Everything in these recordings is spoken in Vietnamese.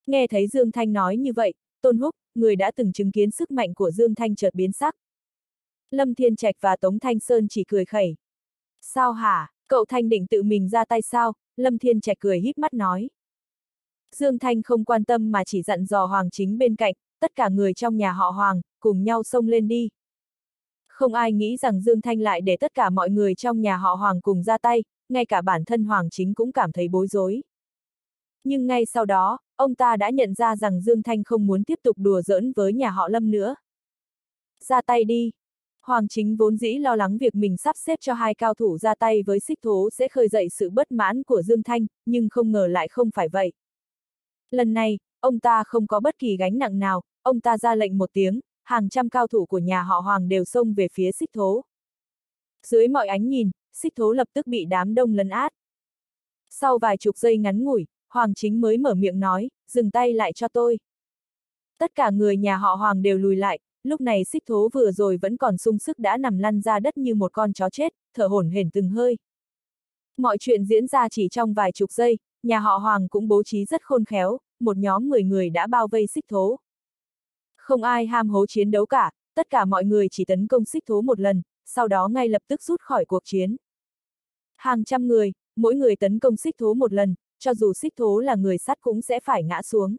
Nghe thấy Dương Thanh nói như vậy, Tôn Húc, người đã từng chứng kiến sức mạnh của Dương Thanh chợt biến sắc. Lâm Thiên Trạch và Tống Thanh Sơn chỉ cười khẩy. Sao hả, cậu Thanh định tự mình ra tay sao? Lâm Thiên Trạch cười híp mắt nói. Dương Thanh không quan tâm mà chỉ dặn dò Hoàng Chính bên cạnh, tất cả người trong nhà họ Hoàng, cùng nhau xông lên đi. Không ai nghĩ rằng Dương Thanh lại để tất cả mọi người trong nhà họ Hoàng cùng ra tay, ngay cả bản thân Hoàng Chính cũng cảm thấy bối rối. Nhưng ngay sau đó, ông ta đã nhận ra rằng Dương Thanh không muốn tiếp tục đùa giỡn với nhà họ Lâm nữa. Ra tay đi. Hoàng Chính vốn dĩ lo lắng việc mình sắp xếp cho hai cao thủ ra tay với Xích Thố sẽ khơi dậy sự bất mãn của Dương Thanh, nhưng không ngờ lại không phải vậy. Lần này, ông ta không có bất kỳ gánh nặng nào, ông ta ra lệnh một tiếng, hàng trăm cao thủ của nhà họ Hoàng đều xông về phía Xích Thố. Dưới mọi ánh nhìn, Xích Thố lập tức bị đám đông lấn át. Sau vài chục giây ngắn ngủi, Hoàng Chính mới mở miệng nói, dừng tay lại cho tôi. Tất cả người nhà họ Hoàng đều lùi lại, lúc này Xích Thố vừa rồi vẫn còn sung sức đã nằm lăn ra đất như một con chó chết, thở hổn hển từng hơi. Mọi chuyện diễn ra chỉ trong vài chục giây, nhà họ Hoàng cũng bố trí rất khôn khéo, một nhóm 10 người đã bao vây Xích Thố. Không ai ham hố chiến đấu cả, tất cả mọi người chỉ tấn công Xích Thố một lần, sau đó ngay lập tức rút khỏi cuộc chiến. Hàng trăm người, mỗi người tấn công Xích Thố một lần, cho dù Xích Thố là người sắt cũng sẽ phải ngã xuống.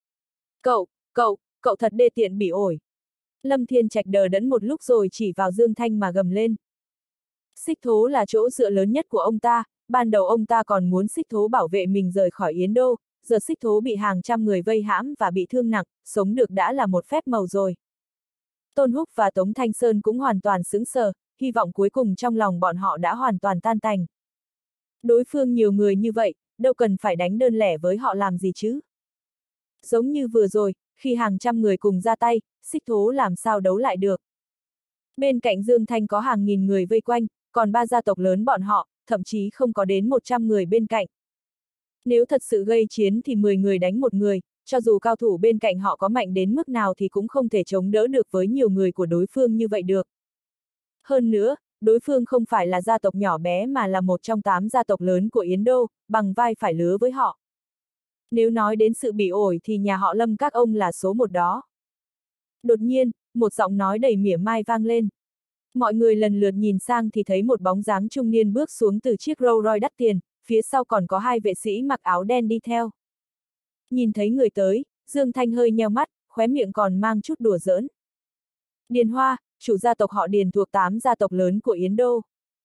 Cậu thật đê tiện bỉ ổi. Lâm Thiên Trạch đờ đẫn một lúc rồi chỉ vào Dương Thanh mà gầm lên. Xích Thố là chỗ dựa lớn nhất của ông ta, ban đầu ông ta còn muốn Xích Thố bảo vệ mình rời khỏi Yến Đô, giờ Xích Thố bị hàng trăm người vây hãm và bị thương nặng, sống được đã là một phép màu rồi. Tôn Húc và Tống Thanh Sơn cũng hoàn toàn sững sờ, hy vọng cuối cùng trong lòng bọn họ đã hoàn toàn tan tành. Đối phương nhiều người như vậy, đâu cần phải đánh đơn lẻ với họ làm gì chứ? Giống như vừa rồi, khi hàng trăm người cùng ra tay, Xích Thố làm sao đấu lại được. Bên cạnh Dương Thanh có hàng nghìn người vây quanh, còn ba gia tộc lớn bọn họ, thậm chí không có đến 100 người bên cạnh. Nếu thật sự gây chiến thì 10 người đánh một người, cho dù cao thủ bên cạnh họ có mạnh đến mức nào thì cũng không thể chống đỡ được với nhiều người của đối phương như vậy được. Hơn nữa, đối phương không phải là gia tộc nhỏ bé mà là một trong 8 gia tộc lớn của Yến Đô, bằng vai phải lứa với họ. Nếu nói đến sự bỉ ổi thì nhà họ Lâm các ông là số một đó. Đột nhiên, một giọng nói đầy mỉa mai vang lên. Mọi người lần lượt nhìn sang thì thấy một bóng dáng trung niên bước xuống từ chiếc Rolls Royce đắt tiền, phía sau còn có hai vệ sĩ mặc áo đen đi theo. Nhìn thấy người tới, Dương Thanh hơi nheo mắt, khóe miệng còn mang chút đùa giỡn. Điền Hoa, chủ gia tộc họ Điền thuộc 8 gia tộc lớn của Yến Đô.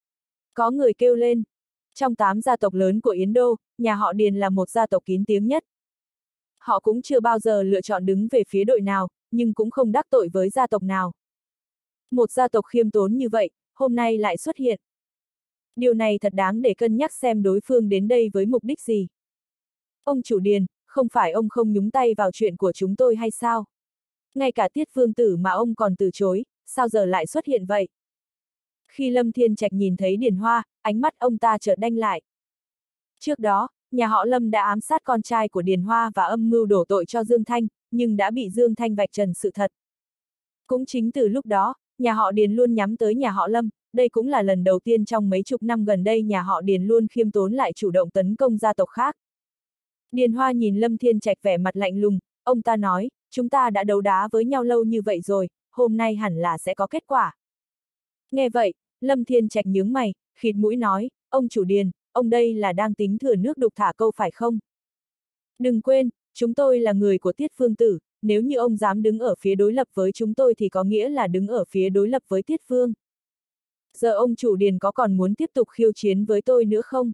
Có người kêu lên. Trong 8 gia tộc lớn của Yến Đô, nhà họ Điền là một gia tộc kín tiếng nhất. Họ cũng chưa bao giờ lựa chọn đứng về phía đội nào, nhưng cũng không đắc tội với gia tộc nào. Một gia tộc khiêm tốn như vậy, hôm nay lại xuất hiện. Điều này thật đáng để cân nhắc xem đối phương đến đây với mục đích gì. Ông chủ Điền, không phải ông không nhúng tay vào chuyện của chúng tôi hay sao? Ngay cả Tiết Vương Tử mà ông còn từ chối, sao giờ lại xuất hiện vậy? Khi Lâm Thiên Trạch nhìn thấy Điền Hoa, ánh mắt ông ta chợt đanh lại. Trước đó, nhà họ Lâm đã ám sát con trai của Điền Hoa và âm mưu đổ tội cho Dương Thanh, nhưng đã bị Dương Thanh vạch trần sự thật. Cũng chính từ lúc đó, nhà họ Điền luôn nhắm tới nhà họ Lâm, đây cũng là lần đầu tiên trong mấy chục năm gần đây nhà họ Điền luôn khiêm tốn lại chủ động tấn công gia tộc khác. Điền Hoa nhìn Lâm Thiên Trạch vẻ mặt lạnh lùng, ông ta nói, chúng ta đã đấu đá với nhau lâu như vậy rồi, hôm nay hẳn là sẽ có kết quả. Nghe vậy, Lâm Thiên Trạch nhướng mày, khịt mũi nói, ông chủ Điền, ông đây là đang tính thừa nước đục thả câu phải không? Đừng quên, chúng tôi là người của Tiết Phương Tử, nếu như ông dám đứng ở phía đối lập với chúng tôi thì có nghĩa là đứng ở phía đối lập với Tiết Phương. Giờ ông chủ Điền có còn muốn tiếp tục khiêu chiến với tôi nữa không?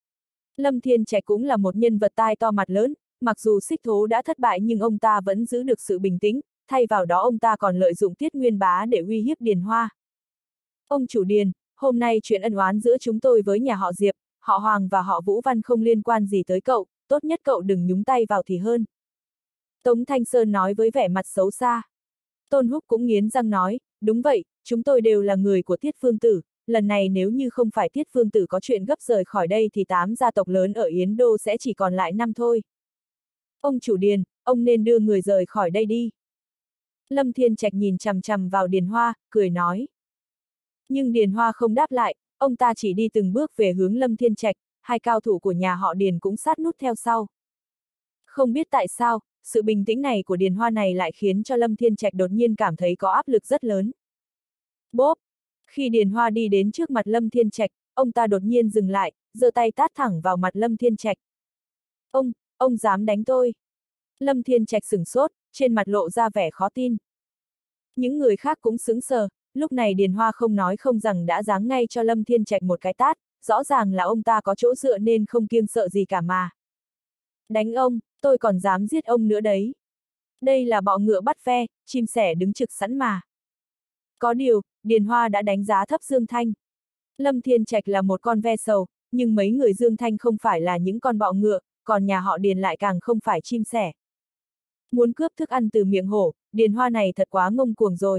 Lâm Thiên Trạch cũng là một nhân vật tai to mặt lớn, mặc dù Xích Thố đã thất bại nhưng ông ta vẫn giữ được sự bình tĩnh, thay vào đó ông ta còn lợi dụng Tiết Nguyên Bá để uy hiếp Điền Hoa. Ông chủ Điền, hôm nay chuyện ân oán giữa chúng tôi với nhà họ Diệp, họ Hoàng và họ Vũ Văn không liên quan gì tới cậu, tốt nhất cậu đừng nhúng tay vào thì hơn. Tống Thanh Sơn nói với vẻ mặt xấu xa. Tôn Húc cũng nghiến răng nói, đúng vậy, chúng tôi đều là người của Tiết Phương Tử, lần này nếu như không phải Tiết Phương Tử có chuyện gấp rời khỏi đây thì 8 gia tộc lớn ở Yến Đô sẽ chỉ còn lại 5 thôi. Ông chủ Điền, ông nên đưa người rời khỏi đây đi. Lâm Thiên Trạch nhìn chằm chằm vào Điền Hoa, cười nói. Nhưng Điền Hoa không đáp lại, ông ta chỉ đi từng bước về hướng Lâm Thiên Trạch, hai cao thủ của nhà họ Điền cũng sát nút theo sau. Không biết tại sao, sự bình tĩnh này của Điền Hoa này lại khiến cho Lâm Thiên Trạch đột nhiên cảm thấy có áp lực rất lớn. Bốp! Khi Điền Hoa đi đến trước mặt Lâm Thiên Trạch, ông ta đột nhiên dừng lại, giơ tay tát thẳng vào mặt Lâm Thiên Trạch. Ông dám đánh tôi? Lâm Thiên Trạch sửng sốt, trên mặt lộ ra vẻ khó tin. Những người khác cũng sững sờ, lúc này Điền Hoa không nói không rằng đã giáng ngay cho Lâm Thiên Trạch một cái tát, rõ ràng là ông ta có chỗ dựa nên không kiêng sợ gì cả mà. Đánh ông, tôi còn dám giết ông nữa đấy. Đây là bọ ngựa bắt ve, chim sẻ đứng trực sẵn mà. Có điều, Điền Hoa đã đánh giá thấp Dương Thanh. Lâm Thiên Trạch là một con ve sầu, nhưng mấy người Dương Thanh không phải là những con bọ ngựa, còn nhà họ Điền lại càng không phải chim sẻ. Muốn cướp thức ăn từ miệng hổ, Điền Hoa này thật quá ngông cuồng rồi.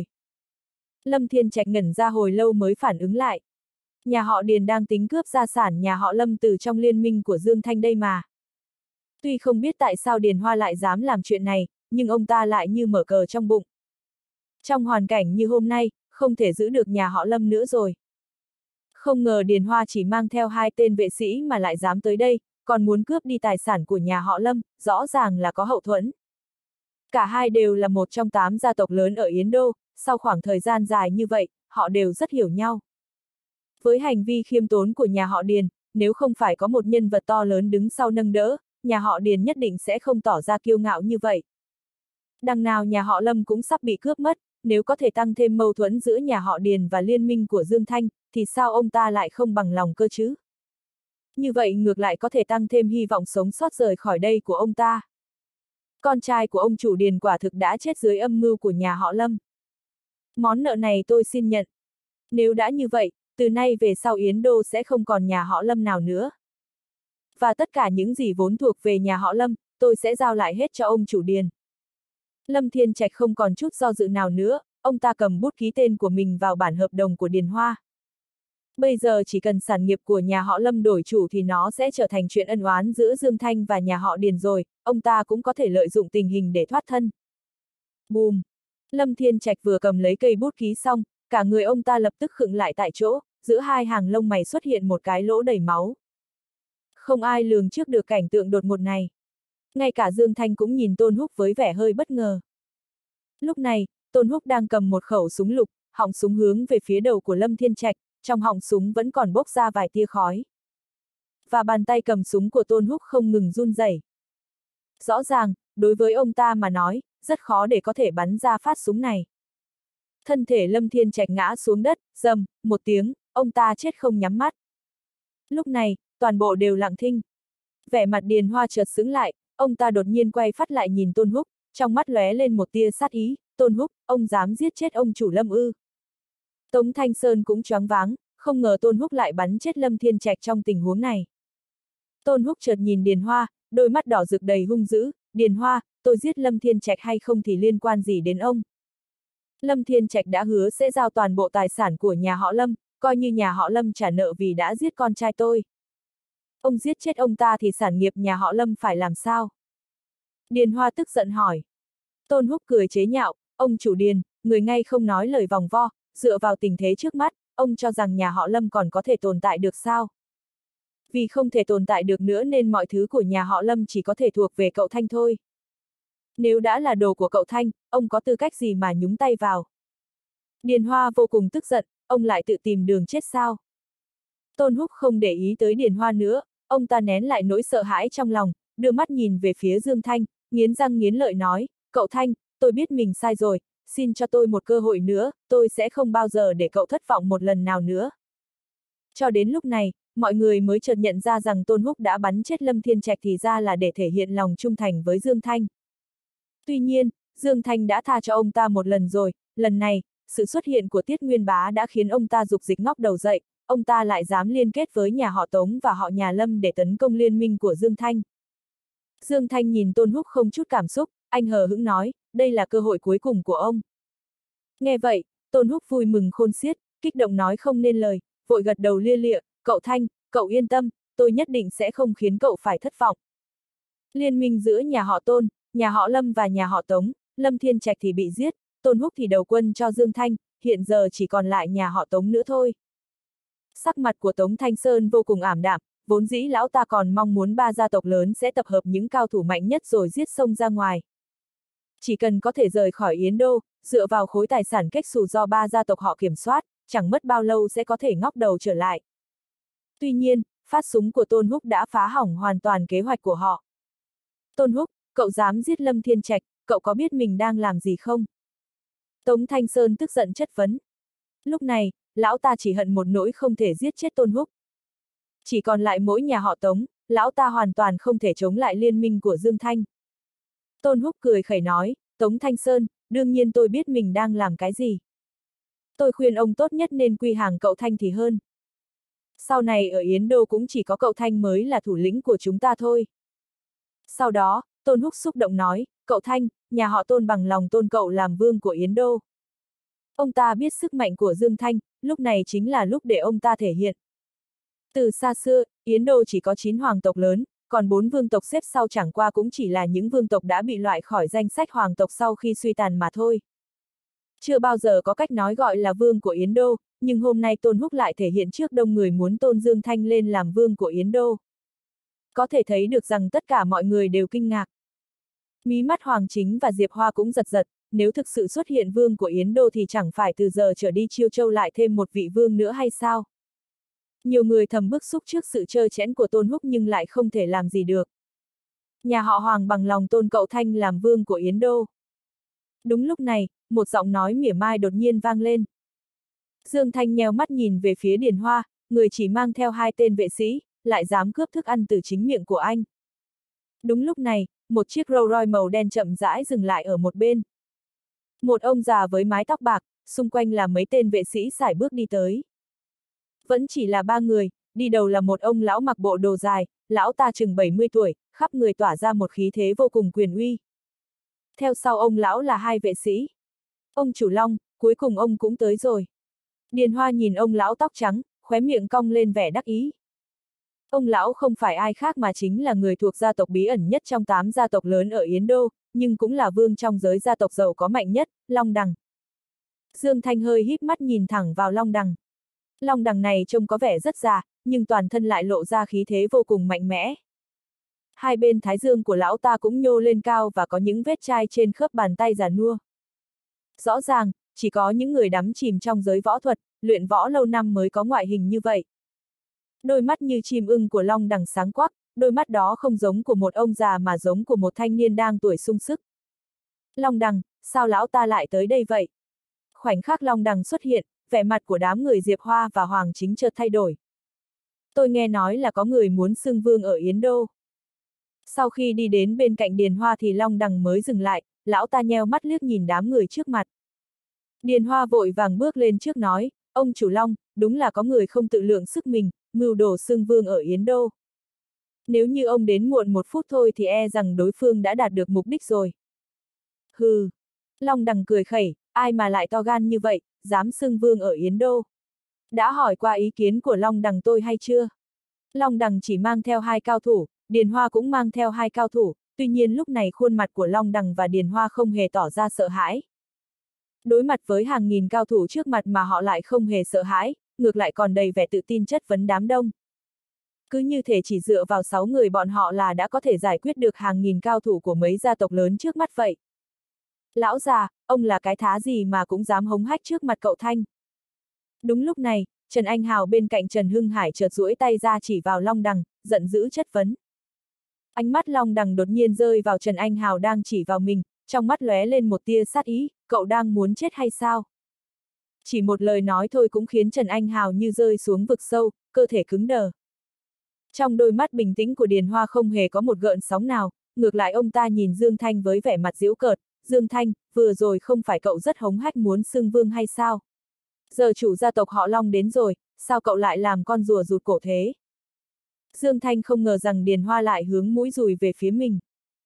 Lâm Thiên Trạch ngẩn ra hồi lâu mới phản ứng lại. Nhà họ Điền đang tính cướp gia sản nhà họ Lâm từ trong liên minh của Dương Thanh đây mà. Tuy không biết tại sao Điền Hoa lại dám làm chuyện này, nhưng ông ta lại như mở cờ trong bụng. Trong hoàn cảnh như hôm nay, không thể giữ được nhà họ Lâm nữa rồi. Không ngờ Điền Hoa chỉ mang theo 2 tên vệ sĩ mà lại dám tới đây, còn muốn cướp đi tài sản của nhà họ Lâm, rõ ràng là có hậu thuẫn. Cả hai đều là một trong 8 gia tộc lớn ở Yến Đô, sau khoảng thời gian dài như vậy, họ đều rất hiểu nhau. Với hành vi khiêm tốn của nhà họ Điền, nếu không phải có một nhân vật to lớn đứng sau nâng đỡ, nhà họ Điền nhất định sẽ không tỏ ra kiêu ngạo như vậy. Đằng nào nhà họ Lâm cũng sắp bị cướp mất, nếu có thể tăng thêm mâu thuẫn giữa nhà họ Điền và liên minh của Dương Thanh, thì sao ông ta lại không bằng lòng cơ chứ? Như vậy ngược lại có thể tăng thêm hy vọng sống sót rời khỏi đây của ông ta. Con trai của ông chủ Điền quả thực đã chết dưới âm mưu của nhà họ Lâm. Món nợ này tôi xin nhận. Nếu đã như vậy, từ nay về sau Yến Đô sẽ không còn nhà họ Lâm nào nữa. Và tất cả những gì vốn thuộc về nhà họ Lâm, tôi sẽ giao lại hết cho ông chủ Điền. Lâm Thiên Trạch không còn chút do dự nào nữa, ông ta cầm bút ký tên của mình vào bản hợp đồng của Điền Hoa. Bây giờ chỉ cần sản nghiệp của nhà họ Lâm đổi chủ thì nó sẽ trở thành chuyện ân oán giữa Dương Thanh và nhà họ Điền rồi, ông ta cũng có thể lợi dụng tình hình để thoát thân. Bùm! Lâm Thiên Trạch vừa cầm lấy cây bút ký xong, cả người ông ta lập tức khựng lại tại chỗ, giữa hai hàng lông mày xuất hiện một cái lỗ đầy máu. Không ai lường trước được cảnh tượng đột ngột này. Ngay cả Dương Thanh cũng nhìn Tôn Húc với vẻ hơi bất ngờ. Lúc này, Tôn Húc đang cầm một khẩu súng lục, họng súng hướng về phía đầu của Lâm Thiên Trạch, trong họng súng vẫn còn bốc ra vài tia khói. Và bàn tay cầm súng của Tôn Húc không ngừng run rẩy. Rõ ràng, đối với ông ta mà nói, rất khó để có thể bắn ra phát súng này. Thân thể Lâm Thiên Trạch ngã xuống đất, rầm, một tiếng, ông ta chết không nhắm mắt. Lúc này, toàn bộ đều lặng thinh. Vẻ mặt Điền Hoa chợt sững lại, ông ta đột nhiên quay phát lại nhìn Tôn Húc, trong mắt lóe lên một tia sát ý, Tôn Húc, ông dám giết chết ông chủ Lâm ư? Tống Thanh Sơn cũng choáng váng, không ngờ Tôn Húc lại bắn chết Lâm Thiên Trạch trong tình huống này. Tôn Húc chợt nhìn Điền Hoa, đôi mắt đỏ rực đầy hung dữ, Điền Hoa, tôi giết Lâm Thiên Trạch hay không thì liên quan gì đến ông? Lâm Thiên Trạch đã hứa sẽ giao toàn bộ tài sản của nhà họ Lâm, coi như nhà họ Lâm trả nợ vì đã giết con trai tôi. Ông giết chết ông ta thì sản nghiệp nhà họ Lâm phải làm sao? Điền Hoa tức giận hỏi. Tôn Húc cười chế nhạo, ông chủ Điền, người ngay không nói lời vòng vo, dựa vào tình thế trước mắt, ông cho rằng nhà họ Lâm còn có thể tồn tại được sao? Vì không thể tồn tại được nữa nên mọi thứ của nhà họ Lâm chỉ có thể thuộc về cậu Thanh thôi. Nếu đã là đồ của cậu Thanh, ông có tư cách gì mà nhúng tay vào? Điền Hoa vô cùng tức giận, ông lại tự tìm đường chết sao? Tôn Húc không để ý tới Điền Hoa nữa, ông ta nén lại nỗi sợ hãi trong lòng, đưa mắt nhìn về phía Dương Thanh, nghiến răng nghiến lợi nói, cậu Thanh, tôi biết mình sai rồi, xin cho tôi một cơ hội nữa, tôi sẽ không bao giờ để cậu thất vọng một lần nào nữa. Cho đến lúc này, mọi người mới chợt nhận ra rằng Tôn Húc đã bắn chết Lâm Thiên Trạch thì ra là để thể hiện lòng trung thành với Dương Thanh. Tuy nhiên, Dương Thanh đã tha cho ông ta một lần rồi, lần này, sự xuất hiện của Tiết Nguyên Bá đã khiến ông ta dục dịch ngóc đầu dậy, ông ta lại dám liên kết với nhà họ Tống và họ nhà Lâm để tấn công liên minh của Dương Thanh. Dương Thanh nhìn Tôn Húc không chút cảm xúc, anh hờ hững nói, đây là cơ hội cuối cùng của ông. Nghe vậy, Tôn Húc vui mừng khôn xiết, kích động nói không nên lời, vội gật đầu lia lịa, cậu Thanh, cậu yên tâm, tôi nhất định sẽ không khiến cậu phải thất vọng. Liên minh giữa nhà họ Tôn, nhà họ Lâm và nhà họ Tống, Lâm Thiên Trạch thì bị giết, Tôn Húc thì đầu quân cho Dương Thanh, hiện giờ chỉ còn lại nhà họ Tống nữa thôi. Sắc mặt của Tống Thanh Sơn vô cùng ảm đạm, vốn dĩ lão ta còn mong muốn 3 gia tộc lớn sẽ tập hợp những cao thủ mạnh nhất rồi giết xông ra ngoài, Chỉ cần có thể rời khỏi Yến Đô, dựa vào khối tài sản kết xù do ba gia tộc họ kiểm soát, chẳng mất bao lâu sẽ có thể ngóc đầu trở lại. Tuy nhiên, phát súng của Tôn Húc đã phá hỏng hoàn toàn kế hoạch của họ. Tôn Húc, cậu dám giết Lâm Thiên Trạch, cậu có biết mình đang làm gì không? Tống Thanh Sơn tức giận chất vấn. Lúc này, lão ta chỉ hận một nỗi không thể giết chết Tôn Húc. Chỉ còn lại mỗi nhà họ Tống, lão ta hoàn toàn không thể chống lại liên minh của Dương Thanh. Tôn Húc cười khẩy nói, Tống Thanh Sơn, đương nhiên tôi biết mình đang làm cái gì. Tôi khuyên ông tốt nhất nên quy hàng cậu Thanh thì hơn. Sau này ở Yến Đô cũng chỉ có cậu Thanh mới là thủ lĩnh của chúng ta thôi. Sau đó, Tôn Húc xúc động nói, cậu Thanh, nhà họ Tôn bằng lòng tôn cậu làm vương của Yến Đô. Ông ta biết sức mạnh của Dương Thanh, lúc này chính là lúc để ông ta thể hiện. Từ xa xưa, Yến Đô chỉ có 9 hoàng tộc lớn, còn 4 vương tộc xếp sau chẳng qua cũng chỉ là những vương tộc đã bị loại khỏi danh sách hoàng tộc sau khi suy tàn mà thôi. Chưa bao giờ có cách nói gọi là vương của Yến Đô, nhưng hôm nay Tôn Húc lại thể hiện trước đông người muốn tôn Dương Thanh lên làm vương của Yến Đô. Có thể thấy được rằng tất cả mọi người đều kinh ngạc. Mí mắt Hoàng Chính và Diệp Hoa cũng giật giật, nếu thực sự xuất hiện vương của Yến Đô thì chẳng phải từ giờ trở đi Chiêu Châu lại thêm một vị vương nữa hay sao? Nhiều người thầm bức xúc trước sự trơ trẽn của Tôn Húc nhưng lại không thể làm gì được. Nhà họ Hoàng bằng lòng tôn cậu Thanh làm vương của Yến Đô. Đúng lúc này, một giọng nói mỉa mai đột nhiên vang lên. Dương Thanh nheo mắt nhìn về phía Điền Hoa, người chỉ mang theo 2 tên vệ sĩ, lại dám cướp thức ăn từ chính miệng của anh. Đúng lúc này, một chiếc Rolls Royce màu đen chậm rãi dừng lại ở một bên. Một ông già với mái tóc bạc, xung quanh là mấy tên vệ sĩ sải bước đi tới. Vẫn chỉ là 3 người, đi đầu là một ông lão mặc bộ đồ dài, lão ta chừng 70 tuổi, khắp người tỏa ra một khí thế vô cùng quyền uy. Theo sau ông lão là 2 vệ sĩ. Ông chủ Long, cuối cùng ông cũng tới rồi. Điền Hoa nhìn ông lão tóc trắng, khóe miệng cong lên vẻ đắc ý. Ông lão không phải ai khác mà chính là người thuộc gia tộc bí ẩn nhất trong 8 gia tộc lớn ở Yến Đô, nhưng cũng là vương trong giới gia tộc giàu có mạnh nhất, Long Đằng. Dương Thanh hơi híp mắt nhìn thẳng vào Long Đằng. Long Đằng này trông có vẻ rất già, nhưng toàn thân lại lộ ra khí thế vô cùng mạnh mẽ. Hai bên thái dương của lão ta cũng nhô lên cao và có những vết chai trên khớp bàn tay già nua. Rõ ràng, chỉ có những người đắm chìm trong giới võ thuật, luyện võ lâu năm mới có ngoại hình như vậy. Đôi mắt như chim ưng của Long Đằng sáng quắc, đôi mắt đó không giống của một ông già mà giống của một thanh niên đang tuổi sung sức. Long Đằng, sao lão ta lại tới đây vậy? Khoảnh khắc Long Đằng xuất hiện, vẻ mặt của đám người Diệp Hoa và Hoàng Chính chợt thay đổi. Tôi nghe nói là có người muốn xưng vương ở Yến Đô. Sau khi đi đến bên cạnh Điền Hoa thì Long Đằng mới dừng lại, lão ta nheo mắt liếc nhìn đám người trước mặt. Điền Hoa vội vàng bước lên trước nói, ông chủ Long, đúng là có người không tự lượng sức mình, mưu đồ xưng vương ở Yến Đô. Nếu như ông đến muộn 1 phút thôi thì e rằng đối phương đã đạt được mục đích rồi. Hừ. Long Đằng cười khẩy, ai mà lại to gan như vậy, dám xưng vương ở Yến Đô. Đã hỏi qua ý kiến của Long Đằng tôi hay chưa? Long Đằng chỉ mang theo 2 cao thủ, Điền Hoa cũng mang theo 2 cao thủ, tuy nhiên lúc này khuôn mặt của Long Đằng và Điền Hoa không hề tỏ ra sợ hãi. Đối mặt với hàng nghìn cao thủ trước mặt mà họ lại không hề sợ hãi, ngược lại còn đầy vẻ tự tin chất vấn đám đông. Cứ như thể chỉ dựa vào 6 người bọn họ là đã có thể giải quyết được hàng nghìn cao thủ của mấy gia tộc lớn trước mắt vậy. Lão già, ông là cái thá gì mà cũng dám hống hách trước mặt cậu Thanh. Đúng lúc này, Trần Anh Hào bên cạnh Trần Hưng Hải chợt duỗi tay ra chỉ vào Long Đằng, giận dữ chất vấn. Ánh mắt Long Đằng đột nhiên rơi vào Trần Anh Hào đang chỉ vào mình, trong mắt lóe lên một tia sát ý, cậu đang muốn chết hay sao? Chỉ một lời nói thôi cũng khiến Trần Anh Hào như rơi xuống vực sâu, cơ thể cứng đờ. Trong đôi mắt bình tĩnh của Điền Hoa không hề có một gợn sóng nào, ngược lại ông ta nhìn Dương Thanh với vẻ mặt giễu cợt, Dương Thanh, vừa rồi không phải cậu rất hống hách muốn xưng vương hay sao? Giờ chủ gia tộc họ Long đến rồi, sao cậu lại làm con rùa rụt cổ thế? Dương Thanh không ngờ rằng Điền Hoa lại hướng mũi dùi về phía mình.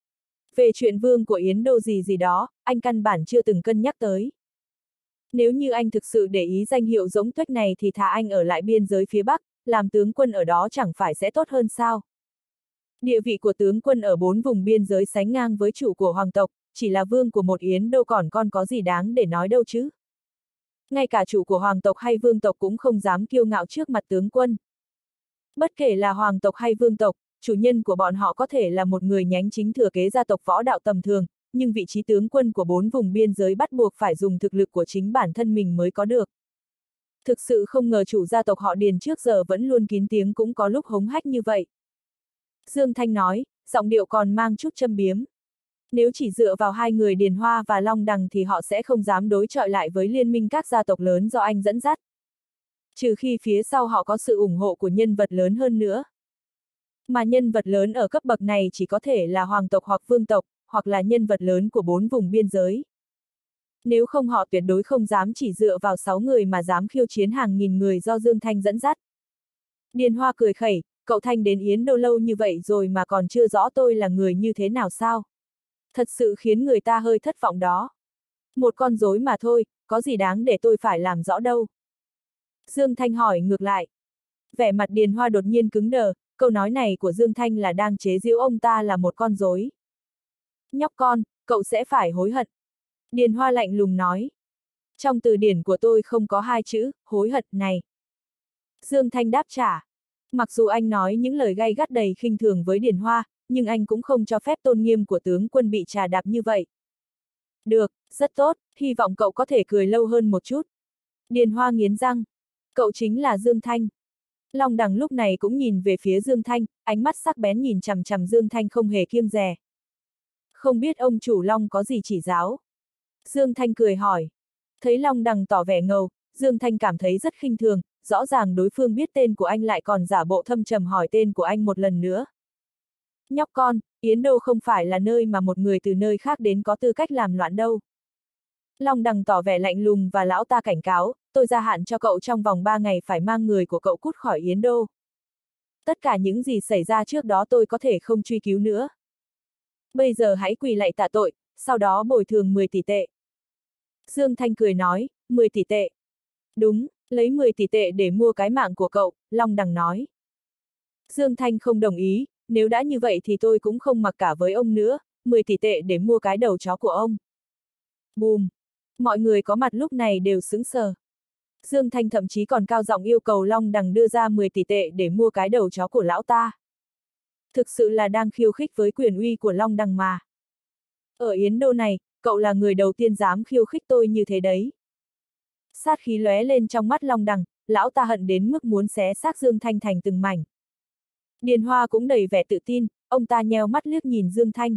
Về chuyện vương của Yến Đô gì đó, anh căn bản chưa từng cân nhắc tới. Nếu như anh thực sự để ý danh hiệu giống tuếch này thì thà anh ở lại biên giới phía Bắc, làm tướng quân ở đó chẳng phải sẽ tốt hơn sao? Địa vị của tướng quân ở 4 vùng biên giới sánh ngang với chủ của hoàng tộc, chỉ là vương của một Yến Đô còn có gì đáng để nói đâu chứ? Ngay cả chủ của hoàng tộc hay vương tộc cũng không dám kiêu ngạo trước mặt tướng quân. Bất kể là hoàng tộc hay vương tộc, chủ nhân của bọn họ có thể là một người nhánh chính thừa kế gia tộc võ đạo tầm thường, nhưng vị trí tướng quân của 4 vùng biên giới bắt buộc phải dùng thực lực của chính bản thân mình mới có được. Thực sự không ngờ chủ gia tộc họ Điền trước giờ vẫn luôn kín tiếng cũng có lúc hống hách như vậy. Dương Thanh nói, giọng điệu còn mang chút châm biếm. Nếu chỉ dựa vào hai người Điền Hoa và Long Đằng thì họ sẽ không dám đối chọi lại với liên minh các gia tộc lớn do anh dẫn dắt. Trừ khi phía sau họ có sự ủng hộ của nhân vật lớn hơn nữa. Mà nhân vật lớn ở cấp bậc này chỉ có thể là hoàng tộc hoặc vương tộc, hoặc là nhân vật lớn của 4 vùng biên giới. Nếu không họ tuyệt đối không dám chỉ dựa vào 6 người mà dám khiêu chiến hàng nghìn người do Dương Thanh dẫn dắt. Điền Hoa cười khẩy, cậu Thanh đến Yến Đô lâu như vậy rồi mà còn chưa rõ tôi là người như thế nào sao? Thật sự khiến người ta hơi thất vọng đó. Một con rối mà thôi, có gì đáng để tôi phải làm rõ đâu. Dương Thanh hỏi ngược lại. Vẻ mặt Điền Hoa đột nhiên cứng đờ, câu nói này của Dương Thanh là đang chế giễu ông ta là một con rối. Nhóc con, cậu sẽ phải hối hận. Điền Hoa lạnh lùng nói. Trong từ điển của tôi không có hai chữ, hối hận này. Dương Thanh đáp trả. Mặc dù anh nói những lời gay gắt đầy khinh thường với Điền Hoa, nhưng anh cũng không cho phép tôn nghiêm của tướng quân bị trà đạp như vậy. Được, rất tốt, hy vọng cậu có thể cười lâu hơn một chút. Điền Hoa nghiến răng. Cậu chính là Dương Thanh. Long Đằng lúc này cũng nhìn về phía Dương Thanh, ánh mắt sắc bén nhìn chằm chằm Dương Thanh không hề kiêng dè. Không biết ông chủ Long có gì chỉ giáo? Dương Thanh cười hỏi. Thấy Long Đằng tỏ vẻ ngầu, Dương Thanh cảm thấy rất khinh thường, rõ ràng đối phương biết tên của anh lại còn giả bộ thâm trầm hỏi tên của anh một lần nữa. Nhóc con, Yến Đô không phải là nơi mà một người từ nơi khác đến có tư cách làm loạn đâu. Long Đằng tỏ vẻ lạnh lùng và lão ta cảnh cáo, tôi gia hạn cho cậu trong vòng 3 ngày phải mang người của cậu cút khỏi Yến Đô. Tất cả những gì xảy ra trước đó tôi có thể không truy cứu nữa. Bây giờ hãy quỳ lạy tạ tội, sau đó bồi thường 10 tỷ tệ. Dương Thanh cười nói, 10 tỷ tệ. Đúng, lấy 10 tỷ tệ để mua cái mạng của cậu, Long Đằng nói. Dương Thanh không đồng ý, nếu đã như vậy thì tôi cũng không mặc cả với ông nữa, 10 tỷ tệ để mua cái đầu chó của ông. Bùm! Mọi người có mặt lúc này đều sững sờ. Dương Thanh thậm chí còn cao giọng yêu cầu Long Đằng đưa ra 10 tỷ tệ để mua cái đầu chó của lão ta. Thực sự là đang khiêu khích với quyền uy của Long Đằng mà. Ở Yến Đô này, cậu là người đầu tiên dám khiêu khích tôi như thế đấy. Sát khí lóe lên trong mắt Long Đằng, lão ta hận đến mức muốn xé xác Dương Thanh thành từng mảnh. Điền Hoa cũng đầy vẻ tự tin, ông ta nheo mắt liếc nhìn Dương Thanh.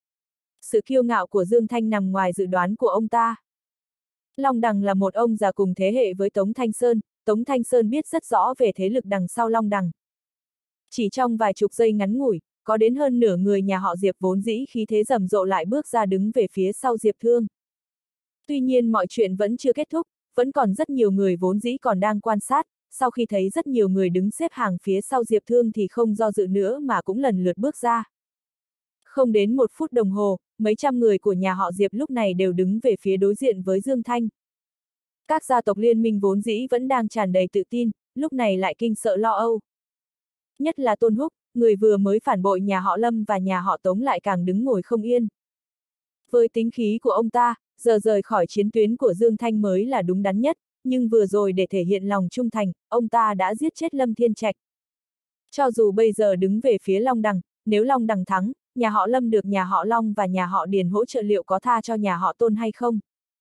Sự kiêu ngạo của Dương Thanh nằm ngoài dự đoán của ông ta. Long Đằng là một ông già cùng thế hệ với Tống Thanh Sơn biết rất rõ về thế lực đằng sau Long Đằng. Chỉ trong vài chục giây ngắn ngủi, có đến hơn nửa người nhà họ Diệp vốn dĩ khí thế rầm rộ lại bước ra đứng về phía sau Diệp Thương. Tuy nhiên mọi chuyện vẫn chưa kết thúc, vẫn còn rất nhiều người vốn dĩ còn đang quan sát, sau khi thấy rất nhiều người đứng xếp hàng phía sau Diệp Thương thì không do dự nữa mà cũng lần lượt bước ra. Không đến 1 phút đồng hồ, mấy trăm người của nhà họ Diệp lúc này đều đứng về phía đối diện với Dương Thanh. Các gia tộc liên minh vốn dĩ vẫn đang tràn đầy tự tin, lúc này lại kinh sợ lo âu. Nhất là Tôn Húc, người vừa mới phản bội nhà họ Lâm và nhà họ Tống lại càng đứng ngồi không yên. Với tính khí của ông ta, giờ rời khỏi chiến tuyến của Dương Thanh mới là đúng đắn nhất, nhưng vừa rồi để thể hiện lòng trung thành, ông ta đã giết chết Lâm Thiên Trạch. Cho dù bây giờ đứng về phía Long Đằng, nếu Long Đằng thắng, nhà họ Lâm được nhà họ Long và nhà họ Điền hỗ trợ liệu có tha cho nhà họ Tôn hay không?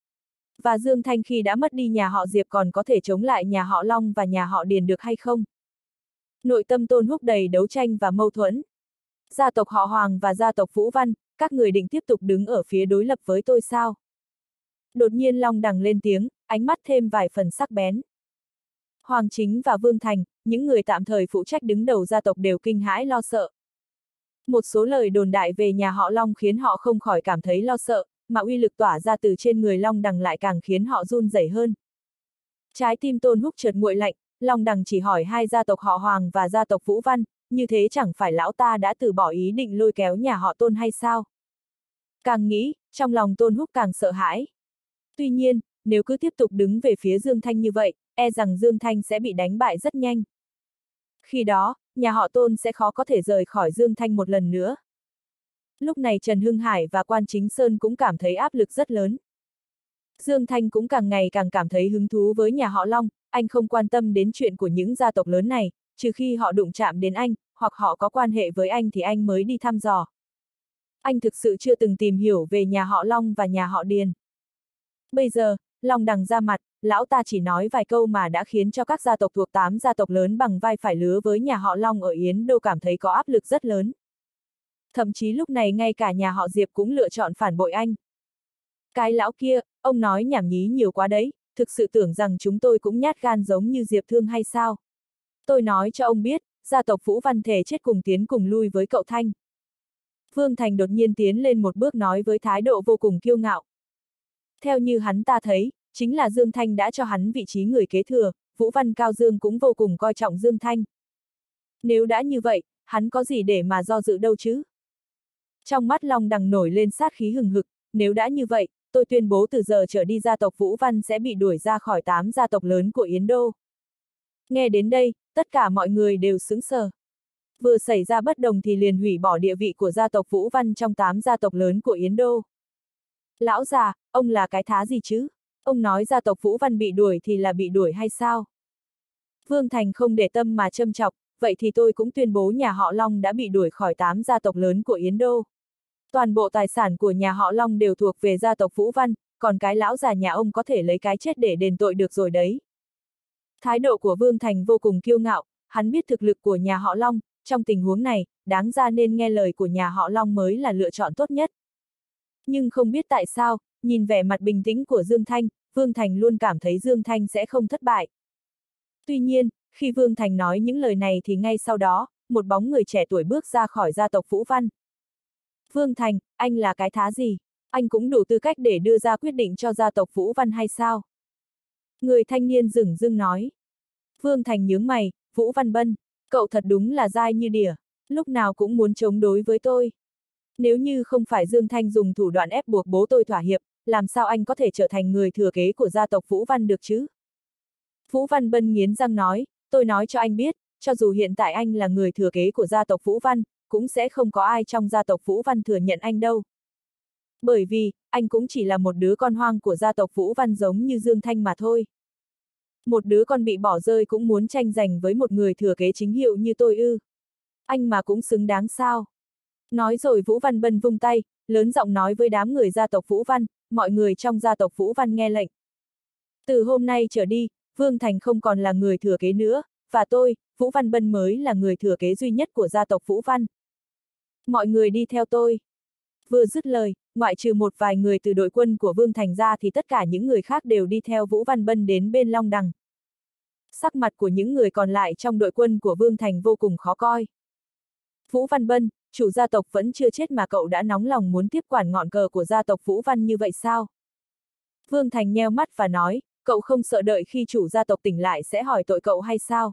Và Dương Thanh khi đã mất đi nhà họ Diệp còn có thể chống lại nhà họ Long và nhà họ Điền được hay không? Nội tâm Tôn Húc đầy đấu tranh và mâu thuẫn. Gia tộc họ Hoàng và gia tộc Vũ Văn, các người định tiếp tục đứng ở phía đối lập với tôi sao? Đột nhiên Long Đằng lên tiếng, ánh mắt thêm vài phần sắc bén. Hoàng Chính và Vương Thành, những người tạm thời phụ trách đứng đầu gia tộc đều kinh hãi lo sợ. Một số lời đồn đại về nhà họ Long khiến họ không khỏi cảm thấy lo sợ, mà uy lực tỏa ra từ trên người Long Đằng lại càng khiến họ run rẩy hơn. Trái tim Tôn Húc chợt nguội lạnh, Long Đằng chỉ hỏi hai gia tộc họ Hoàng và gia tộc Vũ Văn, như thế chẳng phải lão ta đã từ bỏ ý định lôi kéo nhà họ Tôn hay sao? Càng nghĩ, trong lòng Tôn Húc càng sợ hãi. Tuy nhiên, nếu cứ tiếp tục đứng về phía Dương Thanh như vậy, e rằng Dương Thanh sẽ bị đánh bại rất nhanh. Khi đó, nhà họ Tôn sẽ khó có thể rời khỏi Dương Thanh một lần nữa. Lúc này Trần Hưng Hải và Quan Chính Sơn cũng cảm thấy áp lực rất lớn. Dương Thanh cũng càng ngày càng cảm thấy hứng thú với nhà họ Long, anh không quan tâm đến chuyện của những gia tộc lớn này, trừ khi họ đụng chạm đến anh, hoặc họ có quan hệ với anh thì anh mới đi thăm dò. Anh thực sự chưa từng tìm hiểu về nhà họ Long và nhà họ Điền. Bây giờ, Long Đằng ra mặt, lão ta chỉ nói vài câu mà đã khiến cho các gia tộc thuộc 8 gia tộc lớn bằng vai phải lứa với nhà họ Long ở Yến Đô cảm thấy có áp lực rất lớn. Thậm chí lúc này ngay cả nhà họ Diệp cũng lựa chọn phản bội anh. Cái lão kia, ông nói nhảm nhí nhiều quá đấy, thực sự tưởng rằng chúng tôi cũng nhát gan giống như Diệp Thương hay sao? Tôi nói cho ông biết, gia tộc Vũ Văn thề chết cùng tiến cùng lui với cậu Thanh. Vương Thành đột nhiên tiến lên một bước nói với thái độ vô cùng kiêu ngạo. Theo như hắn ta thấy, chính là Dương Thanh đã cho hắn vị trí người kế thừa, Vũ Văn Cao Dương cũng vô cùng coi trọng Dương Thanh. Nếu đã như vậy, hắn có gì để mà do dự đâu chứ? Trong mắt Long Đằng nổi lên sát khí hừng hực, nếu đã như vậy, tôi tuyên bố từ giờ trở đi gia tộc Vũ Văn sẽ bị đuổi ra khỏi 8 gia tộc lớn của Yến Đô. Nghe đến đây, tất cả mọi người đều sững sờ. Vừa xảy ra bất đồng thì liền hủy bỏ địa vị của gia tộc Vũ Văn trong 8 gia tộc lớn của Yến Đô. Lão già, ông là cái thá gì chứ? Ông nói gia tộc Vũ Văn bị đuổi thì là bị đuổi hay sao? Vương Thành không để tâm mà châm chọc, vậy thì tôi cũng tuyên bố nhà họ Long đã bị đuổi khỏi 8 gia tộc lớn của Yến Đô. Toàn bộ tài sản của nhà họ Long đều thuộc về gia tộc Vũ Văn, còn cái lão già nhà ông có thể lấy cái chết để đền tội được rồi đấy. Thái độ của Vương Thành vô cùng kiêu ngạo, hắn biết thực lực của nhà họ Long, trong tình huống này, đáng ra nên nghe lời của nhà họ Long mới là lựa chọn tốt nhất. Nhưng không biết tại sao, nhìn vẻ mặt bình tĩnh của Dương Thanh, Vương Thành luôn cảm thấy Dương Thanh sẽ không thất bại. Tuy nhiên, khi Vương Thành nói những lời này thì ngay sau đó, một bóng người trẻ tuổi bước ra khỏi gia tộc Vũ Văn. Vương Thành, anh là cái thá gì? Anh cũng đủ tư cách để đưa ra quyết định cho gia tộc Vũ Văn hay sao? Người thanh niên dửng dưng nói. Vương Thành nhướng mày, Vũ Văn Bân, cậu thật đúng là dai như đỉa, lúc nào cũng muốn chống đối với tôi. Nếu như không phải Dương Thanh dùng thủ đoạn ép buộc bố tôi thỏa hiệp, làm sao anh có thể trở thành người thừa kế của gia tộc Vũ Văn được chứ? Vũ Văn Bân nghiến răng nói, tôi nói cho anh biết, cho dù hiện tại anh là người thừa kế của gia tộc Vũ Văn, cũng sẽ không có ai trong gia tộc Vũ Văn thừa nhận anh đâu. Bởi vì, anh cũng chỉ là một đứa con hoang của gia tộc Vũ Văn giống như Dương Thanh mà thôi. Một đứa con bị bỏ rơi cũng muốn tranh giành với một người thừa kế chính hiệu như tôi ư. Anh mà cũng xứng đáng sao? Nói rồi Vũ Văn Bân vung tay, lớn giọng nói với đám người gia tộc Vũ Văn, mọi người trong gia tộc Vũ Văn nghe lệnh. Từ hôm nay trở đi, Vương Thành không còn là người thừa kế nữa, và tôi, Vũ Văn Bân mới là người thừa kế duy nhất của gia tộc Vũ Văn. Mọi người đi theo tôi. Vừa dứt lời, ngoại trừ một vài người từ đội quân của Vương Thành ra thì tất cả những người khác đều đi theo Vũ Văn Bân đến bên Long Đằng. Sắc mặt của những người còn lại trong đội quân của Vương Thành vô cùng khó coi. Vũ Văn Bân, chủ gia tộc vẫn chưa chết mà cậu đã nóng lòng muốn tiếp quản ngọn cờ của gia tộc Vũ Văn như vậy sao? Vương Thành nheo mắt và nói, cậu không sợ đợi khi chủ gia tộc tỉnh lại sẽ hỏi tội cậu hay sao?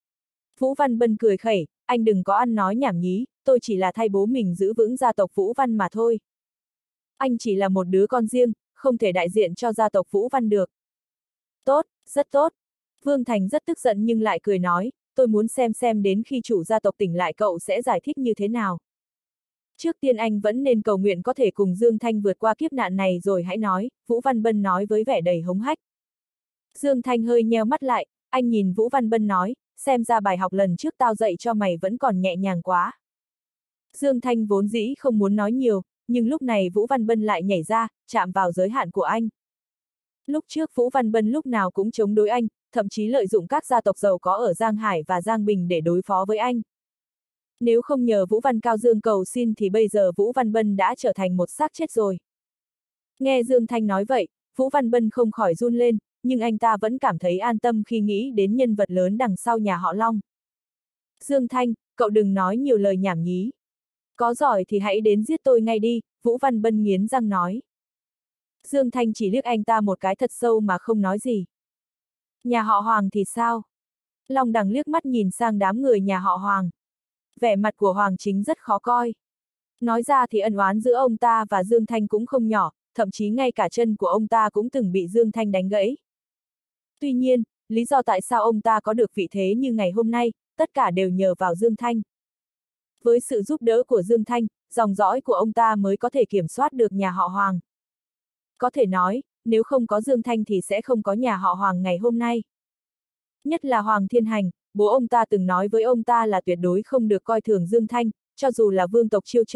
Vũ Văn Bân cười khẩy, anh đừng có ăn nói nhảm nhí, tôi chỉ là thay bố mình giữ vững gia tộc Vũ Văn mà thôi. Anh chỉ là một đứa con riêng, không thể đại diện cho gia tộc Vũ Văn được. Tốt, rất tốt. Vương Thành rất tức giận nhưng lại cười nói, tôi muốn xem đến khi chủ gia tộc tỉnh lại cậu sẽ giải thích như thế nào. Trước tiên anh vẫn nên cầu nguyện có thể cùng Dương Thanh vượt qua kiếp nạn này rồi hãy nói, Vũ Văn Bân nói với vẻ đầy hống hách. Dương Thanh hơi nheo mắt lại, anh nhìn Vũ Văn Bân nói, xem ra bài học lần trước tao dạy cho mày vẫn còn nhẹ nhàng quá. Dương Thanh vốn dĩ không muốn nói nhiều, nhưng lúc này Vũ Văn Bân lại nhảy ra, chạm vào giới hạn của anh. Lúc trước Vũ Văn Bân lúc nào cũng chống đối anh, thậm chí lợi dụng các gia tộc giàu có ở Giang Hải và Giang Bình để đối phó với anh. Nếu không nhờ Vũ Văn Cao Dương cầu xin thì bây giờ Vũ Văn Bân đã trở thành một xác chết rồi. Nghe Dương Thanh nói vậy, Vũ Văn Bân không khỏi run lên, nhưng anh ta vẫn cảm thấy an tâm khi nghĩ đến nhân vật lớn đằng sau nhà họ Long. Dương Thanh, cậu đừng nói nhiều lời nhảm nhí. Có giỏi thì hãy đến giết tôi ngay đi, Vũ Văn Bân nghiến răng nói. Dương Thanh chỉ liếc anh ta một cái thật sâu mà không nói gì. Nhà họ Hoàng thì sao? Long Đằng liếc mắt nhìn sang đám người nhà họ Hoàng. Vẻ mặt của Hoàng Chính rất khó coi. Nói ra thì ân oán giữa ông ta và Dương Thanh cũng không nhỏ, thậm chí ngay cả chân của ông ta cũng từng bị Dương Thanh đánh gãy. Tuy nhiên, lý do tại sao ông ta có được vị thế như ngày hôm nay, tất cả đều nhờ vào Dương Thanh. Với sự giúp đỡ của Dương Thanh, dòng dõi của ông ta mới có thể kiểm soát được nhà họ Hoàng. Có thể nói, nếu không có Dương Thanh thì sẽ không có nhà họ Hoàng ngày hôm nay. Nhất là Hoàng Thiên Hành, bố ông ta từng nói với ông ta là tuyệt đối không được coi thường Dương Thanh, cho dù là vương tộc Chiêu Châu,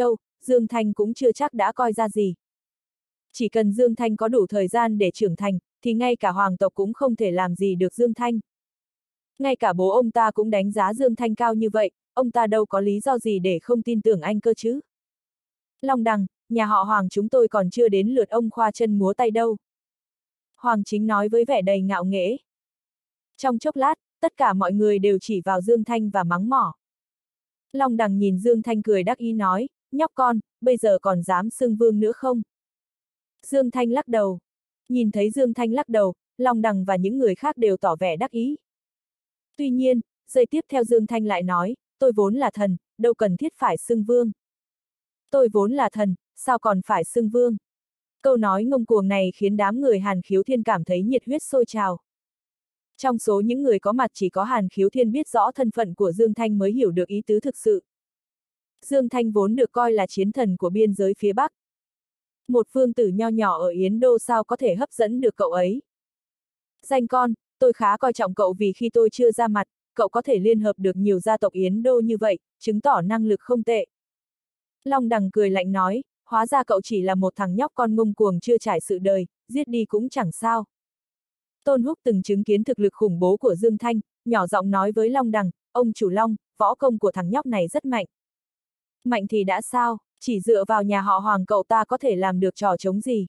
Dương Thanh cũng chưa chắc đã coi ra gì. Chỉ cần Dương Thanh có đủ thời gian để trưởng thành, thì ngay cả hoàng tộc cũng không thể làm gì được Dương Thanh. Ngay cả bố ông ta cũng đánh giá Dương Thanh cao như vậy, ông ta đâu có lý do gì để không tin tưởng anh cơ chứ. Long Đằng, nhà họ Hoàng chúng tôi còn chưa đến lượt ông khoa chân múa tay đâu. Hoàng Chính nói với vẻ đầy ngạo nghễ. Trong chốc lát, tất cả mọi người đều chỉ vào Dương Thanh và mắng mỏ. Long Đằng nhìn Dương Thanh cười đắc ý nói, nhóc con, bây giờ còn dám xưng vương nữa không? Dương Thanh lắc đầu. Nhìn thấy Dương Thanh lắc đầu, Long Đằng và những người khác đều tỏ vẻ đắc ý. Tuy nhiên, giây tiếp theo Dương Thanh lại nói, tôi vốn là thần, đâu cần thiết phải xưng vương. Tôi vốn là thần, sao còn phải xưng vương? Câu nói ngông cuồng này khiến đám người Hàn Khiếu Thiên cảm thấy nhiệt huyết sôi trào. Trong số những người có mặt chỉ có Hàn Khiếu Thiên biết rõ thân phận của Dương Thanh mới hiểu được ý tứ thực sự. Dương Thanh vốn được coi là chiến thần của biên giới phía Bắc. Một vương tử nho nhỏ ở Yến Đô sao có thể hấp dẫn được cậu ấy? Danh con, tôi khá coi trọng cậu vì khi tôi chưa ra mặt, cậu có thể liên hợp được nhiều gia tộc Yến Đô như vậy, chứng tỏ năng lực không tệ. Long Đằng cười lạnh nói, hóa ra cậu chỉ là một thằng nhóc con ngông cuồng chưa trải sự đời, giết đi cũng chẳng sao. Tôn Húc từng chứng kiến thực lực khủng bố của Dương Thanh, nhỏ giọng nói với Long Đằng, ông chủ Long, võ công của thằng nhóc này rất mạnh. Mạnh thì đã sao, chỉ dựa vào nhà họ Hoàng cậu ta có thể làm được trò trống gì?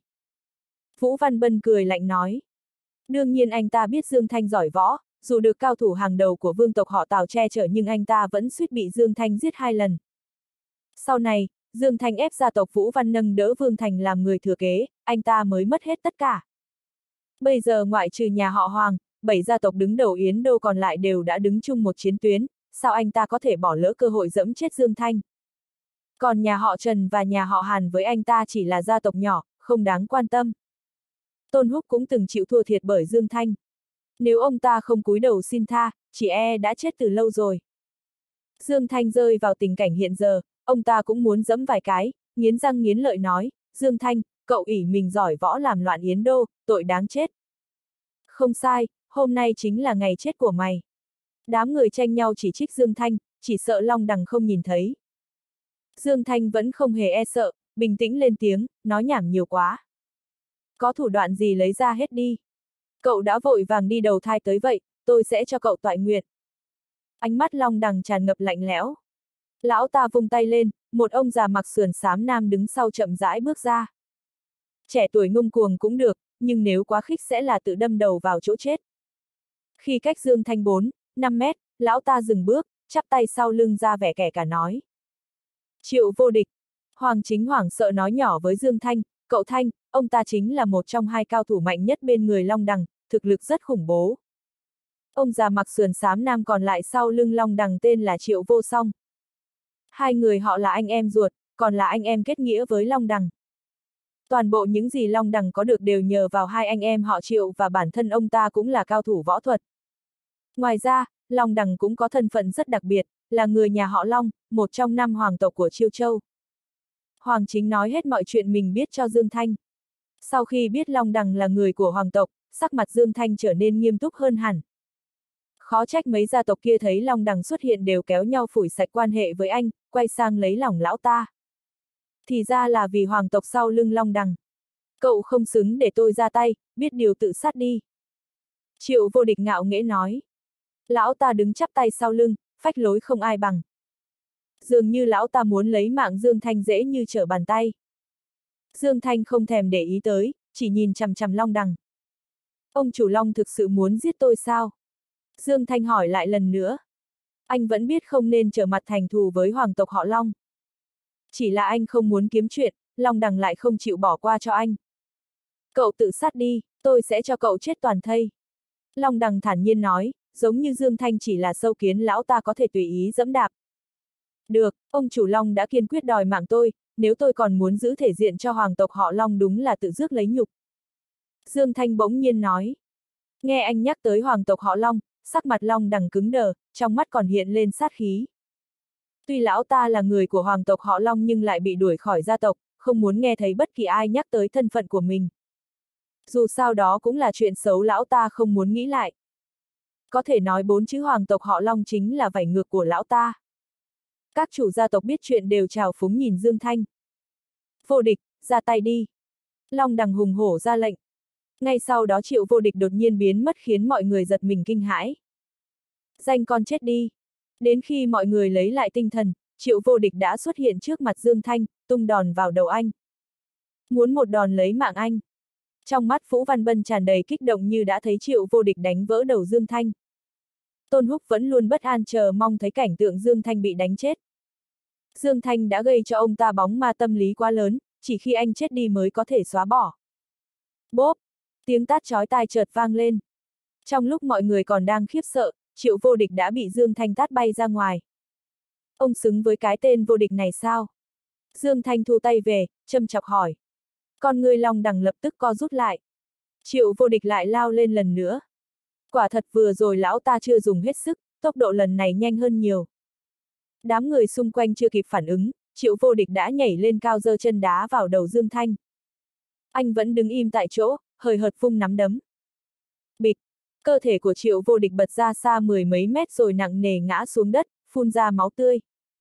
Vũ Văn Bân cười lạnh nói. Đương nhiên anh ta biết Dương Thanh giỏi võ, dù được cao thủ hàng đầu của vương tộc họ Tào che chở nhưng anh ta vẫn suýt bị Dương Thanh giết 2 lần. Sau này, Dương Thanh ép gia tộc Vũ Văn nâng đỡ Vương Thành làm người thừa kế, anh ta mới mất hết tất cả. Bây giờ ngoại trừ nhà họ Hoàng, 7 gia tộc đứng đầu Yến Đô còn lại đều đã đứng chung một chiến tuyến, sao anh ta có thể bỏ lỡ cơ hội giẫm chết Dương Thanh? Còn nhà họ Trần và nhà họ Hàn với anh ta chỉ là gia tộc nhỏ, không đáng quan tâm. Tôn Húc cũng từng chịu thua thiệt bởi Dương Thanh. Nếu ông ta không cúi đầu xin tha, chỉ đã chết từ lâu rồi. Dương Thanh rơi vào tình cảnh hiện giờ, ông ta cũng muốn giẫm vài cái, nghiến răng nghiến lợi nói, Dương Thanh, cậu ỷ mình giỏi võ làm loạn Yến Đô, tội đáng chết. Không sai, hôm nay chính là ngày chết của mày. Đám người tranh nhau chỉ trích Dương Thanh, chỉ sợ Long Đằng không nhìn thấy. Dương Thanh vẫn không hề e sợ, bình tĩnh lên tiếng, nói nhảm nhiều quá. Có thủ đoạn gì lấy ra hết đi. Cậu đã vội vàng đi đầu thai tới vậy, tôi sẽ cho cậu toại nguyện. Ánh mắt Long Đằng tràn ngập lạnh lẽo. Lão ta vung tay lên, một ông già mặc sườn xám nam đứng sau chậm rãi bước ra. Trẻ tuổi ngông cuồng cũng được, nhưng nếu quá khích sẽ là tự đâm đầu vào chỗ chết. Khi cách Dương Thanh 4-5 mét, lão ta dừng bước, chắp tay sau lưng ra vẻ kẻ cả nói. Triệu vô địch. Hoàng Chính hoảng sợ nói nhỏ với Dương Thanh, cậu Thanh, ông ta chính là một trong 2 cao thủ mạnh nhất bên người Long Đằng, thực lực rất khủng bố. Ông già mặc sườn xám nam còn lại sau lưng Long Đằng tên là Triệu Vô Song. 2 người họ là anh em ruột, còn là anh em kết nghĩa với Long Đằng. Toàn bộ những gì Long Đằng có được đều nhờ vào 2 anh em họ Triệu và bản thân ông ta cũng là cao thủ võ thuật. Ngoài ra, Long Đằng cũng có thân phận rất đặc biệt, là người nhà họ Long, một trong 5 hoàng tộc của Chiêu Châu. Hoàng Chính nói hết mọi chuyện mình biết cho Dương Thanh. Sau khi biết Long Đằng là người của hoàng tộc, sắc mặt Dương Thanh trở nên nghiêm túc hơn hẳn. Khó trách mấy gia tộc kia thấy Long Đằng xuất hiện đều kéo nhau phủi sạch quan hệ với anh, quay sang lấy lòng lão ta. Thì ra là vì hoàng tộc sau lưng Long Đằng. Cậu không xứng để tôi ra tay, biết điều tự sát đi. Triệu vô địch ngạo nghễ nói. Lão ta đứng chắp tay sau lưng, phách lối không ai bằng. Dường như lão ta muốn lấy mạng Dương Thanh dễ như trở bàn tay. Dương Thanh không thèm để ý tới, chỉ nhìn chằm chằm Long Đằng. Ông chủ Long thực sự muốn giết tôi sao? Dương Thanh hỏi lại lần nữa. Anh vẫn biết không nên trở mặt thành thù với hoàng tộc họ Long. Chỉ là anh không muốn kiếm chuyện, Long Đằng lại không chịu bỏ qua cho anh. Cậu tự sát đi, tôi sẽ cho cậu chết toàn thây. Long Đằng thản nhiên nói, giống như Dương Thanh chỉ là sâu kiến lão ta có thể tùy ý dẫm đạp. Được, ông chủ Long đã kiên quyết đòi mạng tôi, nếu tôi còn muốn giữ thể diện cho hoàng tộc họ Long đúng là tự rước lấy nhục. Dương Thanh bỗng nhiên nói. Nghe anh nhắc tới hoàng tộc họ Long, sắc mặt Long Đằng cứng đờ, trong mắt còn hiện lên sát khí. Tuy lão ta là người của hoàng tộc họ Long nhưng lại bị đuổi khỏi gia tộc, không muốn nghe thấy bất kỳ ai nhắc tới thân phận của mình. Dù sao đó cũng là chuyện xấu lão ta không muốn nghĩ lại. Có thể nói 4 chữ hoàng tộc họ Long chính là vảy ngược của lão ta. Các chủ gia tộc biết chuyện đều trào phúng nhìn Dương Thanh. Vô Địch, ra tay đi. Long Đằng hùng hổ ra lệnh. Ngay sau đó Triệu Vô Địch đột nhiên biến mất khiến mọi người giật mình kinh hãi. Danh con chết đi. Đến khi mọi người lấy lại tinh thần, Triệu Vô Địch đã xuất hiện trước mặt Dương Thanh, tung đòn vào đầu anh. Muốn một đòn lấy mạng anh. Trong mắt Vũ Văn Bân tràn đầy kích động như đã thấy Triệu Vô Địch đánh vỡ đầu Dương Thanh. Tôn Húc vẫn luôn bất an chờ mong thấy cảnh tượng Dương Thanh bị đánh chết. Dương Thanh đã gây cho ông ta bóng ma tâm lý quá lớn, chỉ khi anh chết đi mới có thể xóa bỏ. Bốp! Tiếng tát chói tai chợt vang lên. Trong lúc mọi người còn đang khiếp sợ, Triệu Vô Địch đã bị Dương Thanh tát bay ra ngoài. Ông xứng với cái tên Vô Địch này sao? Dương Thanh thu tay về, châm chọc hỏi. Con ngươi Long Đằng lập tức co rút lại. Triệu Vô Địch lại lao lên lần nữa. Quả thật vừa rồi lão ta chưa dùng hết sức, tốc độ lần này nhanh hơn nhiều. Đám người xung quanh chưa kịp phản ứng, Triệu Vô Địch đã nhảy lên cao giơ chân đá vào đầu Dương Thanh. Anh vẫn đứng im tại chỗ, hời hợt vung nắm đấm. Bịch! Cơ thể của Triệu Vô Địch bật ra xa mười mấy mét rồi nặng nề ngã xuống đất, phun ra máu tươi.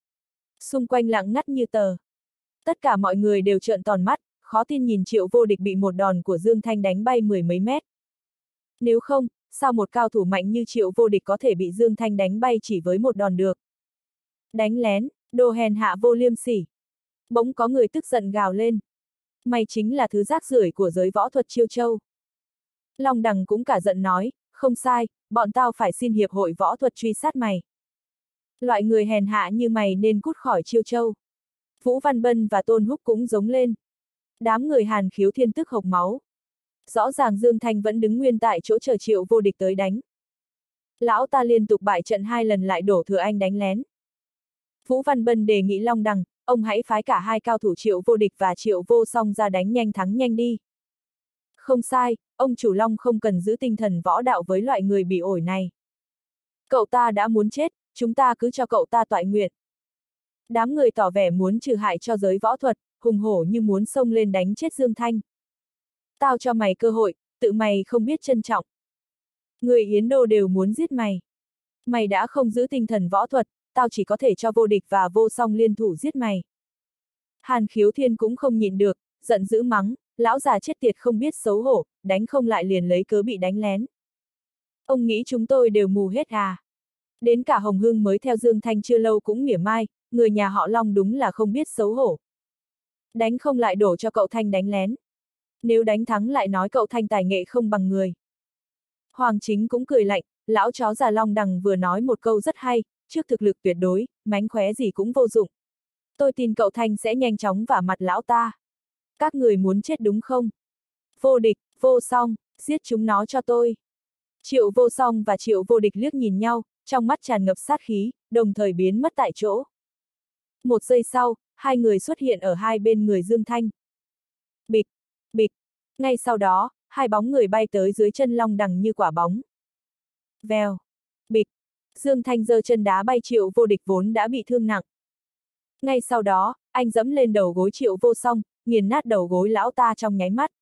Xung quanh lặng ngắt như tờ. Tất cả mọi người đều trợn tròn mắt, khó tin nhìn Triệu Vô Địch bị một đòn của Dương Thanh đánh bay mười mấy mét. Nếu không, sao một cao thủ mạnh như Triệu Vô Địch có thể bị Dương Thanh đánh bay chỉ với một đòn được? Đánh lén, đồ hèn hạ vô liêm sỉ. Bỗng có người tức giận gào lên. Mày chính là thứ rác rưởi của giới võ thuật Chiêu Châu. Long Đằng cũng cả giận nói, không sai, bọn tao phải xin hiệp hội võ thuật truy sát mày. Loại người hèn hạ như mày nên cút khỏi Chiêu Châu. Vũ Văn Bân và Tôn Húc cũng giống lên. Đám người Hàn Khiếu Thiên tức hộc máu. Rõ ràng Dương Thanh vẫn đứng nguyên tại chỗ chờ Triệu Vô Địch tới đánh. Lão ta liên tục bại trận 2 lần lại đổ thừa anh đánh lén. Vũ Văn Bân đề nghị Long Đằng, ông hãy phái cả hai cao thủ Triệu Vô Địch và Triệu Vô Song ra đánh nhanh thắng nhanh đi. Không sai, ông chủ Long không cần giữ tinh thần võ đạo với loại người bị ổi này. Cậu ta đã muốn chết, chúng ta cứ cho cậu ta toại nguyện. Đám người tỏ vẻ muốn trừ hại cho giới võ thuật, hùng hổ như muốn xông lên đánh chết Dương Thanh. Tao cho mày cơ hội, tự mày không biết trân trọng. Người Yến Đô đều muốn giết mày. Mày đã không giữ tinh thần võ thuật, tao chỉ có thể cho Vô Địch và Vô Song liên thủ giết mày. Hàn Khiếu Thiên cũng không nhịn được, giận dữ mắng, lão già chết tiệt không biết xấu hổ, đánh không lại liền lấy cớ bị đánh lén. Ông nghĩ chúng tôi đều mù hết à? Đến cả Hồng Hưng mới theo Dương Thanh chưa lâu cũng mỉa mai, người nhà họ Long đúng là không biết xấu hổ. Đánh không lại đổ cho cậu Thanh đánh lén. Nếu đánh thắng lại nói cậu Thanh tài nghệ không bằng người. Hoàng Chính cũng cười lạnh, lão chó già Long Đằng vừa nói một câu rất hay, trước thực lực tuyệt đối, mánh khóe gì cũng vô dụng. Tôi tin cậu Thanh sẽ nhanh chóng vả mặt lão ta. Các người muốn chết đúng không? Vô Địch, Vô Song, giết chúng nó cho tôi. Triệu Vô Song và Triệu Vô Địch liếc nhìn nhau, trong mắt tràn ngập sát khí, đồng thời biến mất tại chỗ. Một giây sau, hai người xuất hiện ở hai bên người Dương Thanh. Bịch, bịch. Ngay sau đó, hai bóng người bay tới dưới chân Long Đằng như quả bóng. Vèo, bịch. Dương Thanh giơ chân đá bay Triệu Vô Địch vốn đã bị thương nặng. Ngay sau đó, anh dẫm lên đầu gối Triệu Vô Song, nghiền nát đầu gối lão ta trong nháy mắt.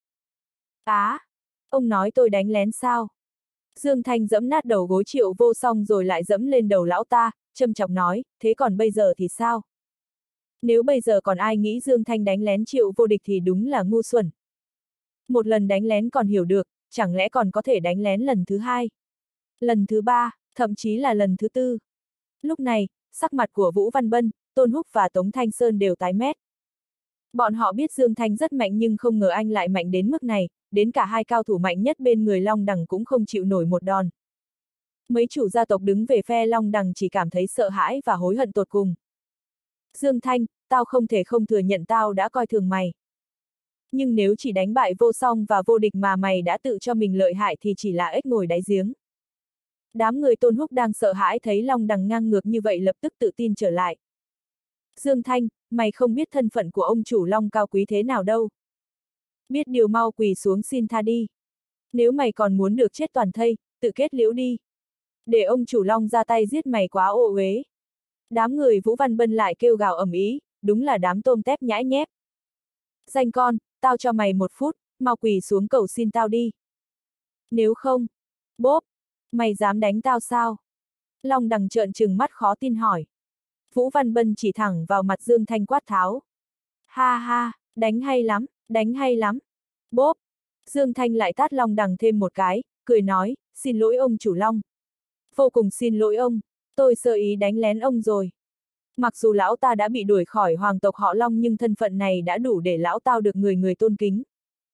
Á! Ông nói tôi đánh lén sao? Dương Thanh dẫm nát đầu gối Triệu Vô Song rồi lại dẫm lên đầu lão ta, châm chọc nói, thế còn bây giờ thì sao? Nếu bây giờ còn ai nghĩ Dương Thanh đánh lén Triệu Vô Địch thì đúng là ngu xuẩn. Một lần đánh lén còn hiểu được, chẳng lẽ còn có thể đánh lén lần thứ hai? Lần thứ ba, thậm chí là lần thứ tư. Lúc này, sắc mặt của Vũ Văn Bân, Tôn Húc và Tống Thanh Sơn đều tái mét. Bọn họ biết Dương Thanh rất mạnh nhưng không ngờ anh lại mạnh đến mức này, đến cả hai cao thủ mạnh nhất bên người Long Đằng cũng không chịu nổi một đòn. Mấy chủ gia tộc đứng về phe Long Đằng chỉ cảm thấy sợ hãi và hối hận tột cùng. Dương Thanh, tao không thể không thừa nhận tao đã coi thường mày. Nhưng nếu chỉ đánh bại Vô Song và Vô Địch mà mày đã tự cho mình lợi hại thì chỉ là ếch ngồi đáy giếng. Đám người Tôn Húc đang sợ hãi thấy Long Đằng ngang ngược như vậy lập tức tự tin trở lại. Dương Thanh, mày không biết thân phận của ông chủ Long cao quý thế nào đâu. Biết điều mau quỳ xuống xin tha đi. Nếu mày còn muốn được chết toàn thây, tự kết liễu đi. Để ông chủ Long ra tay giết mày quá ô uế. Đám người Vũ Văn Bân lại kêu gào ầm ĩ, đúng là đám tôm tép nhãi nhép. Danh con, tao cho mày 1 phút, mau quỳ xuống cầu xin tao đi. Nếu không, bốp, mày dám đánh tao sao? Long Đằng trợn trừng mắt khó tin hỏi. Vũ Văn Bân chỉ thẳng vào mặt Dương Thanh quát tháo. Ha ha, Đánh hay lắm, đánh hay lắm. Bốp! Dương Thanh lại tát Long Đằng thêm một cái, cười nói, xin lỗi ông chủ Long. Vô cùng xin lỗi ông, tôi sơ ý đánh lén ông rồi. Mặc dù lão ta đã bị đuổi khỏi hoàng tộc họ Long nhưng thân phận này đã đủ để lão tao được người người tôn kính.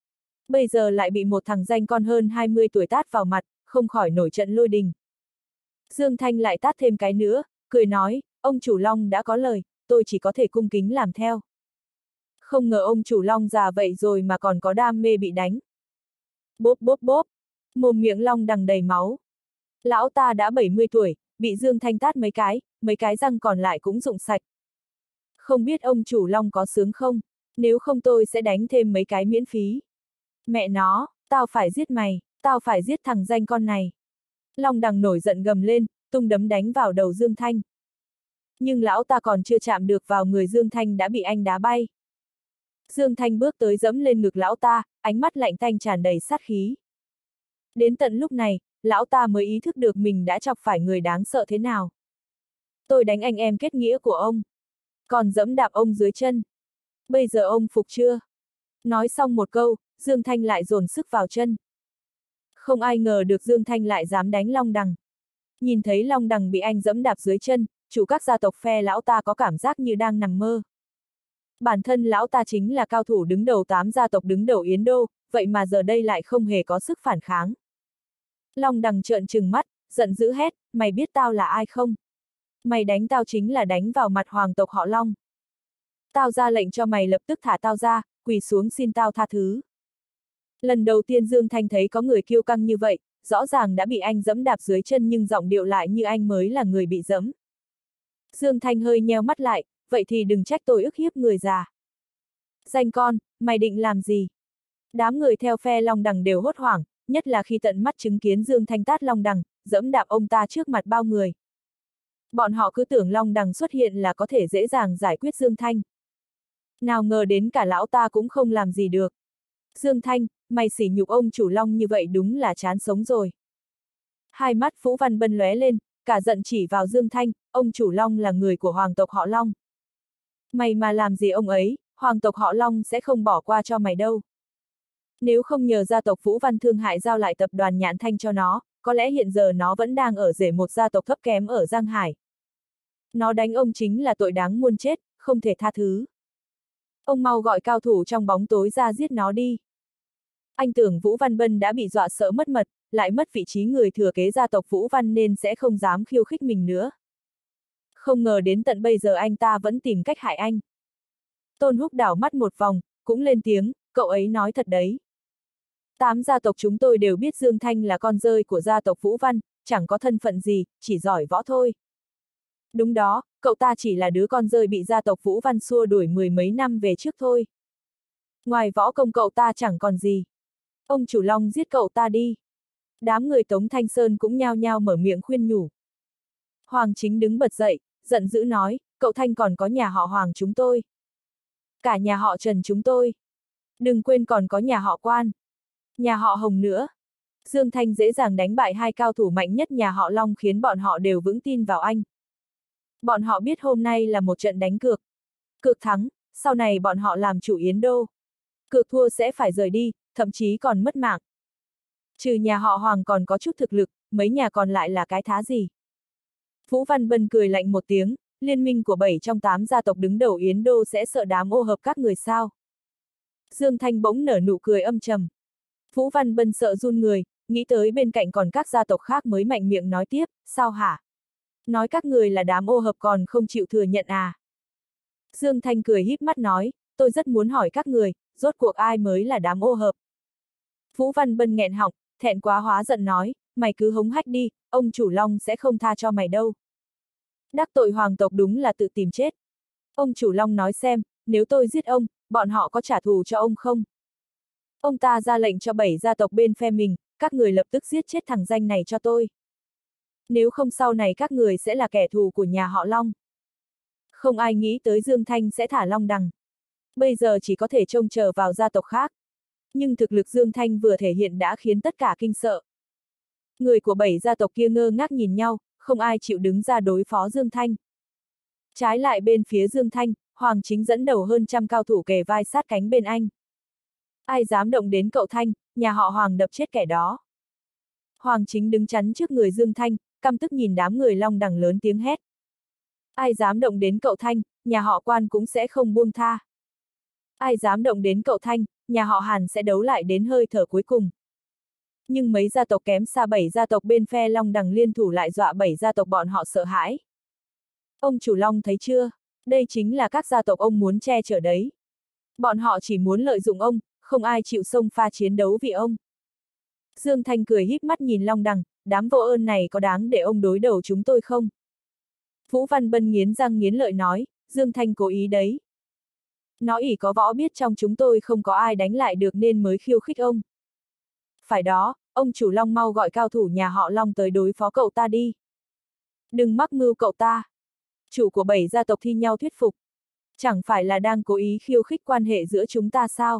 Bây giờ lại bị một thằng danh con hơn 20 tuổi tát vào mặt, không khỏi nổi trận lôi đình. Dương Thanh lại tát thêm cái nữa, cười nói, ông chủ Long đã có lời, tôi chỉ có thể cung kính làm theo. Không ngờ ông chủ Long già vậy rồi mà còn có đam mê bị đánh. Bốp bốp bốp, mồm miệng Long Đằng đầy máu. Lão ta đã 70 tuổi, bị Dương Thanh tát mấy cái răng còn lại cũng rụng sạch. Không biết ông chủ Long có sướng không, nếu không tôi sẽ đánh thêm mấy cái miễn phí. Mẹ nó, tao phải giết mày, tao phải giết thằng danh con này. Long Đằng nổi giận gầm lên, tung đấm đánh vào đầu Dương Thanh. Nhưng lão ta còn chưa chạm được vào người Dương Thanh đã bị anh đá bay. Dương Thanh bước tới giẫm lên ngực lão ta, ánh mắt lạnh tanh tràn đầy sát khí. Đến tận lúc này, lão ta mới ý thức được mình đã chọc phải người đáng sợ thế nào. Tôi đánh anh em kết nghĩa của ông, còn giẫm đạp ông dưới chân. Bây giờ ông phục chưa? Nói xong một câu, Dương Thanh lại dồn sức vào chân. Không ai ngờ được Dương Thanh lại dám đánh Long Đằng. Nhìn thấy Long Đằng bị anh giẫm đạp dưới chân, chủ các gia tộc phe lão ta có cảm giác như đang nằm mơ. Bản thân lão ta chính là cao thủ đứng đầu 8 gia tộc đứng đầu Yến Đô, vậy mà giờ đây lại không hề có sức phản kháng. Long Đằng trợn trừng mắt, giận dữ hét, mày biết tao là ai không? Mày đánh tao chính là đánh vào mặt hoàng tộc họ Long. Tao ra lệnh cho mày lập tức thả tao ra, quỳ xuống xin tao tha thứ. Lần đầu tiên Dương Thanh thấy có người kiêu căng như vậy, rõ ràng đã bị anh giẫm đạp dưới chân nhưng giọng điệu lại như anh mới là người bị giẫm. Dương Thanh hơi nheo mắt lại, vậy thì đừng trách tôi ức hiếp người già. Danh con, mày định làm gì? Đám người theo phe Long Đằng đều hốt hoảng, nhất là khi tận mắt chứng kiến Dương Thanh tát Long Đằng, giẫm đạp ông ta trước mặt bao người. Bọn họ cứ tưởng Long Đằng xuất hiện là có thể dễ dàng giải quyết Dương Thanh. Nào ngờ đến cả lão ta cũng không làm gì được. Dương Thanh, mày sỉ nhục ông chủ Long như vậy đúng là chán sống rồi. Hai mắt Phũ Văn Bân lóe lên, cả giận chỉ vào Dương Thanh, ông chủ Long là người của hoàng tộc họ Long. Mày mà làm gì ông ấy, hoàng tộc họ Long sẽ không bỏ qua cho mày đâu. Nếu không nhờ gia tộc Phũ Văn Thương Hại giao lại tập đoàn Nhạn Thanh cho nó, có lẽ hiện giờ nó vẫn đang ở rể một gia tộc thấp kém ở Giang Hải. Nó đánh ông chính là tội đáng muôn chết, không thể tha thứ. Ông mau gọi cao thủ trong bóng tối ra giết nó đi. Anh tưởng Vũ Văn Bân đã bị dọa sợ mất mật, lại mất vị trí người thừa kế gia tộc Vũ Văn nên sẽ không dám khiêu khích mình nữa. Không ngờ đến tận bây giờ anh ta vẫn tìm cách hại anh. Tôn Húc đảo mắt một vòng, cũng lên tiếng, cậu ấy nói thật đấy. 8 gia tộc chúng tôi đều biết Dương Thanh là con rơi của gia tộc Vũ Văn, chẳng có thân phận gì, chỉ giỏi võ thôi. Đúng đó, cậu ta chỉ là đứa con rơi bị gia tộc Vũ Văn xua đuổi 10 mấy năm về trước thôi. Ngoài võ công cậu ta chẳng còn gì. Ông chủ Long giết cậu ta đi. Đám người Tống Thanh Sơn cũng nhao nhao mở miệng khuyên nhủ. Hoàng Chính đứng bật dậy, giận dữ nói, cậu Thanh còn có nhà họ Hoàng chúng tôi. Cả nhà họ Trần chúng tôi. Đừng quên còn có nhà họ Quan. Nhà họ Hồng nữa. Dương Thanh dễ dàng đánh bại hai cao thủ mạnh nhất nhà họ Long khiến bọn họ đều vững tin vào anh. Bọn họ biết hôm nay là một trận đánh cược. Cược thắng, sau này bọn họ làm chủ Yến Đô. Cược thua sẽ phải rời đi, thậm chí còn mất mạng. Trừ nhà họ Hoàng còn có chút thực lực, mấy nhà còn lại là cái thá gì. Vũ Văn Bân cười lạnh một tiếng, liên minh của 7 trong 8 gia tộc đứng đầu Yến Đô sẽ sợ đám ô hợp các người sao. Dương Thanh bỗng nở nụ cười âm trầm. Vũ Văn Bân sợ run người, nghĩ tới bên cạnh còn các gia tộc khác mới mạnh miệng nói tiếp, sao hả? Nói các người là đám ô hợp còn không chịu thừa nhận à? Dương Thanh cười híp mắt nói, tôi rất muốn hỏi các người, rốt cuộc ai mới là đám ô hợp? Vũ Văn Bân nghẹn họng, thẹn quá hóa giận nói, mày cứ hống hách đi, ông chủ Long sẽ không tha cho mày đâu. Đắc tội hoàng tộc đúng là tự tìm chết. Ông chủ Long nói xem, nếu tôi giết ông, bọn họ có trả thù cho ông không? Ông ta ra lệnh cho 7 gia tộc bên phe mình, các người lập tức giết chết thằng danh này cho tôi. Nếu không sau này các người sẽ là kẻ thù của nhà họ Long. Không ai nghĩ tới Dương Thanh sẽ thả Long Đằng. Bây giờ chỉ có thể trông chờ vào gia tộc khác. Nhưng thực lực Dương Thanh vừa thể hiện đã khiến tất cả kinh sợ. Người của 7 gia tộc kia ngơ ngác nhìn nhau, không ai chịu đứng ra đối phó Dương Thanh. Trái lại bên phía Dương Thanh, Hoàng Chính dẫn đầu hơn trăm cao thủ kề vai sát cánh bên anh. Ai dám động đến cậu Thanh, nhà họ Hoàng đập chết kẻ đó. Hoàng Chính đứng chắn trước người Dương Thanh, căm tức nhìn đám người Long Đằng lớn tiếng hét. Ai dám động đến cậu Thanh, nhà họ Quan cũng sẽ không buông tha. Ai dám động đến cậu Thanh, nhà họ Hàn sẽ đấu lại đến hơi thở cuối cùng. Nhưng mấy gia tộc kém xa 7 gia tộc bên phe Long Đằng liên thủ lại dọa 7 gia tộc bọn họ sợ hãi. Ông chủ Long thấy chưa? Đây chính là các gia tộc ông muốn che chở đấy. Bọn họ chỉ muốn lợi dụng ông, không ai chịu xông pha chiến đấu vì ông. Dương Thanh cười híp mắt nhìn Long Đằng, đám vô ơn này có đáng để ông đối đầu chúng tôi không? Vũ Văn Bân nghiến răng nghiến lợi nói, Dương Thanh cố ý đấy. Nó ỷ có võ biết trong chúng tôi không có ai đánh lại được nên mới khiêu khích ông. Phải đó, ông chủ Long mau gọi cao thủ nhà họ Long tới đối phó cậu ta đi. Đừng mắc mưu cậu ta. Chủ của 7 gia tộc thi nhau thuyết phục. Chẳng phải là đang cố ý khiêu khích quan hệ giữa chúng ta sao?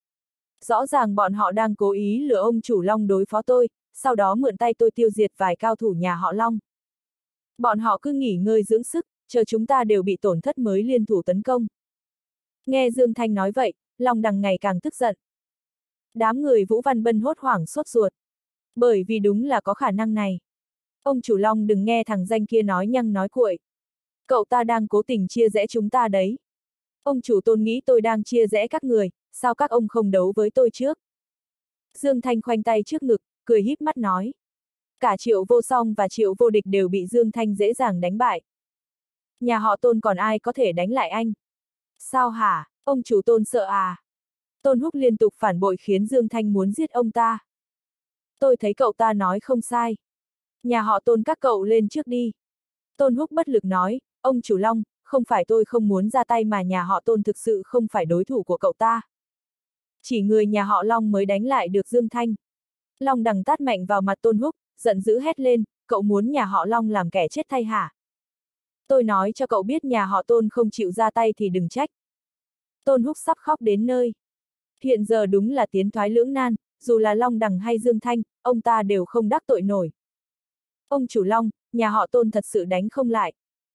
Rõ ràng bọn họ đang cố ý lừa ông chủ Long đối phó tôi, sau đó mượn tay tôi tiêu diệt vài cao thủ nhà họ Long. Bọn họ cứ nghỉ ngơi dưỡng sức, chờ chúng ta đều bị tổn thất mới liên thủ tấn công. Nghe Dương Thanh nói vậy, Long Đằng ngày càng tức giận. Đám người Vũ Văn Bân hốt hoảng sốt ruột. Bởi vì đúng là có khả năng này. Ông chủ Long đừng nghe thằng danh kia nói nhăng nói cuội. Cậu ta đang cố tình chia rẽ chúng ta đấy. Ông chủ Tôn nghĩ tôi đang chia rẽ các người, sao các ông không đấu với tôi trước? Dương Thanh khoanh tay trước ngực, cười híp mắt nói. Cả Triệu Vô Song và Triệu Vô Địch đều bị Dương Thanh dễ dàng đánh bại. Nhà họ Tôn còn ai có thể đánh lại anh? Sao hả, ông chủ Tôn sợ à? Tôn Húc liên tục phản bội khiến Dương Thanh muốn giết ông ta. Tôi thấy cậu ta nói không sai. Nhà họ Tôn các cậu lên trước đi. Tôn Húc bất lực nói, ông chủ Long, không phải tôi không muốn ra tay mà nhà họ Tôn thực sự không phải đối thủ của cậu ta. Chỉ người nhà họ Long mới đánh lại được Dương Thanh. Long Đằng tát mạnh vào mặt Tôn Húc, giận dữ hét lên, cậu muốn nhà họ Long làm kẻ chết thay hả? Tôi nói cho cậu biết nhà họ Tôn không chịu ra tay thì đừng trách. Tôn Húc sắp khóc đến nơi. Hiện giờ đúng là tiến thoái lưỡng nan, dù là Long Đằng hay Dương Thanh, ông ta đều không đắc tội nổi. Ông chủ Long, nhà họ Tôn thật sự đánh không lại.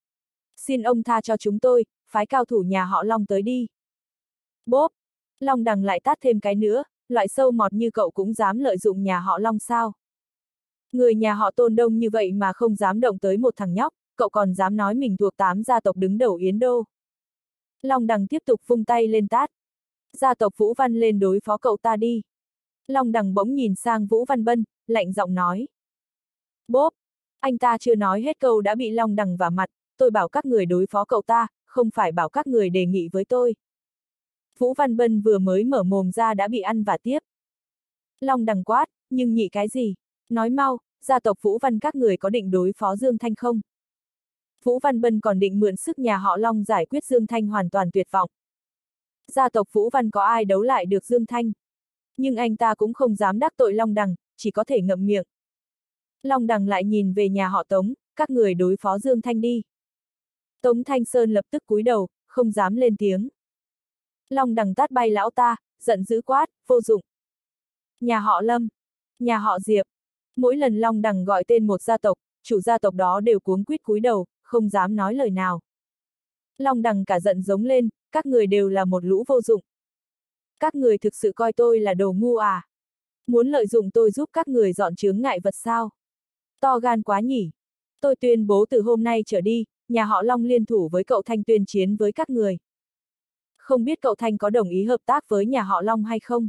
Xin ông tha cho chúng tôi, phái cao thủ nhà họ Long tới đi. Bốp! Long Đằng lại tát thêm cái nữa, loại sâu mọt như cậu cũng dám lợi dụng nhà họ Long sao? Người nhà họ Tôn đông như vậy mà không dám động tới một thằng nhóc, cậu còn dám nói mình thuộc 8 gia tộc đứng đầu Yến Đô. Long Đằng tiếp tục vung tay lên tát. Gia tộc Vũ Văn lên đối phó cậu ta đi. Long Đằng bỗng nhìn sang Vũ Văn Bân, lạnh giọng nói. Bốp! Anh ta chưa nói hết câu đã bị Long Đằng vả mặt, tôi bảo các người đối phó cậu ta, không phải bảo các người đề nghị với tôi. Vũ Văn Bân vừa mới mở mồm ra đã bị ăn vả tiếp. Long Đằng quát, nhưng nhị cái gì? Nói mau, gia tộc Vũ Văn các người có định đối phó Dương Thanh không? Vũ Văn Bân còn định mượn sức nhà họ Long giải quyết Dương Thanh hoàn toàn tuyệt vọng. Gia tộc Vũ Văn có ai đấu lại được Dương Thanh? Nhưng anh ta cũng không dám đắc tội Long Đằng, chỉ có thể ngậm miệng. Long Đằng lại nhìn về nhà họ Tống, các người đối phó Dương Thanh đi. Tống Thanh Sơn lập tức cúi đầu, không dám lên tiếng. Long Đằng tát bay lão ta, giận dữ quát, vô dụng. Nhà họ Lâm, nhà họ Diệp. Mỗi lần Long Đằng gọi tên một gia tộc, chủ gia tộc đó đều cuống quýt cúi đầu, không dám nói lời nào. Long Đằng cả giận giống lên, các người đều là một lũ vô dụng. Các người thực sự coi tôi là đồ ngu à? Muốn lợi dụng tôi giúp các người dọn chướng ngại vật sao? To gan quá nhỉ? Tôi tuyên bố từ hôm nay trở đi, nhà họ Long liên thủ với cậu Thanh tuyên chiến với các người. Không biết cậu Thanh có đồng ý hợp tác với nhà họ Long hay không?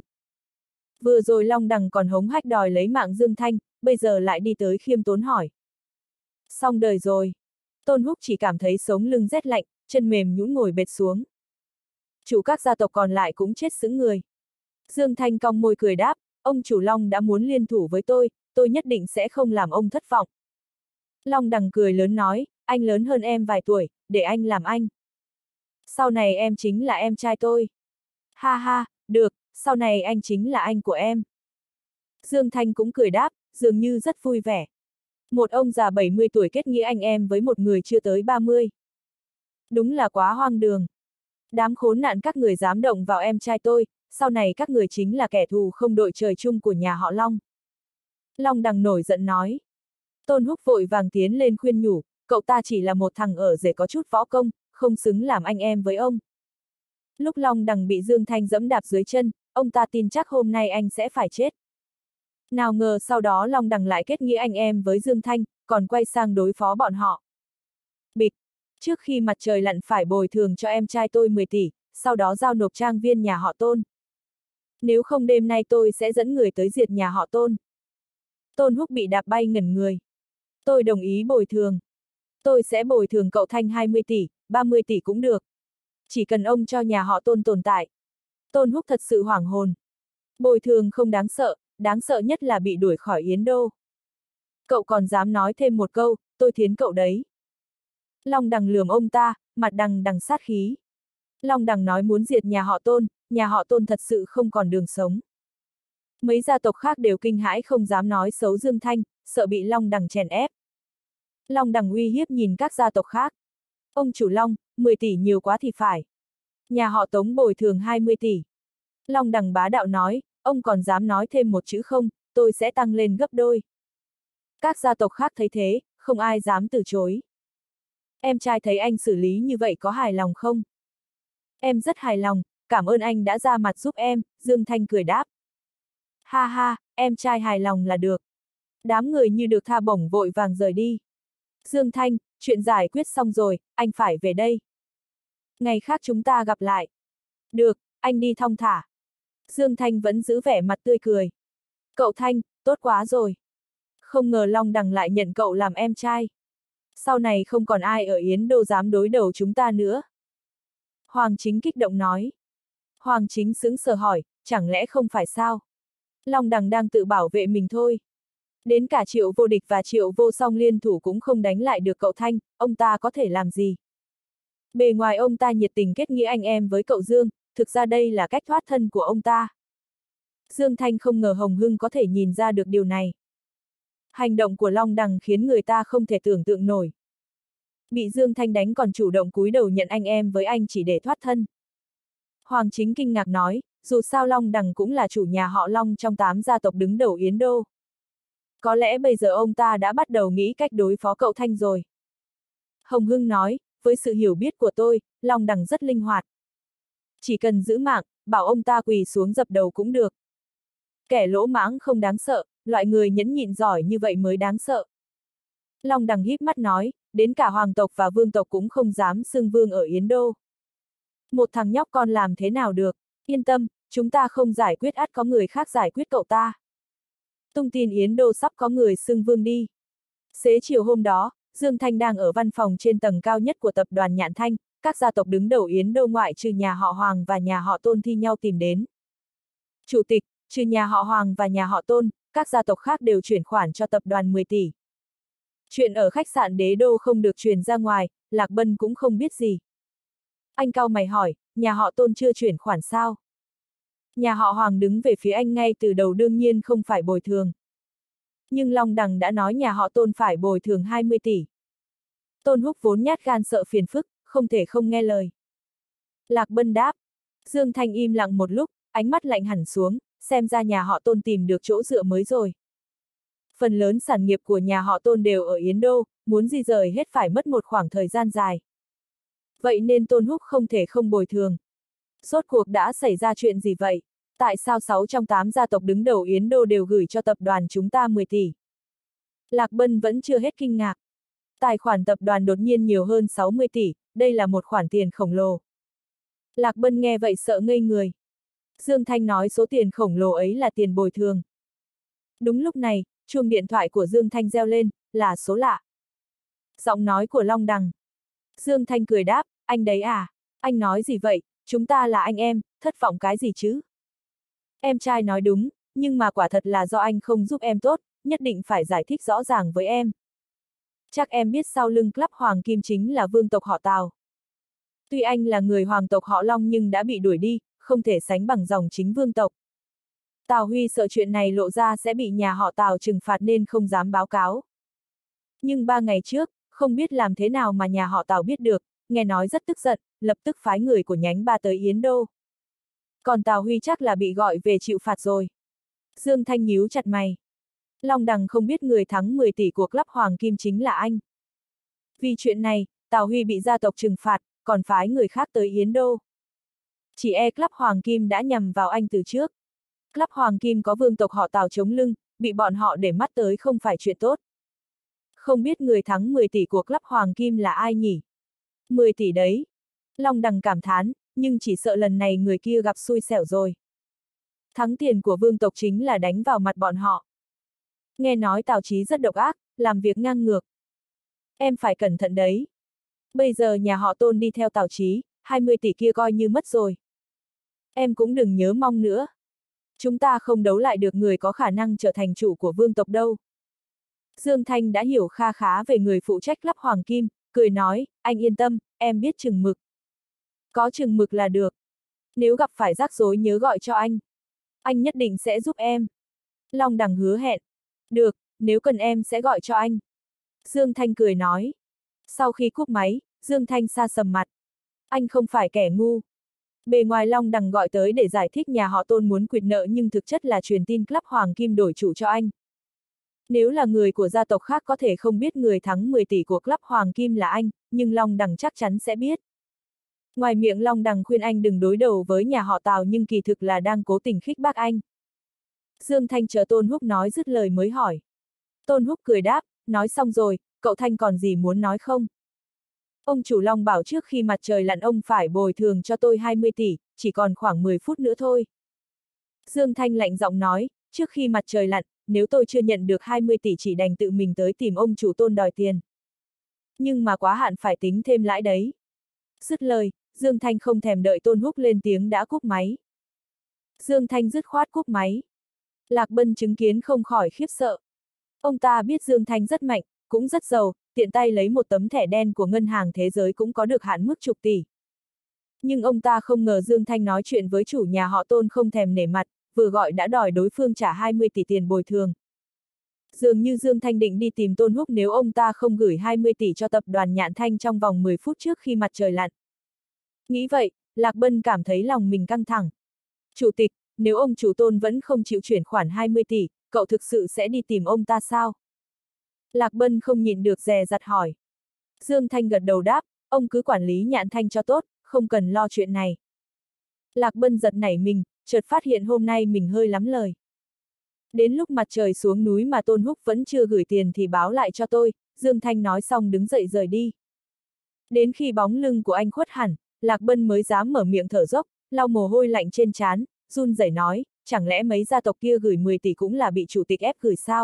Vừa rồi Long Đằng còn hống hách đòi lấy mạng Dương Thanh, bây giờ lại đi tới khiêm tốn hỏi. Xong đời rồi. Tôn Húc chỉ cảm thấy sống lưng rét lạnh, chân mềm nhũn ngồi bệt xuống. Chủ các gia tộc còn lại cũng chết sững người. Dương Thanh cong môi cười đáp, ông chủ Long đã muốn liên thủ với tôi nhất định sẽ không làm ông thất vọng. Long Đằng cười lớn nói, anh lớn hơn em vài tuổi, để anh làm anh. Sau này em chính là em trai tôi. Ha ha, được, sau này anh chính là anh của em. Dương Thanh cũng cười đáp, dường như rất vui vẻ. Một ông già 70 tuổi kết nghĩa anh em với một người chưa tới 30. Đúng là quá hoang đường. Đám khốn nạn các người dám động vào em trai tôi, sau này các người chính là kẻ thù không đội trời chung của nhà họ Long. Long Đằng nổi giận nói. Tôn Húc vội vàng tiến lên khuyên nhủ, cậu ta chỉ là một thằng ở rể có chút võ công, không xứng làm anh em với ông. Lúc Long Đằng bị Dương Thanh giẫm đạp dưới chân, ông ta tin chắc hôm nay anh sẽ phải chết. Nào ngờ sau đó Long Đằng lại kết nghĩa anh em với Dương Thanh, còn quay sang đối phó bọn họ. Bịch! Trước khi mặt trời lặn phải bồi thường cho em trai tôi 10 tỷ, sau đó giao nộp trang viên nhà họ Tôn. Nếu không đêm nay tôi sẽ dẫn người tới diệt nhà họ Tôn. Tôn Húc bị đạp bay ngẩn người. Tôi đồng ý bồi thường. Tôi sẽ bồi thường cậu Thanh 20 tỷ, 30 tỷ cũng được. Chỉ cần ông cho nhà họ Tôn tồn tại. Tôn Húc thật sự hoảng hồn. Bồi thường không đáng sợ nhất là bị đuổi khỏi Yến Đô. Cậu còn dám nói thêm một câu, tôi thiến cậu đấy. Long Đằng lườm ông ta, mặt đằng đằng sát khí. Long Đằng nói muốn diệt nhà họ Tôn thật sự không còn đường sống. Mấy gia tộc khác đều kinh hãi không dám nói xấu Dương Thanh, sợ bị Long Đằng chèn ép. Long Đằng uy hiếp nhìn các gia tộc khác. Ông chủ Long, 10 tỷ nhiều quá thì phải. Nhà họ Tống bồi thường 20 tỷ. Long Đằng bá đạo nói, ông còn dám nói thêm một chữ không, tôi sẽ tăng lên gấp đôi. Các gia tộc khác thấy thế, không ai dám từ chối. Em trai thấy anh xử lý như vậy có hài lòng không? Em rất hài lòng, cảm ơn anh đã ra mặt giúp em, Dương Thanh cười đáp. Ha ha, em trai hài lòng là được. Đám người như được tha bổng vội vàng rời đi. Dương Thanh, chuyện giải quyết xong rồi, anh phải về đây. Ngày khác chúng ta gặp lại. Được, anh đi thong thả. Dương Thanh vẫn giữ vẻ mặt tươi cười. Cậu Thanh, tốt quá rồi. Không ngờ Long Đằng lại nhận cậu làm em trai. Sau này không còn ai ở Yến Đô dám đối đầu chúng ta nữa. Hoàng Chính kích động nói. Hoàng Chính sững sờ hỏi, chẳng lẽ không phải sao? Long Đằng đang tự bảo vệ mình thôi. Đến cả Triệu Vô Địch và Triệu Vô Song liên thủ cũng không đánh lại được cậu Thanh, ông ta có thể làm gì? Bề ngoài ông ta nhiệt tình kết nghĩa anh em với cậu Dương, thực ra đây là cách thoát thân của ông ta. Dương Thanh không ngờ Hồng Hưng có thể nhìn ra được điều này. Hành động của Long Đằng khiến người ta không thể tưởng tượng nổi. Bị Dương Thanh đánh còn chủ động cúi đầu nhận anh em với anh chỉ để thoát thân. Hoàng Chính kinh ngạc nói, dù sao Long Đằng cũng là chủ nhà họ Long trong 8 gia tộc đứng đầu Yến Đô. Có lẽ bây giờ ông ta đã bắt đầu nghĩ cách đối phó cậu Thanh rồi. Hồng Hưng nói, với sự hiểu biết của tôi, Long Đằng rất linh hoạt. Chỉ cần giữ mạng, bảo ông ta quỳ xuống dập đầu cũng được. Kẻ lỗ mãng không đáng sợ, loại người nhẫn nhịn giỏi như vậy mới đáng sợ. Long Đằng híp mắt nói, đến cả hoàng tộc và vương tộc cũng không dám xưng vương ở Yến Đô. Một thằng nhóc con làm thế nào được, yên tâm, chúng ta không giải quyết ắt có người khác giải quyết cậu ta. Tung tin Yến Đô sắp có người xưng vương đi. Xế chiều hôm đó, Dương Thanh đang ở văn phòng trên tầng cao nhất của tập đoàn Nhạn Thanh, các gia tộc đứng đầu Yến Đô ngoại trừ nhà họ Hoàng và nhà họ Tôn thi nhau tìm đến. Chủ tịch, trừ nhà họ Hoàng và nhà họ Tôn, các gia tộc khác đều chuyển khoản cho tập đoàn 10 tỷ. Chuyện ở khách sạn Đế Đô không được truyền ra ngoài, Lạc Bân cũng không biết gì. Anh cau mày hỏi, nhà họ Tôn chưa chuyển khoản sao? Nhà họ Hoàng đứng về phía anh ngay từ đầu đương nhiên không phải bồi thường. Nhưng Long Đằng đã nói nhà họ Tôn phải bồi thường 20 tỷ. Tôn Húc vốn nhát gan sợ phiền phức, không thể không nghe lời. Lạc Bân đáp. Dương Thanh im lặng một lúc, ánh mắt lạnh hẳn xuống, xem ra nhà họ Tôn tìm được chỗ dựa mới rồi. Phần lớn sản nghiệp của nhà họ Tôn đều ở Yến Đô, muốn di rời hết phải mất một khoảng thời gian dài. Vậy nên Tôn Húc không thể không bồi thường. Rốt cuộc đã xảy ra chuyện gì vậy? Tại sao 6 trong 8 gia tộc đứng đầu Yến Đô đều gửi cho tập đoàn chúng ta 10 tỷ? Lạc Bân vẫn chưa hết kinh ngạc. Tài khoản tập đoàn đột nhiên nhiều hơn 60 tỷ, đây là một khoản tiền khổng lồ. Lạc Bân nghe vậy sợ ngây người. Dương Thanh nói số tiền khổng lồ ấy là tiền bồi thường. Đúng lúc này, chuông điện thoại của Dương Thanh reo lên, là số lạ. Giọng nói của Long Đằng. Dương Thanh cười đáp, anh đấy à? Anh nói gì vậy, chúng ta là anh em, thất vọng cái gì chứ? Em trai nói đúng, nhưng mà quả thật là do anh không giúp em tốt, nhất định phải giải thích rõ ràng với em. Chắc em biết sau lưng Club Hoàng Kim chính là vương tộc họ Tào. Tuy anh là người hoàng tộc họ Long nhưng đã bị đuổi đi, không thể sánh bằng dòng chính vương tộc. Tào Huy sợ chuyện này lộ ra sẽ bị nhà họ Tào trừng phạt nên không dám báo cáo. Nhưng 3 ngày trước, không biết làm thế nào mà nhà họ Tào biết được, nghe nói rất tức giận, lập tức phái người của nhánh 3 tới Yến Đô. Còn Tào Huy chắc là bị gọi về chịu phạt rồi. Dương Thanh nhíu chặt mày. Long Đằng không biết người thắng 10 tỷ của Club Hoàng Kim chính là anh. Vì chuyện này, Tào Huy bị gia tộc trừng phạt, còn phái người khác tới Yến Đô. Chỉ e Club Hoàng Kim đã nhằm vào anh từ trước. Club Hoàng Kim có vương tộc họ Tào chống lưng, bị bọn họ để mắt tới không phải chuyện tốt. Không biết người thắng 10 tỷ của Club Hoàng Kim là ai nhỉ? 10 tỷ đấy. Long Đằng cảm thán, nhưng chỉ sợ lần này người kia gặp xui xẻo rồi. Thắng tiền của vương tộc chính là đánh vào mặt bọn họ. Nghe nói Tào Chí rất độc ác, làm việc ngang ngược. Em phải cẩn thận đấy. Bây giờ nhà họ Tôn đi theo Tào Chí, 20 tỷ kia coi như mất rồi. Em cũng đừng nhớ mong nữa. Chúng ta không đấu lại được người có khả năng trở thành chủ của vương tộc đâu. Dương Thanh đã hiểu kha khá về người phụ trách Club Hoàng Kim, cười nói, anh yên tâm, em biết chừng mực. Có chừng mực là được. Nếu gặp phải rắc rối nhớ gọi cho anh. Anh nhất định sẽ giúp em. Long Đằng hứa hẹn. Được, nếu cần em sẽ gọi cho anh. Dương Thanh cười nói. Sau khi cúp máy, Dương Thanh sa sầm mặt. Anh không phải kẻ ngu. Bề ngoài Long Đằng gọi tới để giải thích nhà họ Tôn muốn quyệt nợ nhưng thực chất là truyền tin Club Hoàng Kim đổi chủ cho anh. Nếu là người của gia tộc khác có thể không biết người thắng 10 tỷ của Club Hoàng Kim là anh, nhưng Long Đằng chắc chắn sẽ biết. Ngoài miệng Long Đằng khuyên anh đừng đối đầu với nhà họ Tào nhưng kỳ thực là đang cố tình khích bác anh. Dương Thanh chờ Tôn Húc nói dứt lời mới hỏi. Tôn Húc cười đáp, nói xong rồi, cậu Thanh còn gì muốn nói không? Ông chủ Long bảo trước khi mặt trời lặn ông phải bồi thường cho tôi 20 tỷ, chỉ còn khoảng 10 phút nữa thôi. Dương Thanh lạnh giọng nói, trước khi mặt trời lặn, nếu tôi chưa nhận được 20 tỷ chỉ đành tự mình tới tìm ông chủ Tôn đòi tiền. Nhưng mà quá hạn phải tính thêm lãi đấy. Dứt lời, Dương Thanh không thèm đợi Tôn Húc lên tiếng đã cúp máy. Dương Thanh dứt khoát cúp máy. Lạc Bân chứng kiến không khỏi khiếp sợ. Ông ta biết Dương Thanh rất mạnh, cũng rất giàu, tiện tay lấy một tấm thẻ đen của ngân hàng thế giới cũng có được hạn mức chục tỷ. Nhưng ông ta không ngờ Dương Thanh nói chuyện với chủ nhà họ Tôn không thèm nể mặt, vừa gọi đã đòi đối phương trả 20 tỷ tiền bồi thường. Dường như Dương Thanh định đi tìm Tôn Húc nếu ông ta không gửi 20 tỷ cho tập đoàn Nhạn Thanh trong vòng 10 phút trước khi mặt trời lặn. Nghĩ vậy, Lạc Bân cảm thấy lòng mình căng thẳng. Chủ tịch, nếu ông chủ Tôn vẫn không chịu chuyển khoản 20 tỷ, cậu thực sự sẽ đi tìm ông ta sao? Lạc Bân không nhịn được dè dặt hỏi. Dương Thanh gật đầu đáp, ông cứ quản lý Nhạn Thanh cho tốt, không cần lo chuyện này. Lạc Bân giật nảy mình, chợt phát hiện hôm nay mình hơi lắm lời. Đến lúc mặt trời xuống núi mà Tôn Húc vẫn chưa gửi tiền thì báo lại cho tôi, Dương Thanh nói xong đứng dậy rời đi. Đến khi bóng lưng của anh khuất hẳn, Lạc Bân mới dám mở miệng thở dốc, lau mồ hôi lạnh trên trán, run rẩy nói, chẳng lẽ mấy gia tộc kia gửi 10 tỷ cũng là bị chủ tịch ép gửi sao?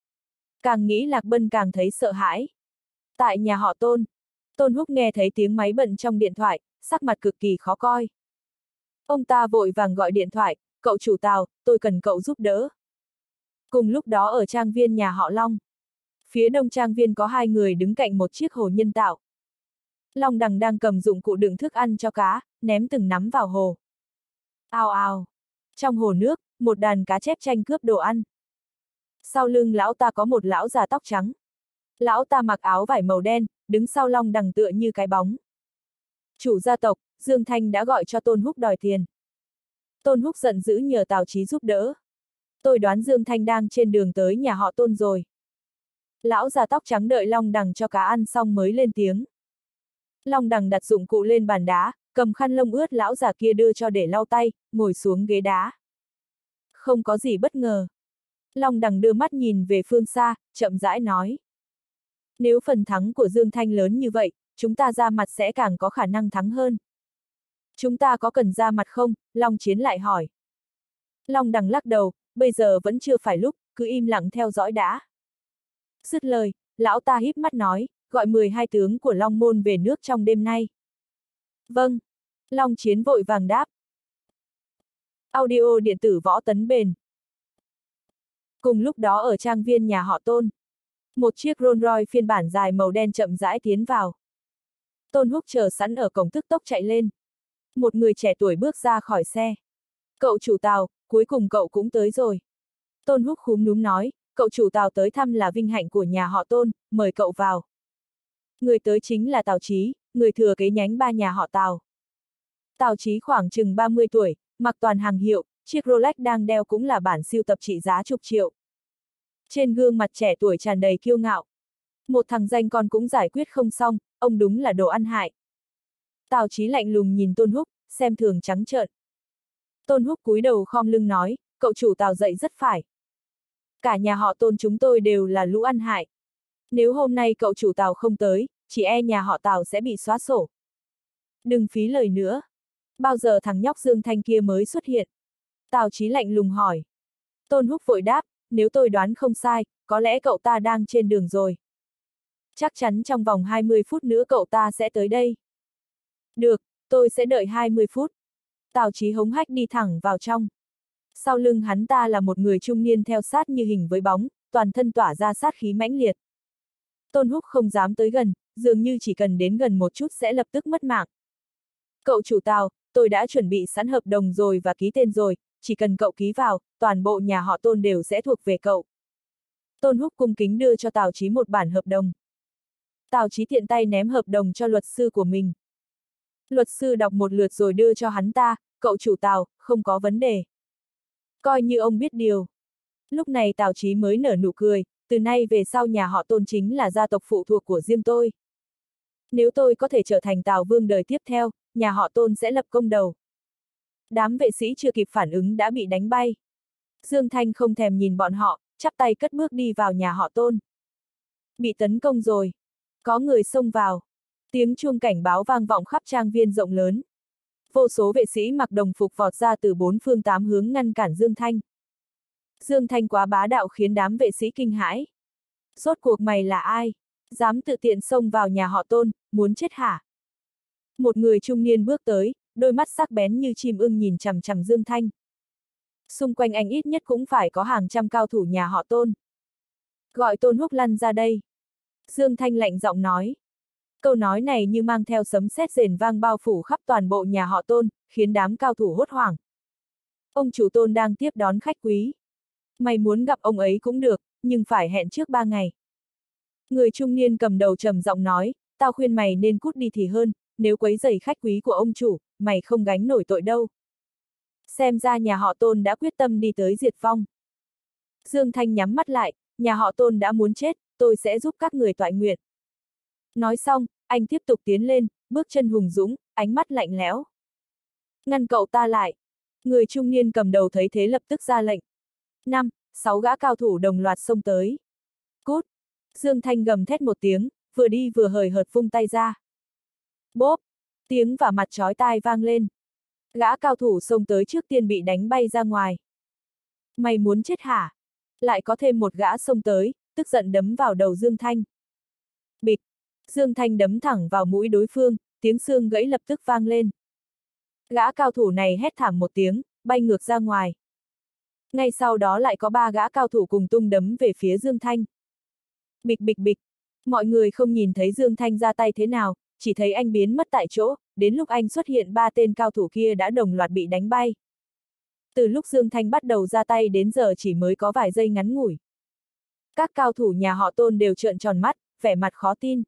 Càng nghĩ Lạc Bân càng thấy sợ hãi. Tại nhà họ Tôn, Tôn Húc nghe thấy tiếng máy bận trong điện thoại, sắc mặt cực kỳ khó coi. Ông ta vội vàng gọi điện thoại, cậu chủ Tào, tôi cần cậu giúp đỡ. Cùng lúc đó ở trang viên nhà họ Long. Phía đông trang viên có hai người đứng cạnh một chiếc hồ nhân tạo. Long Đằng đang cầm dụng cụ đựng thức ăn cho cá, ném từng nắm vào hồ. Ào ào. Trong hồ nước, một đàn cá chép tranh cướp đồ ăn. Sau lưng lão ta có một lão già tóc trắng. Lão ta mặc áo vải màu đen, đứng sau Long Đằng tựa như cái bóng. Chủ gia tộc, Dương Thanh đã gọi cho Tôn Húc đòi tiền. Tôn Húc giận dữ nhờ Tào Chí giúp đỡ. Tôi đoán Dương Thanh đang trên đường tới nhà họ Tôn rồi. Lão già tóc trắng đợi Long Đằng cho cá ăn xong mới lên tiếng. Long Đằng đặt dụng cụ lên bàn đá, cầm khăn lông ướt lão già kia đưa cho để lau tay, ngồi xuống ghế đá. Không có gì bất ngờ. Long Đằng đưa mắt nhìn về phương xa, chậm rãi nói. Nếu phần thắng của Dương Thanh lớn như vậy, chúng ta ra mặt sẽ càng có khả năng thắng hơn. Chúng ta có cần ra mặt không? Long Chiến lại hỏi. Long Đằng lắc đầu, bây giờ vẫn chưa phải lúc, cứ im lặng theo dõi đã. Dứt lời, lão ta híp mắt nói, gọi 12 tướng của Long Môn về nước trong đêm nay. Vâng. Long Chiến vội vàng đáp. Audio điện tử Võ Tấn Bền. Cùng lúc đó ở trang viên nhà họ Tôn, một chiếc Rolls Royce phiên bản dài màu đen chậm rãi tiến vào. Tôn Húc chờ sẵn ở cổng tức tốc chạy lên. Một người trẻ tuổi bước ra khỏi xe. Cậu chủ Tào, cuối cùng cậu cũng tới rồi. Tôn Húc khúm núm nói, cậu chủ Tào tới thăm là vinh hạnh của nhà họ Tôn, mời cậu vào. Người tới chính là Tào Chí, người thừa kế nhánh ba nhà họ Tào. Tào Chí khoảng chừng 30 tuổi, mặc toàn hàng hiệu, chiếc Rolex đang đeo cũng là bản siêu tập trị giá chục triệu. Trên gương mặt trẻ tuổi tràn đầy kiêu ngạo. Một thằng danh con cũng giải quyết không xong, ông đúng là đồ ăn hại. Tào Chí lạnh lùng nhìn Tôn Húc, xem thường trắng trợn. Tôn Húc cúi đầu khom lưng nói, cậu chủ Tào dạy rất phải. Cả nhà họ Tôn chúng tôi đều là lũ ăn hại. Nếu hôm nay cậu chủ Tào không tới, chỉ e nhà họ Tào sẽ bị xóa sổ. Đừng phí lời nữa. Bao giờ thằng nhóc Dương Thanh kia mới xuất hiện? Tào Chí lạnh lùng hỏi. Tôn Húc vội đáp, nếu tôi đoán không sai, có lẽ cậu ta đang trên đường rồi. Chắc chắn trong vòng 20 phút nữa cậu ta sẽ tới đây. Được, tôi sẽ đợi 20 phút. Tào Chí hống hách đi thẳng vào trong. Sau lưng hắn ta là một người trung niên theo sát như hình với bóng, toàn thân tỏa ra sát khí mãnh liệt. Tôn Húc không dám tới gần, dường như chỉ cần đến gần một chút sẽ lập tức mất mạng. Cậu chủ Tào, tôi đã chuẩn bị sẵn hợp đồng rồi và ký tên rồi, chỉ cần cậu ký vào, toàn bộ nhà họ Tôn đều sẽ thuộc về cậu. Tôn Húc cung kính đưa cho Tào Chí một bản hợp đồng. Tào Chí tiện tay ném hợp đồng cho luật sư của mình. Luật sư đọc một lượt rồi đưa cho hắn ta, cậu chủ Tào, không có vấn đề. Coi như ông biết điều. Lúc này Tào Chí mới nở nụ cười, từ nay về sau nhà họ Tôn chính là gia tộc phụ thuộc của riêng tôi. Nếu tôi có thể trở thành Tào Vương đời tiếp theo, nhà họ Tôn sẽ lập công đầu. Đám vệ sĩ chưa kịp phản ứng đã bị đánh bay. Dương Thanh không thèm nhìn bọn họ, chắp tay cất bước đi vào nhà họ Tôn. Bị tấn công rồi. Có người xông vào. Tiếng chuông cảnh báo vang vọng khắp trang viên rộng lớn. Vô số vệ sĩ mặc đồng phục vọt ra từ bốn phương tám hướng ngăn cản Dương Thanh. Dương Thanh quá bá đạo khiến đám vệ sĩ kinh hãi. Rốt cuộc mày là ai? Dám tự tiện xông vào nhà họ Tôn, muốn chết hả? Một người trung niên bước tới, đôi mắt sắc bén như chim ưng nhìn chằm chằm Dương Thanh. Xung quanh anh ít nhất cũng phải có hàng trăm cao thủ nhà họ Tôn. Gọi Tôn Húc lăn ra đây. Dương Thanh lạnh giọng nói. Câu nói này như mang theo sấm sét rền vang bao phủ khắp toàn bộ nhà họ Tôn, khiến đám cao thủ hốt hoảng. Ông chủ Tôn đang tiếp đón khách quý. Mày muốn gặp ông ấy cũng được, nhưng phải hẹn trước 3 ngày. Người trung niên cầm đầu trầm giọng nói, tao khuyên mày nên cút đi thì hơn, nếu quấy rầy khách quý của ông chủ, mày không gánh nổi tội đâu. Xem ra nhà họ Tôn đã quyết tâm đi tới diệt vong. Dương Thanh nhắm mắt lại, nhà họ Tôn đã muốn chết, tôi sẽ giúp các người toại nguyện. Nói xong, anh tiếp tục tiến lên, bước chân hùng dũng, ánh mắt lạnh lẽo. Ngăn cậu ta lại. Người trung niên cầm đầu thấy thế lập tức ra lệnh. 5-6 gã cao thủ đồng loạt xông tới. Cút! Dương Thanh gầm thét một tiếng, vừa đi vừa hời hợt vung tay ra. Bốp! Tiếng và mặt chói tai vang lên. Gã cao thủ xông tới trước tiên bị đánh bay ra ngoài. Mày muốn chết hả? Lại có thêm một gã xông tới, tức giận đấm vào đầu Dương Thanh. Bịch! Dương Thanh đấm thẳng vào mũi đối phương, tiếng xương gãy lập tức vang lên. Gã cao thủ này hét thảm một tiếng, bay ngược ra ngoài. Ngay sau đó lại có 3 gã cao thủ cùng tung đấm về phía Dương Thanh. Bịch bịch bịch. Mọi người không nhìn thấy Dương Thanh ra tay thế nào, chỉ thấy anh biến mất tại chỗ, đến lúc anh xuất hiện 3 tên cao thủ kia đã đồng loạt bị đánh bay. Từ lúc Dương Thanh bắt đầu ra tay đến giờ chỉ mới có vài giây ngắn ngủi. Các cao thủ nhà họ Tôn đều trợn tròn mắt, vẻ mặt khó tin.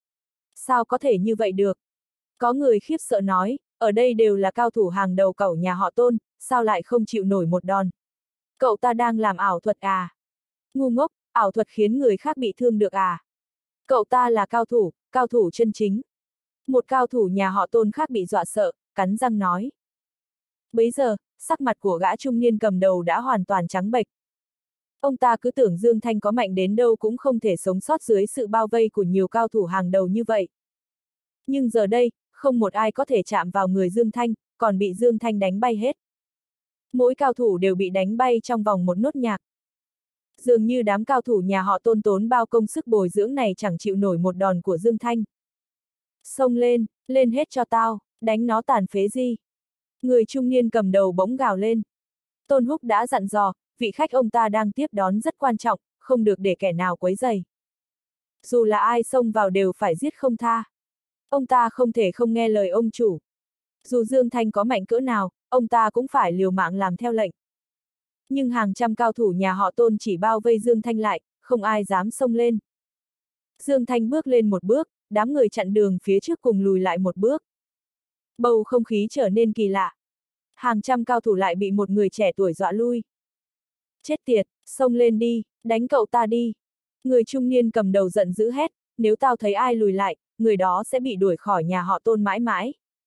Sao có thể như vậy được? Có người khiếp sợ nói, ở đây đều là cao thủ hàng đầu cẩu nhà họ Tôn, sao lại không chịu nổi một đòn? Cậu ta đang làm ảo thuật à? Ngu ngốc, ảo thuật khiến người khác bị thương được à? Cậu ta là cao thủ chân chính. Một cao thủ nhà họ Tôn khác bị dọa sợ, cắn răng nói. Bấy giờ, sắc mặt của gã trung niên cầm đầu đã hoàn toàn trắng bệch. Ông ta cứ tưởng Dương Thanh có mạnh đến đâu cũng không thể sống sót dưới sự bao vây của nhiều cao thủ hàng đầu như vậy. Nhưng giờ đây, không một ai có thể chạm vào người Dương Thanh, còn bị Dương Thanh đánh bay hết. Mỗi cao thủ đều bị đánh bay trong vòng một nốt nhạc. Dường như đám cao thủ nhà họ Tôn tốn bao công sức bồi dưỡng này chẳng chịu nổi một đòn của Dương Thanh. Xông lên, lên hết cho tao, đánh nó tàn phế gì. Người trung niên cầm đầu bỗng gào lên. Tôn Húc đã dặn dò, vị khách ông ta đang tiếp đón rất quan trọng, không được để kẻ nào quấy rầy. Dù là ai xông vào đều phải giết không tha. Ông ta không thể không nghe lời ông chủ. Dù Dương Thanh có mạnh cỡ nào, ông ta cũng phải liều mạng làm theo lệnh. Nhưng hàng trăm cao thủ nhà họ Tôn chỉ bao vây Dương Thanh lại, không ai dám xông lên. Dương Thanh bước lên một bước, đám người chặn đường phía trước cùng lùi lại một bước. Bầu không khí trở nên kỳ lạ. Hàng trăm cao thủ lại bị một người trẻ tuổi dọa lui. Chết tiệt, xông lên đi, đánh cậu ta đi. Người trung niên cầm đầu giận dữ hét, nếu tao thấy ai lùi lại, người đó sẽ bị đuổi khỏi nhà họ Tôn mãi mãi.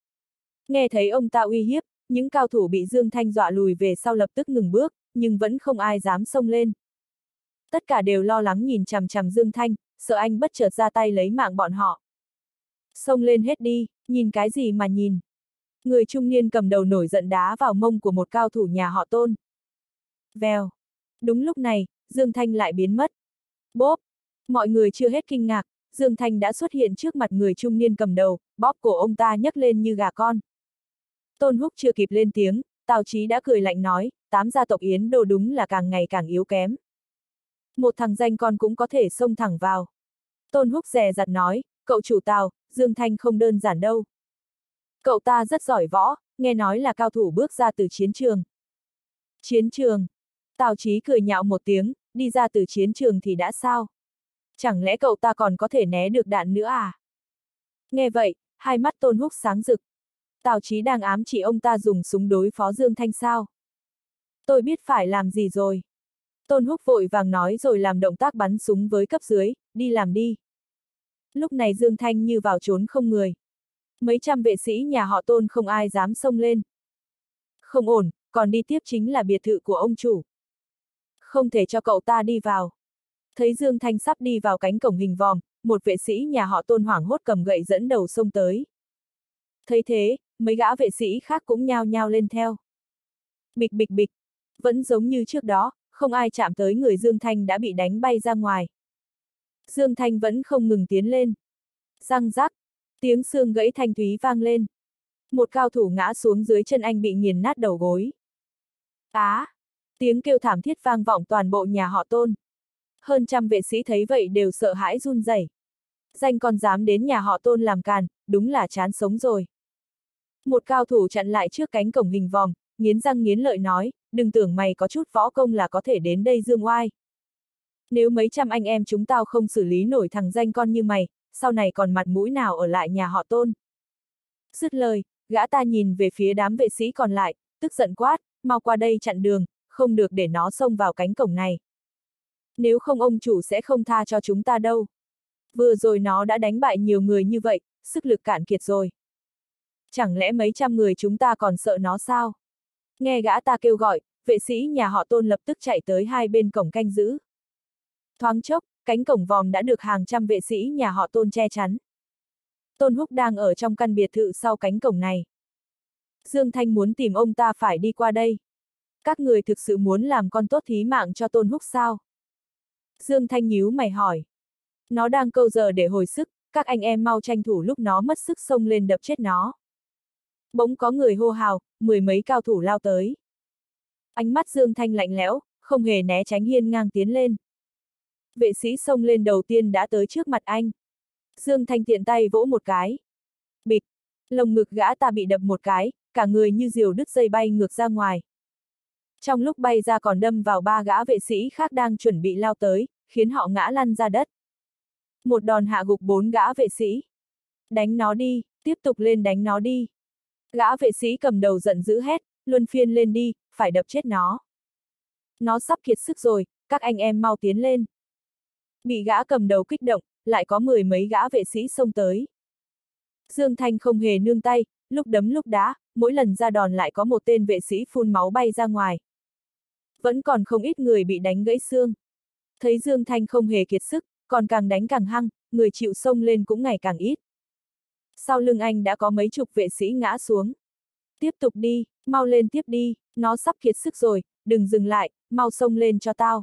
Nghe thấy ông ta uy hiếp, những cao thủ bị Dương Thanh dọa lùi về sau lập tức ngừng bước, nhưng vẫn không ai dám xông lên. Tất cả đều lo lắng nhìn chằm chằm Dương Thanh, sợ anh bất chợt ra tay lấy mạng bọn họ. Xông lên hết đi, nhìn cái gì mà nhìn. Người trung niên cầm đầu nổi giận đá vào mông của một cao thủ nhà họ Tôn. Vèo. Đúng lúc này, Dương Thanh lại biến mất. Bốp. Mọi người chưa hết kinh ngạc, Dương Thanh đã xuất hiện trước mặt người trung niên cầm đầu, bóp cổ ông ta nhấc lên như gà con. Tôn Húc chưa kịp lên tiếng, Tào Chí đã cười lạnh nói, 8 gia tộc Yến Đô đúng là càng ngày càng yếu kém. Một thằng danh con cũng có thể xông thẳng vào. Tôn Húc dè dặt nói, cậu chủ Tào, Dương Thanh không đơn giản đâu. Cậu ta rất giỏi võ, nghe nói là cao thủ bước ra từ chiến trường. Chiến trường. Tào Chí cười nhạo một tiếng, đi ra từ chiến trường thì đã sao? Chẳng lẽ cậu ta còn có thể né được đạn nữa à? Nghe vậy, hai mắt Tôn Húc sáng rực. Tào Chí đang ám chỉ ông ta dùng súng đối phó Dương Thanh sao? Tôi biết phải làm gì rồi. Tôn Húc vội vàng nói rồi làm động tác bắn súng với cấp dưới, đi làm đi. Lúc này Dương Thanh như vào trốn không người. Mấy trăm vệ sĩ nhà họ Tôn không ai dám xông lên. Không ổn, còn đi tiếp chính là biệt thự của ông chủ. Không thể cho cậu ta đi vào. Thấy Dương Thanh sắp đi vào cánh cổng hình vòm, một vệ sĩ nhà họ Tôn hoảng hốt cầm gậy dẫn đầu xông tới. Thấy thế, mấy gã vệ sĩ khác cũng nhao nhao lên theo. Bịch bịch bịch, vẫn giống như trước đó, không ai chạm tới người Dương Thanh đã bị đánh bay ra ngoài. Dương Thanh vẫn không ngừng tiến lên. Răng rắc, tiếng xương gãy thanh thúy vang lên. Một cao thủ ngã xuống dưới chân anh bị nghiền nát đầu gối. Á! Tiếng kêu thảm thiết vang vọng toàn bộ nhà họ Tôn. Hơn trăm vệ sĩ thấy vậy đều sợ hãi run rẩy. Danh con dám đến nhà họ Tôn làm càn, đúng là chán sống rồi. Một cao thủ chặn lại trước cánh cổng hình vòm, nghiến răng nghiến lợi nói, đừng tưởng mày có chút võ công là có thể đến đây dương oai. Nếu mấy trăm anh em chúng tao không xử lý nổi thằng danh con như mày, sau này còn mặt mũi nào ở lại nhà họ Tôn. Dứt lời, gã ta nhìn về phía đám vệ sĩ còn lại, tức giận quát, mau qua đây chặn đường, không được để nó xông vào cánh cổng này. Nếu không ông chủ sẽ không tha cho chúng ta đâu. Vừa rồi nó đã đánh bại nhiều người như vậy, sức lực cạn kiệt rồi. Chẳng lẽ mấy trăm người chúng ta còn sợ nó sao? Nghe gã ta kêu gọi, vệ sĩ nhà họ Tôn lập tức chạy tới hai bên cổng canh giữ. Thoáng chốc, cánh cổng vòm đã được hàng trăm vệ sĩ nhà họ Tôn che chắn. Tôn Húc đang ở trong căn biệt thự sau cánh cổng này. Dương Thanh muốn tìm ông ta phải đi qua đây. Các người thực sự muốn làm con tốt thí mạng cho Tôn Húc sao? Dương Thanh nhíu mày hỏi. Nó đang câu giờ để hồi sức, các anh em mau tranh thủ lúc nó mất sức xông lên đập chết nó. Bỗng có người hô hào, mười mấy cao thủ lao tới. Ánh mắt Dương Thanh lạnh lẽo, không hề né tránh hiên ngang tiến lên. Vệ sĩ xông lên đầu tiên đã tới trước mặt anh. Dương Thanh tiện tay vỗ một cái. Bịch, lồng ngực gã ta bị đập một cái, cả người như diều đứt dây bay ngược ra ngoài. Trong lúc bay ra còn đâm vào ba gã vệ sĩ khác đang chuẩn bị lao tới, khiến họ ngã lăn ra đất. Một đòn hạ gục bốn gã vệ sĩ. Đánh nó đi, tiếp tục lên đánh nó đi. Gã vệ sĩ cầm đầu giận dữ hét, luân phiên lên đi, phải đập chết nó. Nó sắp kiệt sức rồi, các anh em mau tiến lên. Bị gã cầm đầu kích động, lại có mười mấy gã vệ sĩ xông tới. Dương Thanh không hề nương tay, lúc đấm lúc đá, mỗi lần ra đòn lại có một tên vệ sĩ phun máu bay ra ngoài. Vẫn còn không ít người bị đánh gãy xương. Thấy Dương Thanh không hề kiệt sức, còn càng đánh càng hăng, người chịu xông lên cũng ngày càng ít. Sau lưng anh đã có mấy chục vệ sĩ ngã xuống. Tiếp tục đi, mau lên tiếp đi, nó sắp kiệt sức rồi, đừng dừng lại, mau xông lên cho tao.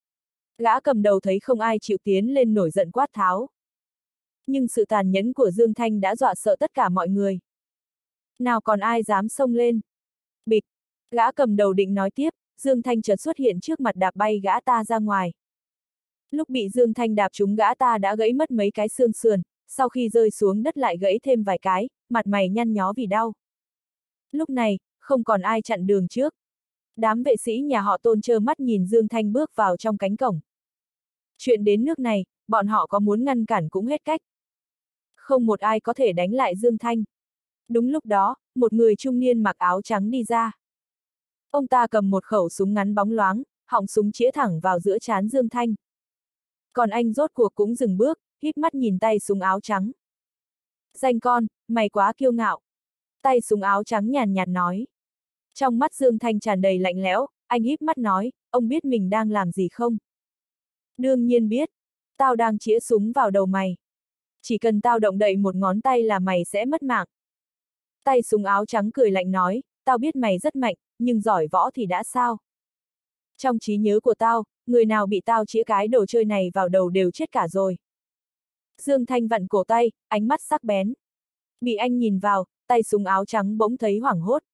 Gã cầm đầu thấy không ai chịu tiến lên nổi giận quát tháo. Nhưng sự tàn nhẫn của Dương Thanh đã dọa sợ tất cả mọi người. Nào còn ai dám xông lên. Bịch, gã cầm đầu định nói tiếp, Dương Thanh chợt xuất hiện trước mặt đạp bay gã ta ra ngoài. Lúc bị Dương Thanh đạp trúng gã ta đã gãy mất mấy cái xương sườn, sau khi rơi xuống đất lại gãy thêm vài cái, mặt mày nhăn nhó vì đau. Lúc này, không còn ai chặn đường trước. Đám vệ sĩ nhà họ Tôn trơ mắt nhìn Dương Thanh bước vào trong cánh cổng. Chuyện đến nước này, bọn họ có muốn ngăn cản cũng hết cách. Không một ai có thể đánh lại Dương Thanh. Đúng lúc đó, một người trung niên mặc áo trắng đi ra. Ông ta cầm một khẩu súng ngắn bóng loáng, họng súng chĩa thẳng vào giữa trán Dương Thanh. Còn anh rốt cuộc cũng dừng bước, híp mắt nhìn tay súng áo trắng. Danh con, mày quá kiêu ngạo. Tay súng áo trắng nhàn nhạt nói. Trong mắt Dương Thanh tràn đầy lạnh lẽo, anh híp mắt nói, ông biết mình đang làm gì không? Đương nhiên biết. Tao đang chĩa súng vào đầu mày. Chỉ cần tao động đậy một ngón tay là mày sẽ mất mạng. Tay súng áo trắng cười lạnh nói, tao biết mày rất mạnh, nhưng giỏi võ thì đã sao? Trong trí nhớ của tao, người nào bị tao chĩa cái đồ chơi này vào đầu đều chết cả rồi. Dương Thanh vặn cổ tay, ánh mắt sắc bén. Bị anh nhìn vào, tay súng áo trắng bỗng thấy hoảng hốt.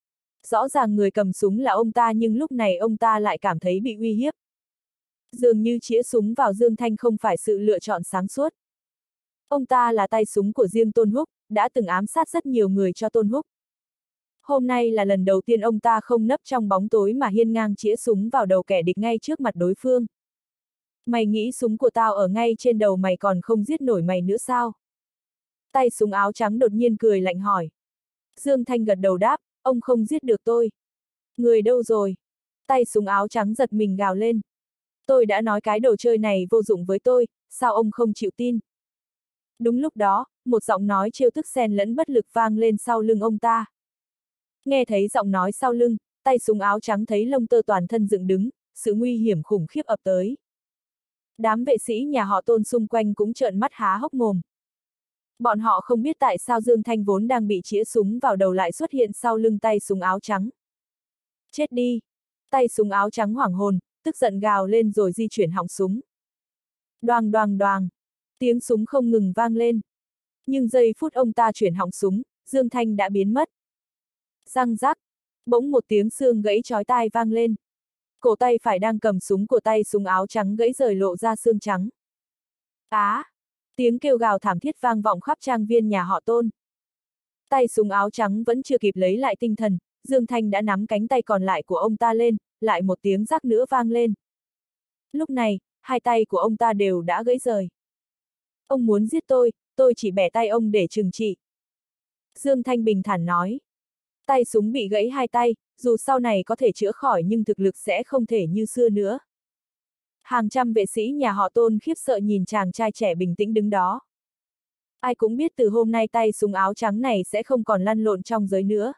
Rõ ràng người cầm súng là ông ta nhưng lúc này ông ta lại cảm thấy bị uy hiếp. Dường như chĩa súng vào Dương Thanh không phải sự lựa chọn sáng suốt. Ông ta là tay súng của riêng Tôn Húc, đã từng ám sát rất nhiều người cho Tôn Húc. Hôm nay là lần đầu tiên ông ta không nấp trong bóng tối mà hiên ngang chĩa súng vào đầu kẻ địch ngay trước mặt đối phương. Mày nghĩ súng của tao ở ngay trên đầu mày còn không giết nổi mày nữa sao? Tay súng áo trắng đột nhiên cười lạnh hỏi. Dương Thanh gật đầu đáp, ông không giết được tôi. Người đâu rồi? Tay súng áo trắng giật mình gào lên. Tôi đã nói cái đồ chơi này vô dụng với tôi, sao ông không chịu tin? Đúng lúc đó, một giọng nói trêu tức xen lẫn bất lực vang lên sau lưng ông ta. Nghe thấy giọng nói sau lưng, tay súng áo trắng thấy lông tơ toàn thân dựng đứng, sự nguy hiểm khủng khiếp ập tới. Đám vệ sĩ nhà họ Tôn xung quanh cũng trợn mắt há hốc mồm. Bọn họ không biết tại sao Dương Thanh vốn đang bị chĩa súng vào đầu lại xuất hiện sau lưng tay súng áo trắng. Chết đi! Tay súng áo trắng hoảng hồn, tức giận gào lên rồi di chuyển họng súng. Đoàng đoàng đoàng! Tiếng súng không ngừng vang lên. Nhưng giây phút ông ta chuyển họng súng, Dương Thanh đã biến mất. Răng rắc! Bỗng một tiếng xương gãy chói tai vang lên. Cổ tay phải đang cầm súng của tay súng áo trắng gãy rời lộ ra xương trắng. Á! Tiếng kêu gào thảm thiết vang vọng khắp trang viên nhà họ Tôn. Tay súng áo trắng vẫn chưa kịp lấy lại tinh thần, Dương Thanh đã nắm cánh tay còn lại của ông ta lên, lại một tiếng rắc nữa vang lên. Lúc này, hai tay của ông ta đều đã gãy rời. Ông muốn giết tôi chỉ bẻ tay ông để trừng trị. Dương Thanh bình thản nói. Tay súng bị gãy hai tay, dù sau này có thể chữa khỏi nhưng thực lực sẽ không thể như xưa nữa. Hàng trăm vệ sĩ nhà họ Tôn khiếp sợ nhìn chàng trai trẻ bình tĩnh đứng đó. Ai cũng biết từ hôm nay tay súng áo trắng này sẽ không còn lăn lộn trong giới nữa.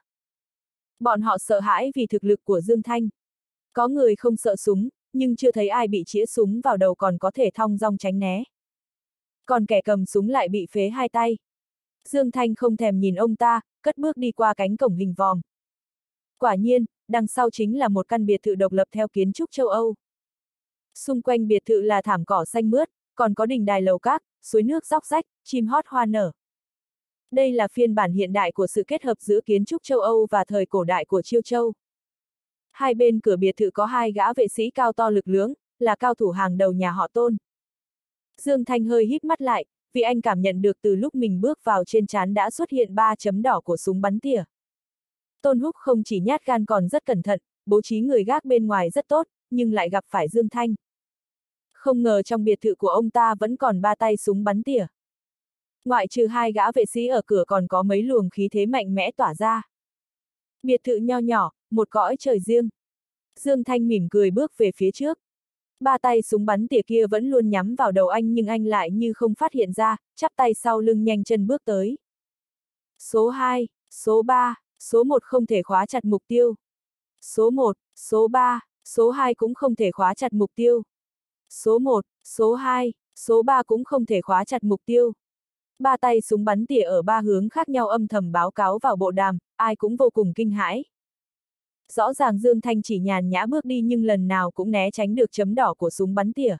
Bọn họ sợ hãi vì thực lực của Dương Thanh. Có người không sợ súng, nhưng chưa thấy ai bị chĩa súng vào đầu còn có thể thong dong tránh né. Còn kẻ cầm súng lại bị phế hai tay. Dương Thanh không thèm nhìn ông ta, cất bước đi qua cánh cổng hình vòm. Quả nhiên, đằng sau chính là một căn biệt thự độc lập theo kiến trúc châu Âu. Xung quanh biệt thự là thảm cỏ xanh mướt, còn có đình đài lầu các, suối nước róc rách, chim hót hoa nở. Đây là phiên bản hiện đại của sự kết hợp giữa kiến trúc châu Âu và thời cổ đại của Chiêu Châu. Hai bên cửa biệt thự có hai gã vệ sĩ cao to lực lưỡng, là cao thủ hàng đầu nhà họ Tôn. Dương Thanh hơi híp mắt lại, vì anh cảm nhận được từ lúc mình bước vào trên trán đã xuất hiện 3 chấm đỏ của súng bắn tỉa. Tôn Húc không chỉ nhát gan còn rất cẩn thận, bố trí người gác bên ngoài rất tốt, nhưng lại gặp phải Dương Thanh. Không ngờ trong biệt thự của ông ta vẫn còn 3 tay súng bắn tỉa. Ngoại trừ hai gã vệ sĩ ở cửa còn có mấy luồng khí thế mạnh mẽ tỏa ra. Biệt thự nho nhỏ, một cõi trời riêng. Dương Thanh mỉm cười bước về phía trước. 3 tay súng bắn tỉa kia vẫn luôn nhắm vào đầu anh nhưng anh lại như không phát hiện ra, chắp tay sau lưng nhanh chân bước tới. Số 2, số 3, số 1 không thể khóa chặt mục tiêu. Số 1, số 3, số 2 cũng không thể khóa chặt mục tiêu. Số 1, số 2, số 3 cũng không thể khóa chặt mục tiêu. 3 tay súng bắn tỉa ở 3 hướng khác nhau âm thầm báo cáo vào bộ đàm, ai cũng vô cùng kinh hãi. Rõ ràng Dương Thanh chỉ nhàn nhã bước đi nhưng lần nào cũng né tránh được chấm đỏ của súng bắn tỉa.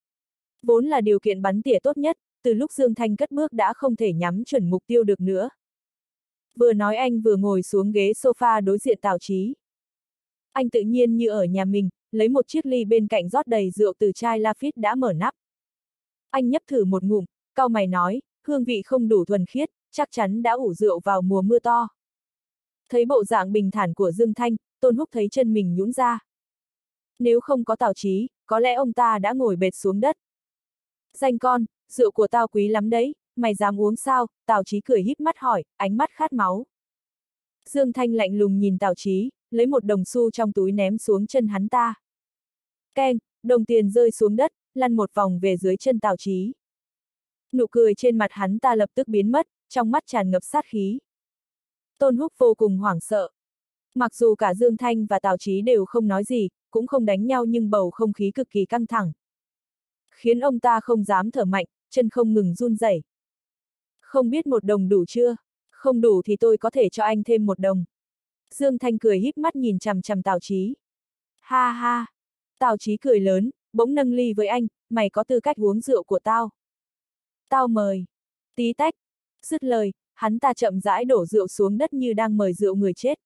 Vốn là điều kiện bắn tỉa tốt nhất, từ lúc Dương Thanh cất bước đã không thể nhắm chuẩn mục tiêu được nữa. Vừa nói anh vừa ngồi xuống ghế sofa đối diện Tào Chí. Anh tự nhiên như ở nhà mình, lấy một chiếc ly bên cạnh rót đầy rượu từ chai Lafite đã mở nắp. Anh nhấp thử một ngụm, cau mày nói, hương vị không đủ thuần khiết, chắc chắn đã ủ rượu vào mùa mưa to. Thấy bộ dạng bình thản của Dương Thanh, Tôn Húc thấy chân mình nhũn ra. Nếu không có Tào Chí, có lẽ ông ta đã ngồi bệt xuống đất. Danh con, rượu của tao quý lắm đấy, mày dám uống sao? Tào Chí cười híp mắt hỏi, ánh mắt khát máu. Dương Thanh lạnh lùng nhìn Tào Chí, lấy một đồng xu trong túi ném xuống chân hắn ta. Keng, đồng tiền rơi xuống đất, lăn một vòng về dưới chân Tào Chí. Nụ cười trên mặt hắn ta lập tức biến mất, trong mắt tràn ngập sát khí. Tôn Húc vô cùng hoảng sợ. Mặc dù cả Dương Thanh và Tào Chí đều không nói gì, cũng không đánh nhau nhưng bầu không khí cực kỳ căng thẳng. Khiến ông ta không dám thở mạnh, chân không ngừng run rẩy. Không biết 1 đồng đủ chưa? Không đủ thì tôi có thể cho anh thêm 1 đồng. Dương Thanh cười híp mắt nhìn chằm chằm Tào Chí. Ha ha! Tào Chí cười lớn, bỗng nâng ly với anh, mày có tư cách uống rượu của tao. Tao mời. Tí tách. Dứt lời, hắn ta chậm rãi đổ rượu xuống đất như đang mời rượu người chết.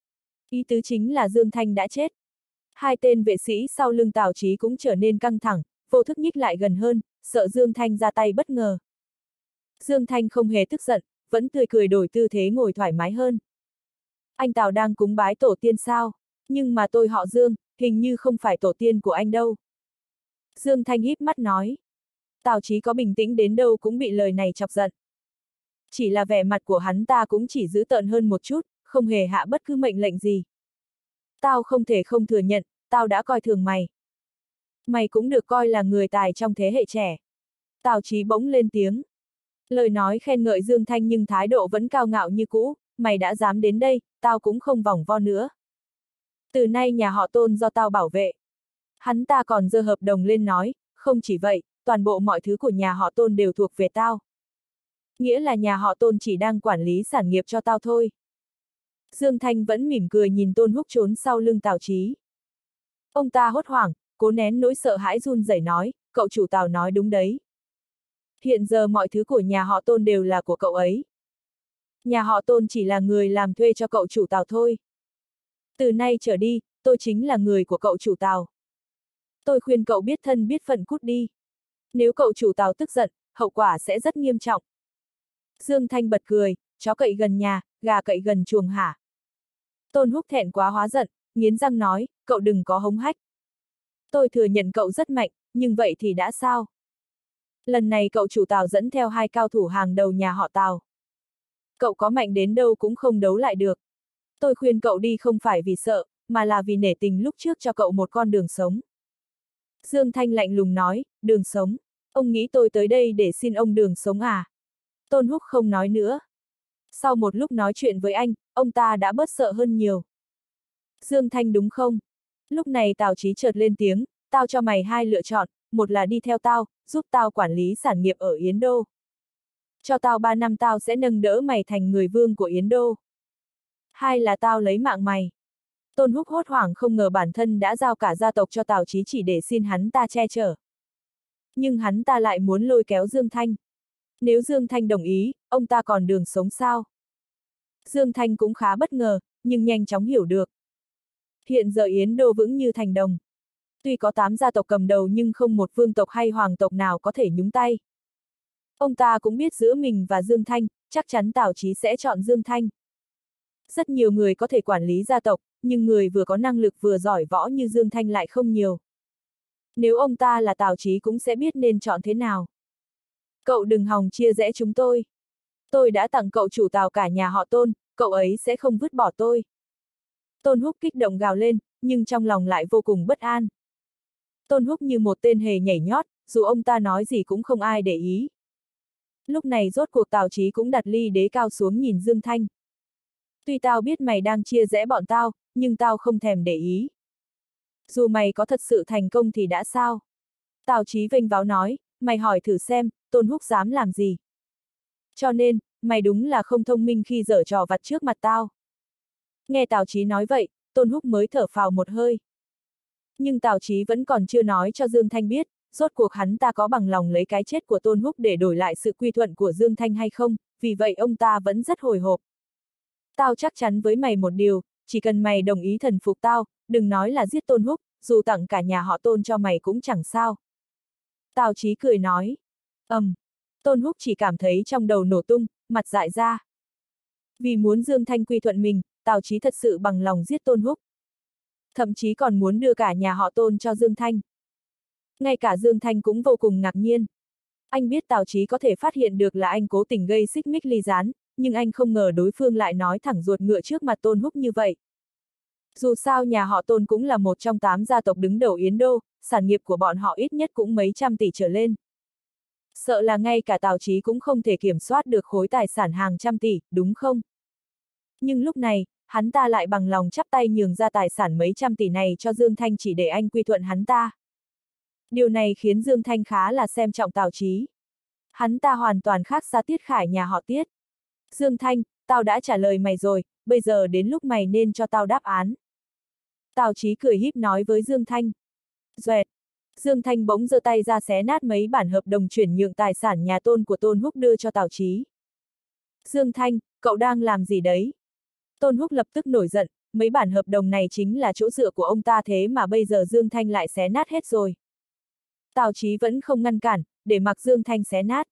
Ý tứ chính là Dương Thanh đã chết. 2 tên vệ sĩ sau lưng Tào Chí cũng trở nên căng thẳng, vô thức nhích lại gần hơn, sợ Dương Thanh ra tay bất ngờ. Dương Thanh không hề tức giận, vẫn tươi cười đổi tư thế ngồi thoải mái hơn. Anh Tào đang cúng bái tổ tiên sao? Nhưng mà tôi họ Dương, hình như không phải tổ tiên của anh đâu. Dương Thanh híp mắt nói. Tào Chí có bình tĩnh đến đâu cũng bị lời này chọc giận. Chỉ là vẻ mặt của hắn ta cũng chỉ dữ tợn hơn một chút, không hề hạ bất cứ mệnh lệnh gì. Tao không thể không thừa nhận, tao đã coi thường mày. Mày cũng được coi là người tài trong thế hệ trẻ. Tào Chí bỗng lên tiếng. Lời nói khen ngợi Dương Thanh nhưng thái độ vẫn cao ngạo như cũ, mày đã dám đến đây, tao cũng không vòng vo nữa. Từ nay nhà họ Tôn do tao bảo vệ. Hắn ta còn giơ hợp đồng lên nói, không chỉ vậy, toàn bộ mọi thứ của nhà họ Tôn đều thuộc về tao. Nghĩa là nhà họ Tôn chỉ đang quản lý sản nghiệp cho tao thôi. Dương Thanh vẫn mỉm cười nhìn Tôn Húc trốn sau lưng Tào Chí. Ông ta hốt hoảng, cố nén nỗi sợ hãi run rẩy nói, cậu chủ Tào nói đúng đấy. Hiện giờ mọi thứ của nhà họ Tôn đều là của cậu ấy. Nhà họ Tôn chỉ là người làm thuê cho cậu chủ Tào thôi. Từ nay trở đi, tôi chính là người của cậu chủ Tào. Tôi khuyên cậu biết thân biết phận cút đi. Nếu cậu chủ Tào tức giận, hậu quả sẽ rất nghiêm trọng. Dương Thanh bật cười, chó cậy gần nhà, gà cậy gần chuồng hả? Tôn Húc thẹn quá hóa giận, nghiến răng nói, cậu đừng có hống hách. Tôi thừa nhận cậu rất mạnh, nhưng vậy thì đã sao? Lần này cậu chủ Tào dẫn theo 2 cao thủ hàng đầu nhà họ Tào. Cậu có mạnh đến đâu cũng không đấu lại được. Tôi khuyên cậu đi không phải vì sợ, mà là vì nể tình lúc trước cho cậu một con đường sống. Dương Thanh lạnh lùng nói, đường sống. Ông nghĩ tôi tới đây để xin ông đường sống à? Tôn Húc không nói nữa. Sau một lúc nói chuyện với anh, ông ta đã bớt sợ hơn nhiều. Dương Thanh đúng không? Lúc này Tào Chí chợt lên tiếng, tao cho mày 2 lựa chọn, một là đi theo tao, giúp tao quản lý sản nghiệp ở Yến Đô. Cho tao 3 năm tao sẽ nâng đỡ mày thành người vương của Yến Đô. 2 là tao lấy mạng mày. Tôn Húc hốt hoảng không ngờ bản thân đã giao cả gia tộc cho Tào Chí chỉ để xin hắn ta che chở. Nhưng hắn ta lại muốn lôi kéo Dương Thanh. Nếu Dương Thanh đồng ý, ông ta còn đường sống sao? Dương Thanh cũng khá bất ngờ, nhưng nhanh chóng hiểu được. Hiện giờ Yến Đô vững như thành đồng. Tuy có 8 gia tộc cầm đầu nhưng không một vương tộc hay hoàng tộc nào có thể nhúng tay. Ông ta cũng biết giữa mình và Dương Thanh, chắc chắn Tào Chí sẽ chọn Dương Thanh. Rất nhiều người có thể quản lý gia tộc, nhưng người vừa có năng lực vừa giỏi võ như Dương Thanh lại không nhiều. Nếu ông ta là Tào Chí cũng sẽ biết nên chọn thế nào. Cậu đừng hòng chia rẽ chúng tôi. Tôi đã tặng cậu chủ Tào cả nhà họ Tôn, cậu ấy sẽ không vứt bỏ tôi. Tôn Húc kích động gào lên, nhưng trong lòng lại vô cùng bất an. Tôn Húc như một tên hề nhảy nhót, dù ông ta nói gì cũng không ai để ý. Lúc này rốt cuộc Tào Chí cũng đặt ly đế cao xuống nhìn Dương Thanh. Tuy tao biết mày đang chia rẽ bọn tao, nhưng tao không thèm để ý. Dù mày có thật sự thành công thì đã sao? Tào Chí vênh váo nói, mày hỏi thử xem, Tôn Húc dám làm gì? Cho nên, mày đúng là không thông minh khi giở trò vặt trước mặt tao. Nghe Tào Chí nói vậy, Tôn Húc mới thở phào một hơi. Nhưng Tào Chí vẫn còn chưa nói cho Dương Thanh biết, rốt cuộc hắn ta có bằng lòng lấy cái chết của Tôn Húc để đổi lại sự quy thuận của Dương Thanh hay không, vì vậy ông ta vẫn rất hồi hộp. Tao chắc chắn với mày một điều, chỉ cần mày đồng ý thần phục tao, đừng nói là giết Tôn Húc, dù tặng cả nhà họ Tôn cho mày cũng chẳng sao. Tào Chí cười nói. Tôn Húc chỉ cảm thấy trong đầu nổ tung, mặt dại ra. Vì muốn Dương Thanh quy thuận mình, Tào Chí thật sự bằng lòng giết Tôn Húc. Thậm chí còn muốn đưa cả nhà họ Tôn cho Dương Thanh. Ngay cả Dương Thanh cũng vô cùng ngạc nhiên. Anh biết Tào Chí có thể phát hiện được là anh cố tình gây xích mích ly gián, nhưng anh không ngờ đối phương lại nói thẳng ruột ngựa trước mặt Tôn Húc như vậy. Dù sao nhà họ Tôn cũng là một trong 8 gia tộc đứng đầu Yến Đô, sản nghiệp của bọn họ ít nhất cũng mấy trăm tỷ trở lên. Sợ là ngay cả Tào Chí cũng không thể kiểm soát được khối tài sản hàng trăm tỷ, đúng không? Nhưng lúc này, hắn ta lại bằng lòng chắp tay nhường ra tài sản mấy trăm tỷ này cho Dương Thanh chỉ để anh quy thuận hắn ta. Điều này khiến Dương Thanh khá là xem trọng Tào Chí. Hắn ta hoàn toàn khác xa Tiết Khải nhà họ Tiết. Dương Thanh, tao đã trả lời mày rồi, bây giờ đến lúc mày nên cho tao đáp án. Tào Chí cười híp nói với Dương Thanh. Doẹt. Dương Thanh bỗng giơ tay ra xé nát mấy bản hợp đồng chuyển nhượng tài sản nhà Tôn của Tôn Húc đưa cho Tào Chí. Dương Thanh, cậu đang làm gì đấy? Tôn Húc lập tức nổi giận, mấy bản hợp đồng này chính là chỗ dựa của ông ta thế mà bây giờ Dương Thanh lại xé nát hết rồi. Tào Chí vẫn không ngăn cản, để mặc Dương Thanh xé nát.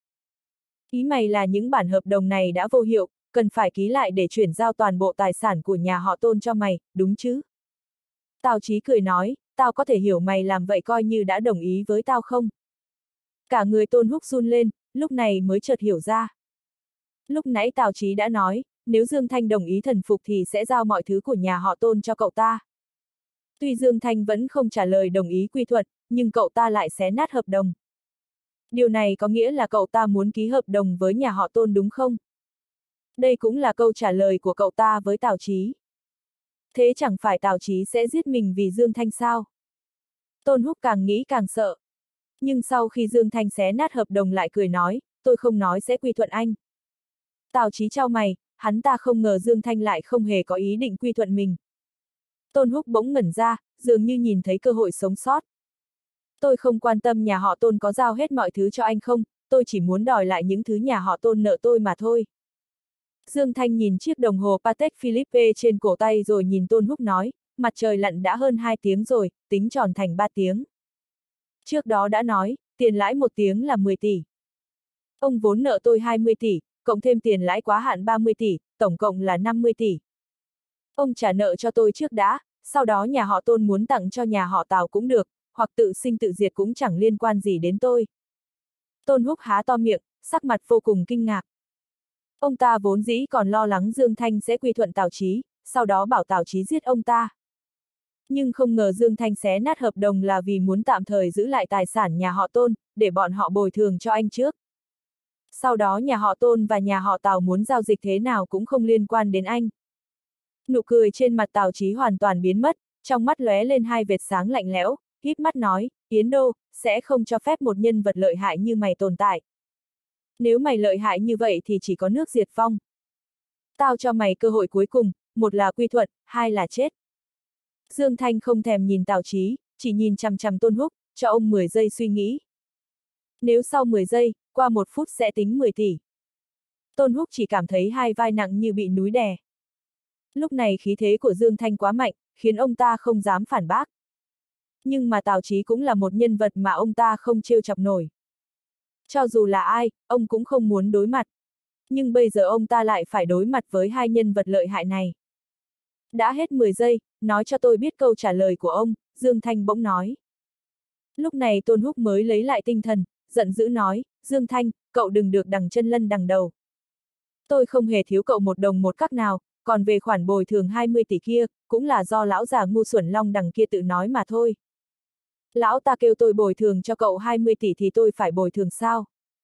Ý mày là những bản hợp đồng này đã vô hiệu, cần phải ký lại để chuyển giao toàn bộ tài sản của nhà họ Tôn cho mày, đúng chứ? Tào Chí cười nói, tao có thể hiểu mày làm vậy coi như đã đồng ý với tao không? Cả người Tôn Húc run lên, lúc này mới chợt hiểu ra. Lúc nãy Tào Chí đã nói, nếu Dương Thanh đồng ý thần phục thì sẽ giao mọi thứ của nhà họ Tôn cho cậu ta. Tuy Dương Thanh vẫn không trả lời đồng ý quy thuận, nhưng cậu ta lại xé nát hợp đồng. Điều này có nghĩa là cậu ta muốn ký hợp đồng với nhà họ Tôn đúng không? Đây cũng là câu trả lời của cậu ta với Tào Chí. Thế chẳng phải Tào Chí sẽ giết mình vì Dương Thanh sao? Tôn Húc càng nghĩ càng sợ. Nhưng sau khi Dương Thanh xé nát hợp đồng lại cười nói, tôi không nói sẽ quy thuận anh. Tào Chí chau mày, hắn ta không ngờ Dương Thanh lại không hề có ý định quy thuận mình. Tôn Húc bỗng ngẩn ra, dường như nhìn thấy cơ hội sống sót. Tôi không quan tâm nhà họ Tôn có giao hết mọi thứ cho anh không, tôi chỉ muốn đòi lại những thứ nhà họ Tôn nợ tôi mà thôi. Dương Thanh nhìn chiếc đồng hồ Patek Philippe trên cổ tay rồi nhìn Tôn Húc nói, mặt trời lặn đã hơn 2 tiếng rồi, tính tròn thành 3 tiếng. Trước đó đã nói, tiền lãi 1 tiếng là 10 tỷ. Ông vốn nợ tôi 20 tỷ, cộng thêm tiền lãi quá hạn 30 tỷ, tổng cộng là 50 tỷ. Ông trả nợ cho tôi trước đã, sau đó nhà họ Tôn muốn tặng cho nhà họ Tào cũng được, hoặc tự sinh tự diệt cũng chẳng liên quan gì đến tôi. Tôn Húc há to miệng, sắc mặt vô cùng kinh ngạc. Ông ta vốn dĩ còn lo lắng Dương Thanh sẽ quy thuận Tào Chí, sau đó bảo Tào Chí giết ông ta. Nhưng không ngờ Dương Thanh xé nát hợp đồng là vì muốn tạm thời giữ lại tài sản nhà họ Tôn, để bọn họ bồi thường cho anh trước. Sau đó nhà họ Tôn và nhà họ Tào muốn giao dịch thế nào cũng không liên quan đến anh. Nụ cười trên mặt Tào Chí hoàn toàn biến mất, trong mắt lóe lên hai vệt sáng lạnh lẽo, híp mắt nói, Yến Đô, sẽ không cho phép một nhân vật lợi hại như mày tồn tại. Nếu mày lợi hại như vậy thì chỉ có nước diệt vong. Tao cho mày cơ hội cuối cùng, một là quy thuận, hai là chết. Dương Thanh không thèm nhìn Tào Chí, chỉ nhìn chằm chằm Tôn Húc, cho ông 10 giây suy nghĩ. Nếu sau 10 giây, qua 1 phút sẽ tính 10 tỷ. Tôn Húc chỉ cảm thấy hai vai nặng như bị núi đè. Lúc này khí thế của Dương Thanh quá mạnh, khiến ông ta không dám phản bác. Nhưng mà Tào Chí cũng là một nhân vật mà ông ta không trêu chọc nổi. Cho dù là ai, ông cũng không muốn đối mặt. Nhưng bây giờ ông ta lại phải đối mặt với hai nhân vật lợi hại này. Đã hết 10 giây, nói cho tôi biết câu trả lời của ông, Dương Thanh bỗng nói. Lúc này Tôn Húc mới lấy lại tinh thần, giận dữ nói, Dương Thanh, cậu đừng được đằng chân lân đằng đầu. Tôi không hề thiếu cậu một đồng một cắc nào, còn về khoản bồi thường 20 tỷ kia, cũng là do lão già ngu xuẩn long đằng kia tự nói mà thôi. Lão ta kêu tôi bồi thường cho cậu 20 tỷ thì tôi phải bồi thường sao?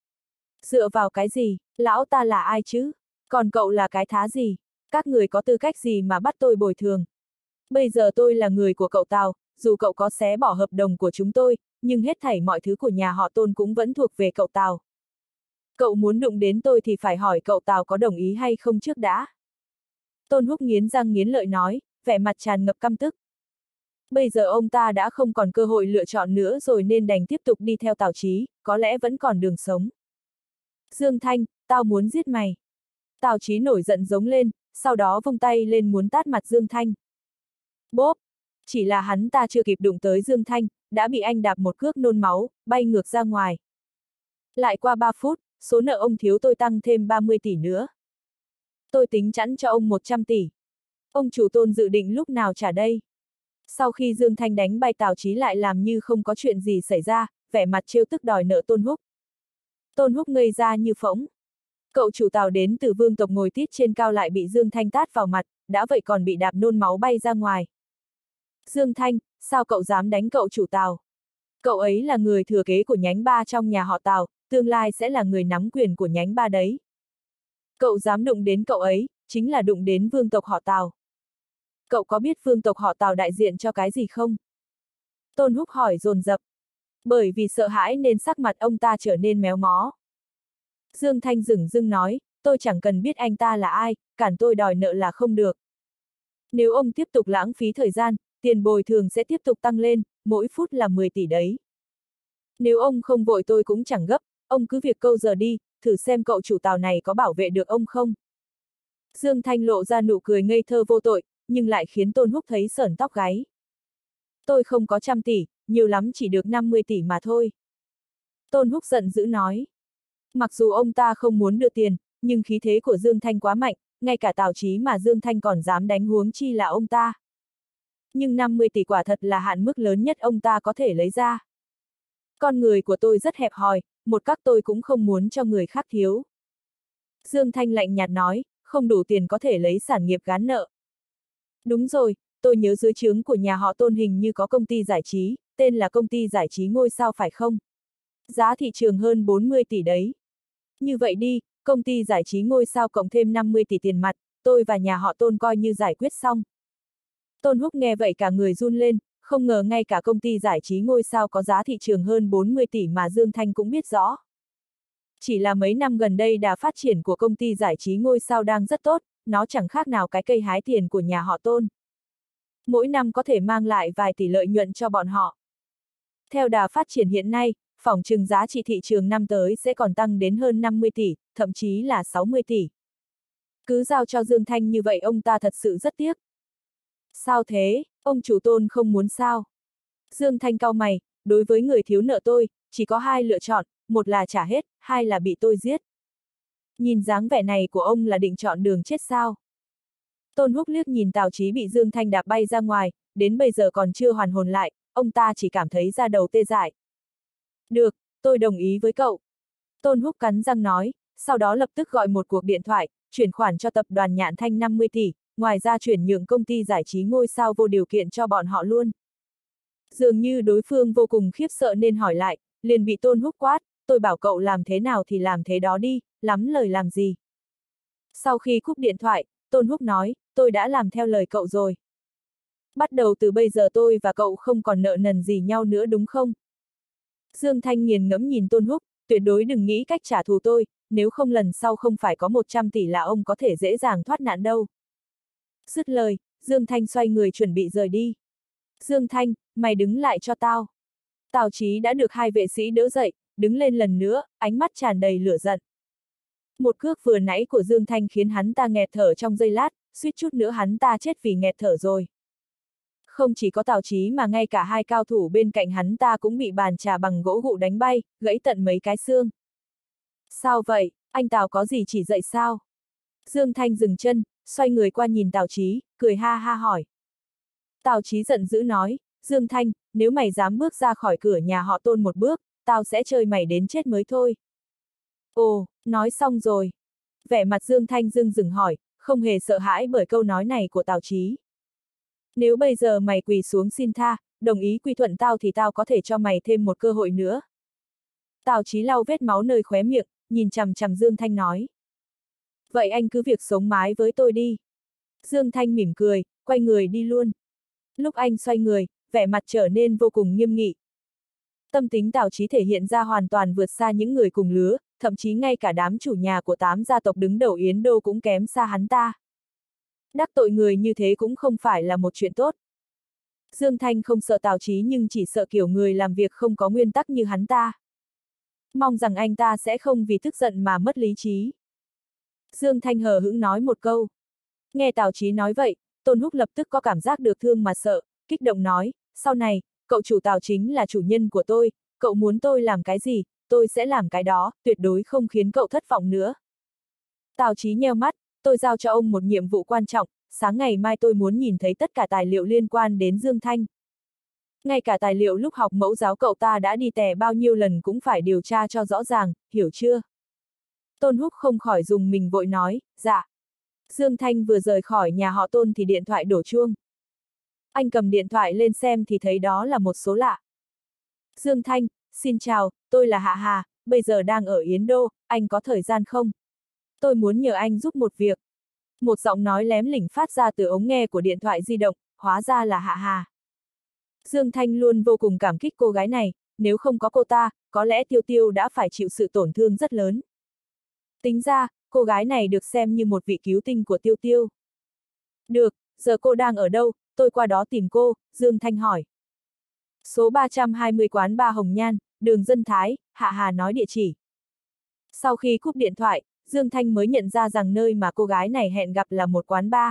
Dựa vào cái gì, lão ta là ai chứ? Còn cậu là cái thá gì? Các người có tư cách gì mà bắt tôi bồi thường? Bây giờ tôi là người của cậu Tào, dù cậu có xé bỏ hợp đồng của chúng tôi, nhưng hết thảy mọi thứ của nhà họ Tôn cũng vẫn thuộc về cậu Tào. Cậu muốn đụng đến tôi thì phải hỏi cậu Tào có đồng ý hay không trước đã. Tôn Húc nghiến răng nghiến lợi nói, vẻ mặt tràn ngập căm tức. Bây giờ ông ta đã không còn cơ hội lựa chọn nữa rồi nên đành tiếp tục đi theo Tào Chí, có lẽ vẫn còn đường sống. Dương Thanh, tao muốn giết mày. Tào Chí nổi giận giống lên, sau đó vung tay lên muốn tát mặt Dương Thanh. Bốp! Chỉ là hắn ta chưa kịp đụng tới Dương Thanh, đã bị anh đạp một cước nôn máu, bay ngược ra ngoài. Lại qua 3 phút, số nợ ông thiếu tôi tăng thêm 30 tỷ nữa. Tôi tính chẵn cho ông 100 tỷ. Ông chủ Tôn dự định lúc nào trả đây? Sau khi Dương Thanh đánh bay Tào Chí lại làm như không có chuyện gì xảy ra, vẻ mặt trêu tức đòi nợ Tôn Húc. Tôn Húc ngây ra như phỗng. Cậu chủ Tào đến từ vương tộc ngồi tít trên cao lại bị Dương Thanh tát vào mặt, đã vậy còn bị đạp nôn máu bay ra ngoài. Dương Thanh, sao cậu dám đánh cậu chủ Tào? Cậu ấy là người thừa kế của nhánh 3 trong nhà họ Tào, tương lai sẽ là người nắm quyền của nhánh 3 đấy. Cậu dám đụng đến cậu ấy, chính là đụng đến vương tộc họ Tào. Cậu có biết vương tộc họ Tào đại diện cho cái gì không? Tôn Húc hỏi dồn dập. Bởi vì sợ hãi nên sắc mặt ông ta trở nên méo mó. Dương Thanh dửng dưng nói, tôi chẳng cần biết anh ta là ai, cản tôi đòi nợ là không được. Nếu ông tiếp tục lãng phí thời gian, tiền bồi thường sẽ tiếp tục tăng lên, mỗi phút là 10 tỷ đấy. Nếu ông không vội tôi cũng chẳng gấp, ông cứ việc câu giờ đi, thử xem cậu chủ Tào này có bảo vệ được ông không. Dương Thanh lộ ra nụ cười ngây thơ vô tội, nhưng lại khiến Tôn Húc thấy sởn tóc gáy. Tôi không có 100 tỷ, nhiều lắm chỉ được 50 tỷ mà thôi. Tôn Húc giận dữ nói. Mặc dù ông ta không muốn đưa tiền, nhưng khí thế của Dương Thanh quá mạnh, ngay cả Tào Chí mà Dương Thanh còn dám đánh huống chi là ông ta. Nhưng 50 tỷ quả thật là hạn mức lớn nhất ông ta có thể lấy ra. Con người của tôi rất hẹp hòi, một các tôi cũng không muốn cho người khác thiếu. Dương Thanh lạnh nhạt nói, không đủ tiền có thể lấy sản nghiệp gán nợ. Đúng rồi, tôi nhớ dưới trướng của nhà họ Tôn hình như có công ty giải trí, tên là công ty giải trí Ngôi Sao phải không? Giá thị trường hơn 40 tỷ đấy. Như vậy đi, công ty giải trí Ngôi Sao cộng thêm 50 tỷ tiền mặt, tôi và nhà họ Tôn coi như giải quyết xong. Tôn Húc nghe vậy cả người run lên, không ngờ ngay cả công ty giải trí Ngôi Sao có giá thị trường hơn 40 tỷ mà Dương Thanh cũng biết rõ. Chỉ là mấy năm gần đây đà phát triển của công ty giải trí Ngôi Sao đang rất tốt, nó chẳng khác nào cái cây hái tiền của nhà họ Tôn. Mỗi năm có thể mang lại vài tỷ lợi nhuận cho bọn họ. Theo đà phát triển hiện nay, phỏng chừng giá trị thị trường năm tới sẽ còn tăng đến hơn 50 tỷ, thậm chí là 60 tỷ. Cứ giao cho Dương Thanh như vậy ông ta thật sự rất tiếc. Sao thế, ông chủ Tôn không muốn sao? Dương Thanh cau mày, đối với người thiếu nợ tôi, chỉ có hai lựa chọn, một là trả hết, hai là bị tôi giết. Nhìn dáng vẻ này của ông là định chọn đường chết sao? Tôn Húc liếc nhìn Tào Chí bị Dương Thanh đạp bay ra ngoài, đến bây giờ còn chưa hoàn hồn lại, ông ta chỉ cảm thấy da đầu tê dại. Được, tôi đồng ý với cậu. Tôn Húc cắn răng nói, sau đó lập tức gọi một cuộc điện thoại, chuyển khoản cho tập đoàn Nhạn Thanh 50 tỷ, ngoài ra chuyển nhượng công ty giải trí Ngôi Sao vô điều kiện cho bọn họ luôn. Dường như đối phương vô cùng khiếp sợ nên hỏi lại, liền bị Tôn Húc quát, tôi bảo cậu làm thế nào thì làm thế đó đi, lắm lời làm gì. Sau khi cúp điện thoại, Tôn Húc nói, tôi đã làm theo lời cậu rồi. Bắt đầu từ bây giờ tôi và cậu không còn nợ nần gì nhau nữa đúng không? Dương Thanh nghiền ngẫm nhìn Tôn Húc, tuyệt đối đừng nghĩ cách trả thù tôi, nếu không lần sau không phải có 100 tỷ là ông có thể dễ dàng thoát nạn đâu. Dứt lời, Dương Thanh xoay người chuẩn bị rời đi. Dương Thanh, mày đứng lại cho tao. Tào Chí đã được hai vệ sĩ đỡ dậy, đứng lên lần nữa, ánh mắt tràn đầy lửa giận. Một cước vừa nãy của Dương Thanh khiến hắn ta nghẹt thở trong giây lát, suýt chút nữa hắn ta chết vì nghẹt thở rồi. Không chỉ có Tào Chí mà ngay cả hai cao thủ bên cạnh hắn ta cũng bị bàn trà bằng gỗ gụ đánh bay, gãy tận mấy cái xương. Sao vậy, anh Tào có gì chỉ dạy sao? Dương Thanh dừng chân, xoay người qua nhìn Tào Chí, cười ha ha hỏi. Tào Chí giận dữ nói, Dương Thanh, nếu mày dám bước ra khỏi cửa nhà họ Tôn một bước, tao sẽ chơi mày đến chết mới thôi. Ồ, nói xong rồi. Vẻ mặt Dương Thanh dưng dừng hỏi, không hề sợ hãi bởi câu nói này của Tào Chí. Nếu bây giờ mày quỳ xuống xin tha, đồng ý quy thuận tao thì tao có thể cho mày thêm một cơ hội nữa. Tào Chí lau vết máu nơi khóe miệng, nhìn chằm chằm Dương Thanh nói. Vậy anh cứ việc sống mái với tôi đi. Dương Thanh mỉm cười, quay người đi luôn. Lúc anh xoay người, vẻ mặt trở nên vô cùng nghiêm nghị. Tâm tính Tào Chí thể hiện ra hoàn toàn vượt xa những người cùng lứa, thậm chí ngay cả đám chủ nhà của 8 gia tộc đứng đầu Yến Đô cũng kém xa hắn ta. Đắc tội người như thế cũng không phải là một chuyện tốt. Dương Thanh không sợ Tào Chí nhưng chỉ sợ kiểu người làm việc không có nguyên tắc như hắn ta. Mong rằng anh ta sẽ không vì tức giận mà mất lý trí. Dương Thanh hờ hững nói một câu. Nghe Tào Chí nói vậy, Tôn Húc lập tức có cảm giác được thương mà sợ, kích động nói, sau này, cậu chủ Tào chính là chủ nhân của tôi, cậu muốn tôi làm cái gì, tôi sẽ làm cái đó, tuyệt đối không khiến cậu thất vọng nữa. Tào Chí nheo mắt, tôi giao cho ông một nhiệm vụ quan trọng, sáng ngày mai tôi muốn nhìn thấy tất cả tài liệu liên quan đến Dương Thanh. Ngay cả tài liệu lúc học mẫu giáo cậu ta đã đi tè bao nhiêu lần cũng phải điều tra cho rõ ràng, hiểu chưa? Tôn Húc không khỏi dùng mình vội nói, dạ. Dương Thanh vừa rời khỏi nhà họ Tôn thì điện thoại đổ chuông. Anh cầm điện thoại lên xem thì thấy đó là một số lạ. Dương Thanh, xin chào, tôi là Hạ Hà, bây giờ đang ở Yến Đô, anh có thời gian không? Tôi muốn nhờ anh giúp một việc. Một giọng nói lém lỉnh phát ra từ ống nghe của điện thoại di động, hóa ra là Hạ Hà. Dương Thanh luôn vô cùng cảm kích cô gái này, nếu không có cô ta, có lẽ Tiêu Tiêu đã phải chịu sự tổn thương rất lớn. Tính ra, cô gái này được xem như một vị cứu tinh của Tiêu Tiêu. Được, giờ cô đang ở đâu, tôi qua đó tìm cô, Dương Thanh hỏi. Số 320 quán Ba Hồng Nhan, đường Dân Thái, Hạ Hà nói địa chỉ. Sau khi cúp điện thoại, Dương Thanh mới nhận ra rằng nơi mà cô gái này hẹn gặp là một quán bar.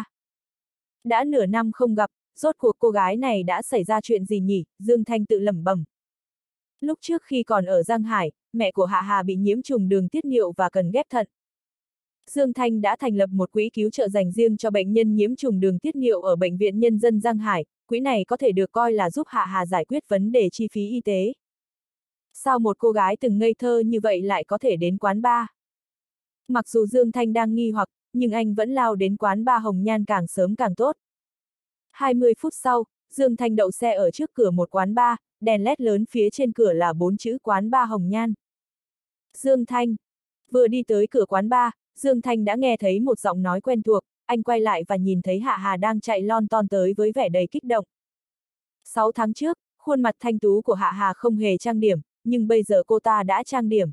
Đã nửa năm không gặp, rốt cuộc cô gái này đã xảy ra chuyện gì nhỉ, Dương Thanh tự lẩm bẩm. Lúc trước khi còn ở Giang Hải, mẹ của Hạ Hà bị nhiễm trùng đường tiết niệu và cần ghép thận. Dương Thanh đã thành lập một quỹ cứu trợ dành riêng cho bệnh nhân nhiễm trùng đường tiết niệu ở Bệnh viện Nhân dân Giang Hải, quỹ này có thể được coi là giúp Hạ Hà giải quyết vấn đề chi phí y tế. Sao một cô gái từng ngây thơ như vậy lại có thể đến quán bar? Mặc dù Dương Thanh đang nghi hoặc, nhưng anh vẫn lao đến quán Ba Hồng Nhan càng sớm càng tốt. 20 phút sau, Dương Thanh đậu xe ở trước cửa một quán bar, đèn LED lớn phía trên cửa là 4 chữ quán Ba Hồng Nhan. Dương Thanh. Vừa đi tới cửa quán bar, Dương Thanh đã nghe thấy một giọng nói quen thuộc, anh quay lại và nhìn thấy Hạ Hà đang chạy lon ton tới với vẻ đầy kích động. 6 tháng trước, khuôn mặt thanh tú của Hạ Hà không hề trang điểm, nhưng bây giờ cô ta đã trang điểm.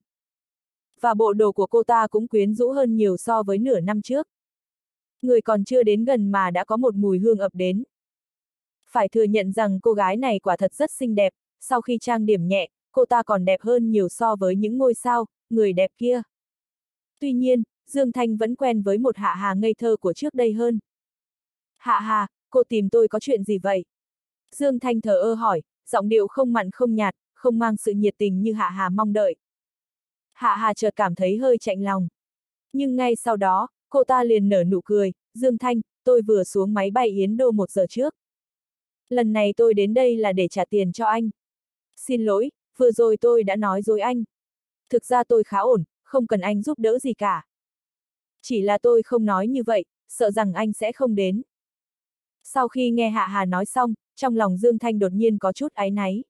Và bộ đồ của cô ta cũng quyến rũ hơn nhiều so với nửa năm trước. Người còn chưa đến gần mà đã có một mùi hương ập đến. Phải thừa nhận rằng cô gái này quả thật rất xinh đẹp, sau khi trang điểm nhẹ, cô ta còn đẹp hơn nhiều so với những ngôi sao, người đẹp kia. Tuy nhiên, Dương Thanh vẫn quen với một Hạ Hà ngây thơ của trước đây hơn. Hạ Hà, cô tìm tôi có chuyện gì vậy? Dương Thanh thờ ơ hỏi, giọng điệu không mặn không nhạt, không mang sự nhiệt tình như Hạ Hà mong đợi. Hạ Hà chợt cảm thấy hơi chạnh lòng. Nhưng ngay sau đó, cô ta liền nở nụ cười, Dương Thanh, tôi vừa xuống máy bay Yến Đô 1 giờ trước. Lần này tôi đến đây là để trả tiền cho anh. Xin lỗi, vừa rồi tôi đã nói dối anh. Thực ra tôi khá ổn, không cần anh giúp đỡ gì cả. Chỉ là tôi không nói như vậy, sợ rằng anh sẽ không đến. Sau khi nghe Hạ Hà nói xong, trong lòng Dương Thanh đột nhiên có chút áy náy.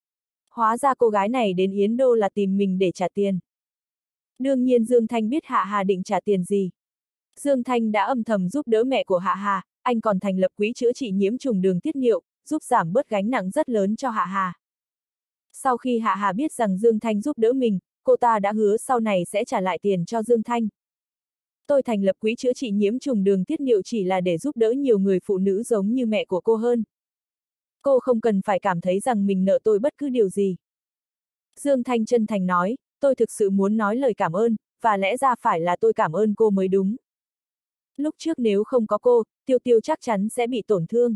Hóa ra cô gái này đến Yến Đô là tìm mình để trả tiền. Đương nhiên Dương Thanh biết Hạ Hà định trả tiền gì. Dương Thanh đã âm thầm giúp đỡ mẹ của Hạ Hà, anh còn thành lập quỹ chữa trị nhiễm trùng đường tiết niệu, giúp giảm bớt gánh nặng rất lớn cho Hạ Hà. Sau khi Hạ Hà biết rằng Dương Thanh giúp đỡ mình, cô ta đã hứa sau này sẽ trả lại tiền cho Dương Thanh. Tôi thành lập quỹ chữa trị nhiễm trùng đường tiết niệu chỉ là để giúp đỡ nhiều người phụ nữ giống như mẹ của cô hơn. Cô không cần phải cảm thấy rằng mình nợ tôi bất cứ điều gì. Dương Thanh chân thành nói, tôi thực sự muốn nói lời cảm ơn, và lẽ ra phải là tôi cảm ơn cô mới đúng. Lúc trước nếu không có cô, Tiêu Tiêu chắc chắn sẽ bị tổn thương.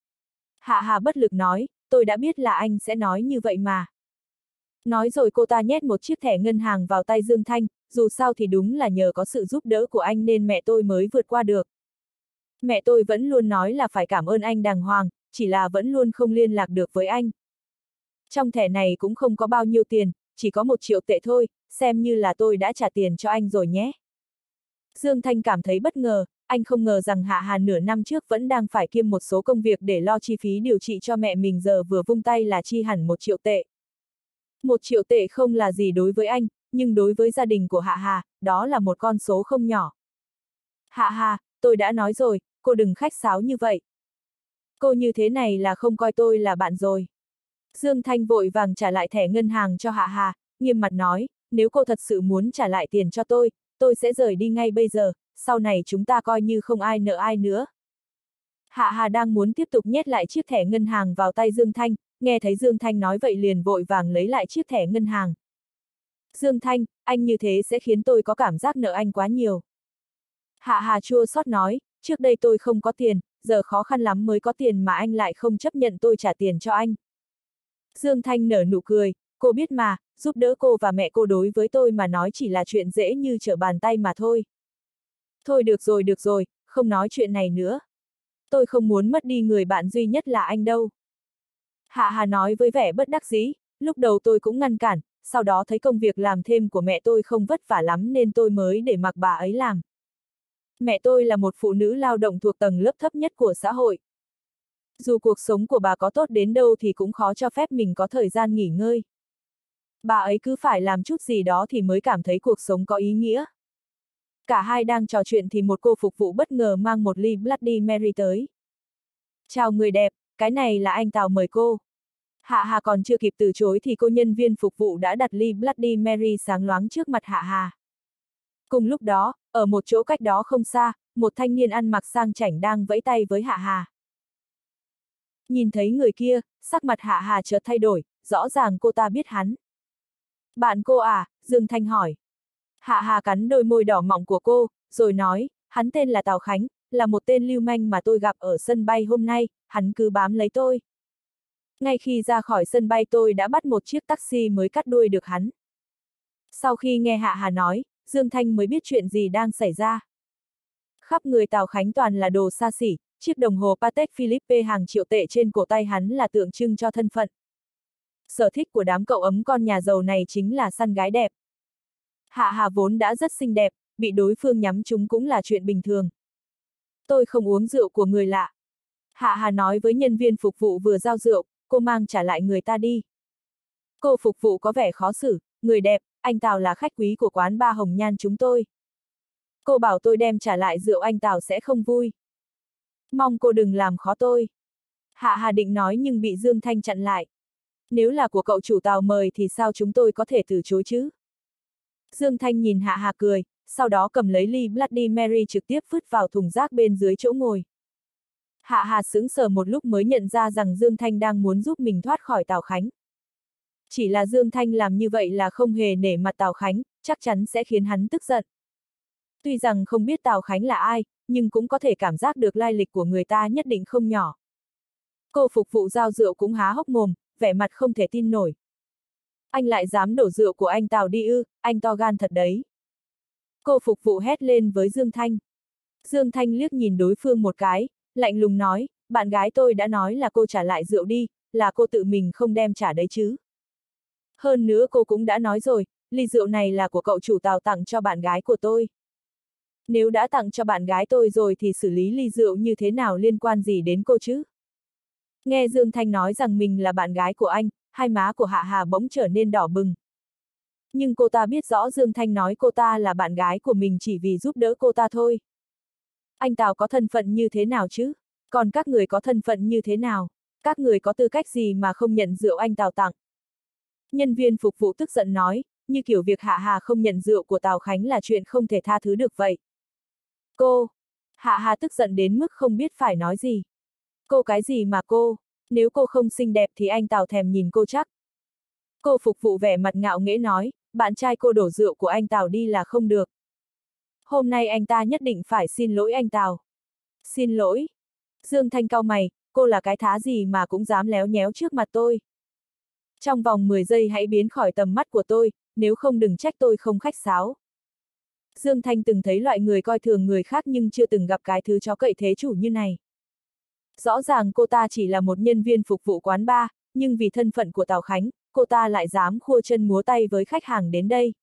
Hạ Hà bất lực nói, tôi đã biết là anh sẽ nói như vậy mà. Nói rồi cô ta nhét một chiếc thẻ ngân hàng vào tay Dương Thanh, dù sao thì đúng là nhờ có sự giúp đỡ của anh nên mẹ tôi mới vượt qua được. Mẹ tôi vẫn luôn nói là phải cảm ơn anh đàng hoàng, chỉ là vẫn luôn không liên lạc được với anh. Trong thẻ này cũng không có bao nhiêu tiền, chỉ có 1 triệu tệ thôi, xem như là tôi đã trả tiền cho anh rồi nhé. Dương Thanh cảm thấy bất ngờ, anh không ngờ rằng Hạ Hà nửa năm trước vẫn đang phải kiêm một số công việc để lo chi phí điều trị cho mẹ mình giờ vừa vung tay là chi hẳn 1 triệu tệ. 1 triệu tệ không là gì đối với anh, nhưng đối với gia đình của Hạ Hà, đó là một con số không nhỏ. Hạ Hà, tôi đã nói rồi, cô đừng khách sáo như vậy. Cô như thế này là không coi tôi là bạn rồi. Dương Thanh vội vàng trả lại thẻ ngân hàng cho Hạ Hà, nghiêm mặt nói, nếu cô thật sự muốn trả lại tiền cho tôi sẽ rời đi ngay bây giờ, sau này chúng ta coi như không ai nợ ai nữa. Hạ Hà đang muốn tiếp tục nhét lại chiếc thẻ ngân hàng vào tay Dương Thanh, nghe thấy Dương Thanh nói vậy liền vội vàng lấy lại chiếc thẻ ngân hàng. Dương Thanh, anh như thế sẽ khiến tôi có cảm giác nợ anh quá nhiều. Hạ Hà chua xót nói, trước đây tôi không có tiền, giờ khó khăn lắm mới có tiền mà anh lại không chấp nhận tôi trả tiền cho anh. Dương Thanh nở nụ cười, cô biết mà, giúp đỡ cô và mẹ cô đối với tôi mà nói chỉ là chuyện dễ như trở bàn tay mà thôi. Thôi được rồi, không nói chuyện này nữa. Tôi không muốn mất đi người bạn duy nhất là anh đâu. Hạ Hà nói với vẻ bất đắc dĩ, lúc đầu tôi cũng ngăn cản, sau đó thấy công việc làm thêm của mẹ tôi không vất vả lắm nên tôi mới để mặc bà ấy làm. Mẹ tôi là một phụ nữ lao động thuộc tầng lớp thấp nhất của xã hội. Dù cuộc sống của bà có tốt đến đâu thì cũng khó cho phép mình có thời gian nghỉ ngơi. Bà ấy cứ phải làm chút gì đó thì mới cảm thấy cuộc sống có ý nghĩa. Cả hai đang trò chuyện thì một cô phục vụ bất ngờ mang một ly Bloody Mary tới. Chào người đẹp, cái này là anh Tào mời cô. Hạ Hà còn chưa kịp từ chối thì cô nhân viên phục vụ đã đặt ly Bloody Mary sáng loáng trước mặt Hạ Hà. Cùng lúc đó, ở một chỗ cách đó không xa, một thanh niên ăn mặc sang chảnh đang vẫy tay với Hạ Hà. Nhìn thấy người kia, sắc mặt Hạ Hà chợt thay đổi, rõ ràng cô ta biết hắn. Bạn cô à? Dương Thanh hỏi. Hạ Hà cắn đôi môi đỏ mọng của cô, rồi nói, hắn tên là Tào Khánh, là một tên lưu manh mà tôi gặp ở sân bay hôm nay, hắn cứ bám lấy tôi. Ngay khi ra khỏi sân bay tôi đã bắt một chiếc taxi mới cắt đuôi được hắn. Sau khi nghe Hạ Hà nói, Dương Thanh mới biết chuyện gì đang xảy ra. Khắp người Tào Khánh toàn là đồ xa xỉ, chiếc đồng hồ Patek Philippe hàng triệu tệ trên cổ tay hắn là tượng trưng cho thân phận. Sở thích của đám cậu ấm con nhà giàu này chính là săn gái đẹp. Hạ Hà vốn đã rất xinh đẹp, bị đối phương nhắm trúng cũng là chuyện bình thường. Tôi không uống rượu của người lạ. Hạ Hà nói với nhân viên phục vụ vừa giao rượu, cô mang trả lại người ta đi. Cô phục vụ có vẻ khó xử, người đẹp, anh Tào là khách quý của quán Ba Hồng Nhan chúng tôi. Cô bảo tôi đem trả lại rượu anh Tào sẽ không vui. Mong cô đừng làm khó tôi. Hạ Hà định nói nhưng bị Dương Thanh chặn lại. Nếu là của cậu chủ Tào mời thì sao chúng tôi có thể từ chối chứ? Dương Thanh nhìn Hạ Hà cười, sau đó cầm lấy ly Bloody Mary trực tiếp vứt vào thùng rác bên dưới chỗ ngồi. Hạ Hà sững sờ một lúc mới nhận ra rằng Dương Thanh đang muốn giúp mình thoát khỏi Tào Khánh. Chỉ là Dương Thanh làm như vậy là không hề nể mặt Tào Khánh, chắc chắn sẽ khiến hắn tức giận. Tuy rằng không biết Tào Khánh là ai, nhưng cũng có thể cảm giác được lai lịch của người ta nhất định không nhỏ. Cô phục vụ giao rượu cũng há hốc mồm, vẻ mặt không thể tin nổi. Anh lại dám đổ rượu của anh Tào đi ư, anh to gan thật đấy. Cô phục vụ hét lên với Dương Thanh. Dương Thanh liếc nhìn đối phương một cái, lạnh lùng nói, bạn gái tôi đã nói là cô trả lại rượu đi, là cô tự mình không đem trả đấy chứ. Hơn nữa cô cũng đã nói rồi, ly rượu này là của cậu chủ Tào tặng cho bạn gái của tôi. Nếu đã tặng cho bạn gái tôi rồi thì xử lý ly rượu như thế nào liên quan gì đến cô chứ? Nghe Dương Thanh nói rằng mình là bạn gái của anh, hai má của Hạ Hà bỗng trở nên đỏ bừng. Nhưng cô ta biết rõ Dương Thanh nói cô ta là bạn gái của mình chỉ vì giúp đỡ cô ta thôi. Anh Tào có thân phận như thế nào chứ? Còn các người có thân phận như thế nào? Các người có tư cách gì mà không nhận rượu anh Tào tặng? Nhân viên phục vụ tức giận nói, như kiểu việc Hạ Hà không nhận rượu của Tào Khánh là chuyện không thể tha thứ được vậy. Cô! Hạ Hà tức giận đến mức không biết phải nói gì. Cô cái gì mà cô? Nếu cô không xinh đẹp thì anh Tào thèm nhìn cô chắc. Cô phục vụ vẻ mặt ngạo nghễ nói, bạn trai cô đổ rượu của anh Tào đi là không được. Hôm nay anh ta nhất định phải xin lỗi anh Tào. Xin lỗi. Dương Thanh cau mày, cô là cái thá gì mà cũng dám léo nhéo trước mặt tôi. Trong vòng 10 giây hãy biến khỏi tầm mắt của tôi, nếu không đừng trách tôi không khách sáo. Dương Thanh từng thấy loại người coi thường người khác nhưng chưa từng gặp cái thứ chó cậy thế chủ như này. Rõ ràng cô ta chỉ là một nhân viên phục vụ quán bar, nhưng vì thân phận của Tào Khánh, cô ta lại dám khua chân múa tay với khách hàng đến đây.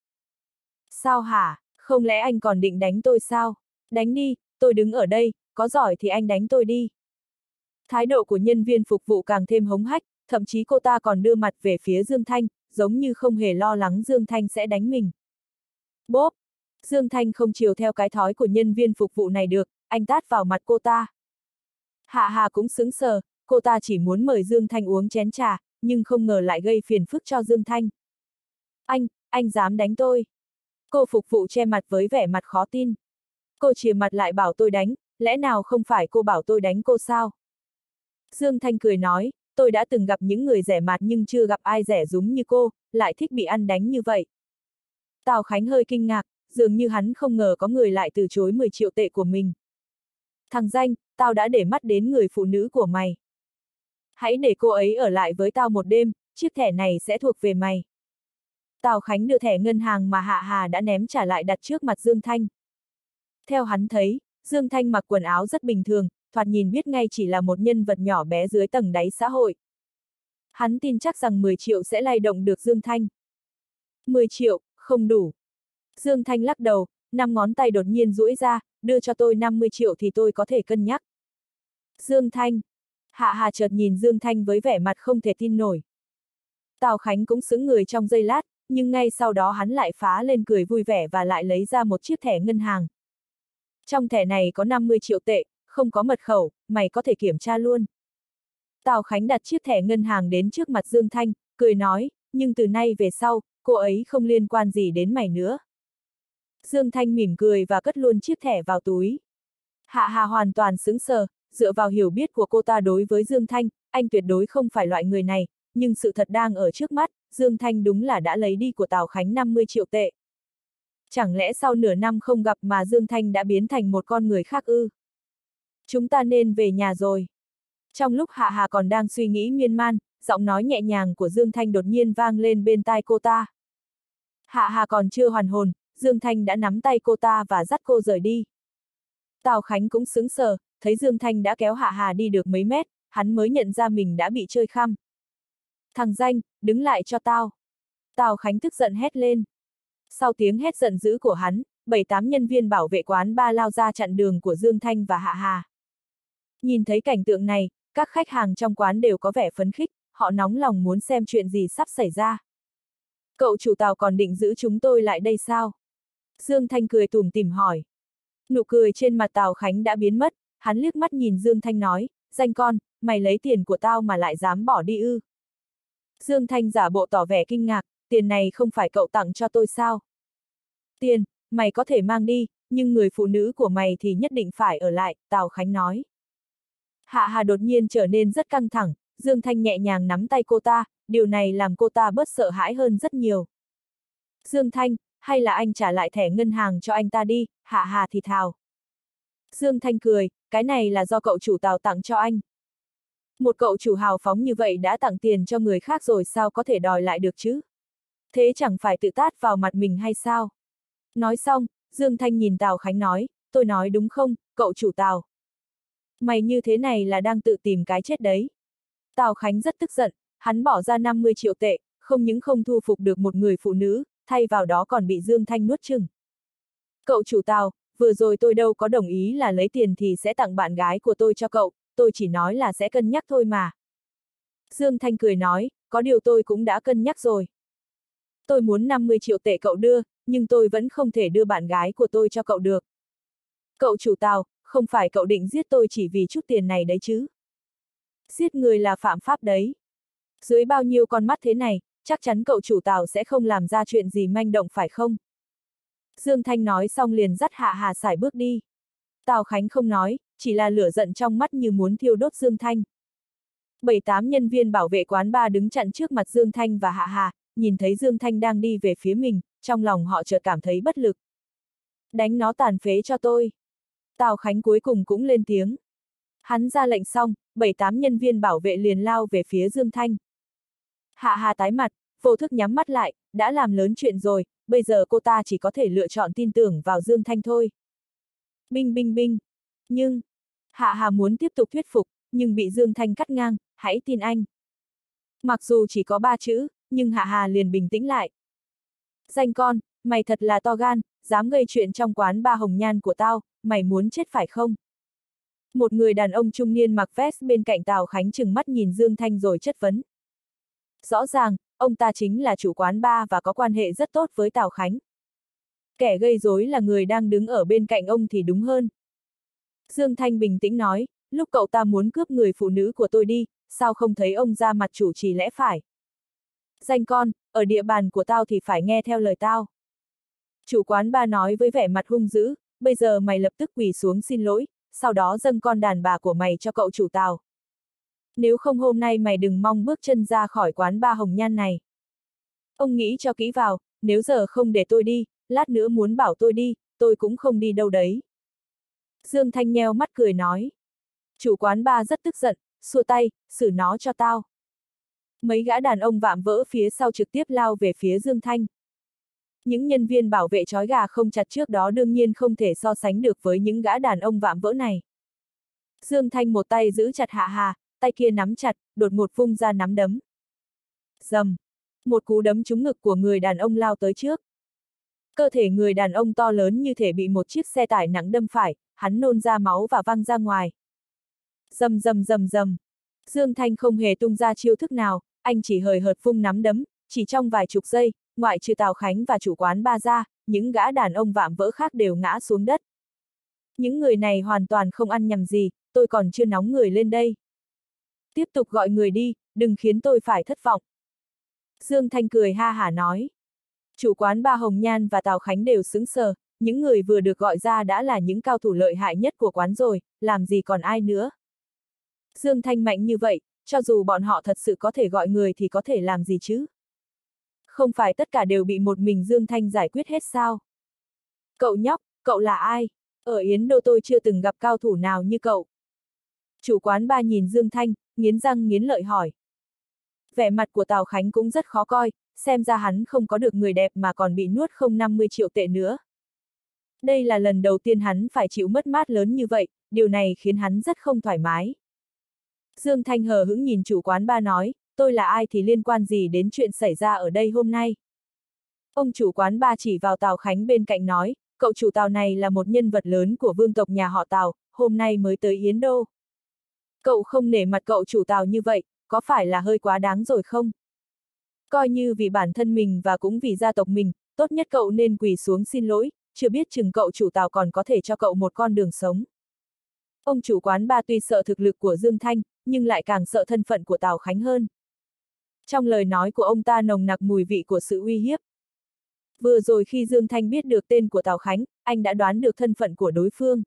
Sao hả? Không lẽ anh còn định đánh tôi sao? Đánh đi, tôi đứng ở đây, có giỏi thì anh đánh tôi đi. Thái độ của nhân viên phục vụ càng thêm hống hách, thậm chí cô ta còn đưa mặt về phía Dương Thanh, giống như không hề lo lắng Dương Thanh sẽ đánh mình. Bốp! Dương Thanh không chiều theo cái thói của nhân viên phục vụ này được, anh tát vào mặt cô ta. Hạ Hà cũng sững sờ, cô ta chỉ muốn mời Dương Thanh uống chén trà, nhưng không ngờ lại gây phiền phức cho Dương Thanh. Anh dám đánh tôi. Cô phục vụ che mặt với vẻ mặt khó tin. Cô chìa mặt lại bảo tôi đánh, lẽ nào không phải cô bảo tôi đánh cô sao? Dương Thanh cười nói, tôi đã từng gặp những người rẻ mạt nhưng chưa gặp ai rẻ rúng như cô, lại thích bị ăn đánh như vậy. Tào Khánh hơi kinh ngạc, dường như hắn không ngờ có người lại từ chối 10 triệu tệ của mình. Thằng danh, tao đã để mắt đến người phụ nữ của mày. Hãy để cô ấy ở lại với tao một đêm, chiếc thẻ này sẽ thuộc về mày. Tào Khánh đưa thẻ ngân hàng mà Hạ Hà đã ném trả lại đặt trước mặt Dương Thanh. Theo hắn thấy, Dương Thanh mặc quần áo rất bình thường, thoạt nhìn biết ngay chỉ là một nhân vật nhỏ bé dưới tầng đáy xã hội. Hắn tin chắc rằng 10 triệu sẽ lay động được Dương Thanh. 10 triệu, không đủ. Dương Thanh lắc đầu, 5 ngón tay đột nhiên duỗi ra, đưa cho tôi 50 triệu thì tôi có thể cân nhắc. Dương Thanh. Hạ Hà chợt nhìn Dương Thanh với vẻ mặt không thể tin nổi. Tào Khánh cũng sững người trong giây lát, nhưng ngay sau đó hắn lại phá lên cười vui vẻ và lại lấy ra một chiếc thẻ ngân hàng. Trong thẻ này có 50 triệu tệ, không có mật khẩu, mày có thể kiểm tra luôn. Tào Khánh đặt chiếc thẻ ngân hàng đến trước mặt Dương Thanh, cười nói, nhưng từ nay về sau, cô ấy không liên quan gì đến mày nữa. Dương Thanh mỉm cười và cất luôn chiếc thẻ vào túi. Hạ Hà hoàn toàn sững sờ, dựa vào hiểu biết của cô ta đối với Dương Thanh, anh tuyệt đối không phải loại người này, nhưng sự thật đang ở trước mắt, Dương Thanh đúng là đã lấy đi của Tào Khánh 50 triệu tệ. Chẳng lẽ sau nửa năm không gặp mà Dương Thanh đã biến thành một con người khác ư? Chúng ta nên về nhà rồi. Trong lúc Hạ Hà còn đang suy nghĩ miên man, giọng nói nhẹ nhàng của Dương Thanh đột nhiên vang lên bên tai cô ta. Hạ Hà còn chưa hoàn hồn, Dương Thanh đã nắm tay cô ta và dắt cô rời đi. Tào Khánh cũng sững sờ, thấy Dương Thanh đã kéo Hạ Hà đi được mấy mét, hắn mới nhận ra mình đã bị chơi khăm. Thằng danh, đứng lại cho tao. Tào Khánh tức giận hét lên. Sau tiếng hét giận dữ của hắn, 7-8 nhân viên bảo vệ quán bar lao ra chặn đường của Dương Thanh và Hạ Hà. Nhìn thấy cảnh tượng này, các khách hàng trong quán đều có vẻ phấn khích, họ nóng lòng muốn xem chuyện gì sắp xảy ra. Cậu chủ Tào còn định giữ chúng tôi lại đây sao? Dương Thanh cười tủm tỉm hỏi. Nụ cười trên mặt Tào Khánh đã biến mất, hắn liếc mắt nhìn Dương Thanh nói, danh con, mày lấy tiền của tao mà lại dám bỏ đi ư? Dương Thanh giả bộ tỏ vẻ kinh ngạc, tiền này không phải cậu tặng cho tôi sao? Tiền, mày có thể mang đi, nhưng người phụ nữ của mày thì nhất định phải ở lại, Tào Khánh nói. Hạ Hà đột nhiên trở nên rất căng thẳng, Dương Thanh nhẹ nhàng nắm tay cô ta, điều này làm cô ta bớt sợ hãi hơn rất nhiều. Dương Thanh, hay là anh trả lại thẻ ngân hàng cho anh ta đi, Hạ Hà thì thào. Dương Thanh cười, cái này là do cậu chủ Tào tặng cho anh. Một cậu chủ hào phóng như vậy đã tặng tiền cho người khác rồi sao có thể đòi lại được chứ? Thế chẳng phải tự tát vào mặt mình hay sao? Nói xong, Dương Thanh nhìn Tào Khánh nói, tôi nói đúng không, cậu chủ Tào? Mày như thế này là đang tự tìm cái chết đấy. Tào Khánh rất tức giận, hắn bỏ ra 50 triệu tệ, không những không thu phục được một người phụ nữ, thay vào đó còn bị Dương Thanh nuốt chửng. Cậu chủ Tào, vừa rồi tôi đâu có đồng ý là lấy tiền thì sẽ tặng bạn gái của tôi cho cậu, tôi chỉ nói là sẽ cân nhắc thôi mà. Dương Thanh cười nói, có điều tôi cũng đã cân nhắc rồi. Tôi muốn 50 triệu tệ cậu đưa, nhưng tôi vẫn không thể đưa bạn gái của tôi cho cậu được. Cậu chủ Tào, không phải cậu định giết tôi chỉ vì chút tiền này đấy chứ? Giết người là phạm pháp đấy. Dưới bao nhiêu con mắt thế này, chắc chắn cậu chủ Tào sẽ không làm ra chuyện gì manh động phải không? Dương Thanh nói xong liền dắt Hạ Hà sải bước đi. Tào Khánh không nói, chỉ là lửa giận trong mắt như muốn thiêu đốt Dương Thanh. 7-8 nhân viên bảo vệ quán bar đứng chặn trước mặt Dương Thanh và Hạ Hà, nhìn thấy Dương Thanh đang đi về phía mình, trong lòng họ chợt cảm thấy bất lực. Đánh nó tàn phế cho tôi. Tào Khánh cuối cùng cũng lên tiếng. Hắn ra lệnh xong, 7-8 nhân viên bảo vệ liền lao về phía Dương Thanh. Hạ Hà tái mặt, vô thức nhắm mắt lại, đã làm lớn chuyện rồi, bây giờ cô ta chỉ có thể lựa chọn tin tưởng vào Dương Thanh thôi. Binh binh binh. Nhưng, Hạ Hà muốn tiếp tục thuyết phục, nhưng bị Dương Thanh cắt ngang, hãy tin anh. Mặc dù chỉ có 3 chữ, nhưng Hạ Hà liền bình tĩnh lại. Danh con, mày thật là to gan, dám gây chuyện trong quán bar Hồng Nhan của tao, mày muốn chết phải không? Một người đàn ông trung niên mặc vest bên cạnh Tào Khánh trừng mắt nhìn Dương Thanh rồi chất vấn. Rõ ràng, ông ta chính là chủ quán bar và có quan hệ rất tốt với Tào Khánh. Kẻ gây rối là người đang đứng ở bên cạnh ông thì đúng hơn. Dương Thanh bình tĩnh nói, lúc cậu ta muốn cướp người phụ nữ của tôi đi, sao không thấy ông ra mặt chủ trì lẽ phải? Danh con, ở địa bàn của tao thì phải nghe theo lời tao. Chủ quán bar nói với vẻ mặt hung dữ, bây giờ mày lập tức quỳ xuống xin lỗi, sau đó dâng con đàn bà của mày cho cậu chủ Tào. Nếu không hôm nay mày đừng mong bước chân ra khỏi quán bar Hồng Nhan này. Ông nghĩ cho kỹ vào, nếu giờ không để tôi đi, lát nữa muốn bảo tôi đi, tôi cũng không đi đâu đấy. Dương Thanh nheo mắt cười nói. Chủ quán bar rất tức giận, xua tay, xử nó cho tao. Mấy gã đàn ông vạm vỡ phía sau trực tiếp lao về phía Dương Thanh. Những nhân viên bảo vệ trói gà không chặt trước đó đương nhiên không thể so sánh được với những gã đàn ông vạm vỡ này. Dương Thanh một tay giữ chặt Hạ Hà, tay kia nắm chặt, đột ngột vung ra nắm đấm. Dầm! Một cú đấm trúng ngực của người đàn ông lao tới trước. Cơ thể người đàn ông to lớn như thể bị một chiếc xe tải nặng đâm phải, hắn nôn ra máu và văng ra ngoài. Rầm rầm rầm rầm. Dương Thanh không hề tung ra chiêu thức nào, anh chỉ hời hợt vung nắm đấm, chỉ trong vài chục giây, ngoại trừ Tào Khánh và chủ quán ba ra, những gã đàn ông vạm vỡ khác đều ngã xuống đất. Những người này hoàn toàn không ăn nhầm gì, tôi còn chưa nóng người lên đây. Tiếp tục gọi người đi, đừng khiến tôi phải thất vọng. Dương Thanh cười ha hả nói. Chủ quán ba Hồng Nhan và Tào Khánh đều sững sờ, những người vừa được gọi ra đã là những cao thủ lợi hại nhất của quán rồi, làm gì còn ai nữa. Dương Thanh mạnh như vậy, cho dù bọn họ thật sự có thể gọi người thì có thể làm gì chứ? Không phải tất cả đều bị một mình Dương Thanh giải quyết hết sao? Cậu nhóc, cậu là ai? Ở Yến Đô tôi chưa từng gặp cao thủ nào như cậu. Chủ quán ba nhìn Dương Thanh, nghiến răng nghiến lợi hỏi. Vẻ mặt của Tào Khánh cũng rất khó coi, xem ra hắn không có được người đẹp mà còn bị nuốt không 50 triệu tệ nữa. Đây là lần đầu tiên hắn phải chịu mất mát lớn như vậy, điều này khiến hắn rất không thoải mái. Dương Thanh hờ hững nhìn chủ quán ba nói, tôi là ai thì liên quan gì đến chuyện xảy ra ở đây hôm nay. Ông chủ quán ba chỉ vào Tào Khánh bên cạnh nói, cậu chủ Tào này là một nhân vật lớn của vương tộc nhà họ Tào, hôm nay mới tới Yến Đô. Cậu không nể mặt cậu chủ Tào như vậy, có phải là hơi quá đáng rồi không? Coi như vì bản thân mình và cũng vì gia tộc mình, tốt nhất cậu nên quỳ xuống xin lỗi, chưa biết chừng cậu chủ Tào còn có thể cho cậu một con đường sống. Ông chủ quán ba tuy sợ thực lực của Dương Thanh, nhưng lại càng sợ thân phận của Tào Khánh hơn. Trong lời nói của ông ta nồng nặc mùi vị của sự uy hiếp. Vừa rồi khi Dương Thanh biết được tên của Tào Khánh, anh đã đoán được thân phận của đối phương.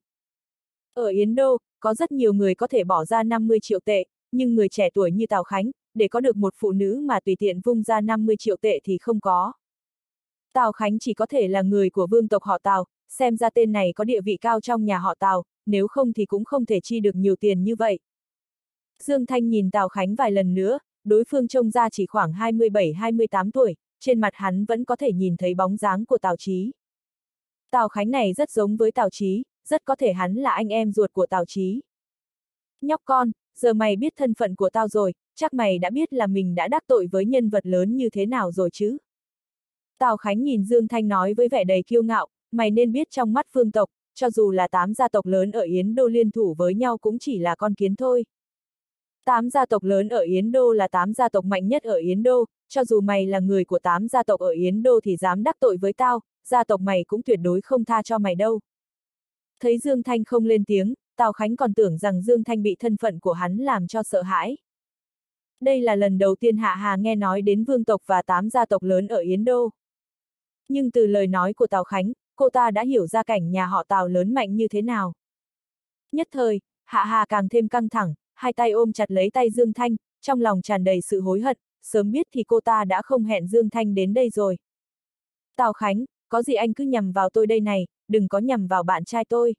Ở Yến Đô, có rất nhiều người có thể bỏ ra 50 triệu tệ, nhưng người trẻ tuổi như Tào Khánh, để có được một phụ nữ mà tùy tiện vung ra 50 triệu tệ thì không có. Tào Khánh chỉ có thể là người của vương tộc họ Tào, xem ra tên này có địa vị cao trong nhà họ Tào, nếu không thì cũng không thể chi được nhiều tiền như vậy. Dương Thanh nhìn Tào Khánh vài lần nữa, đối phương trông ra chỉ khoảng 27-28 tuổi, trên mặt hắn vẫn có thể nhìn thấy bóng dáng của Tào Chí. Tào Khánh này rất giống với Tào Chí, rất có thể hắn là anh em ruột của Tào Chí. Nhóc con, giờ mày biết thân phận của tao rồi, chắc mày đã biết là mình đã đắc tội với nhân vật lớn như thế nào rồi chứ? Tào Khánh nhìn Dương Thanh nói với vẻ đầy kiêu ngạo, mày nên biết trong mắt vương tộc, cho dù là 8 gia tộc lớn ở Yến Đô liên thủ với nhau cũng chỉ là con kiến thôi. 8 gia tộc lớn ở Yến Đô là 8 gia tộc mạnh nhất ở Yến Đô, cho dù mày là người của 8 gia tộc ở Yến Đô thì dám đắc tội với tao, gia tộc mày cũng tuyệt đối không tha cho mày đâu. Thấy Dương Thanh không lên tiếng, Tào Khánh còn tưởng rằng Dương Thanh bị thân phận của hắn làm cho sợ hãi. Đây là lần đầu tiên Hạ Hà nghe nói đến vương tộc và 8 gia tộc lớn ở Yến Đô. Nhưng từ lời nói của Tào Khánh, cô ta đã hiểu ra cảnh nhà họ Tào lớn mạnh như thế nào. Nhất thời, Hạ Hà càng thêm căng thẳng, hai tay ôm chặt lấy tay Dương Thanh, trong lòng tràn đầy sự hối hận, sớm biết thì cô ta đã không hẹn Dương Thanh đến đây rồi. Tào Khánh, có gì anh cứ nhằm vào tôi đây này, đừng có nhằm vào bạn trai tôi.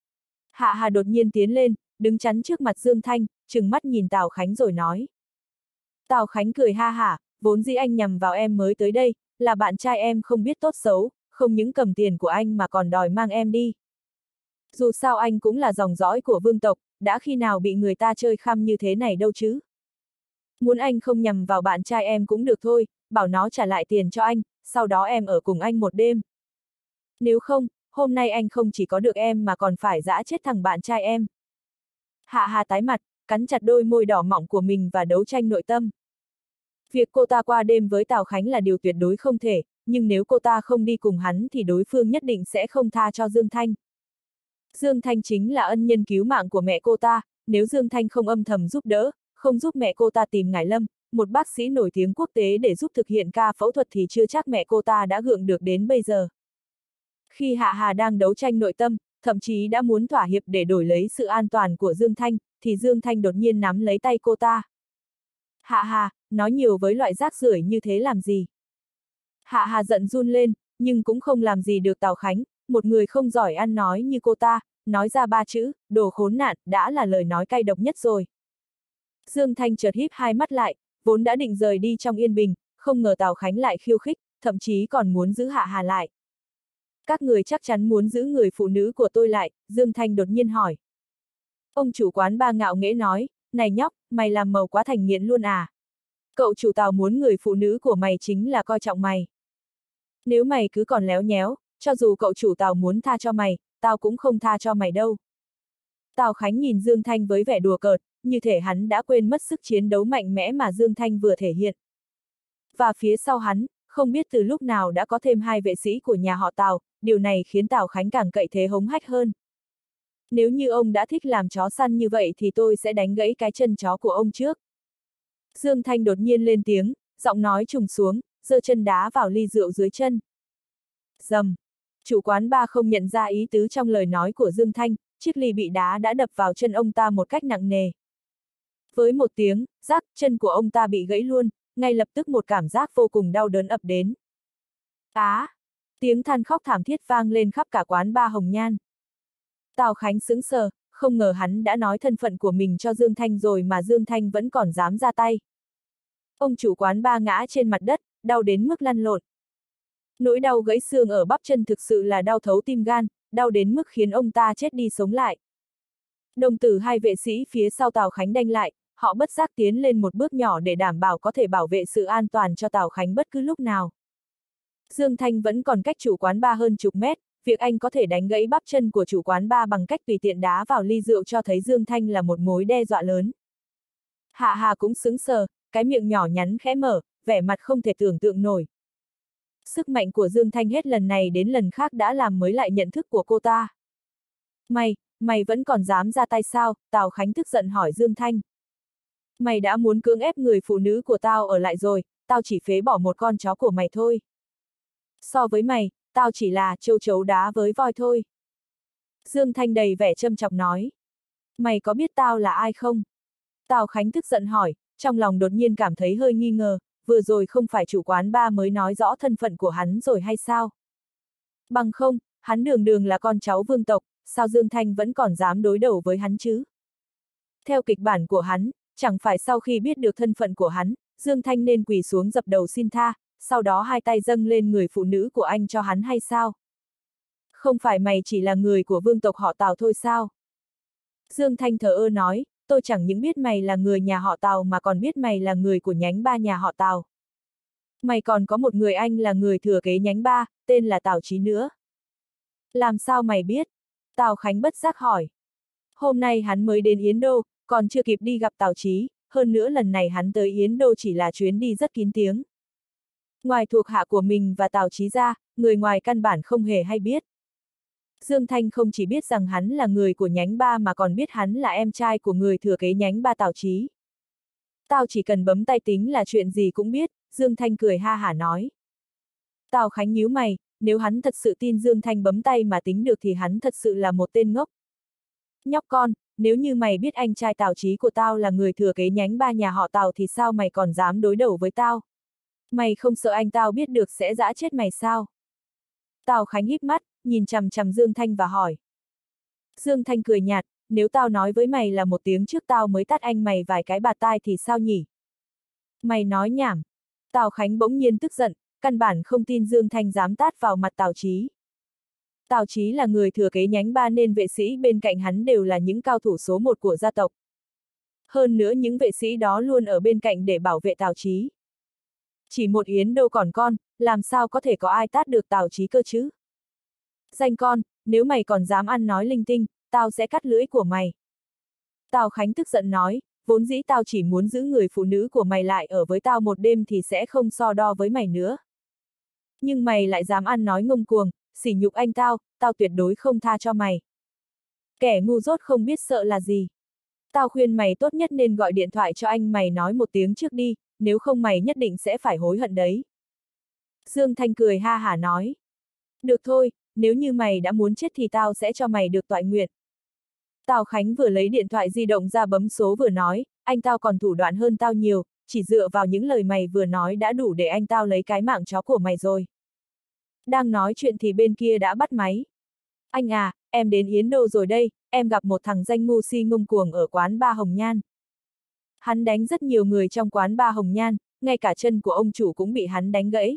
Hạ Hà đột nhiên tiến lên, đứng chắn trước mặt Dương Thanh, trừng mắt nhìn Tào Khánh rồi nói. Tào Khánh cười ha hả, vốn dĩ anh nhằm vào em mới tới đây, là bạn trai em không biết tốt xấu, không những cầm tiền của anh mà còn đòi mang em đi. Dù sao anh cũng là dòng dõi của vương tộc, đã khi nào bị người ta chơi khăm như thế này đâu chứ. Muốn anh không nhằm vào bạn trai em cũng được thôi, bảo nó trả lại tiền cho anh, sau đó em ở cùng anh một đêm. Nếu không, hôm nay anh không chỉ có được em mà còn phải giã chết thằng bạn trai em. Hạ Hà tái mặt, cắn chặt đôi môi đỏ mọng của mình và đấu tranh nội tâm. Việc cô ta qua đêm với Tào Khánh là điều tuyệt đối không thể, nhưng nếu cô ta không đi cùng hắn thì đối phương nhất định sẽ không tha cho Dương Thanh. Dương Thanh chính là ân nhân cứu mạng của mẹ cô ta, nếu Dương Thanh không âm thầm giúp đỡ, không giúp mẹ cô ta tìm Ngải Lâm, một bác sĩ nổi tiếng quốc tế để giúp thực hiện ca phẫu thuật thì chưa chắc mẹ cô ta đã gượng được đến bây giờ. Khi Hạ Hà đang đấu tranh nội tâm, thậm chí đã muốn thỏa hiệp để đổi lấy sự an toàn của Dương Thanh, thì Dương Thanh đột nhiên nắm lấy tay cô ta. Hạ Hà, nói nhiều với loại rác rưởi như thế làm gì? Hạ Hà giận run lên, nhưng cũng không làm gì được Tào Khánh, một người không giỏi ăn nói như cô ta, nói ra 3 chữ, đồ khốn nạn, đã là lời nói cay độc nhất rồi. Dương Thanh chợt híp hai mắt lại, vốn đã định rời đi trong yên bình, không ngờ Tào Khánh lại khiêu khích, thậm chí còn muốn giữ Hạ Hà lại. Các người chắc chắn muốn giữ người phụ nữ của tôi lại, Dương Thanh đột nhiên hỏi. Ông chủ quán ba ngạo nghễ nói, này nhóc, mày làm màu quá thành nghiện luôn à? Cậu chủ Tào muốn người phụ nữ của mày chính là coi trọng mày. Nếu mày cứ còn léo nhéo, cho dù cậu chủ Tào muốn tha cho mày, tao cũng không tha cho mày đâu. Tào Khánh nhìn Dương Thanh với vẻ đùa cợt, như thể hắn đã quên mất sức chiến đấu mạnh mẽ mà Dương Thanh vừa thể hiện. Và phía sau hắn, không biết từ lúc nào đã có thêm 2 vệ sĩ của nhà họ Tào, điều này khiến Tào Khánh càng cậy thế hống hách hơn. Nếu như ông đã thích làm chó săn như vậy thì tôi sẽ đánh gãy cái chân chó của ông trước. Dương Thanh đột nhiên lên tiếng, giọng nói trùng xuống, giơ chân đá vào ly rượu dưới chân. Rầm. Chủ quán bar không nhận ra ý tứ trong lời nói của Dương Thanh, chiếc ly bị đá đã đập vào chân ông ta một cách nặng nề. Với một tiếng, rắc, chân của ông ta bị gãy luôn, ngay lập tức một cảm giác vô cùng đau đớn ập đến. Tiếng than khóc thảm thiết vang lên khắp cả quán bar Hồng Nhan. Tào Khánh sững sờ, không ngờ hắn đã nói thân phận của mình cho Dương Thanh rồi mà Dương Thanh vẫn còn dám ra tay. Ông chủ quán bar ngã trên mặt đất, đau đến mức lăn lộn. Nỗi đau gãy xương ở bắp chân thực sự là đau thấu tim gan, đau đến mức khiến ông ta chết đi sống lại. Đồng tử 2 vệ sĩ phía sau Tào Khánh đanh lại, họ bất giác tiến lên một bước nhỏ để đảm bảo có thể bảo vệ sự an toàn cho Tào Khánh bất cứ lúc nào. Dương Thanh vẫn còn cách chủ quán bar hơn chục mét, việc anh có thể đánh gãy bắp chân của chủ quán bar bằng cách tùy tiện đá vào ly rượu cho thấy Dương Thanh là một mối đe dọa lớn. Hạ Hà cũng sững sờ, cái miệng nhỏ nhắn khẽ mở, vẻ mặt không thể tưởng tượng nổi. Sức mạnh của Dương Thanh hết lần này đến lần khác đã làm mới lại nhận thức của cô ta. Mày vẫn còn dám ra tay sao? Tào Khánh tức giận hỏi Dương Thanh. Mày đã muốn cưỡng ép người phụ nữ của tao ở lại rồi, tao chỉ phế bỏ một con chó của mày thôi. So với mày, tao chỉ là châu chấu đá với voi thôi. Dương Thanh đầy vẻ châm chọc nói. Mày có biết tao là ai không? Tào Khánh tức giận hỏi, trong lòng đột nhiên cảm thấy hơi nghi ngờ, vừa rồi không phải chủ quán bar mới nói rõ thân phận của hắn rồi hay sao? Bằng không, hắn đường đường là con cháu vương tộc, sao Dương Thanh vẫn còn dám đối đầu với hắn chứ? Theo kịch bản của hắn, chẳng phải sau khi biết được thân phận của hắn, Dương Thanh nên quỳ xuống dập đầu xin tha, sau đó 2 tay dâng lên người phụ nữ của anh cho hắn hay sao? Không phải mày chỉ là người của vương tộc họ Tào thôi sao? Dương Thanh thờ ơ nói, tôi chẳng những biết mày là người nhà họ Tào mà còn biết mày là người của nhánh 3 nhà họ Tào. Mày còn có một người anh là người thừa kế nhánh 3, tên là Tào Chí nữa. Làm sao mày biết? Tào Khánh bất giác hỏi. Hôm nay hắn mới đến Yến Đô, còn chưa kịp đi gặp Tào Chí, hơn nữa lần này hắn tới Yến Đô chỉ là chuyến đi rất kín tiếng. Ngoài thuộc hạ của mình và Tào Chí ra, người ngoài căn bản không hề hay biết. Dương Thanh không chỉ biết rằng hắn là người của nhánh 3 mà còn biết hắn là em trai của người thừa kế nhánh 3 Tào Chí. Tao chỉ cần bấm tay tính là chuyện gì cũng biết, Dương Thanh cười ha hả nói. Tào Khánh nhíu mày, nếu hắn thật sự tin Dương Thanh bấm tay mà tính được thì hắn thật sự là một tên ngốc. Nhóc con, nếu như mày biết anh trai Tào Chí của tao là người thừa kế nhánh 3 nhà họ Tào thì sao mày còn dám đối đầu với tao? Mày không sợ anh tao biết được sẽ giã chết mày sao? Tào Khánh híp mắt, nhìn chằm chằm Dương Thanh và hỏi. Dương Thanh cười nhạt, nếu tao nói với mày là một tiếng trước tao mới tát anh mày vài cái bạt tai thì sao nhỉ? Mày nói nhảm. Tào Khánh bỗng nhiên tức giận, căn bản không tin Dương Thanh dám tát vào mặt Tào Chí. Tào Chí là người thừa kế nhánh 3 nên vệ sĩ bên cạnh hắn đều là những cao thủ số 1 của gia tộc. Hơn nữa những vệ sĩ đó luôn ở bên cạnh để bảo vệ Tào Chí. Chỉ một Yến Đô còn con, làm sao có thể có ai tát được Tào Chí cơ chứ? Danh con, nếu mày còn dám ăn nói linh tinh, tao sẽ cắt lưỡi của mày. Tào Khánh tức giận nói, vốn dĩ tao chỉ muốn giữ người phụ nữ của mày lại ở với tao một đêm thì sẽ không so đo với mày nữa. Nhưng mày lại dám ăn nói ngông cuồng, sỉ nhục anh tao, tao tuyệt đối không tha cho mày. Kẻ ngu dốt không biết sợ là gì. Tao khuyên mày tốt nhất nên gọi điện thoại cho anh mày nói một tiếng trước đi, nếu không mày nhất định sẽ phải hối hận đấy. Dương Thanh cười ha hả nói. Được thôi, nếu như mày đã muốn chết thì tao sẽ cho mày được toại nguyện. Tào Khánh vừa lấy điện thoại di động ra bấm số vừa nói, anh tao còn thủ đoạn hơn tao nhiều, chỉ dựa vào những lời mày vừa nói đã đủ để anh tao lấy cái mạng chó của mày rồi. Đang nói chuyện thì bên kia đã bắt máy. Anh à, em đến Yến Đô rồi đây, em gặp một thằng danh ngu si ngông cuồng ở quán bar Hồng Nhan. Hắn đánh rất nhiều người trong quán bar Hồng Nhan, ngay cả chân của ông chủ cũng bị hắn đánh gãy.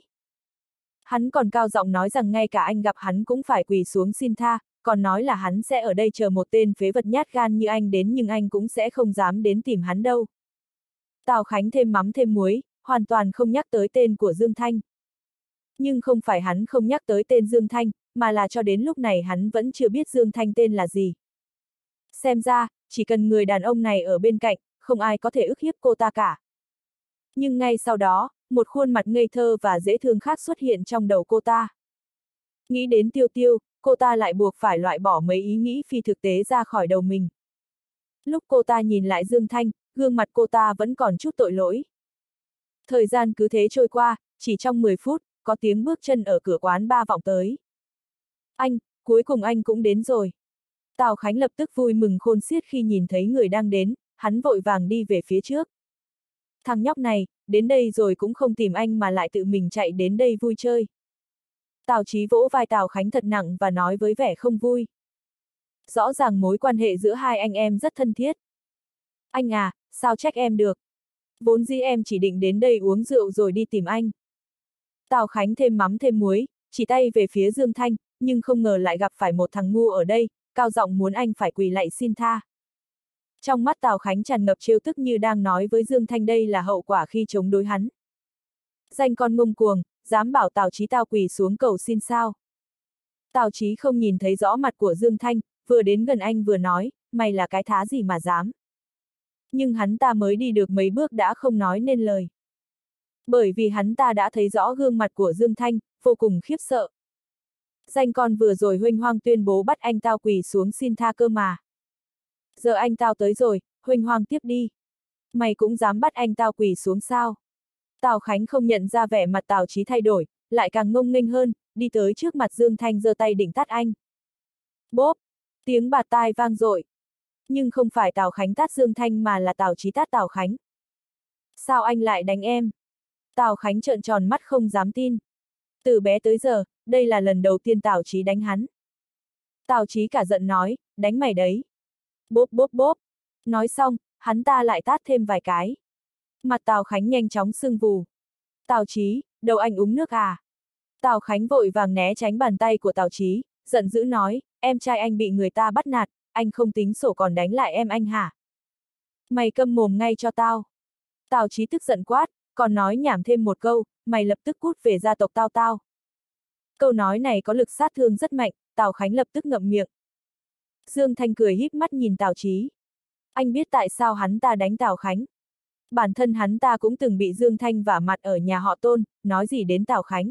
Hắn còn cao giọng nói rằng ngay cả anh gặp hắn cũng phải quỳ xuống xin tha, còn nói là hắn sẽ ở đây chờ một tên phế vật nhát gan như anh đến nhưng anh cũng sẽ không dám đến tìm hắn đâu. Tào Khánh thêm mắm thêm muối, hoàn toàn không nhắc tới tên của Dương Thanh. Nhưng không phải hắn không nhắc tới tên Dương Thanh, mà là cho đến lúc này hắn vẫn chưa biết Dương Thanh tên là gì. Xem ra, chỉ cần người đàn ông này ở bên cạnh, không ai có thể ức hiếp cô ta cả. Nhưng ngay sau đó, một khuôn mặt ngây thơ và dễ thương khác xuất hiện trong đầu cô ta. Nghĩ đến Tiêu Tiêu, cô ta lại buộc phải loại bỏ mấy ý nghĩ phi thực tế ra khỏi đầu mình. Lúc cô ta nhìn lại Dương Thanh, gương mặt cô ta vẫn còn chút tội lỗi. Thời gian cứ thế trôi qua, chỉ trong 10 phút, có tiếng bước chân ở cửa quán ba vọng tới. Anh, cuối cùng anh cũng đến rồi. Tào Khánh lập tức vui mừng khôn xiết khi nhìn thấy người đang đến, hắn vội vàng đi về phía trước. Thằng nhóc này, đến đây rồi cũng không tìm anh mà lại tự mình chạy đến đây vui chơi. Tào Chí vỗ vai Tào Khánh thật nặng và nói với vẻ không vui. Rõ ràng mối quan hệ giữa hai anh em rất thân thiết. Anh à, sao trách em được? Vốn dĩ em chỉ định đến đây uống rượu rồi đi tìm anh. Tào Khánh thêm mắm thêm muối, chỉ tay về phía Dương Thanh, nhưng không ngờ lại gặp phải một thằng ngu ở đây, cao giọng muốn anh phải quỳ lạy xin tha. Trong mắt Tào Khánh tràn ngập trêu tức như đang nói với Dương Thanh đây là hậu quả khi chống đối hắn. Danh con ngông cuồng, dám bảo Tào Chí tao quỳ xuống cầu xin sao? Tào Chí không nhìn thấy rõ mặt của Dương Thanh, vừa đến gần anh vừa nói, mày là cái thá gì mà dám. Nhưng hắn ta mới đi được mấy bước đã không nói nên lời. Bởi vì hắn ta đã thấy rõ gương mặt của Dương Thanh, vô cùng khiếp sợ. Danh con vừa rồi huênh hoang tuyên bố bắt anh tao quỳ xuống xin tha cơ mà. Giờ anh tao tới rồi, huênh hoang tiếp đi. Mày cũng dám bắt anh tao quỳ xuống sao? Tào Khánh không nhận ra vẻ mặt Tào Chí thay đổi, lại càng ngông nghênh hơn, đi tới trước mặt Dương Thanh giơ tay định tát anh. Bốp! Tiếng bạt tai vang dội. Nhưng không phải Tào Khánh tát Dương Thanh mà là Tào Chí tát Tào Khánh. Sao anh lại đánh em? Tào Khánh trợn tròn mắt không dám tin. Từ bé tới giờ, đây là lần đầu tiên Tào Chí đánh hắn. Tào Chí cả giận nói, đánh mày đấy. Bốp bốp bốp. Nói xong, hắn ta lại tát thêm vài cái. Mặt Tào Khánh nhanh chóng sưng vù. Tào Chí, đầu anh uống nước à? Tào Khánh vội vàng né tránh bàn tay của Tào Chí, giận dữ nói, em trai anh bị người ta bắt nạt, anh không tính sổ còn đánh lại em anh hả? Mày câm mồm ngay cho tao. Tào Chí tức giận quát, còn nói nhảm thêm một câu, mày lập tức cút về gia tộc tao. Câu nói này có lực sát thương rất mạnh, Tào Khánh lập tức ngậm miệng. Dương Thanh cười híp mắt nhìn Tào Chí. Anh biết tại sao hắn ta đánh Tào Khánh. Bản thân hắn ta cũng từng bị Dương Thanh vả mặt ở nhà họ Tôn, nói gì đến Tào Khánh.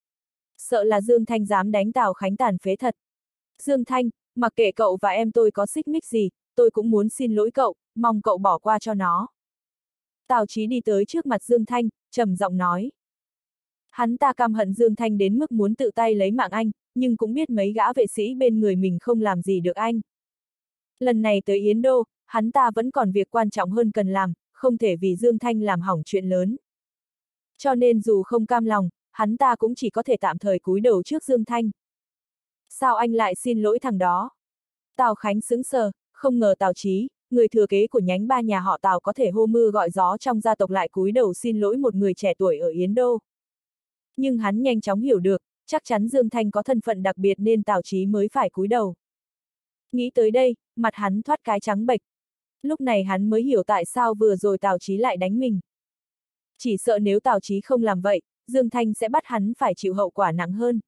Sợ là Dương Thanh dám đánh Tào Khánh tàn phế thật. Dương Thanh, mặc kệ cậu và em tôi có xích mích gì, tôi cũng muốn xin lỗi cậu, mong cậu bỏ qua cho nó. Tào Chí đi tới trước mặt Dương Thanh, trầm giọng nói. Hắn ta căm hận Dương Thanh đến mức muốn tự tay lấy mạng anh, nhưng cũng biết mấy gã vệ sĩ bên người mình không làm gì được anh. Lần này tới Yến Đô, hắn ta vẫn còn việc quan trọng hơn cần làm, không thể vì Dương Thanh làm hỏng chuyện lớn. Cho nên dù không cam lòng, hắn ta cũng chỉ có thể tạm thời cúi đầu trước Dương Thanh. Sao anh lại xin lỗi thằng đó? Tào Khánh sững sờ, không ngờ Tào Chí, người thừa kế của nhánh ba nhà họ Tào có thể hô mưa gọi gió trong gia tộc lại cúi đầu xin lỗi một người trẻ tuổi ở Yến Đô. Nhưng hắn nhanh chóng hiểu được, chắc chắn Dương Thanh có thân phận đặc biệt nên Tào Chí mới phải cúi đầu. Nghĩ tới đây, mặt hắn thoát cái trắng bệch. Lúc này hắn mới hiểu tại sao vừa rồi Tào Chí lại đánh mình. Chỉ sợ nếu Tào Chí không làm vậy, Dương Thanh sẽ bắt hắn phải chịu hậu quả nặng hơn.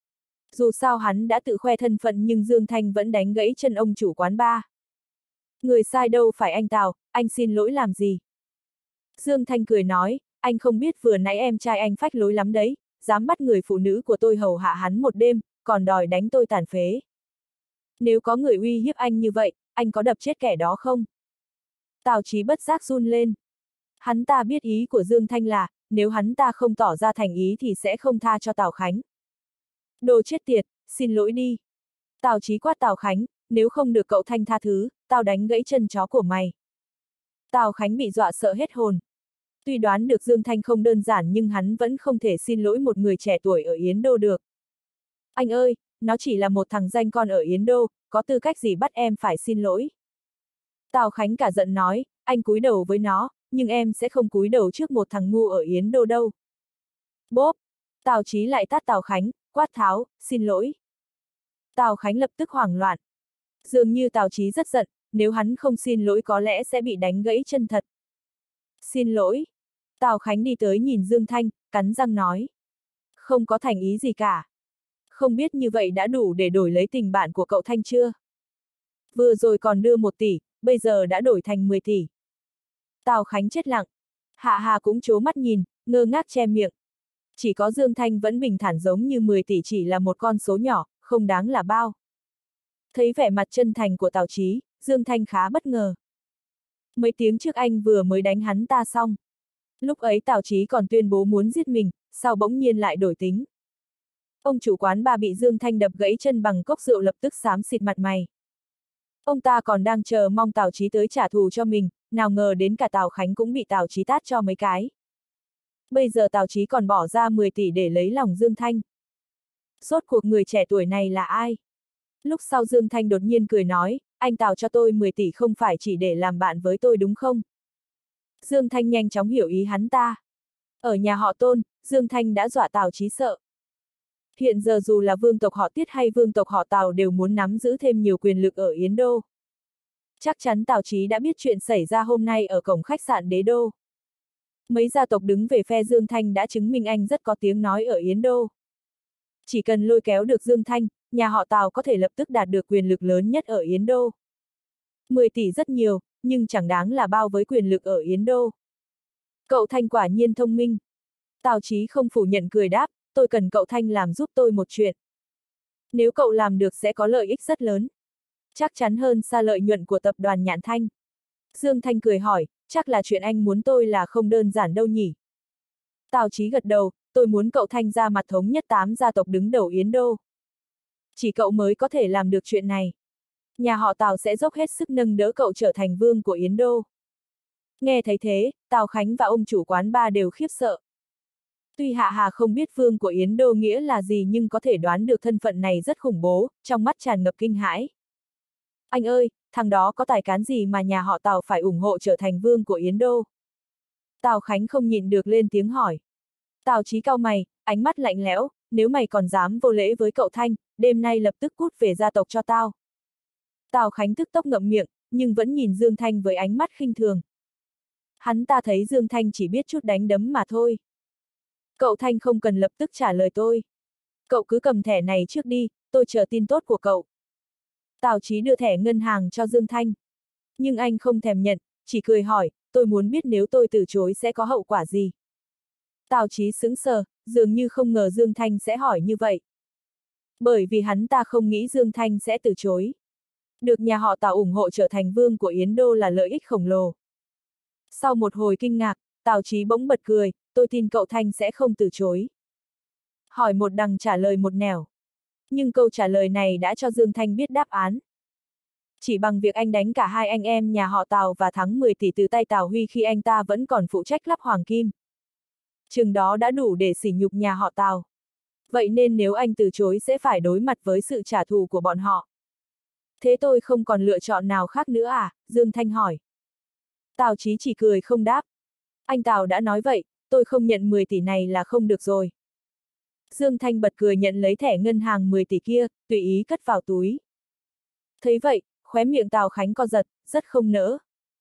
Dù sao hắn đã tự khoe thân phận nhưng Dương Thanh vẫn đánh gãy chân ông chủ quán bar. Người sai đâu phải anh Tào, anh xin lỗi làm gì? Dương Thanh cười nói, anh không biết vừa nãy em trai anh phách lối lắm đấy, dám bắt người phụ nữ của tôi hầu hạ hắn một đêm, còn đòi đánh tôi tàn phế. Nếu có người uy hiếp anh như vậy, anh có đập chết kẻ đó không? Tào Chí bất giác run lên. Hắn ta biết ý của Dương Thanh là, nếu hắn ta không tỏ ra thành ý thì sẽ không tha cho Tào Khánh. Đồ chết tiệt, xin lỗi đi. Tào Chí quát Tào Khánh, nếu không được cậu Thanh tha thứ, tao đánh gãy chân chó của mày. Tào Khánh bị dọa sợ hết hồn. Tuy đoán được Dương Thanh không đơn giản nhưng hắn vẫn không thể xin lỗi một người trẻ tuổi ở Yến Đô được. Anh ơi, nó chỉ là một thằng danh con ở Yến Đô, có tư cách gì bắt em phải xin lỗi. Tào Khánh cả giận nói, anh cúi đầu với nó, nhưng em sẽ không cúi đầu trước một thằng ngu ở Yến Đô đâu. Bốp! Tào Chí lại tát Tào Khánh, quát tháo, xin lỗi. Tào Khánh lập tức hoảng loạn. Dường như Tào Chí rất giận, nếu hắn không xin lỗi có lẽ sẽ bị đánh gãy chân thật. Xin lỗi. Tào Khánh đi tới nhìn Dương Thanh, cắn răng nói. Không có thành ý gì cả. Không biết như vậy đã đủ để đổi lấy tình bạn của cậu Thanh chưa? Vừa rồi còn đưa 1 tỷ, bây giờ đã đổi thành 10 tỷ. Tào Khánh chết lặng. Hạ Hà cũng trố mắt nhìn, ngơ ngác che miệng. Chỉ có Dương Thanh vẫn bình thản giống như 10 tỷ chỉ là một con số nhỏ, không đáng là bao. Thấy vẻ mặt chân thành của Tào Chí, Dương Thanh khá bất ngờ. Mấy tiếng trước anh vừa mới đánh hắn ta xong. Lúc ấy Tào Chí còn tuyên bố muốn giết mình, sao bỗng nhiên lại đổi tính. Ông chủ quán bà bị Dương Thanh đập gãy chân bằng cốc rượu lập tức xám xịt mặt mày. Ông ta còn đang chờ mong Tào Chí tới trả thù cho mình, nào ngờ đến cả Tào Khánh cũng bị Tào Chí tát cho mấy cái. Bây giờ Tào Chí còn bỏ ra 10 tỷ để lấy lòng Dương Thanh. Rốt cuộc người trẻ tuổi này là ai? Lúc sau Dương Thanh đột nhiên cười nói, anh Tào cho tôi 10 tỷ không phải chỉ để làm bạn với tôi đúng không? Dương Thanh nhanh chóng hiểu ý hắn ta. Ở nhà họ Tôn, Dương Thanh đã dọa Tào Chí sợ. Hiện giờ dù là vương tộc họ Tiết hay vương tộc họ Tào đều muốn nắm giữ thêm nhiều quyền lực ở Yến Đô. Chắc chắn Tào Chí đã biết chuyện xảy ra hôm nay ở cổng khách sạn Đế Đô. Mấy gia tộc đứng về phe Dương Thanh đã chứng minh anh rất có tiếng nói ở Yến Đô. Chỉ cần lôi kéo được Dương Thanh, nhà họ Tào có thể lập tức đạt được quyền lực lớn nhất ở Yến Đô. 10 tỷ rất nhiều, nhưng chẳng đáng là bao với quyền lực ở Yến Đô. Cậu Thanh quả nhiên thông minh. Tào Chí không phủ nhận cười đáp, tôi cần cậu Thanh làm giúp tôi một chuyện. Nếu cậu làm được sẽ có lợi ích rất lớn. Chắc chắn hơn xa lợi nhuận của tập đoàn Nhạn Thanh. Dương Thanh cười hỏi, chắc là chuyện anh muốn tôi là không đơn giản đâu nhỉ. Tào Chí gật đầu, tôi muốn cậu Thanh ra mặt thống nhất 8 gia tộc đứng đầu Yến Đô. Chỉ cậu mới có thể làm được chuyện này. Nhà họ Tào sẽ dốc hết sức nâng đỡ cậu trở thành vương của Yến Đô. Nghe thấy thế, Tào Khánh và ông chủ quán bar đều khiếp sợ. Tuy Hạ Hà không biết vương của Yến Đô nghĩa là gì nhưng có thể đoán được thân phận này rất khủng bố, trong mắt tràn ngập kinh hãi. Anh ơi, thằng đó có tài cán gì mà nhà họ Tào phải ủng hộ trở thành vương của Yến Đô? Tào Khánh không nhịn được lên tiếng hỏi. Tào Chí cau mày, ánh mắt lạnh lẽo, nếu mày còn dám vô lễ với cậu Thanh, đêm nay lập tức cút về gia tộc cho tao. Tào Khánh tức tốc ngậm miệng, nhưng vẫn nhìn Dương Thanh với ánh mắt khinh thường. Hắn ta thấy Dương Thanh chỉ biết chút đánh đấm mà thôi. Cậu Thanh không cần lập tức trả lời tôi. Cậu cứ cầm thẻ này trước đi, tôi chờ tin tốt của cậu. Tào Chí đưa thẻ ngân hàng cho Dương Thanh. Nhưng anh không thèm nhận, chỉ cười hỏi, tôi muốn biết nếu tôi từ chối sẽ có hậu quả gì. Tào Chí sững sờ, dường như không ngờ Dương Thanh sẽ hỏi như vậy. Bởi vì hắn ta không nghĩ Dương Thanh sẽ từ chối. Được nhà họ Tào ủng hộ trở thành vương của Yến Đô là lợi ích khổng lồ. Sau một hồi kinh ngạc, Tào Chí bỗng bật cười, tôi tin cậu Thanh sẽ không từ chối. Hỏi một đằng trả lời một nẻo. Nhưng câu trả lời này đã cho Dương Thanh biết đáp án. Chỉ bằng việc anh đánh cả hai anh em nhà họ Tào và thắng 10 tỷ từ tay Tào Huy khi anh ta vẫn còn phụ trách lắp hoàng kim. Chừng đó đã đủ để sỉ nhục nhà họ Tào. Vậy nên nếu anh từ chối sẽ phải đối mặt với sự trả thù của bọn họ. Thế tôi không còn lựa chọn nào khác nữa à? Dương Thanh hỏi. Tào Chí chỉ cười không đáp. Anh Tào đã nói vậy, tôi không nhận 10 tỷ này là không được rồi. Dương Thanh bật cười nhận lấy thẻ ngân hàng 10 tỷ kia, tùy ý cất vào túi. Thấy vậy, khóe miệng Tào Khánh co giật, rất không nỡ.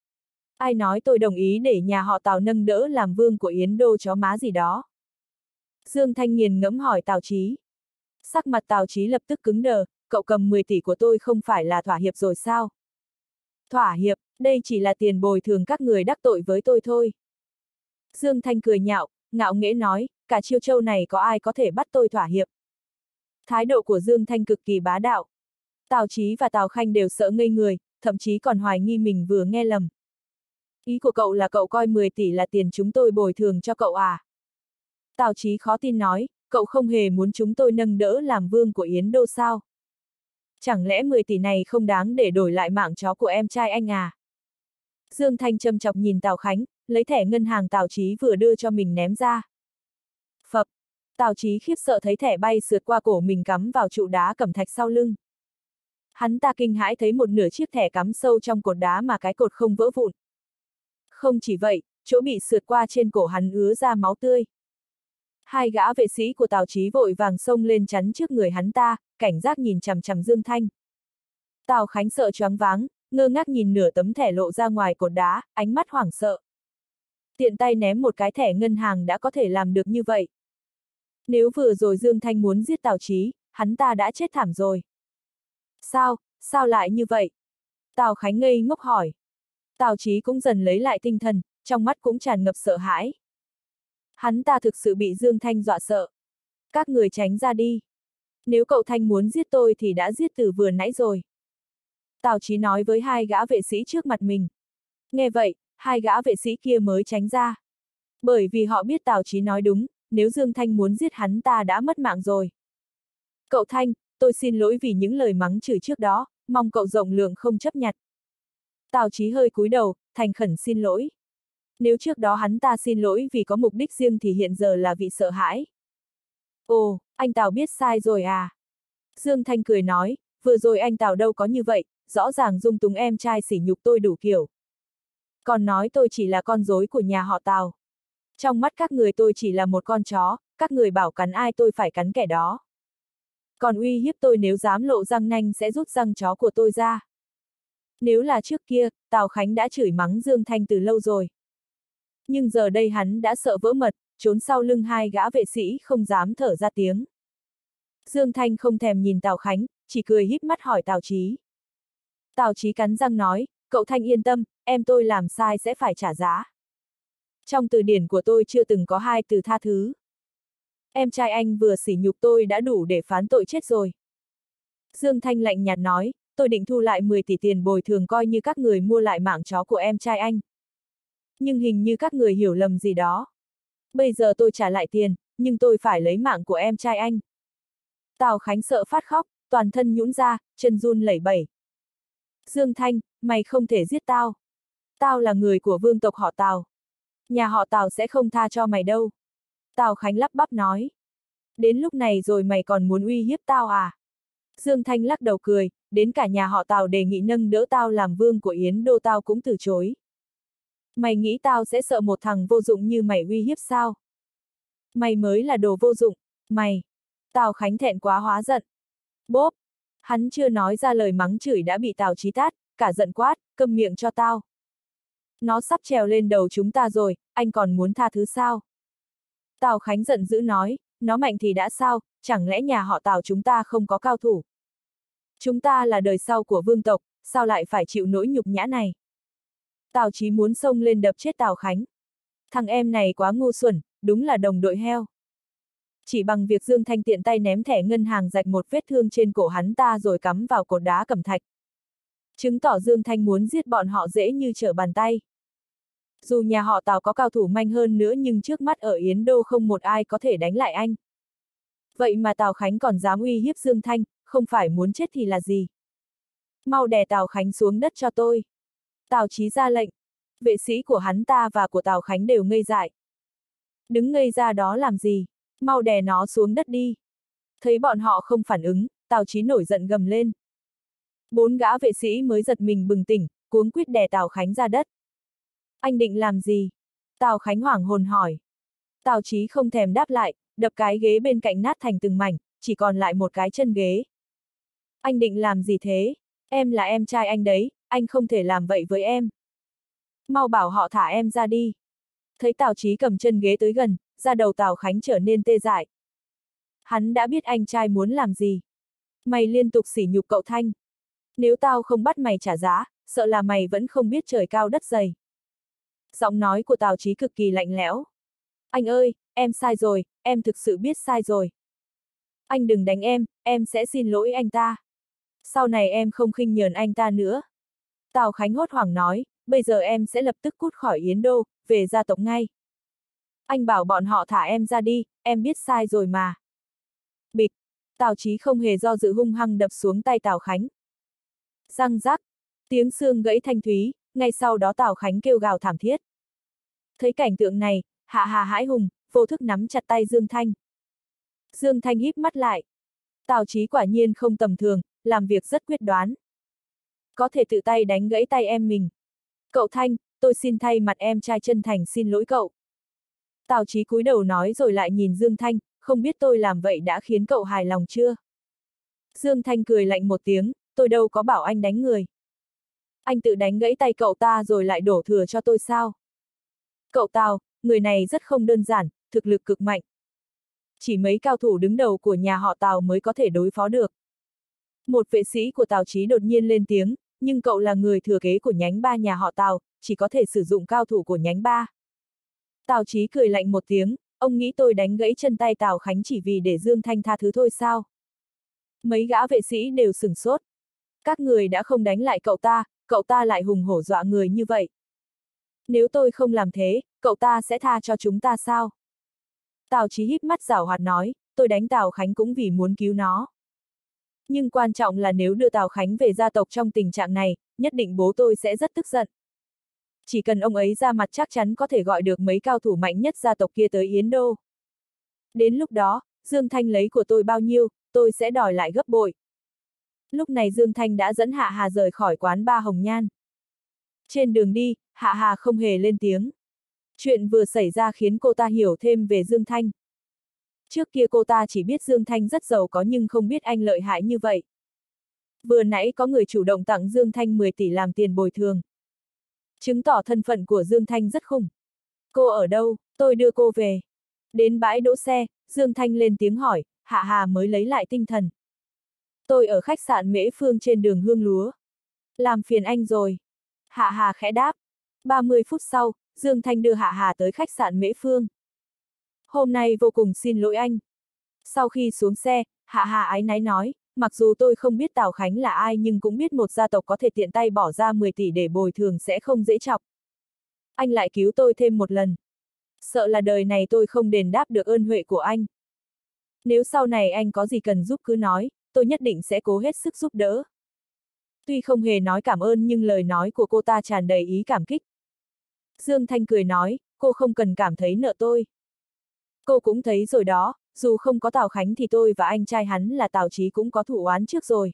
Ai nói tôi đồng ý để nhà họ Tào nâng đỡ làm vương của Yến Đô chó má gì đó? Dương Thanh nghiền ngẫm hỏi Tào Chí. Sắc mặt Tào Chí lập tức cứng đờ, cậu cầm 10 tỷ của tôi không phải là thỏa hiệp rồi sao? Thỏa hiệp, đây chỉ là tiền bồi thường các người đắc tội với tôi thôi. Dương Thanh cười nhạo, ngạo nghễ nói, cả Chiêu Châu này có ai có thể bắt tôi thỏa hiệp? Thái độ của Dương Thanh cực kỳ bá đạo. Tào Chí và Tào Khanh đều sợ ngây người, thậm chí còn hoài nghi mình vừa nghe lầm. Ý của cậu là cậu coi 10 tỷ là tiền chúng tôi bồi thường cho cậu à? Tào Chí khó tin nói, cậu không hề muốn chúng tôi nâng đỡ làm vương của Yến Đô sao? Chẳng lẽ 10 tỷ này không đáng để đổi lại mạng chó của em trai anh à? Dương Thanh châm chọc nhìn Tào Khánh, lấy thẻ ngân hàng Tào Chí vừa đưa cho mình ném ra. Phập! Tào Chí khiếp sợ thấy thẻ bay sượt qua cổ mình cắm vào trụ đá cẩm thạch sau lưng. Hắn ta kinh hãi thấy một nửa chiếc thẻ cắm sâu trong cột đá mà cái cột không vỡ vụn. Không chỉ vậy, chỗ bị sượt qua trên cổ hắn ứa ra máu tươi. Hai gã vệ sĩ của Tào Chí vội vàng xông lên chắn trước người hắn ta, cảnh giác nhìn chằm chằm Dương Thanh. Tào Khánh sợ choáng váng, ngơ ngác nhìn nửa tấm thẻ lộ ra ngoài cột đá, ánh mắt hoảng sợ. Tiện tay ném một cái thẻ ngân hàng đã có thể làm được như vậy. Nếu vừa rồi Dương Thanh muốn giết Tào Chí, hắn ta đã chết thảm rồi. Sao lại như vậy? Tào Khánh ngây ngốc hỏi. Tào Chí cũng dần lấy lại tinh thần, trong mắt cũng tràn ngập sợ hãi. Hắn ta thực sự bị Dương Thanh dọa sợ. Các người tránh ra đi. Nếu cậu Thanh muốn giết tôi thì đã giết từ vừa nãy rồi. Tào Chí nói với hai gã vệ sĩ trước mặt mình. Nghe vậy, hai gã vệ sĩ kia mới tránh ra. Bởi vì họ biết Tào Chí nói đúng, nếu Dương Thanh muốn giết hắn ta đã mất mạng rồi. Cậu Thanh, tôi xin lỗi vì những lời mắng chửi trước đó, mong cậu rộng lượng không chấp nhặt. Tào Chí hơi cúi đầu, thành khẩn xin lỗi. Nếu trước đó hắn ta xin lỗi vì có mục đích riêng thì hiện giờ là vì sợ hãi. Ồ, anh Tào biết sai rồi à? Dương Thanh cười nói, vừa rồi anh Tào đâu có như vậy, rõ ràng dung túng em trai sỉ nhục tôi đủ kiểu. Còn nói tôi chỉ là con rối của nhà họ Tào. Trong mắt các người tôi chỉ là một con chó, các người bảo cắn ai tôi phải cắn kẻ đó. Còn uy hiếp tôi nếu dám lộ răng nanh sẽ rút răng chó của tôi ra. Nếu là trước kia, Tào Khánh đã chửi mắng Dương Thanh từ lâu rồi. Nhưng giờ đây hắn đã sợ vỡ mật, trốn sau lưng hai gã vệ sĩ không dám thở ra tiếng. Dương Thanh không thèm nhìn Tào Khánh, chỉ cười híp mắt hỏi Tào Chí. Tào Chí cắn răng nói, cậu Thanh yên tâm, em tôi làm sai sẽ phải trả giá. Trong từ điển của tôi chưa từng có hai từ tha thứ. Em trai anh vừa sỉ nhục tôi đã đủ để phán tội chết rồi. Dương Thanh lạnh nhạt nói, tôi định thu lại 10 tỷ tiền bồi thường coi như các người mua lại mạng chó của em trai anh. Nhưng hình như các người hiểu lầm gì đó. Bây giờ tôi trả lại tiền, nhưng tôi phải lấy mạng của em trai anh. Tào Khánh sợ phát khóc, toàn thân nhũn ra, chân run lẩy bẩy. Dương Thanh, mày không thể giết tao. Tao là người của vương tộc họ Tào. Nhà họ Tào sẽ không tha cho mày đâu. Tào Khánh lắp bắp nói. Đến lúc này rồi mày còn muốn uy hiếp tao à? Dương Thanh lắc đầu cười, đến cả nhà họ Tào đề nghị nâng đỡ tao làm vương của Yến Đô tao cũng từ chối. Mày nghĩ tao sẽ sợ một thằng vô dụng như mày uy hiếp sao? Mày mới là đồ vô dụng, mày. Tào Khánh thẹn quá hóa giận. Bốp! Hắn chưa nói ra lời mắng chửi đã bị Tào Chí tát, cả giận quát, câm miệng cho tao. Nó sắp trèo lên đầu chúng ta rồi, anh còn muốn tha thứ sao? Tào Khánh giận dữ nói, nó mạnh thì đã sao, chẳng lẽ nhà họ Tào chúng ta không có cao thủ? Chúng ta là đời sau của vương tộc, sao lại phải chịu nỗi nhục nhã này? Tào Chí muốn xông lên đập chết Tào Khánh. Thằng em này quá ngu xuẩn, đúng là đồng đội heo. Chỉ bằng việc Dương Thanh tiện tay ném thẻ ngân hàng rạch một vết thương trên cổ hắn ta rồi cắm vào cột đá cẩm thạch. Chứng tỏ Dương Thanh muốn giết bọn họ dễ như trở bàn tay. Dù nhà họ Tào có cao thủ manh hơn nữa nhưng trước mắt ở Yến Đô không một ai có thể đánh lại anh. Vậy mà Tào Khánh còn dám uy hiếp Dương Thanh, không phải muốn chết thì là gì? Mau đè Tào Khánh xuống đất cho tôi. Tào Chí ra lệnh. Vệ sĩ của hắn ta và của Tào Khánh đều ngây dại. Đứng ngây ra đó làm gì? Mau đè nó xuống đất đi. Thấy bọn họ không phản ứng, Tào Chí nổi giận gầm lên. 4 gã vệ sĩ mới giật mình bừng tỉnh, cuống quýt đè Tào Khánh ra đất. Anh định làm gì? Tào Khánh hoảng hồn hỏi. Tào Chí không thèm đáp lại, đập cái ghế bên cạnh nát thành từng mảnh, chỉ còn lại một cái chân ghế. Anh định làm gì thế? Em là em trai anh đấy, anh không thể làm vậy với em. Mau bảo họ thả em ra đi. Thấy Tào Chí cầm chân ghế tới gần, da đầu Tào Khánh trở nên tê dại. Hắn đã biết anh trai muốn làm gì. Mày liên tục sỉ nhục cậu Thanh. Nếu tao không bắt mày trả giá, sợ là mày vẫn không biết trời cao đất dày. Giọng nói của Tào Chí cực kỳ lạnh lẽo. Anh ơi, em sai rồi, em thực sự biết sai rồi. Anh đừng đánh em sẽ xin lỗi anh ta. Sau này em không khinh nhờn anh ta nữa. Tào Khánh hốt hoảng nói, bây giờ em sẽ lập tức cút khỏi Yến Đô, về gia tộc ngay. Anh bảo bọn họ thả em ra đi, em biết sai rồi mà. Bịch, Tào Chí không hề do dự hung hăng đập xuống tay Tào Khánh. Răng rắc, tiếng xương gãy thanh thúy, ngay sau đó Tào Khánh kêu gào thảm thiết. Thấy cảnh tượng này, Hạ Hà hãi hùng, vô thức nắm chặt tay Dương Thanh. Dương Thanh híp mắt lại. Tào Chí quả nhiên không tầm thường, làm việc rất quyết đoán. Có thể tự tay đánh gãy tay em mình. Cậu Thanh, tôi xin thay mặt em trai chân thành xin lỗi cậu. Tào Chí cúi đầu nói rồi lại nhìn Dương Thanh, không biết tôi làm vậy đã khiến cậu hài lòng chưa? Dương Thanh cười lạnh một tiếng, tôi đâu có bảo anh đánh người. Anh tự đánh gãy tay cậu ta rồi lại đổ thừa cho tôi sao? Cậu Tào, người này rất không đơn giản, thực lực cực mạnh. Chỉ mấy cao thủ đứng đầu của nhà họ Tào mới có thể đối phó được. Một vệ sĩ của Tào Chí đột nhiên lên tiếng, nhưng cậu là người thừa kế của nhánh 3 nhà họ Tào, chỉ có thể sử dụng cao thủ của nhánh 3. Tào Chí cười lạnh một tiếng, ông nghĩ tôi đánh gãy chân tay Tào Khánh chỉ vì để Dương Thanh tha thứ thôi sao? Mấy gã vệ sĩ đều sửng sốt. Các người đã không đánh lại cậu ta lại hùng hổ dọa người như vậy. Nếu tôi không làm thế, cậu ta sẽ tha cho chúng ta sao? Tào Chí híp mắt giảo hoạt nói, tôi đánh Tào Khánh cũng vì muốn cứu nó. Nhưng quan trọng là nếu đưa Tào Khánh về gia tộc trong tình trạng này, nhất định bố tôi sẽ rất tức giận. Chỉ cần ông ấy ra mặt chắc chắn có thể gọi được mấy cao thủ mạnh nhất gia tộc kia tới Yến Đô. Đến lúc đó, Dương Thanh lấy của tôi bao nhiêu, tôi sẽ đòi lại gấp bội. Lúc này Dương Thanh đã dẫn Hạ Hà rời khỏi quán ba Hồng Nhan. Trên đường đi, Hạ Hà không hề lên tiếng. Chuyện vừa xảy ra khiến cô ta hiểu thêm về Dương Thanh. Trước kia cô ta chỉ biết Dương Thanh rất giàu có nhưng không biết anh lợi hại như vậy. Vừa nãy có người chủ động tặng Dương Thanh 10 tỷ làm tiền bồi thường. Chứng tỏ thân phận của Dương Thanh rất khủng. Cô ở đâu, tôi đưa cô về. Đến bãi đỗ xe, Dương Thanh lên tiếng hỏi, Hạ Hà mới lấy lại tinh thần. Tôi ở khách sạn Mễ Phương trên đường Hương Lúa. Làm phiền anh rồi. Hạ Hà khẽ đáp. 30 phút sau, Dương Thanh đưa Hạ Hà tới khách sạn Mễ Phương. Hôm nay vô cùng xin lỗi anh. Sau khi xuống xe, Hạ Hà áy náy nói, mặc dù tôi không biết Tào Khánh là ai nhưng cũng biết một gia tộc có thể tiện tay bỏ ra 10 tỷ để bồi thường sẽ không dễ chọc. Anh lại cứu tôi thêm một lần. Sợ là đời này tôi không đền đáp được ơn huệ của anh. Nếu sau này anh có gì cần giúp cứ nói, tôi nhất định sẽ cố hết sức giúp đỡ. Tuy không hề nói cảm ơn nhưng lời nói của cô ta tràn đầy ý cảm kích. Dương Thanh cười nói, cô không cần cảm thấy nợ tôi. Cô cũng thấy rồi đó, dù không có Tào Khánh thì tôi và anh trai hắn là Tào Chí cũng có thù oán trước rồi.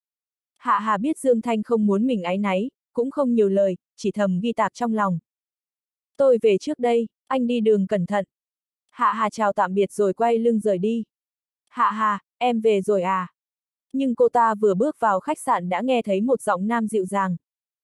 Hạ Hà biết Dương Thanh không muốn mình áy náy, cũng không nhiều lời, chỉ thầm ghi tạc trong lòng. Tôi về trước đây, anh đi đường cẩn thận. Hạ Hà chào tạm biệt rồi quay lưng rời đi. Hạ Hà, em về rồi à? Nhưng cô ta vừa bước vào khách sạn đã nghe thấy một giọng nam dịu dàng.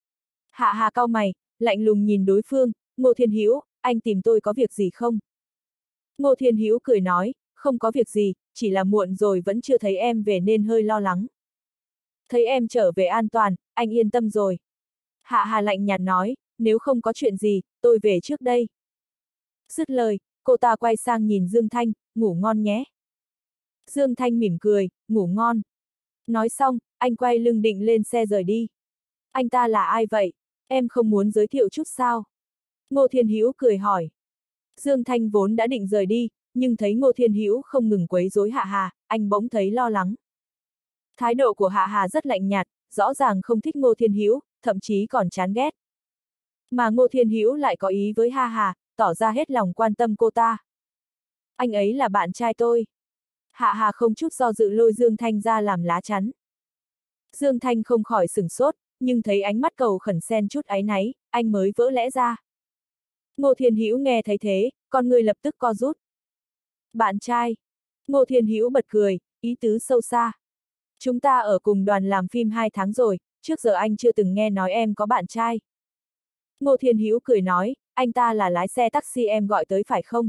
Hạ Hà cau mày, lạnh lùng nhìn đối phương, Ngô Thiên Hữu, anh tìm tôi có việc gì không? Ngô Thiên Hữu cười nói, không có việc gì, chỉ là muộn rồi vẫn chưa thấy em về nên hơi lo lắng. Thấy em trở về an toàn, anh yên tâm rồi. Hạ Hà lạnh nhạt nói, nếu không có chuyện gì, tôi về trước đây. Dứt lời, cô ta quay sang nhìn Dương Thanh, ngủ ngon nhé. Dương Thanh mỉm cười, ngủ ngon. Nói xong, anh quay lưng định lên xe rời đi. Anh ta là ai vậy? Em không muốn giới thiệu chút sao? Ngô Thiên Hữu cười hỏi. Dương Thanh vốn đã định rời đi, nhưng thấy Ngô Thiên Hữu không ngừng quấy rối Hạ Hà, anh bỗng thấy lo lắng. Thái độ của Hạ Hà rất lạnh nhạt, rõ ràng không thích Ngô Thiên Hữu, thậm chí còn chán ghét. Mà Ngô Thiên Hữu lại có ý với Hạ Hà, tỏ ra hết lòng quan tâm cô ta. Anh ấy là bạn trai tôi. Hạ Hà không chút do dự lôi Dương Thanh ra làm lá chắn. Dương Thanh không khỏi sửng sốt, nhưng thấy ánh mắt cầu khẩn xen chút áy náy, anh mới vỡ lẽ ra. Ngô Thiên Hữu nghe thấy thế, con người lập tức co rút. Bạn trai. Ngô Thiên Hữu bật cười, ý tứ sâu xa. Chúng ta ở cùng đoàn làm phim 2 tháng rồi, trước giờ anh chưa từng nghe nói em có bạn trai. Ngô Thiên Hữu cười nói, anh ta là lái xe taxi em gọi tới phải không?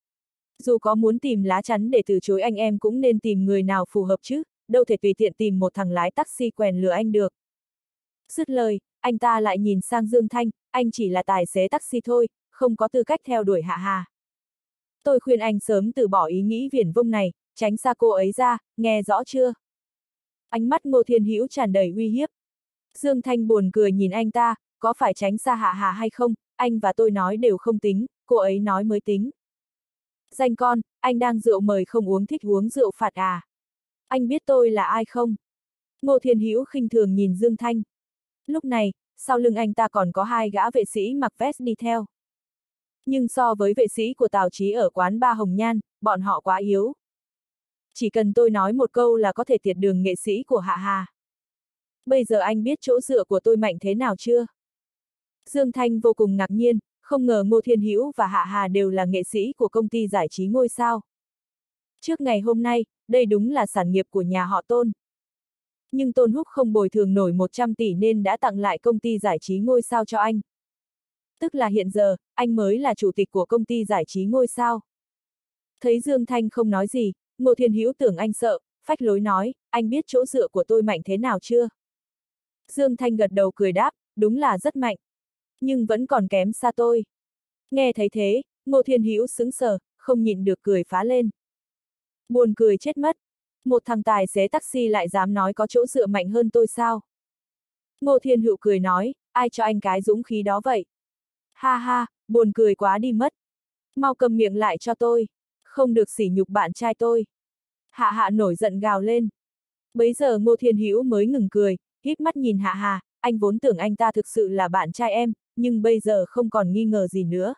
Dù có muốn tìm lá chắn để từ chối anh em cũng nên tìm người nào phù hợp chứ, đâu thể tùy tiện tìm một thằng lái taxi quèn lừa anh được. Dứt lời, anh ta lại nhìn sang Dương Thanh, anh chỉ là tài xế taxi thôi, không có tư cách theo đuổi Hạ Hà. Tôi khuyên anh sớm từ bỏ ý nghĩ viển vông này, tránh xa cô ấy ra, nghe rõ chưa? Ánh mắt Ngô Thiên Hữu tràn đầy uy hiếp. Dương Thanh buồn cười nhìn anh ta, có phải tránh xa Hạ Hà hay không, anh và tôi nói đều không tính, cô ấy nói mới tính. Danh con, anh đang rượu mời không uống thích uống rượu phạt à? Anh biết tôi là ai không? Ngô Thiên Hữu khinh thường nhìn Dương Thanh. Lúc này, sau lưng anh ta còn có 2 gã vệ sĩ mặc vest đi theo. Nhưng so với vệ sĩ của Tào Chí ở quán ba Hồng Nhan, bọn họ quá yếu. Chỉ cần tôi nói một câu là có thể tiệt đường nghệ sĩ của Hạ Hà. Bây giờ anh biết chỗ dựa của tôi mạnh thế nào chưa? Dương Thanh vô cùng ngạc nhiên, không ngờ Ngô Thiên Hữu và Hạ Hà đều là nghệ sĩ của công ty giải trí ngôi sao. Trước ngày hôm nay, đây đúng là sản nghiệp của nhà họ Tôn. Nhưng Tôn Húc không bồi thường nổi 100 tỷ nên đã tặng lại công ty giải trí ngôi sao cho anh. Tức là hiện giờ, anh mới là chủ tịch của công ty giải trí ngôi sao. Thấy Dương Thanh không nói gì, Ngô Thiên Hữu tưởng anh sợ, phách lối nói, anh biết chỗ dựa của tôi mạnh thế nào chưa? Dương Thanh gật đầu cười đáp, đúng là rất mạnh. Nhưng vẫn còn kém xa tôi. Nghe thấy thế, Ngô Thiên Hữu sững sờ, không nhịn được cười phá lên. Buồn cười chết mất. Một thằng tài xế taxi lại dám nói có chỗ dựa mạnh hơn tôi sao? Ngô Thiên Hữu cười nói, ai cho anh cái dũng khí đó vậy? Ha ha, buồn cười quá đi mất. Mau cầm miệng lại cho tôi. Không được sỉ nhục bạn trai tôi. Hạ Hạ nổi giận gào lên. Bấy giờ Ngô Thiên Hữu mới ngừng cười, híp mắt nhìn Hạ Hà, anh vốn tưởng anh ta thực sự là bạn trai em, nhưng bây giờ không còn nghi ngờ gì nữa.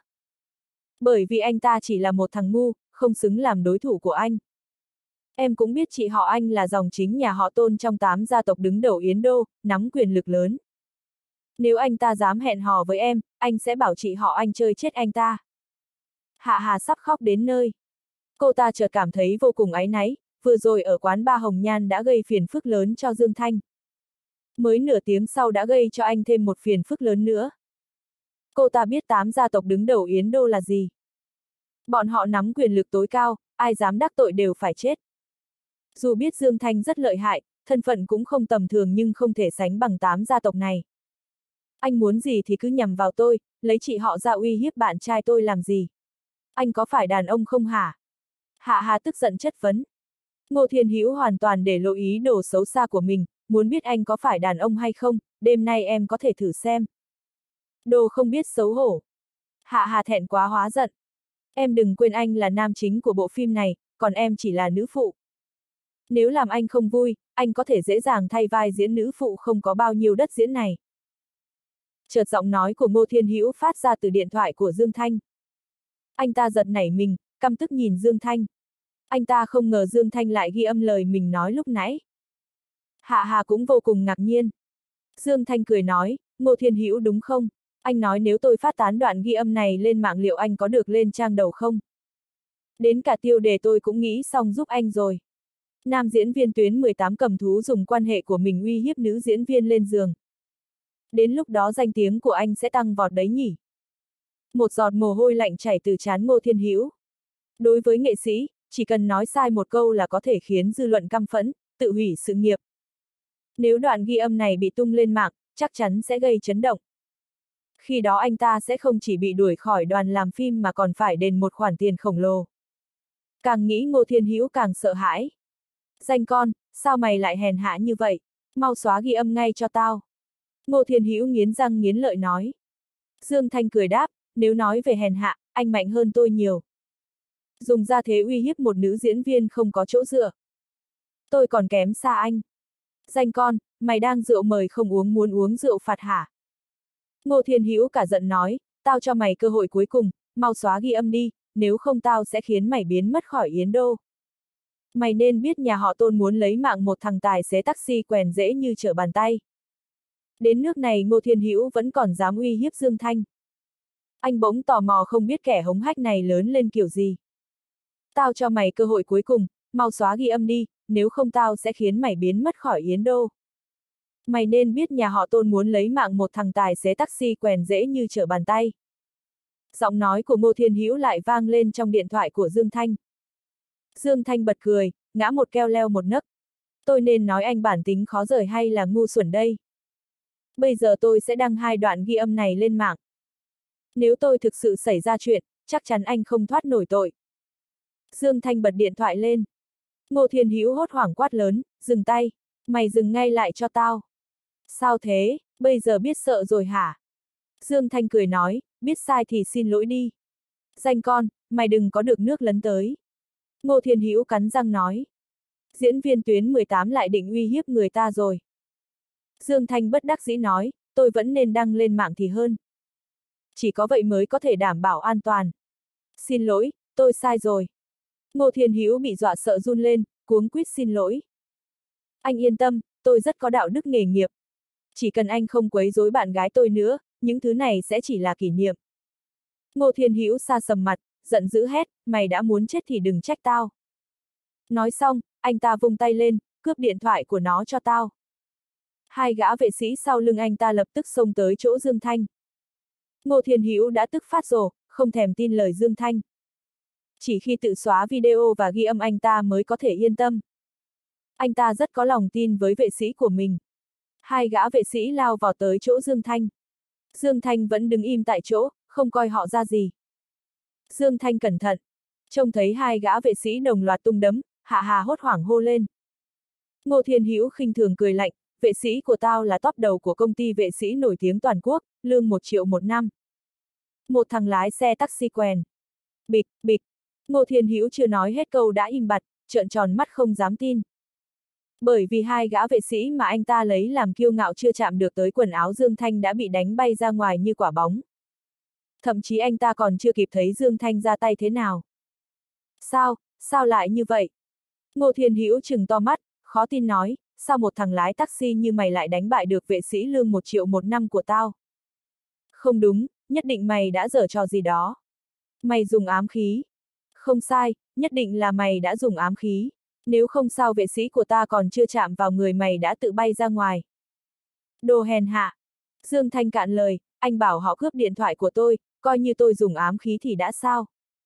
Bởi vì anh ta chỉ là một thằng ngu, không xứng làm đối thủ của anh. Em cũng biết chị họ anh là dòng chính nhà họ Tôn trong 8 gia tộc đứng đầu Yến Đô, nắm quyền lực lớn. Nếu anh ta dám hẹn hò với em, anh sẽ bảo chị họ anh chơi chết anh ta. Hạ Hà sắp khóc đến nơi. Cô ta chợt cảm thấy vô cùng áy náy, vừa rồi ở quán ba Hồng Nhan đã gây phiền phức lớn cho Dương Thanh. Mới nửa tiếng sau đã gây cho anh thêm một phiền phức lớn nữa. Cô ta biết 8 gia tộc đứng đầu Yến Đô là gì. Bọn họ nắm quyền lực tối cao, ai dám đắc tội đều phải chết. Dù biết Dương Thanh rất lợi hại, thân phận cũng không tầm thường nhưng không thể sánh bằng 8 gia tộc này. Anh muốn gì thì cứ nhằm vào tôi, lấy chị họ ra uy hiếp bạn trai tôi làm gì? Anh có phải đàn ông không hả? Hạ Hà tức giận chất vấn. Ngô Thiên Hữu hoàn toàn để lộ ý đồ xấu xa của mình, muốn biết anh có phải đàn ông hay không, đêm nay em có thể thử xem. Đồ không biết xấu hổ. Hạ Hà thẹn quá hóa giận. Em đừng quên anh là nam chính của bộ phim này, còn em chỉ là nữ phụ. Nếu làm anh không vui, anh có thể dễ dàng thay vai diễn nữ phụ không có bao nhiêu đất diễn này. Chợt giọng nói của Ngô Thiên Hữu phát ra từ điện thoại của Dương Thanh. Anh ta giật nảy mình, căm tức nhìn Dương Thanh. Anh ta không ngờ Dương Thanh lại ghi âm lời mình nói lúc nãy. Hạ Hà cũng vô cùng ngạc nhiên. Dương Thanh cười nói, Ngô Thiên Hữu đúng không? Anh nói nếu tôi phát tán đoạn ghi âm này lên mạng liệu anh có được lên trang đầu không? Đến cả tiêu đề tôi cũng nghĩ xong giúp anh rồi. Nam diễn viên tuyến 18 cầm thú dùng quan hệ của mình uy hiếp nữ diễn viên lên giường. Đến lúc đó danh tiếng của anh sẽ tăng vọt đấy nhỉ? Một giọt mồ hôi lạnh chảy từ trán Ngô Thiên Hữu. Đối với nghệ sĩ, chỉ cần nói sai một câu là có thể khiến dư luận căm phẫn, tự hủy sự nghiệp. Nếu đoạn ghi âm này bị tung lên mạng, chắc chắn sẽ gây chấn động. Khi đó anh ta sẽ không chỉ bị đuổi khỏi đoàn làm phim mà còn phải đền một khoản tiền khổng lồ. Càng nghĩ Ngô Thiên Hữu càng sợ hãi. Danh con, sao mày lại hèn hạ như vậy? Mau xóa ghi âm ngay cho tao. Ngô Thiên Hữu nghiến răng nghiến lợi nói. Dương Thanh cười đáp, nếu nói về hèn hạ, anh mạnh hơn tôi nhiều. Dùng ra thế uy hiếp một nữ diễn viên không có chỗ dựa. Tôi còn kém xa anh. Danh con, mày đang rượu mời không uống muốn uống rượu phạt hả? Ngô Thiên Hữu cả giận nói, tao cho mày cơ hội cuối cùng, mau xóa ghi âm đi, nếu không tao sẽ khiến mày biến mất khỏi Yến Đô. Mày nên biết nhà họ Tôn muốn lấy mạng một thằng tài xế taxi quèn dễ như trở bàn tay. Đến nước này Ngô Thiên Hữu vẫn còn dám uy hiếp Dương Thanh. Anh bỗng tò mò không biết kẻ hống hách này lớn lên kiểu gì. Tao cho mày cơ hội cuối cùng, mau xóa ghi âm đi, nếu không tao sẽ khiến mày biến mất khỏi Yến Đô. Mày nên biết nhà họ Tôn muốn lấy mạng một thằng tài xế taxi quèn dễ như trở bàn tay. Giọng nói của Ngô Thiên Hữu lại vang lên trong điện thoại của Dương Thanh. Dương Thanh bật cười, ngã một keo leo một nấc. Tôi nên nói anh bản tính khó rời hay là ngu xuẩn đây? Bây giờ tôi sẽ đăng 2 đoạn ghi âm này lên mạng. Nếu tôi thực sự xảy ra chuyện, chắc chắn anh không thoát nổi tội. Dương Thanh bật điện thoại lên. Ngô Thiên Hữu hốt hoảng quát lớn, dừng tay, mày dừng ngay lại cho tao. Sao thế, bây giờ biết sợ rồi hả? Dương Thanh cười nói, biết sai thì xin lỗi đi. Danh con, mày đừng có được nước lấn tới. Ngô Thiên Hữu cắn răng nói. Diễn viên tuyến 18 lại định uy hiếp người ta rồi. Dương Thanh bất đắc dĩ nói, tôi vẫn nên đăng lên mạng thì hơn. Chỉ có vậy mới có thể đảm bảo an toàn. Xin lỗi, tôi sai rồi. Ngô Thiên Hữu bị dọa sợ run lên, cuống quýt xin lỗi. Anh yên tâm, tôi rất có đạo đức nghề nghiệp. Chỉ cần anh không quấy rối bạn gái tôi nữa, những thứ này sẽ chỉ là kỷ niệm. Ngô Thiên Hữu sa sầm mặt, giận dữ hét, mày đã muốn chết thì đừng trách tao. Nói xong, anh ta vung tay lên, cướp điện thoại của nó cho tao. 2 gã vệ sĩ sau lưng anh ta lập tức xông tới chỗ Dương Thanh. Ngô Thiên Hữu đã tức phát rồ, không thèm tin lời Dương Thanh. Chỉ khi tự xóa video và ghi âm anh ta mới có thể yên tâm. Anh ta rất có lòng tin với vệ sĩ của mình. 2 gã vệ sĩ lao vào tới chỗ Dương Thanh. Dương Thanh vẫn đứng im tại chỗ, không coi họ ra gì. Dương Thanh cẩn thận. Trông thấy hai gã vệ sĩ đồng loạt tung đấm, Hạ Hà hốt hoảng hô lên. Ngô Thiên Hữu khinh thường cười lạnh, vệ sĩ của tao là top đầu của công ty vệ sĩ nổi tiếng toàn quốc, lương 1 triệu một năm. Một thằng lái xe taxi quèn. Bịch, bịch. Ngô Thiên Hữu chưa nói hết câu đã im bặt, trợn tròn mắt không dám tin. Bởi vì hai gã vệ sĩ mà anh ta lấy làm kiêu ngạo chưa chạm được tới quần áo Dương Thanh đã bị đánh bay ra ngoài như quả bóng. Thậm chí anh ta còn chưa kịp thấy Dương Thanh ra tay thế nào. Sao lại như vậy? Ngô Thiên Hữu trừng to mắt, khó tin nói, sao một thằng lái taxi như mày lại đánh bại được vệ sĩ lương 1 triệu một năm của tao? Không đúng, nhất định mày đã giở trò gì đó. Mày dùng ám khí. Không sai, nhất định là mày đã dùng ám khí. Nếu không sao vệ sĩ của ta còn chưa chạm vào người mày đã tự bay ra ngoài. Đồ hèn hạ. Dương Thanh cạn lời, anh bảo họ cướp điện thoại của tôi, coi như tôi dùng ám khí thì đã sao?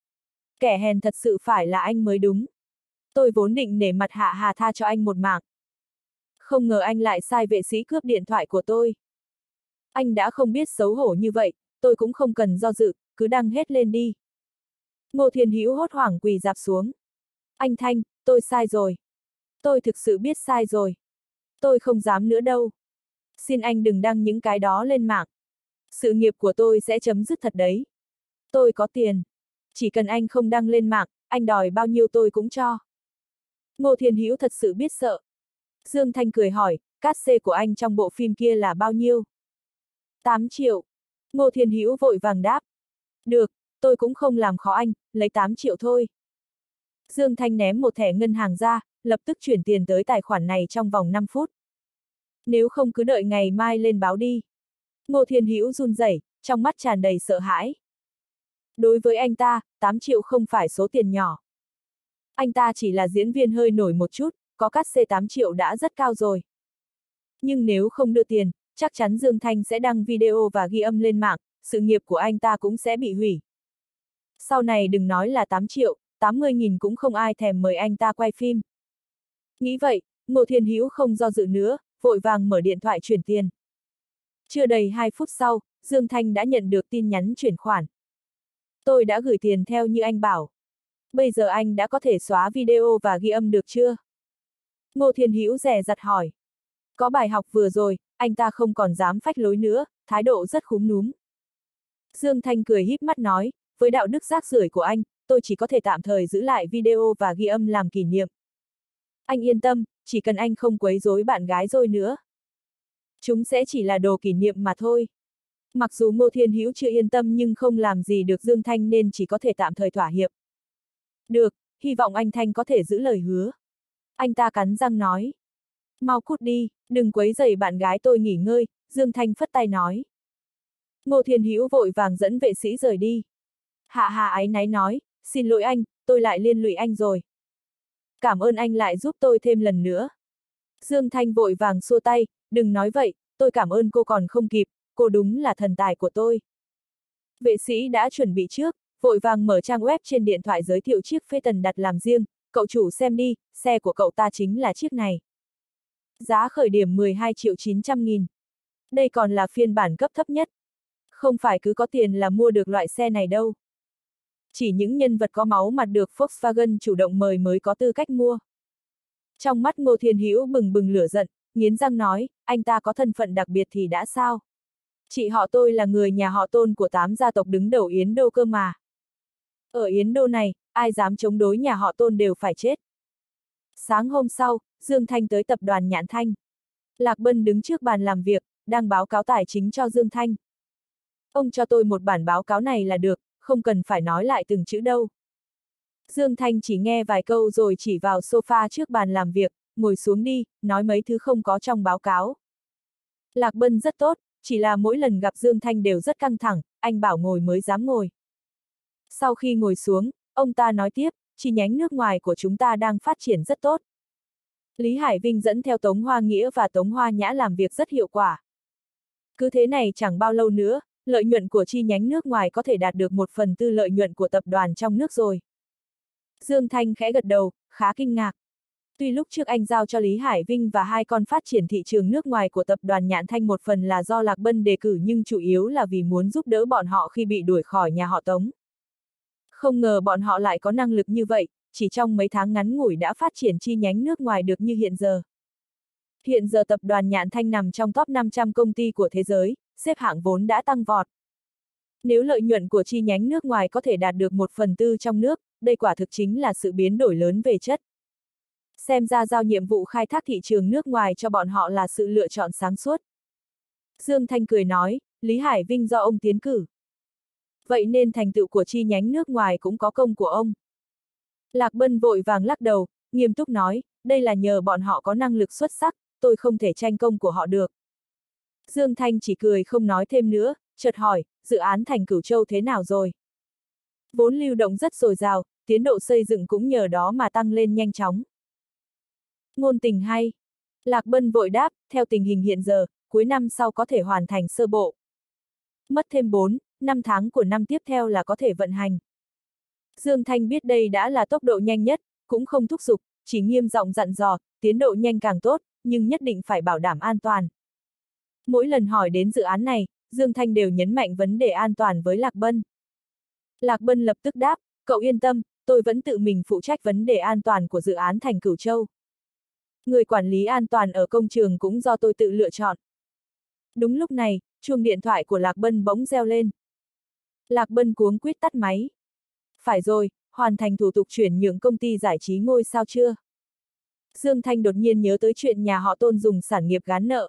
Kẻ hèn thật sự phải là anh mới đúng. Tôi vốn định nể mặt Hạ Hà tha cho anh một mạng. Không ngờ anh lại sai vệ sĩ cướp điện thoại của tôi. Anh đã không biết xấu hổ như vậy, tôi cũng không cần do dự, cứ đăng hết lên đi. Ngô Thiên Hữu hốt hoảng quỳ rạp xuống. Anh Thanh, tôi sai rồi. Tôi thực sự biết sai rồi. Tôi không dám nữa đâu. Xin anh đừng đăng những cái đó lên mạng. Sự nghiệp của tôi sẽ chấm dứt thật đấy. Tôi có tiền. Chỉ cần anh không đăng lên mạng, anh đòi bao nhiêu tôi cũng cho. Ngô Thiên Hữu thật sự biết sợ. Dương Thanh cười hỏi, cát xê của anh trong bộ phim kia là bao nhiêu? 8 triệu. Ngô Thiên Hữu vội vàng đáp. Được, tôi cũng không làm khó anh, lấy 8 triệu thôi. Dương Thanh ném một thẻ ngân hàng ra, lập tức chuyển tiền tới tài khoản này trong vòng 5 phút. Nếu không cứ đợi ngày mai lên báo đi. Ngô Thiên Hữu run rẩy, trong mắt tràn đầy sợ hãi. Đối với anh ta, 8 triệu không phải số tiền nhỏ. Anh ta chỉ là diễn viên hơi nổi một chút, có cát xê 8 triệu đã rất cao rồi. Nhưng nếu không đưa tiền, chắc chắn Dương Thanh sẽ đăng video và ghi âm lên mạng, sự nghiệp của anh ta cũng sẽ bị hủy. Sau này đừng nói là 8 triệu, 80.000 cũng không ai thèm mời anh ta quay phim. Nghĩ vậy, Ngô Thiên Hữu không do dự nữa, vội vàng mở điện thoại chuyển tiền. Chưa đầy 2 phút sau, Dương Thanh đã nhận được tin nhắn chuyển khoản. Tôi đã gửi tiền theo như anh bảo. Bây giờ anh đã có thể xóa video và ghi âm được chưa? Ngô Thiên Hữu dè dặt hỏi. Có bài học vừa rồi, anh ta không còn dám phách lối nữa, thái độ rất khúm núm. Dương Thanh cười híp mắt nói, với đạo đức rác rưởi của anh, tôi chỉ có thể tạm thời giữ lại video và ghi âm làm kỷ niệm. Anh yên tâm, chỉ cần anh không quấy rối bạn gái rồi nữa. Chúng sẽ chỉ là đồ kỷ niệm mà thôi. Mặc dù Ngô Thiên Hữu chưa yên tâm nhưng không làm gì được Dương Thanh nên chỉ có thể tạm thời thỏa hiệp. Được, hy vọng anh Thanh có thể giữ lời hứa. Anh ta cắn răng nói. Mau cút đi, đừng quấy rầy bạn gái tôi nghỉ ngơi, Dương Thanh phất tay nói. Ngô Thiên Hữu vội vàng dẫn vệ sĩ rời đi. Hạ Hà áy náy nói, xin lỗi anh, tôi lại liên lụy anh rồi. Cảm ơn anh lại giúp tôi thêm lần nữa. Dương Thanh vội vàng xua tay, đừng nói vậy, tôi cảm ơn cô còn không kịp, cô đúng là thần tài của tôi. Vệ sĩ đã chuẩn bị trước, vội vàng mở trang web trên điện thoại giới thiệu chiếc Phaeton đặt làm riêng, cậu chủ xem đi, xe của cậu ta chính là chiếc này. Giá khởi điểm 12.900.000. Đây còn là phiên bản cấp thấp nhất. Không phải cứ có tiền là mua được loại xe này đâu. Chỉ những nhân vật có máu mặt được Volkswagen chủ động mời mới có tư cách mua. Trong mắt Ngô Thiên Hữu bừng bừng lửa giận, nghiến răng nói, anh ta có thân phận đặc biệt thì đã sao? Chị họ tôi là người nhà họ Tôn của 8 gia tộc đứng đầu Yến Đô cơ mà. Ở Yến Đô này, ai dám chống đối nhà họ Tôn đều phải chết. Sáng hôm sau, Dương Thanh tới tập đoàn Nhãn Thanh. Lạc Bân đứng trước bàn làm việc, đang báo cáo tài chính cho Dương Thanh. Ông cho tôi một bản báo cáo này là được, không cần phải nói lại từng chữ đâu. Dương Thanh chỉ nghe vài câu rồi chỉ vào sofa trước bàn làm việc, ngồi xuống đi, nói mấy thứ không có trong báo cáo. Lạc Bân rất tốt, chỉ là mỗi lần gặp Dương Thanh đều rất căng thẳng, anh bảo ngồi mới dám ngồi. Sau khi ngồi xuống, ông ta nói tiếp, chi nhánh nước ngoài của chúng ta đang phát triển rất tốt. Lý Hải Vinh dẫn theo Tống Hoa Nghĩa và Tống Hoa Nhã làm việc rất hiệu quả. Cứ thế này chẳng bao lâu nữa, lợi nhuận của chi nhánh nước ngoài có thể đạt được 1/4 lợi nhuận của tập đoàn trong nước rồi. Dương Thanh khẽ gật đầu, khá kinh ngạc. Tuy lúc trước anh giao cho Lý Hải Vinh và hai con phát triển thị trường nước ngoài của tập đoàn Nhãn Thanh một phần là do Lạc Bân đề cử nhưng chủ yếu là vì muốn giúp đỡ bọn họ khi bị đuổi khỏi nhà họ Tống. Không ngờ bọn họ lại có năng lực như vậy, chỉ trong mấy tháng ngắn ngủi đã phát triển chi nhánh nước ngoài được như hiện giờ. Hiện giờ tập đoàn Nhạn Thanh nằm trong top 500 công ty của thế giới, xếp hạng vốn đã tăng vọt. Nếu lợi nhuận của chi nhánh nước ngoài có thể đạt được 1/4 trong nước, đây quả thực chính là sự biến đổi lớn về chất. Xem ra giao nhiệm vụ khai thác thị trường nước ngoài cho bọn họ là sự lựa chọn sáng suốt. Dương Thanh cười nói, Lý Hải Vinh do ông tiến cử. Vậy nên thành tựu của chi nhánh nước ngoài cũng có công của ông. Lạc Bân vội vàng lắc đầu, nghiêm túc nói, đây là nhờ bọn họ có năng lực xuất sắc, tôi không thể tranh công của họ được. Dương Thanh chỉ cười không nói thêm nữa, chợt hỏi, dự án thành Cửu Châu thế nào rồi? Vốn lưu động rất dồi dào, tiến độ xây dựng cũng nhờ đó mà tăng lên nhanh chóng. Ngôn tình hay. Lạc Bân vội đáp, theo tình hình hiện giờ, cuối năm sau có thể hoàn thành sơ bộ. Mất thêm 4-5 tháng của năm tiếp theo là có thể vận hành. Dương Thanh biết đây đã là tốc độ nhanh nhất, cũng không thúc giục, chỉ nghiêm giọng dặn dò, tiến độ nhanh càng tốt, nhưng nhất định phải bảo đảm an toàn. Mỗi lần hỏi đến dự án này, Dương Thanh đều nhấn mạnh vấn đề an toàn với Lạc Bân. Lạc Bân lập tức đáp, cậu yên tâm, tôi vẫn tự mình phụ trách vấn đề an toàn của dự án thành Cửu Châu. Người quản lý an toàn ở công trường cũng do tôi tự lựa chọn. Đúng lúc này, chuông điện thoại của Lạc Bân bỗng reo lên. Lạc Bân cuống quýt tắt máy. Phải rồi, hoàn thành thủ tục chuyển nhượng công ty giải trí Ngôi Sao chưa? Dương Thanh đột nhiên nhớ tới chuyện nhà họ Tôn dùng sản nghiệp gán nợ.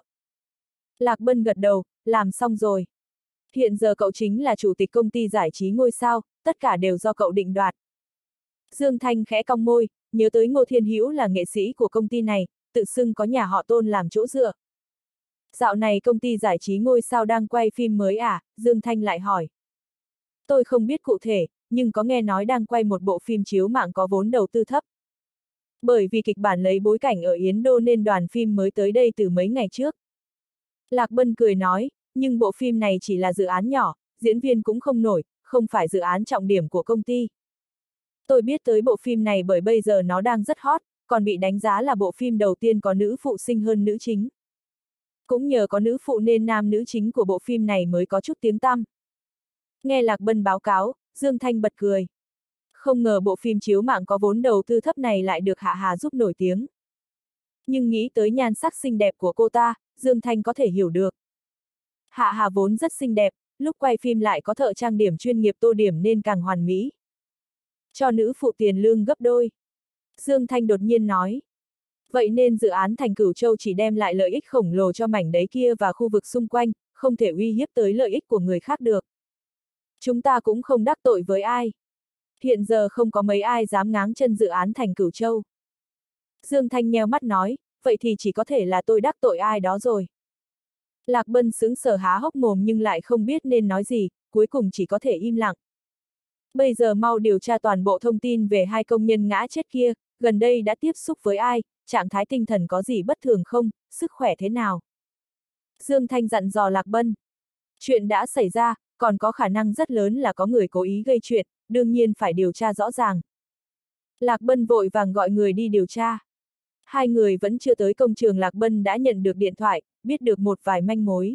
Lạc Bân gật đầu, làm xong rồi. Hiện giờ cậu chính là chủ tịch công ty giải trí Ngôi Sao, tất cả đều do cậu định đoạt. Dương Thanh khẽ cong môi, nhớ tới Ngô Thiên Hữu là nghệ sĩ của công ty này, tự xưng có nhà họ Tôn làm chỗ dựa. Dạo này công ty giải trí Ngôi Sao đang quay phim mới à? Dương Thanh lại hỏi. Tôi không biết cụ thể, nhưng có nghe nói đang quay một bộ phim chiếu mạng có vốn đầu tư thấp. Bởi vì kịch bản lấy bối cảnh ở Yến Đô nên đoàn phim mới tới đây từ mấy ngày trước. Lạc Bân cười nói, nhưng bộ phim này chỉ là dự án nhỏ, diễn viên cũng không nổi, không phải dự án trọng điểm của công ty. Tôi biết tới bộ phim này bởi bây giờ nó đang rất hot, còn bị đánh giá là bộ phim đầu tiên có nữ phụ xinh hơn nữ chính. Cũng nhờ có nữ phụ nên nam nữ chính của bộ phim này mới có chút tiếng tăm. Nghe Lạc Bân báo cáo, Dương Thanh bật cười. Không ngờ bộ phim chiếu mạng có vốn đầu tư thấp này lại được Hạ Hà giúp nổi tiếng. Nhưng nghĩ tới nhan sắc xinh đẹp của cô ta, Dương Thanh có thể hiểu được. Hạ Hà vốn rất xinh đẹp, lúc quay phim lại có thợ trang điểm chuyên nghiệp tô điểm nên càng hoàn mỹ. Cho nữ phụ tiền lương gấp đôi. Dương Thanh đột nhiên nói. Vậy nên dự án thành Cửu Châu chỉ đem lại lợi ích khổng lồ cho mảnh đấy kia và khu vực xung quanh, không thể uy hiếp tới lợi ích của người khác được. Chúng ta cũng không đắc tội với ai. Hiện giờ không có mấy ai dám ngáng chân dự án thành Cửu Châu. Dương Thanh nheo mắt nói, vậy thì chỉ có thể là tôi đắc tội ai đó rồi. Lạc Bân sững sờ há hốc mồm nhưng lại không biết nên nói gì, cuối cùng chỉ có thể im lặng. Bây giờ mau điều tra toàn bộ thông tin về hai công nhân ngã chết kia, gần đây đã tiếp xúc với ai, trạng thái tinh thần có gì bất thường không, sức khỏe thế nào. Dương Thanh dặn dò Lạc Bân. Chuyện đã xảy ra, còn có khả năng rất lớn là có người cố ý gây chuyện, đương nhiên phải điều tra rõ ràng. Lạc Bân vội vàng gọi người đi điều tra. Hai người vẫn chưa tới công trường Lạc Bân đã nhận được điện thoại, biết được một vài manh mối.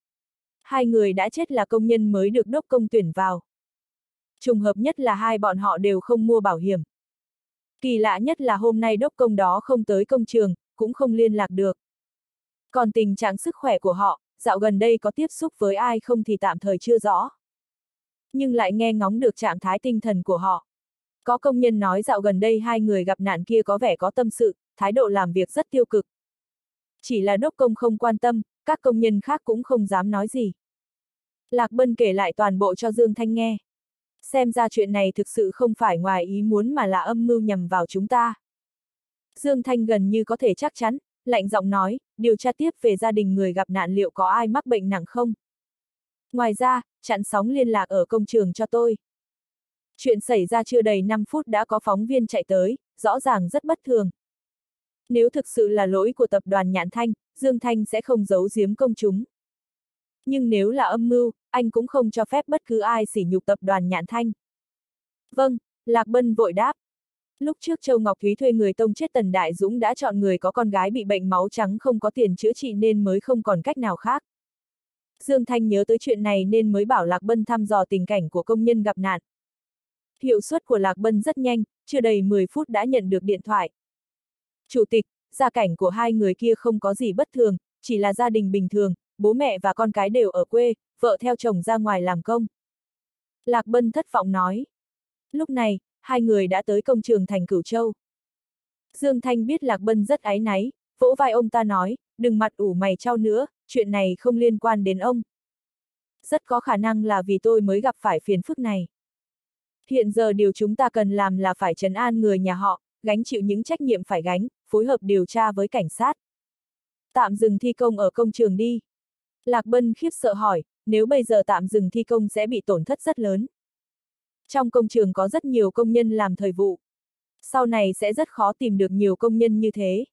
Hai người đã chết là công nhân mới được đốc công tuyển vào. Trùng hợp nhất là hai bọn họ đều không mua bảo hiểm. Kỳ lạ nhất là hôm nay đốc công đó không tới công trường, cũng không liên lạc được. Còn tình trạng sức khỏe của họ, dạo gần đây có tiếp xúc với ai không thì tạm thời chưa rõ. Nhưng lại nghe ngóng được trạng thái tinh thần của họ. Có công nhân nói dạo gần đây hai người gặp nạn kia có vẻ có tâm sự, thái độ làm việc rất tiêu cực. Chỉ là đốc công không quan tâm, các công nhân khác cũng không dám nói gì. Lạc Bân kể lại toàn bộ cho Dương Thanh nghe. Xem ra chuyện này thực sự không phải ngoài ý muốn mà là âm mưu nhằm vào chúng ta. Dương Thanh gần như có thể chắc chắn, lạnh giọng nói, điều tra tiếp về gia đình người gặp nạn liệu có ai mắc bệnh nặng không. Ngoài ra, chặn sóng liên lạc ở công trường cho tôi. Chuyện xảy ra chưa đầy 5 phút đã có phóng viên chạy tới, rõ ràng rất bất thường. Nếu thực sự là lỗi của tập đoàn Nhạn Thanh, Dương Thanh sẽ không giấu giếm công chúng. Nhưng nếu là âm mưu, anh cũng không cho phép bất cứ ai sỉ nhục tập đoàn Nhạn Thanh. Vâng, Lạc Bân vội đáp. Lúc trước Châu Ngọc Thúy thuê người tông chết Tần Đại Dũng đã chọn người có con gái bị bệnh máu trắng không có tiền chữa trị nên mới không còn cách nào khác. Dương Thanh nhớ tới chuyện này nên mới bảo Lạc Bân thăm dò tình cảnh của công nhân gặp nạn. Hiệu suất của Lạc Bân rất nhanh, chưa đầy 10 phút đã nhận được điện thoại. Chủ tịch, gia cảnh của hai người kia không có gì bất thường, chỉ là gia đình bình thường, bố mẹ và con cái đều ở quê, vợ theo chồng ra ngoài làm công. Lạc Bân thất vọng nói. Lúc này, hai người đã tới công trường thành Cửu Châu. Dương Thanh biết Lạc Bân rất áy náy, vỗ vai ông ta nói, đừng mặt ủ mày chau nữa, chuyện này không liên quan đến ông. Rất có khả năng là vì tôi mới gặp phải phiền phức này. Hiện giờ điều chúng ta cần làm là phải trấn an người nhà họ, gánh chịu những trách nhiệm phải gánh, phối hợp điều tra với cảnh sát. Tạm dừng thi công ở công trường đi. Lạc Bân khiếp sợ hỏi, nếu bây giờ tạm dừng thi công sẽ bị tổn thất rất lớn. Trong công trường có rất nhiều công nhân làm thời vụ. Sau này sẽ rất khó tìm được nhiều công nhân như thế.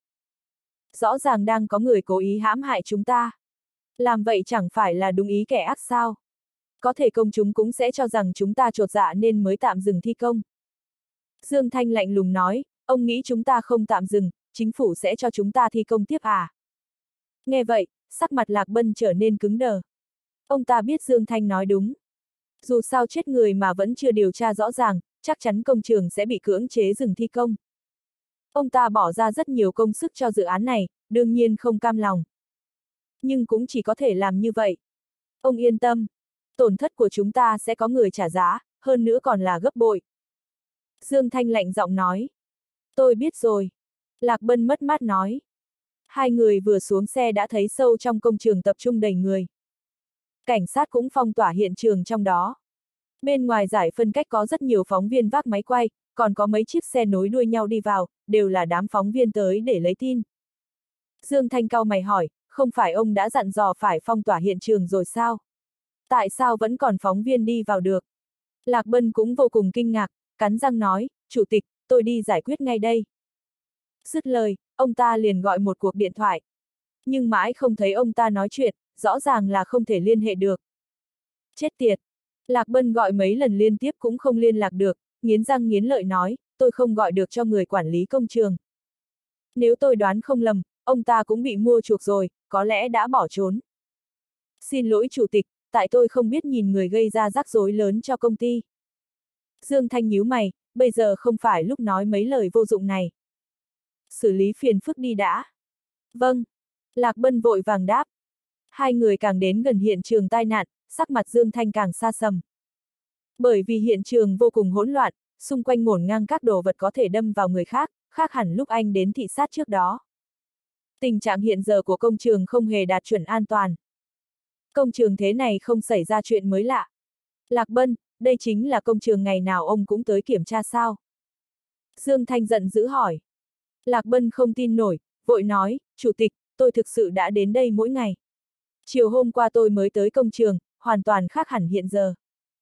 Rõ ràng đang có người cố ý hãm hại chúng ta. Làm vậy chẳng phải là đúng ý kẻ ác sao? Có thể công chúng cũng sẽ cho rằng chúng ta chột dạ nên mới tạm dừng thi công. Dương Thanh lạnh lùng nói, ông nghĩ chúng ta không tạm dừng, chính phủ sẽ cho chúng ta thi công tiếp à? Nghe vậy, sắc mặt Lạc Bân trở nên cứng đờ. Ông ta biết Dương Thanh nói đúng. Dù sao chết người mà vẫn chưa điều tra rõ ràng, chắc chắn công trường sẽ bị cưỡng chế dừng thi công. Ông ta bỏ ra rất nhiều công sức cho dự án này, đương nhiên không cam lòng. Nhưng cũng chỉ có thể làm như vậy. Ông yên tâm, tổn thất của chúng ta sẽ có người trả giá, hơn nữa còn là gấp bội. Dương Thanh lạnh giọng nói. Tôi biết rồi. Lạc Bân mất mát nói. Hai người vừa xuống xe đã thấy sâu trong công trường tập trung đầy người. Cảnh sát cũng phong tỏa hiện trường trong đó. Bên ngoài giải phân cách có rất nhiều phóng viên vác máy quay, còn có mấy chiếc xe nối đuôi nhau đi vào, đều là đám phóng viên tới để lấy tin. Dương Thanh cau mày hỏi, không phải ông đã dặn dò phải phong tỏa hiện trường rồi sao? Tại sao vẫn còn phóng viên đi vào được? Lạc Bân cũng vô cùng kinh ngạc, cắn răng nói, Chủ tịch, tôi đi giải quyết ngay đây. Dứt lời, ông ta liền gọi một cuộc điện thoại. Nhưng mãi không thấy ông ta nói chuyện, rõ ràng là không thể liên hệ được. Chết tiệt! Lạc Bân gọi mấy lần liên tiếp cũng không liên lạc được, nghiến răng nghiến lợi nói, tôi không gọi được cho người quản lý công trường. Nếu tôi đoán không lầm, ông ta cũng bị mua chuộc rồi, có lẽ đã bỏ trốn. Xin lỗi Chủ tịch, tại tôi không biết nhìn người gây ra rắc rối lớn cho công ty. Dương Thanh nhíu mày, bây giờ không phải lúc nói mấy lời vô dụng này. Xử lý phiền phức đi đã. Vâng. Lạc Bân vội vàng đáp. Hai người càng đến gần hiện trường tai nạn, sắc mặt Dương Thanh càng xa sầm. Bởi vì hiện trường vô cùng hỗn loạn, xung quanh ngổn ngang các đồ vật có thể đâm vào người khác, khác hẳn lúc anh đến thị sát trước đó. Tình trạng hiện giờ của công trường không hề đạt chuẩn an toàn. Công trường thế này không xảy ra chuyện mới lạ. Lạc Bân, đây chính là công trường ngày nào ông cũng tới kiểm tra sao? Dương Thanh giận dữ hỏi. Lạc Bân không tin nổi, vội nói, Chủ tịch, tôi thực sự đã đến đây mỗi ngày. Chiều hôm qua tôi mới tới công trường, hoàn toàn khác hẳn hiện giờ.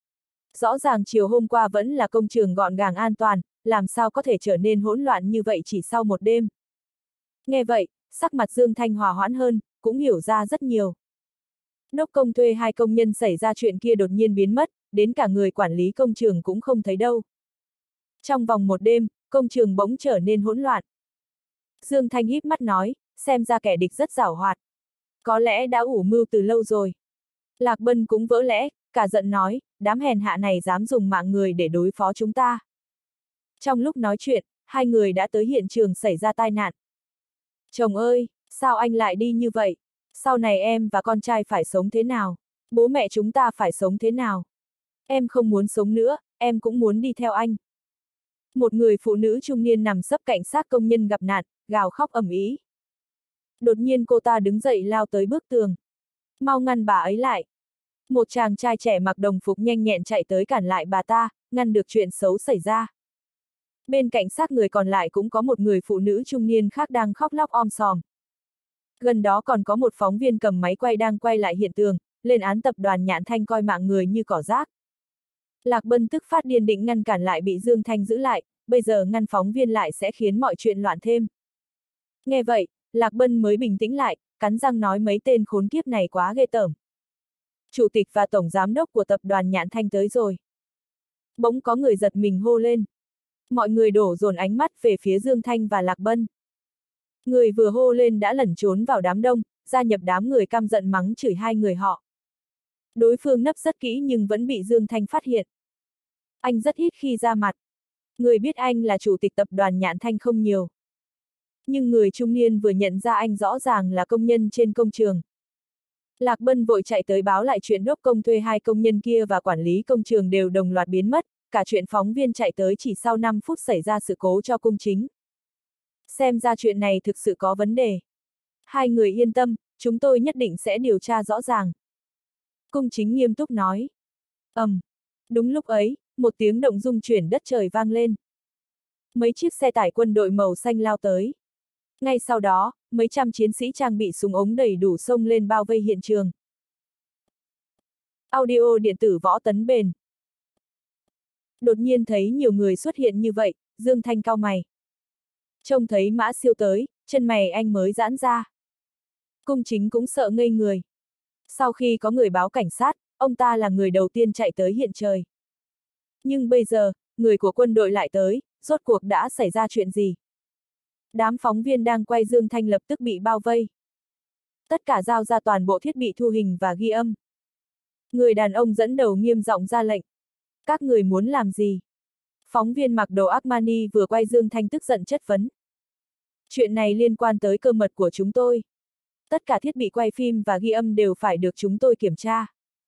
Rõ ràng chiều hôm qua vẫn là công trường gọn gàng an toàn, làm sao có thể trở nên hỗn loạn như vậy chỉ sau một đêm. Nghe vậy, sắc mặt Dương Thanh hòa hoãn hơn, cũng hiểu ra rất nhiều. Đốc công thuê hai công nhân xảy ra chuyện kia đột nhiên biến mất, đến cả người quản lý công trường cũng không thấy đâu. Trong vòng một đêm, công trường bỗng trở nên hỗn loạn. Dương Thanh híp mắt nói, xem ra kẻ địch rất giảo hoạt. Có lẽ đã ủ mưu từ lâu rồi. Lạc Bân cũng vỡ lẽ, cả giận nói, đám hèn hạ này dám dùng mạng người để đối phó chúng ta. Trong lúc nói chuyện, hai người đã tới hiện trường xảy ra tai nạn. Chồng ơi, sao anh lại đi như vậy? Sau này em và con trai phải sống thế nào? Bố mẹ chúng ta phải sống thế nào? Em không muốn sống nữa, em cũng muốn đi theo anh. Một người phụ nữ trung niên nằm sấp cạnh xác công nhân gặp nạn, gào khóc ầm ĩ. Đột nhiên cô ta đứng dậy lao tới bức tường. Mau ngăn bà ấy lại. Một chàng trai trẻ mặc đồng phục nhanh nhẹn chạy tới cản lại bà ta, ngăn được chuyện xấu xảy ra. Bên cạnh xác người còn lại cũng có một người phụ nữ trung niên khác đang khóc lóc om sòm. Gần đó còn có một phóng viên cầm máy quay đang quay lại hiện trường, lên án tập đoàn Nhạn Thanh coi mạng người như cỏ rác. Lạc Bân tức phát điên định ngăn cản lại bị Dương Thanh giữ lại, bây giờ ngăn phóng viên lại sẽ khiến mọi chuyện loạn thêm. Nghe vậy, Lạc Bân mới bình tĩnh lại, cắn răng nói mấy tên khốn kiếp này quá ghê tởm. Chủ tịch và tổng giám đốc của tập đoàn Nhạn Thanh tới rồi. Bỗng có người giật mình hô lên. Mọi người đổ dồn ánh mắt về phía Dương Thanh và Lạc Bân. Người vừa hô lên đã lẩn trốn vào đám đông, gia nhập đám người căm giận mắng chửi hai người họ. Đối phương nấp rất kỹ nhưng vẫn bị Dương Thanh phát hiện. Anh rất ít khi ra mặt. Người biết anh là chủ tịch tập đoàn Nhạn Thanh không nhiều. Nhưng người trung niên vừa nhận ra anh rõ ràng là công nhân trên công trường. Lạc Bân vội chạy tới báo lại chuyện đốc công thuê hai công nhân kia và quản lý công trường đều đồng loạt biến mất, cả chuyện phóng viên chạy tới chỉ sau 5 phút xảy ra sự cố cho công chính. Xem ra chuyện này thực sự có vấn đề. Hai người yên tâm, chúng tôi nhất định sẽ điều tra rõ ràng. Cung chính nghiêm túc nói. Đúng lúc ấy, một tiếng động rung chuyển đất trời vang lên. Mấy chiếc xe tải quân đội màu xanh lao tới. Ngay sau đó, mấy trăm chiến sĩ trang bị súng ống đầy đủ xông lên bao vây hiện trường. Audio điện tử Võ Tấn Bền. Đột nhiên thấy nhiều người xuất hiện như vậy, Dương Thanh cau mày. Trông thấy Mã Siêu tới, chân mày anh mới giãn ra. Cung chính cũng sợ ngây người. Sau khi có người báo cảnh sát, ông ta là người đầu tiên chạy tới hiện trời. Nhưng bây giờ, người của quân đội lại tới, rốt cuộc đã xảy ra chuyện gì? Đám phóng viên đang quay Dương Thanh lập tức bị bao vây. Tất cả giao ra toàn bộ thiết bị thu hình và ghi âm. Người đàn ông dẫn đầu nghiêm giọng ra lệnh. Các người muốn làm gì? Phóng viên mặc đồ Armani vừa quay Dương Thanh tức giận chất vấn. Chuyện này liên quan tới cơ mật của chúng tôi. Tất cả thiết bị quay phim và ghi âm đều phải được chúng tôi kiểm tra.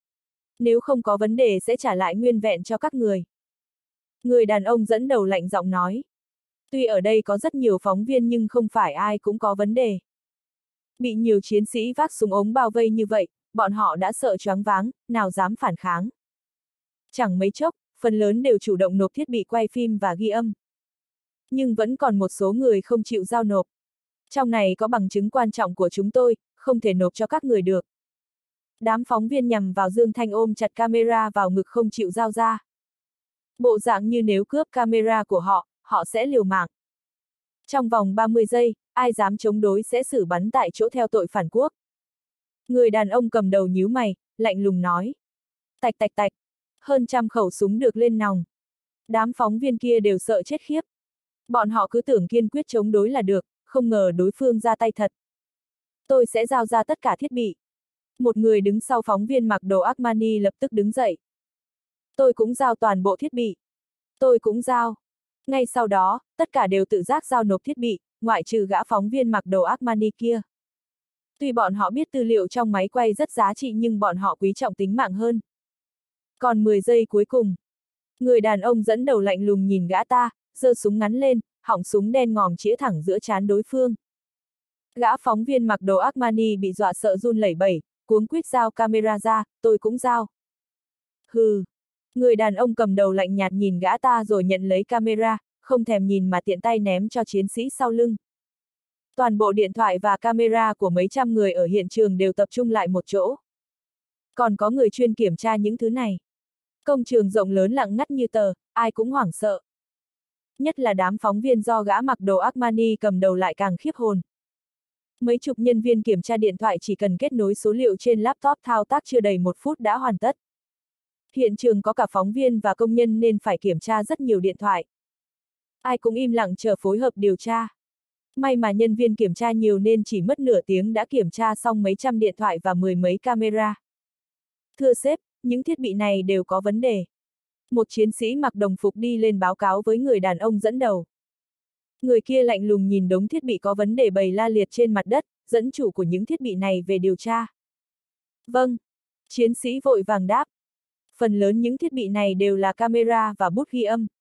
Nếu không có vấn đề sẽ trả lại nguyên vẹn cho các người. Người đàn ông dẫn đầu lạnh giọng nói. Tuy ở đây có rất nhiều phóng viên nhưng không phải ai cũng có vấn đề. Bị nhiều chiến sĩ vác súng ống bao vây như vậy, bọn họ đã sợ choáng váng, nào dám phản kháng. Chẳng mấy chốc, phần lớn đều chủ động nộp thiết bị quay phim và ghi âm. Nhưng vẫn còn một số người không chịu giao nộp. Trong này có bằng chứng quan trọng của chúng tôi, không thể nộp cho các người được. Đám phóng viên nhằm vào Dương Thanh ôm chặt camera vào ngực không chịu giao ra. Bộ dạng như nếu cướp camera của họ, họ sẽ liều mạng. Trong vòng 30 giây, ai dám chống đối sẽ xử bắn tại chỗ theo tội phản quốc. Người đàn ông cầm đầu nhíu mày, lạnh lùng nói. Tạch tạch tạch, hơn 100 khẩu súng được lên nòng. Đám phóng viên kia đều sợ chết khiếp. Bọn họ cứ tưởng kiên quyết chống đối là được, không ngờ đối phương ra tay thật. Tôi sẽ giao ra tất cả thiết bị. Một người đứng sau phóng viên mặc đồ Armani lập tức đứng dậy. Tôi cũng giao toàn bộ thiết bị. Tôi cũng giao. Ngay sau đó, tất cả đều tự giác giao nộp thiết bị, ngoại trừ gã phóng viên mặc đồ Armani kia. Tuy bọn họ biết tư liệu trong máy quay rất giá trị nhưng bọn họ quý trọng tính mạng hơn. Còn 10 giây cuối cùng. Người đàn ông dẫn đầu lạnh lùng nhìn gã ta, giơ súng ngắn lên, họng súng đen ngòm chĩa thẳng giữa trán đối phương. Gã phóng viên mặc đồ Armani bị dọa sợ run lẩy bẩy, cuống quýt giao camera ra, tôi cũng giao. Hừ. Người đàn ông cầm đầu lạnh nhạt nhìn gã ta rồi nhận lấy camera, không thèm nhìn mà tiện tay ném cho chiến sĩ sau lưng. Toàn bộ điện thoại và camera của mấy trăm người ở hiện trường đều tập trung lại một chỗ. Còn có người chuyên kiểm tra những thứ này. Công trường rộng lớn lặng ngắt như tờ, ai cũng hoảng sợ. Nhất là đám phóng viên do gã mặc đồ Armani cầm đầu lại càng khiếp hồn. Mấy chục nhân viên kiểm tra điện thoại chỉ cần kết nối số liệu trên laptop thao tác chưa đầy 1 phút đã hoàn tất. Hiện trường có cả phóng viên và công nhân nên phải kiểm tra rất nhiều điện thoại. Ai cũng im lặng chờ phối hợp điều tra. May mà nhân viên kiểm tra nhiều nên chỉ mất nửa tiếng đã kiểm tra xong mấy trăm điện thoại và 10 mấy camera. Thưa sếp, những thiết bị này đều có vấn đề. Một chiến sĩ mặc đồng phục đi lên báo cáo với người đàn ông dẫn đầu. Người kia lạnh lùng nhìn đống thiết bị có vấn đề bày la liệt trên mặt đất, dẫn chủ của những thiết bị này về điều tra. Vâng. Chiến sĩ vội vàng đáp. Phần lớn những thiết bị này đều là camera và bút ghi âm.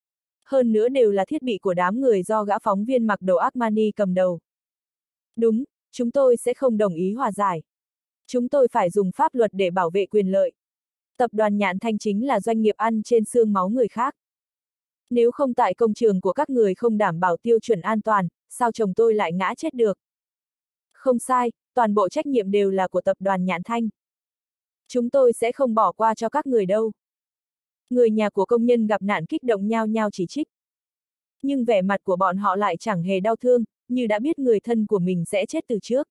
Hơn nữa đều là thiết bị của đám người do gã phóng viên mặc đồ Armani cầm đầu. Đúng, chúng tôi sẽ không đồng ý hòa giải. Chúng tôi phải dùng pháp luật để bảo vệ quyền lợi. Tập đoàn Nhạn Thanh chính là doanh nghiệp ăn trên xương máu người khác. Nếu không tại công trường của các người không đảm bảo tiêu chuẩn an toàn, sao chồng tôi lại ngã chết được? Không sai, toàn bộ trách nhiệm đều là của tập đoàn Nhạn Thanh. Chúng tôi sẽ không bỏ qua cho các người đâu. Người nhà của công nhân gặp nạn kích động nhao nhao chỉ trích. Nhưng vẻ mặt của bọn họ lại chẳng hề đau thương, như đã biết người thân của mình sẽ chết từ trước.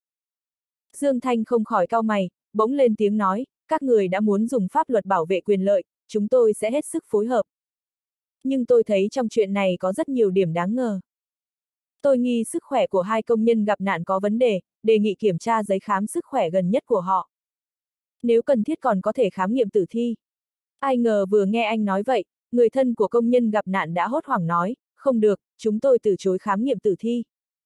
Dương Thanh không khỏi cau mày, bỗng lên tiếng nói, các người đã muốn dùng pháp luật bảo vệ quyền lợi, chúng tôi sẽ hết sức phối hợp. Nhưng tôi thấy trong chuyện này có rất nhiều điểm đáng ngờ. Tôi nghi sức khỏe của hai công nhân gặp nạn có vấn đề, đề nghị kiểm tra giấy khám sức khỏe gần nhất của họ. Nếu cần thiết còn có thể khám nghiệm tử thi. Ai ngờ vừa nghe anh nói vậy, người thân của công nhân gặp nạn đã hốt hoảng nói, không được, chúng tôi từ chối khám nghiệm tử thi.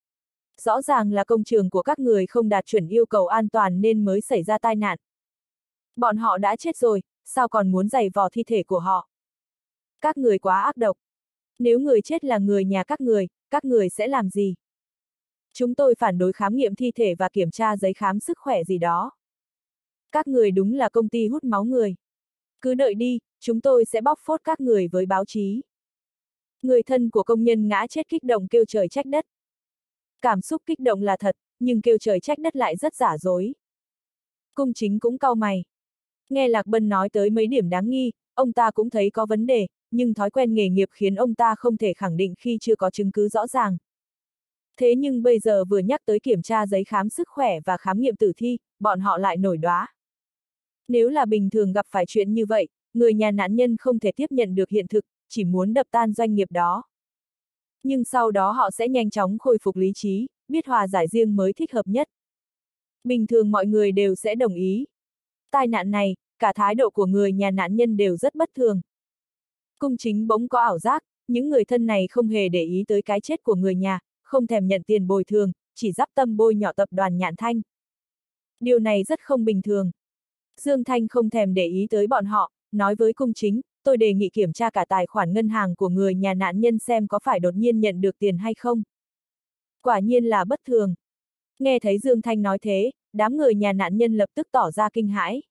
Rõ ràng là công trường của các người không đạt chuẩn yêu cầu an toàn nên mới xảy ra tai nạn. Bọn họ đã chết rồi, sao còn muốn giày vò thi thể của họ? Các người quá ác độc. Nếu người chết là người nhà các người sẽ làm gì? Chúng tôi phản đối khám nghiệm thi thể và kiểm tra giấy khám sức khỏe gì đó. Các người đúng là công ty hút máu người. Cứ đợi đi, chúng tôi sẽ bóc phốt các người với báo chí. Người thân của công nhân ngã chết kích động kêu trời trách đất. Cảm xúc kích động là thật, nhưng kêu trời trách đất lại rất giả dối. Cung Chính cũng cau mày. Nghe Lạc Bân nói tới mấy điểm đáng nghi, ông ta cũng thấy có vấn đề, nhưng thói quen nghề nghiệp khiến ông ta không thể khẳng định khi chưa có chứng cứ rõ ràng. Thế nhưng bây giờ vừa nhắc tới kiểm tra giấy khám sức khỏe và khám nghiệm tử thi, bọn họ lại nổi đoá. Nếu là bình thường gặp phải chuyện như vậy, người nhà nạn nhân không thể tiếp nhận được hiện thực, chỉ muốn đập tan doanh nghiệp đó. Nhưng sau đó họ sẽ nhanh chóng khôi phục lý trí, biết hòa giải riêng mới thích hợp nhất. Bình thường mọi người đều sẽ đồng ý. Tai nạn này, cả thái độ của người nhà nạn nhân đều rất bất thường. Cung Chính bỗng có ảo giác, những người thân này không hề để ý tới cái chết của người nhà, không thèm nhận tiền bồi thường, chỉ dắp tâm bôi nhọ tập đoàn Nhạn Thanh. Điều này rất không bình thường. Dương Thanh không thèm để ý tới bọn họ, nói với Cung Chính, tôi đề nghị kiểm tra cả tài khoản ngân hàng của người nhà nạn nhân xem có phải đột nhiên nhận được tiền hay không. Quả nhiên là bất thường. Nghe thấy Dương Thanh nói thế, đám người nhà nạn nhân lập tức tỏ ra kinh hãi.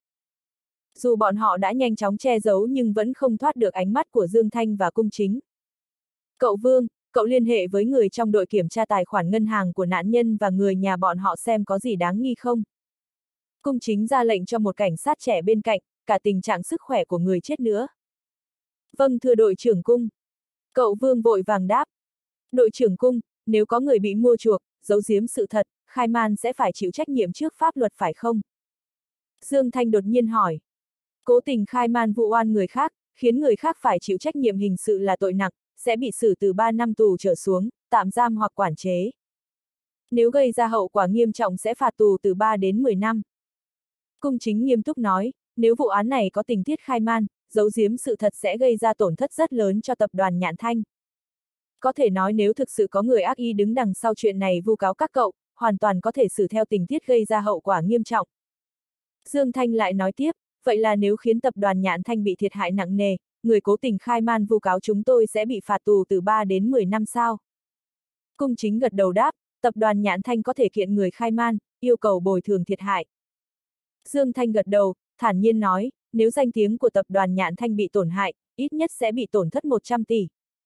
Dù bọn họ đã nhanh chóng che giấu nhưng vẫn không thoát được ánh mắt của Dương Thanh và Cung Chính. Cậu Vương, cậu liên hệ với người trong đội kiểm tra tài khoản ngân hàng của nạn nhân và người nhà bọn họ xem có gì đáng nghi không. Cung Chính ra lệnh cho một cảnh sát trẻ bên cạnh, cả tình trạng sức khỏe của người chết nữa. Vâng thưa đội trưởng Cung. Cậu Vương vội vàng đáp. Đội trưởng Cung, nếu có người bị mua chuộc, giấu giếm sự thật, khai man sẽ phải chịu trách nhiệm trước pháp luật phải không? Dương Thanh đột nhiên hỏi. Cố tình khai man vụ oan người khác, khiến người khác phải chịu trách nhiệm hình sự là tội nặng, sẽ bị xử từ 3 năm tù trở xuống, tạm giam hoặc quản chế. Nếu gây ra hậu quả nghiêm trọng sẽ phạt tù từ 3 đến 10 năm. Cung Chính nghiêm túc nói, nếu vụ án này có tình tiết khai man, giấu giếm sự thật sẽ gây ra tổn thất rất lớn cho tập đoàn Nhạn Thanh. Có thể nói nếu thực sự có người ác ý đứng đằng sau chuyện này vu cáo các cậu, hoàn toàn có thể xử theo tình tiết gây ra hậu quả nghiêm trọng. Dương Thanh lại nói tiếp, vậy là nếu khiến tập đoàn Nhạn Thanh bị thiệt hại nặng nề, người cố tình khai man vu cáo chúng tôi sẽ bị phạt tù từ 3 đến 10 năm sao? Cung Chính gật đầu đáp, tập đoàn Nhạn Thanh có thể kiện người khai man, yêu cầu bồi thường thiệt hại. Dương Thanh gật đầu, thản nhiên nói, nếu danh tiếng của tập đoàn Nhạn Thanh bị tổn hại, ít nhất sẽ bị tổn thất 100 tỷ.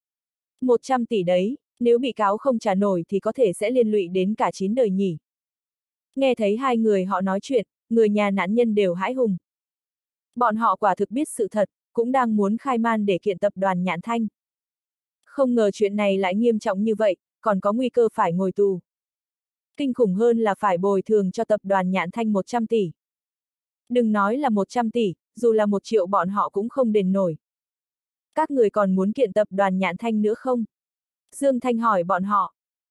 100 tỷ đấy, nếu bị cáo không trả nổi thì có thể sẽ liên lụy đến cả 9 đời nhỉ. Nghe thấy hai người họ nói chuyện, người nhà nạn nhân đều hãi hùng. Bọn họ quả thực biết sự thật, cũng đang muốn khai man để kiện tập đoàn Nhạn Thanh. Không ngờ chuyện này lại nghiêm trọng như vậy, còn có nguy cơ phải ngồi tù. Kinh khủng hơn là phải bồi thường cho tập đoàn Nhạn Thanh 100 tỷ. Đừng nói là 100 tỷ, dù là 1 triệu bọn họ cũng không đền nổi. Các người còn muốn kiện tập đoàn Nhạn Thanh nữa không? Dương Thanh hỏi bọn họ.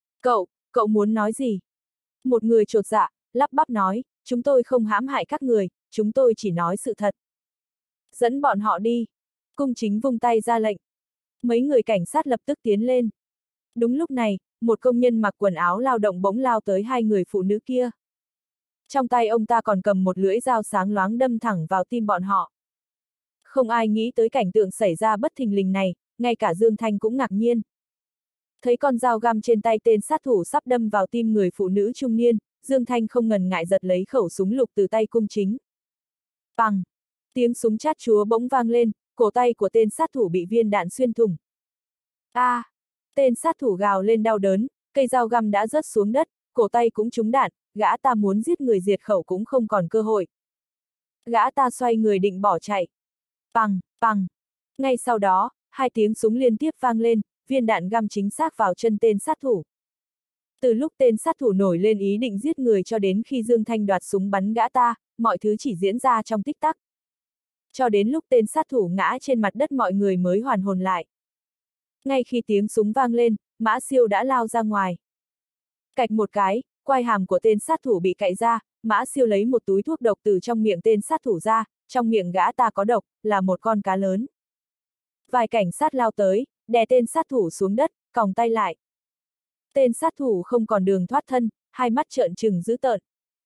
Cậu muốn nói gì? Một người chột dạ, lắp bắp nói, chúng tôi không hãm hại các người, chúng tôi chỉ nói sự thật. Dẫn bọn họ đi. Cung Chính vung tay ra lệnh. Mấy người cảnh sát lập tức tiến lên. Đúng lúc này, một công nhân mặc quần áo lao động bỗng lao tới hai người phụ nữ kia. Trong tay ông ta còn cầm một lưỡi dao sáng loáng đâm thẳng vào tim bọn họ. Không ai nghĩ tới cảnh tượng xảy ra bất thình lình này, ngay cả Dương Thanh cũng ngạc nhiên. Thấy con dao găm trên tay tên sát thủ sắp đâm vào tim người phụ nữ trung niên, Dương Thanh không ngần ngại giật lấy khẩu súng lục từ tay Cung Chính. Bằng! Tiếng súng chát chúa bỗng vang lên, cổ tay của tên sát thủ bị viên đạn xuyên thủng. Tên sát thủ gào lên đau đớn, cây dao găm đã rớt xuống đất, cổ tay cũng trúng đạn, gã ta muốn giết người diệt khẩu cũng không còn cơ hội. Gã ta xoay người định bỏ chạy. Bằng! Ngay sau đó, hai tiếng súng liên tiếp vang lên, viên đạn găm chính xác vào chân tên sát thủ. Từ lúc tên sát thủ nổi lên ý định giết người cho đến khi Dương Thanh đoạt súng bắn gã ta, mọi thứ chỉ diễn ra trong tích tắc. Cho đến lúc tên sát thủ ngã trên mặt đất mọi người mới hoàn hồn lại. Ngay khi tiếng súng vang lên, Mã Siêu đã lao ra ngoài. Cạch một cái, quai hàm của tên sát thủ bị cạy ra, Mã Siêu lấy một túi thuốc độc từ trong miệng tên sát thủ ra, trong miệng gã ta có độc, là một con cá lớn. Vài cảnh sát lao tới, đè tên sát thủ xuống đất, còng tay lại. Tên sát thủ không còn đường thoát thân, hai mắt trợn trừng dữ tợn.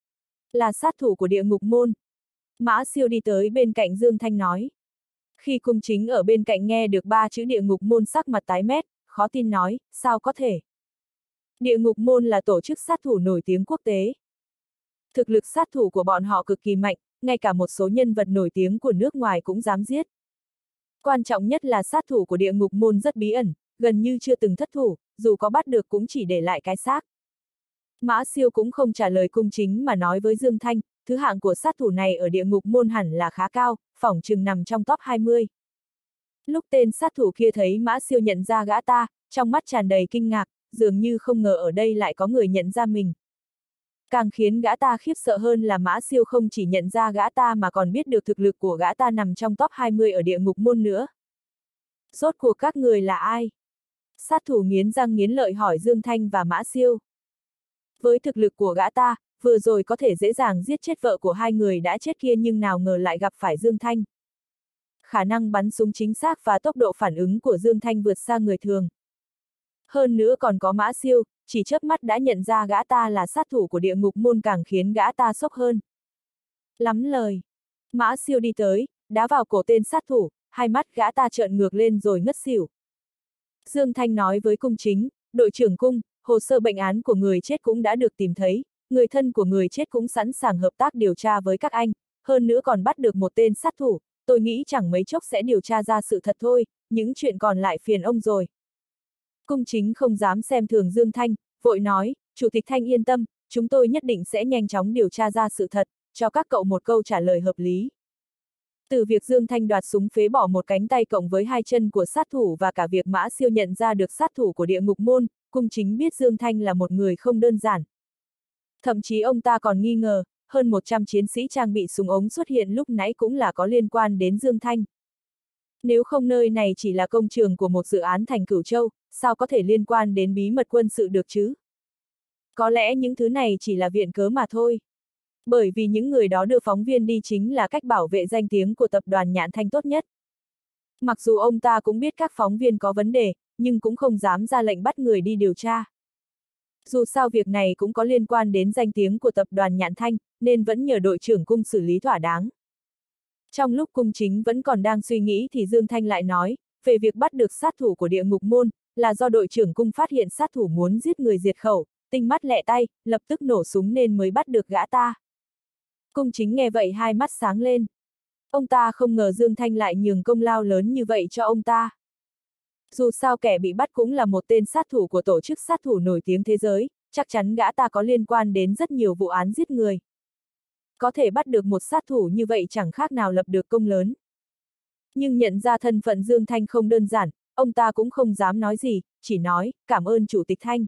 Là sát thủ của địa ngục môn. Mã Siêu đi tới bên cạnh Dương Thanh nói. Khi cung chính ở bên cạnh nghe được ba chữ địa ngục môn sắc mặt tái mét, khó tin nói, sao có thể? Địa ngục môn là tổ chức sát thủ nổi tiếng quốc tế. Thực lực sát thủ của bọn họ cực kỳ mạnh, ngay cả một số nhân vật nổi tiếng của nước ngoài cũng dám giết. Quan trọng nhất là sát thủ của địa ngục môn rất bí ẩn, gần như chưa từng thất thủ, dù có bắt được cũng chỉ để lại cái xác. Mã Siêu cũng không trả lời cung chính mà nói với Dương Thanh, thứ hạng của sát thủ này ở địa ngục môn hẳn là khá cao, phỏng chừng nằm trong top 20. Lúc tên sát thủ kia thấy Mã Siêu nhận ra gã ta, trong mắt tràn đầy kinh ngạc, dường như không ngờ ở đây lại có người nhận ra mình. Càng khiến gã ta khiếp sợ hơn là Mã Siêu không chỉ nhận ra gã ta mà còn biết được thực lực của gã ta nằm trong top 20 ở địa ngục môn nữa. Rốt cuộc các người là ai? Sát thủ nghiến răng nghiến lợi hỏi Dương Thanh và Mã Siêu. Với thực lực của gã ta, vừa rồi có thể dễ dàng giết chết vợ của hai người đã chết kia nhưng nào ngờ lại gặp phải Dương Thanh. Khả năng bắn súng chính xác và tốc độ phản ứng của Dương Thanh vượt xa người thường. Hơn nữa còn có Mã Siêu, chỉ chớp mắt đã nhận ra gã ta là sát thủ của địa ngục môn càng khiến gã ta sốc hơn. Lắm lời. Mã Siêu đi tới, đá vào cổ tên sát thủ, hai mắt gã ta trợn ngược lên rồi ngất xỉu. Dương Thanh nói với cung chính, đội trưởng cung, hồ sơ bệnh án của người chết cũng đã được tìm thấy, người thân của người chết cũng sẵn sàng hợp tác điều tra với các anh, hơn nữa còn bắt được một tên sát thủ, tôi nghĩ chẳng mấy chốc sẽ điều tra ra sự thật thôi, những chuyện còn lại phiền ông rồi. Cung chính không dám xem thường Dương Thanh, vội nói, Chủ tịch Thanh yên tâm, chúng tôi nhất định sẽ nhanh chóng điều tra ra sự thật, cho các cậu một câu trả lời hợp lý. Từ việc Dương Thanh đoạt súng phế bỏ một cánh tay cộng với hai chân của sát thủ và cả việc Mã Siêu nhận ra được sát thủ của địa ngục môn, cung chính biết Dương Thanh là một người không đơn giản. Thậm chí ông ta còn nghi ngờ, hơn 100 chiến sĩ trang bị súng ống xuất hiện lúc nãy cũng là có liên quan đến Dương Thanh. Nếu không nơi này chỉ là công trường của một dự án thành Cửu Châu, sao có thể liên quan đến bí mật quân sự được chứ? Có lẽ những thứ này chỉ là viện cớ mà thôi. Bởi vì những người đó đưa phóng viên đi chính là cách bảo vệ danh tiếng của tập đoàn Nhạn Thanh tốt nhất. Mặc dù ông ta cũng biết các phóng viên có vấn đề, nhưng cũng không dám ra lệnh bắt người đi điều tra. Dù sao việc này cũng có liên quan đến danh tiếng của tập đoàn Nhạn Thanh, nên vẫn nhờ đội trưởng cung xử lý thỏa đáng. Trong lúc cung chính vẫn còn đang suy nghĩ thì Dương Thanh lại nói, về việc bắt được sát thủ của địa ngục môn, là do đội trưởng cung phát hiện sát thủ muốn giết người diệt khẩu, tinh mắt lẹ tay, lập tức nổ súng nên mới bắt được gã ta. Cung chính nghe vậy hai mắt sáng lên. Ông ta không ngờ Dương Thanh lại nhường công lao lớn như vậy cho ông ta. Dù sao kẻ bị bắt cũng là một tên sát thủ của tổ chức sát thủ nổi tiếng thế giới, chắc chắn gã ta có liên quan đến rất nhiều vụ án giết người. Có thể bắt được một sát thủ như vậy chẳng khác nào lập được công lớn. Nhưng nhận ra thân phận Dương Thanh không đơn giản, ông ta cũng không dám nói gì, chỉ nói, cảm ơn Chủ tịch Thanh.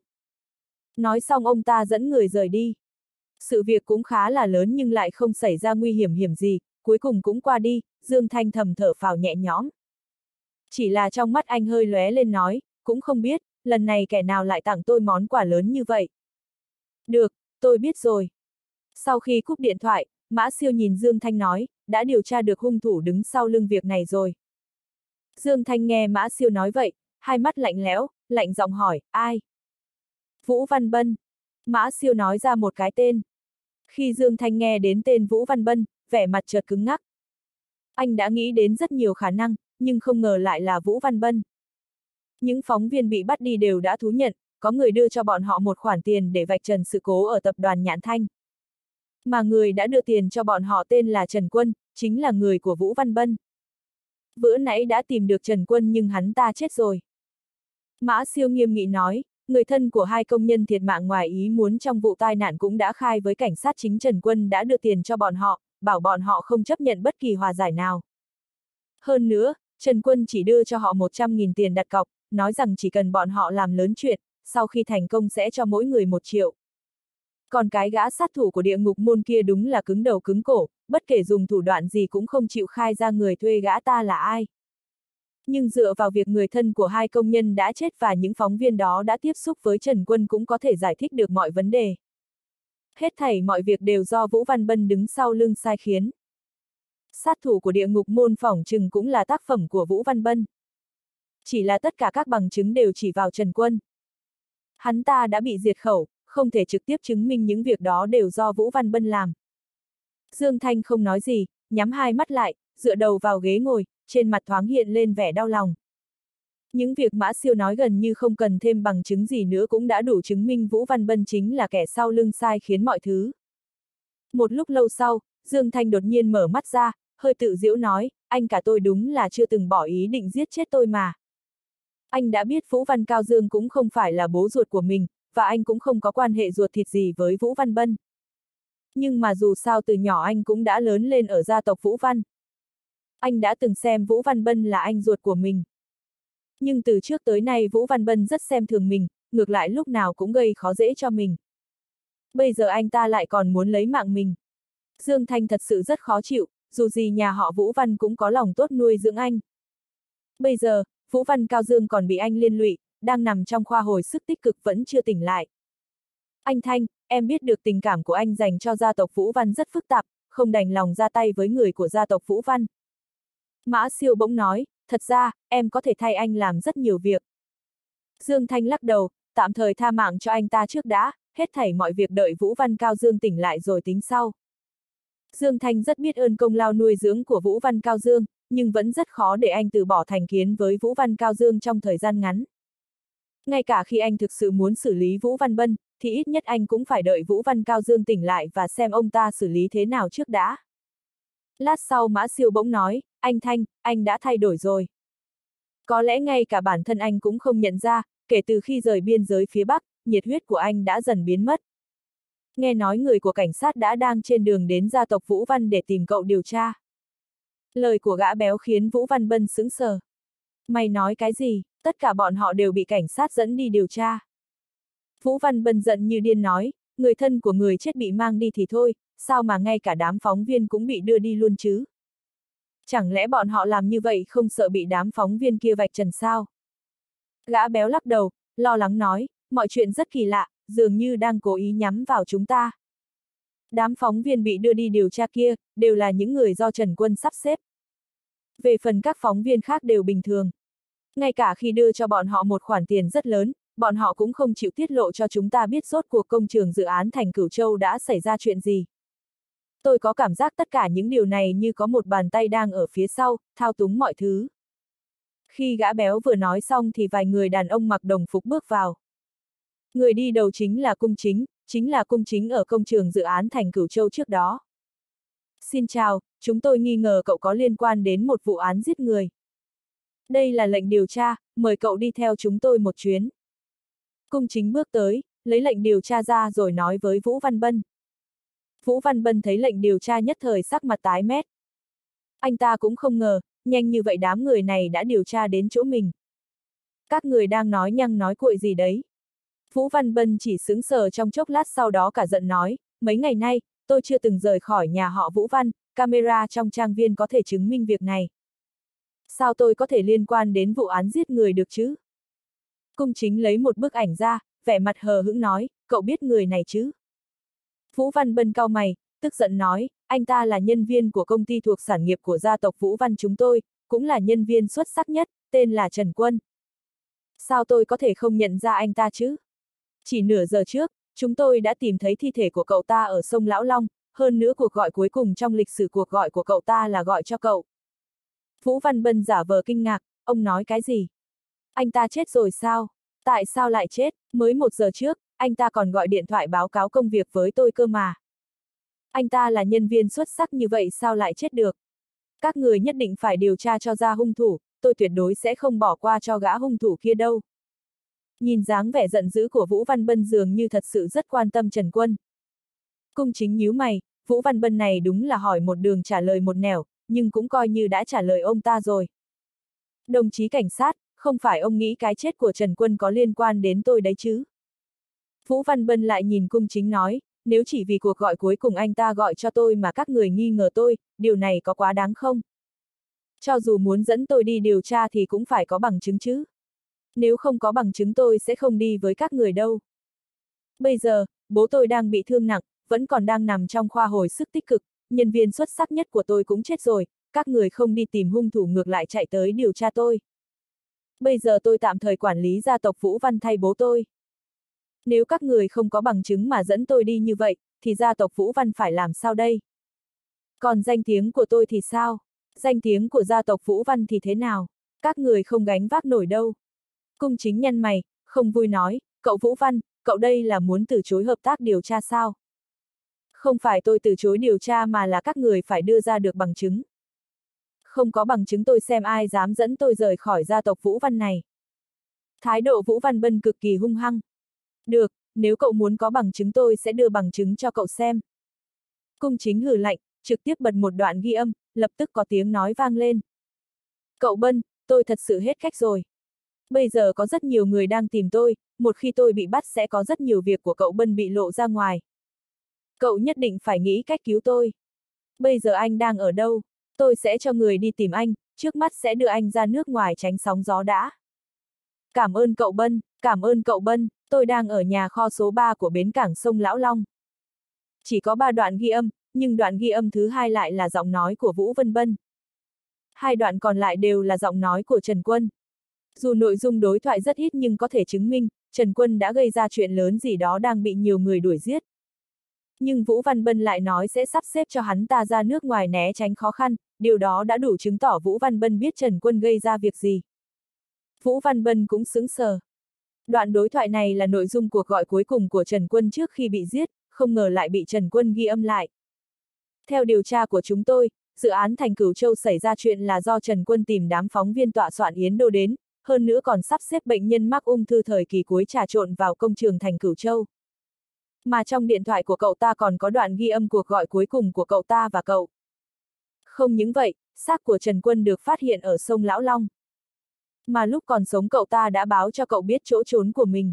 Nói xong ông ta dẫn người rời đi. Sự việc cũng khá là lớn nhưng lại không xảy ra nguy hiểm gì, cuối cùng cũng qua đi, Dương Thanh thầm thở phào nhẹ nhõm. Chỉ là trong mắt anh hơi lóe lên nói, cũng không biết, lần này kẻ nào lại tặng tôi món quà lớn như vậy. Được, tôi biết rồi. Sau khi cúp điện thoại, Mã Siêu nhìn Dương Thanh nói, đã điều tra được hung thủ đứng sau lưng việc này rồi. Dương Thanh nghe Mã Siêu nói vậy, hai mắt lạnh lẽo, lạnh giọng hỏi, ai? Vũ Văn Bân. Mã Siêu nói ra một cái tên. Khi Dương Thanh nghe đến tên Vũ Văn Bân, vẻ mặt chợt cứng ngắc. Anh đã nghĩ đến rất nhiều khả năng, nhưng không ngờ lại là Vũ Văn Bân. Những phóng viên bị bắt đi đều đã thú nhận, có người đưa cho bọn họ một khoản tiền để vạch trần sự cố ở tập đoàn Nhạn Thanh. Mà người đã đưa tiền cho bọn họ tên là Trần Quân, chính là người của Vũ Văn Bân. Bữa nãy đã tìm được Trần Quân nhưng hắn ta chết rồi. Mã Siêu nghiêm nghị nói, người thân của hai công nhân thiệt mạng ngoài ý muốn trong vụ tai nạn cũng đã khai với cảnh sát chính Trần Quân đã đưa tiền cho bọn họ, bảo bọn họ không chấp nhận bất kỳ hòa giải nào. Hơn nữa, Trần Quân chỉ đưa cho họ 100.000 tiền đặt cọc, nói rằng chỉ cần bọn họ làm lớn chuyện, sau khi thành công sẽ cho mỗi người 1 triệu. Còn cái gã sát thủ của địa ngục môn kia đúng là cứng đầu cứng cổ, bất kể dùng thủ đoạn gì cũng không chịu khai ra người thuê gã ta là ai. Nhưng dựa vào việc người thân của hai công nhân đã chết và những phóng viên đó đã tiếp xúc với Trần Quân cũng có thể giải thích được mọi vấn đề. Hết thảy mọi việc đều do Vũ Văn Bân đứng sau lưng sai khiến. Sát thủ của địa ngục môn phỏng chừng cũng là tác phẩm của Vũ Văn Bân. Chỉ là tất cả các bằng chứng đều chỉ vào Trần Quân. Hắn ta đã bị diệt khẩu, không thể trực tiếp chứng minh những việc đó đều do Vũ Văn Bân làm. Dương Thanh không nói gì, nhắm hai mắt lại, dựa đầu vào ghế ngồi, trên mặt thoáng hiện lên vẻ đau lòng. Những việc Mã Siêu nói gần như không cần thêm bằng chứng gì nữa cũng đã đủ chứng minh Vũ Văn Bân chính là kẻ sau lưng sai khiến mọi thứ. Một lúc lâu sau, Dương Thanh đột nhiên mở mắt ra, hơi tự giễu nói, anh cả tôi đúng là chưa từng bỏ ý định giết chết tôi mà. Anh đã biết Vũ Văn Cao Dương cũng không phải là bố ruột của mình, và anh cũng không có quan hệ ruột thịt gì với Vũ Văn Bân. Nhưng mà dù sao từ nhỏ anh cũng đã lớn lên ở gia tộc Vũ Văn. Anh đã từng xem Vũ Văn Bân là anh ruột của mình. Nhưng từ trước tới nay Vũ Văn Bân rất xem thường mình, ngược lại lúc nào cũng gây khó dễ cho mình. Bây giờ anh ta lại còn muốn lấy mạng mình. Dương Thanh thật sự rất khó chịu, dù gì nhà họ Vũ Văn cũng có lòng tốt nuôi dưỡng anh. Bây giờ, Vũ Văn Cao Dương còn bị anh liên lụy, đang nằm trong khoa hồi sức tích cực vẫn chưa tỉnh lại. Anh Thanh, em biết được tình cảm của anh dành cho gia tộc Vũ Văn rất phức tạp, không đành lòng ra tay với người của gia tộc Vũ Văn. Mã Siêu bỗng nói, thật ra, em có thể thay anh làm rất nhiều việc. Dương Thanh lắc đầu, tạm thời tha mạng cho anh ta trước đã, hết thảy mọi việc đợi Vũ Văn Cao Dương tỉnh lại rồi tính sau. Dương Thanh rất biết ơn công lao nuôi dưỡng của Vũ Văn Cao Dương, nhưng vẫn rất khó để anh từ bỏ thành kiến với Vũ Văn Cao Dương trong thời gian ngắn. Ngay cả khi anh thực sự muốn xử lý Vũ Văn Bân, thì ít nhất anh cũng phải đợi Vũ Văn Cao Dương tỉnh lại và xem ông ta xử lý thế nào trước đã. Lát sau Mã Siêu bỗng nói, anh Thanh, anh đã thay đổi rồi. Có lẽ ngay cả bản thân anh cũng không nhận ra, kể từ khi rời biên giới phía Bắc, nhiệt huyết của anh đã dần biến mất. Nghe nói người của cảnh sát đã đang trên đường đến gia tộc Vũ Văn để tìm cậu điều tra. Lời của gã béo khiến Vũ Văn Bân sững sờ. Mày nói cái gì, tất cả bọn họ đều bị cảnh sát dẫn đi điều tra. Vũ Văn Bân giận như điên nói, người thân của người chết bị mang đi thì thôi, sao mà ngay cả đám phóng viên cũng bị đưa đi luôn chứ? Chẳng lẽ bọn họ làm như vậy không sợ bị đám phóng viên kia vạch trần sao? Gã béo lắc đầu, lo lắng nói, mọi chuyện rất kỳ lạ, dường như đang cố ý nhắm vào chúng ta. Đám phóng viên bị đưa đi điều tra kia, đều là những người do Trần Quân sắp xếp. Về phần các phóng viên khác đều bình thường. Ngay cả khi đưa cho bọn họ một khoản tiền rất lớn, bọn họ cũng không chịu tiết lộ cho chúng ta biết rốt cuộc công trường dự án thành Cửu Châu đã xảy ra chuyện gì. Tôi có cảm giác tất cả những điều này như có một bàn tay đang ở phía sau, thao túng mọi thứ. Khi gã béo vừa nói xong thì vài người đàn ông mặc đồng phục bước vào. Người đi đầu chính là Cung Chính ở công trường dự án thành Cửu Châu trước đó. Xin chào, chúng tôi nghi ngờ cậu có liên quan đến một vụ án giết người. Đây là lệnh điều tra, mời cậu đi theo chúng tôi một chuyến. Cung Chính bước tới, lấy lệnh điều tra ra rồi nói với Vũ Văn Bân. Vũ Văn Bân thấy lệnh điều tra nhất thời sắc mặt tái mét. Anh ta cũng không ngờ, nhanh như vậy đám người này đã điều tra đến chỗ mình. Các người đang nói nhăng nói cuội gì đấy? Vũ Văn Bân chỉ sững sờ trong chốc lát sau đó cả giận nói, mấy ngày nay, tôi chưa từng rời khỏi nhà họ Vũ Văn, camera trong trang viên có thể chứng minh việc này. Sao tôi có thể liên quan đến vụ án giết người được chứ? Cung Chính lấy một bức ảnh ra, vẻ mặt hờ hững nói, cậu biết người này chứ? Vũ Văn Bân cau mày, tức giận nói, anh ta là nhân viên của công ty thuộc sản nghiệp của gia tộc Vũ Văn chúng tôi, cũng là nhân viên xuất sắc nhất, tên là Trần Quân. Sao tôi có thể không nhận ra anh ta chứ? Chỉ nửa giờ trước, chúng tôi đã tìm thấy thi thể của cậu ta ở sông Lão Long, hơn nữa cuộc gọi cuối cùng trong lịch sử cuộc gọi của cậu ta là gọi cho cậu. Vũ Văn Bân giả vờ kinh ngạc, ông nói cái gì? Anh ta chết rồi sao? Tại sao lại chết? Mới 1 giờ trước, anh ta còn gọi điện thoại báo cáo công việc với tôi cơ mà. Anh ta là nhân viên xuất sắc như vậy sao lại chết được? Các người nhất định phải điều tra cho ra hung thủ, tôi tuyệt đối sẽ không bỏ qua cho gã hung thủ kia đâu. Nhìn dáng vẻ giận dữ của Vũ Văn Bân dường như thật sự rất quan tâm Trần Quân. Cung Chính nhíu mày, Vũ Văn Bân này đúng là hỏi một đường trả lời một nẻo, nhưng cũng coi như đã trả lời ông ta rồi. Đồng chí cảnh sát, không phải ông nghĩ cái chết của Trần Quân có liên quan đến tôi đấy chứ? Vũ Văn Bân lại nhìn Cung Chính nói, nếu chỉ vì cuộc gọi cuối cùng anh ta gọi cho tôi mà các người nghi ngờ tôi, điều này có quá đáng không? Cho dù muốn dẫn tôi đi điều tra thì cũng phải có bằng chứng chứ. Nếu không có bằng chứng tôi sẽ không đi với các người đâu. Bây giờ, bố tôi đang bị thương nặng, vẫn còn đang nằm trong khoa hồi sức tích cực, nhân viên xuất sắc nhất của tôi cũng chết rồi, các người không đi tìm hung thủ ngược lại chạy tới điều tra tôi. Bây giờ tôi tạm thời quản lý gia tộc Vũ Văn thay bố tôi. Nếu các người không có bằng chứng mà dẫn tôi đi như vậy, thì gia tộc Vũ Văn phải làm sao đây? Còn danh tiếng của tôi thì sao? Danh tiếng của gia tộc Vũ Văn thì thế nào? Các người không gánh vác nổi đâu. Cung Chính nhăn mày, không vui nói, cậu Vũ Văn, cậu đây là muốn từ chối hợp tác điều tra sao? Không phải tôi từ chối điều tra mà là các người phải đưa ra được bằng chứng. Không có bằng chứng tôi xem ai dám dẫn tôi rời khỏi gia tộc Vũ Văn này. Thái độ Vũ Văn Bân cực kỳ hung hăng. Được, nếu cậu muốn có bằng chứng tôi sẽ đưa bằng chứng cho cậu xem. Cung Chính hừ lạnh, trực tiếp bật một đoạn ghi âm, lập tức có tiếng nói vang lên. Cậu Bân, tôi thật sự hết cách rồi. Bây giờ có rất nhiều người đang tìm tôi, một khi tôi bị bắt sẽ có rất nhiều việc của cậu Bân bị lộ ra ngoài. Cậu nhất định phải nghĩ cách cứu tôi. Bây giờ anh đang ở đâu? Tôi sẽ cho người đi tìm anh, trước mắt sẽ đưa anh ra nước ngoài tránh sóng gió đã. Cảm ơn cậu Bân, cảm ơn cậu Bân, tôi đang ở nhà kho số 3 của bến cảng sông Lão Long. Chỉ có 3 đoạn ghi âm, nhưng đoạn ghi âm thứ 2 lại là giọng nói của Vũ Văn Bân. 2 đoạn còn lại đều là giọng nói của Trần Quân. Dù nội dung đối thoại rất ít nhưng có thể chứng minh, Trần Quân đã gây ra chuyện lớn gì đó đang bị nhiều người đuổi giết. Nhưng Vũ Văn Bân lại nói sẽ sắp xếp cho hắn ta ra nước ngoài né tránh khó khăn, điều đó đã đủ chứng tỏ Vũ Văn Bân biết Trần Quân gây ra việc gì. Vũ Văn Bân cũng sững sờ. Đoạn đối thoại này là nội dung cuộc gọi cuối cùng của Trần Quân trước khi bị giết, không ngờ lại bị Trần Quân ghi âm lại. Theo điều tra của chúng tôi, dự án Thành Cửu Châu xảy ra chuyện là do Trần Quân tìm đám phóng viên tọa soạn Yến Đô đến, hơn nữa còn sắp xếp bệnh nhân mắc ung thư thời kỳ cuối trà trộn vào công trường Thành Cửu Châu. Mà trong điện thoại của cậu ta còn có đoạn ghi âm cuộc gọi cuối cùng của cậu ta và cậu. Không những vậy, xác của Trần Quân được phát hiện ở sông Lão Long. Mà lúc còn sống cậu ta đã báo cho cậu biết chỗ trốn của mình.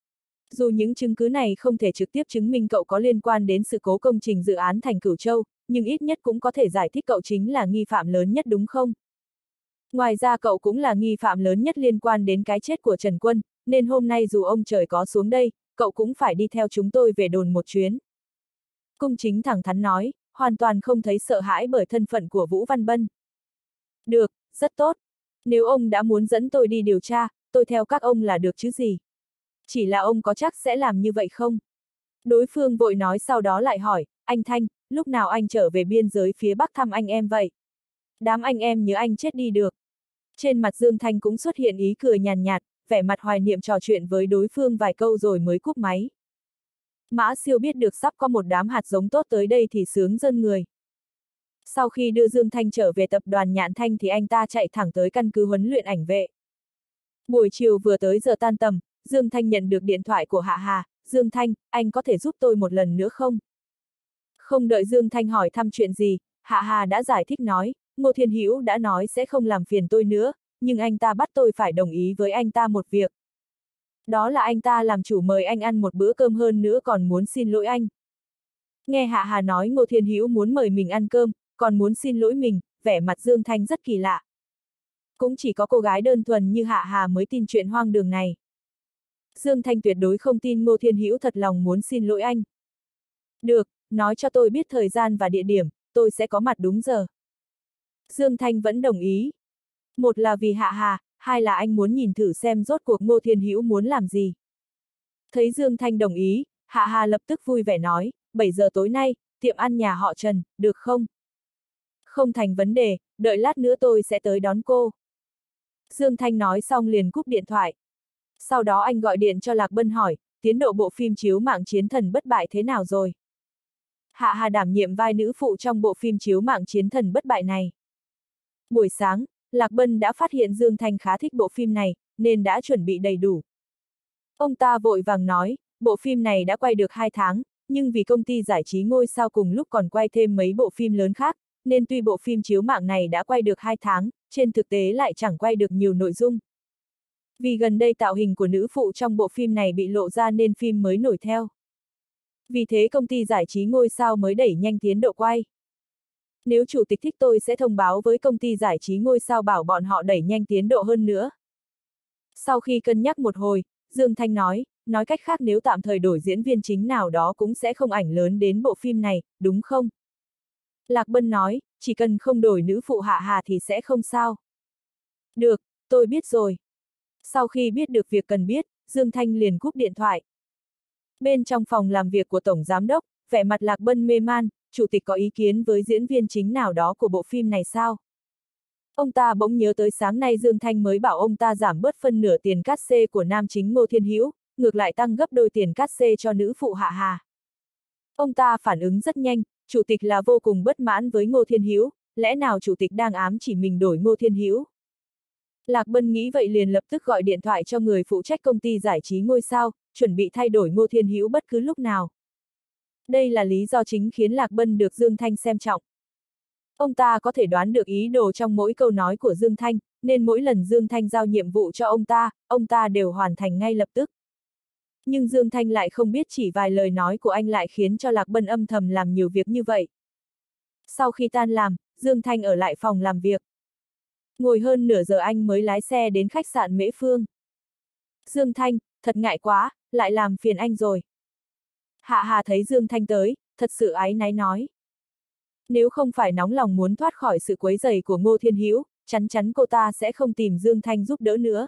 Dù những chứng cứ này không thể trực tiếp chứng minh cậu có liên quan đến sự cố công trình dự án Thành Cửu Châu, nhưng ít nhất cũng có thể giải thích cậu chính là nghi phạm lớn nhất đúng không? Ngoài ra cậu cũng là nghi phạm lớn nhất liên quan đến cái chết của Trần Quân, nên hôm nay dù ông trời có xuống đây, cậu cũng phải đi theo chúng tôi về đồn một chuyến. Cung Chính thẳng thắn nói, hoàn toàn không thấy sợ hãi bởi thân phận của Vũ Văn Bân. Được, rất tốt. Nếu ông đã muốn dẫn tôi đi điều tra, tôi theo các ông là được chứ gì. Chỉ là ông có chắc sẽ làm như vậy không? Đối phương vội nói sau đó lại hỏi, anh Thanh, lúc nào anh trở về biên giới phía Bắc thăm anh em vậy? Đám anh em nhớ anh chết đi được. Trên mặt Dương Thanh cũng xuất hiện ý cười nhàn nhạt, vẻ mặt hoài niệm trò chuyện với đối phương vài câu rồi mới cúp máy. Mã Siêu biết được sắp có một đám hạt giống tốt tới đây thì sướng rơn người. Sau khi đưa Dương Thanh trở về tập đoàn Nhạn Thanh thì anh ta chạy thẳng tới căn cứ huấn luyện ảnh vệ. Buổi chiều vừa tới giờ tan tầm, Dương Thanh nhận được điện thoại của Hạ Hà, Dương Thanh, anh có thể giúp tôi một lần nữa không? Không đợi Dương Thanh hỏi thăm chuyện gì, Hạ Hà đã giải thích nói, Ngô Thiên Hữu đã nói sẽ không làm phiền tôi nữa, nhưng anh ta bắt tôi phải đồng ý với anh ta một việc. Đó là anh ta làm chủ mời anh ăn một bữa cơm hơn nữa còn muốn xin lỗi anh. Nghe Hạ Hà nói Ngô Thiên Hữu muốn mời mình ăn cơm, còn muốn xin lỗi mình, vẻ mặt Dương Thanh rất kỳ lạ. Cũng chỉ có cô gái đơn thuần như Hạ Hà mới tin chuyện hoang đường này. Dương Thanh tuyệt đối không tin Ngô Thiên Hữu thật lòng muốn xin lỗi anh. Được, nói cho tôi biết thời gian và địa điểm, tôi sẽ có mặt đúng giờ. Dương Thanh vẫn đồng ý. Một là vì Hạ Hà, hai là anh muốn nhìn thử xem rốt cuộc Ngô Thiên Hữu muốn làm gì. Thấy Dương Thanh đồng ý, Hạ Hà lập tức vui vẻ nói, 7 giờ tối nay, tiệm ăn nhà họ Trần, được không? Không thành vấn đề, đợi lát nữa tôi sẽ tới đón cô. Dương Thanh nói xong liền cúp điện thoại. Sau đó anh gọi điện cho Lạc Bân hỏi, tiến độ bộ phim chiếu mạng Chiến Thần Bất Bại thế nào rồi? Hạ Hà đảm nhiệm vai nữ phụ trong bộ phim chiếu mạng Chiến Thần Bất Bại này. Buổi sáng, Lạc Bân đã phát hiện Dương Thanh khá thích bộ phim này, nên đã chuẩn bị đầy đủ. Ông ta vội vàng nói, bộ phim này đã quay được 2 tháng, nhưng vì công ty giải trí ngôi sao cùng lúc còn quay thêm mấy bộ phim lớn khác, nên tuy bộ phim chiếu mạng này đã quay được 2 tháng, trên thực tế lại chẳng quay được nhiều nội dung. Vì gần đây tạo hình của nữ phụ trong bộ phim này bị lộ ra nên phim mới nổi theo. Vì thế công ty giải trí ngôi sao mới đẩy nhanh tiến độ quay. Nếu chủ tịch thích tôi sẽ thông báo với công ty giải trí ngôi sao bảo bọn họ đẩy nhanh tiến độ hơn nữa. Sau khi cân nhắc một hồi, Dương Thanh nói cách khác nếu tạm thời đổi diễn viên chính nào đó cũng sẽ không ảnh lớn đến bộ phim này, đúng không? Lạc Bân nói, chỉ cần không đổi nữ phụ Hạ Hà thì sẽ không sao. Được, tôi biết rồi. Sau khi biết được việc cần biết, Dương Thanh liền cúp điện thoại. Bên trong phòng làm việc của Tổng Giám đốc, vẻ mặt Lạc Bân mê man, chủ tịch có ý kiến với diễn viên chính nào đó của bộ phim này sao? Ông ta bỗng nhớ tới sáng nay Dương Thanh mới bảo ông ta giảm bớt phân nửa tiền cát xê của nam chính Ngô Thiên Hữu, ngược lại tăng gấp đôi tiền cát xê cho nữ phụ Hạ Hà. Ông ta phản ứng rất nhanh, chủ tịch là vô cùng bất mãn với Ngô Thiên Hữu, lẽ nào chủ tịch đang ám chỉ mình đổi Ngô Thiên Hữu? Lạc Bân nghĩ vậy liền lập tức gọi điện thoại cho người phụ trách công ty giải trí ngôi sao, chuẩn bị thay đổi Ngô Thiên Hữu bất cứ lúc nào. Đây là lý do chính khiến Lạc Bân được Dương Thanh xem trọng. Ông ta có thể đoán được ý đồ trong mỗi câu nói của Dương Thanh, nên mỗi lần Dương Thanh giao nhiệm vụ cho ông ta đều hoàn thành ngay lập tức. Nhưng Dương Thanh lại không biết chỉ vài lời nói của anh lại khiến cho Lạc Bân âm thầm làm nhiều việc như vậy. Sau khi tan làm, Dương Thanh ở lại phòng làm việc. Ngồi hơn nửa giờ anh mới lái xe đến khách sạn Mễ Phương. Dương Thanh, thật ngại quá, lại làm phiền anh rồi. Hạ Hà thấy Dương Thanh tới, thật sự áy náy nói. Nếu không phải nóng lòng muốn thoát khỏi sự quấy rầy của Ngô Thiên Hữu, chắn chắn cô ta sẽ không tìm Dương Thanh giúp đỡ nữa.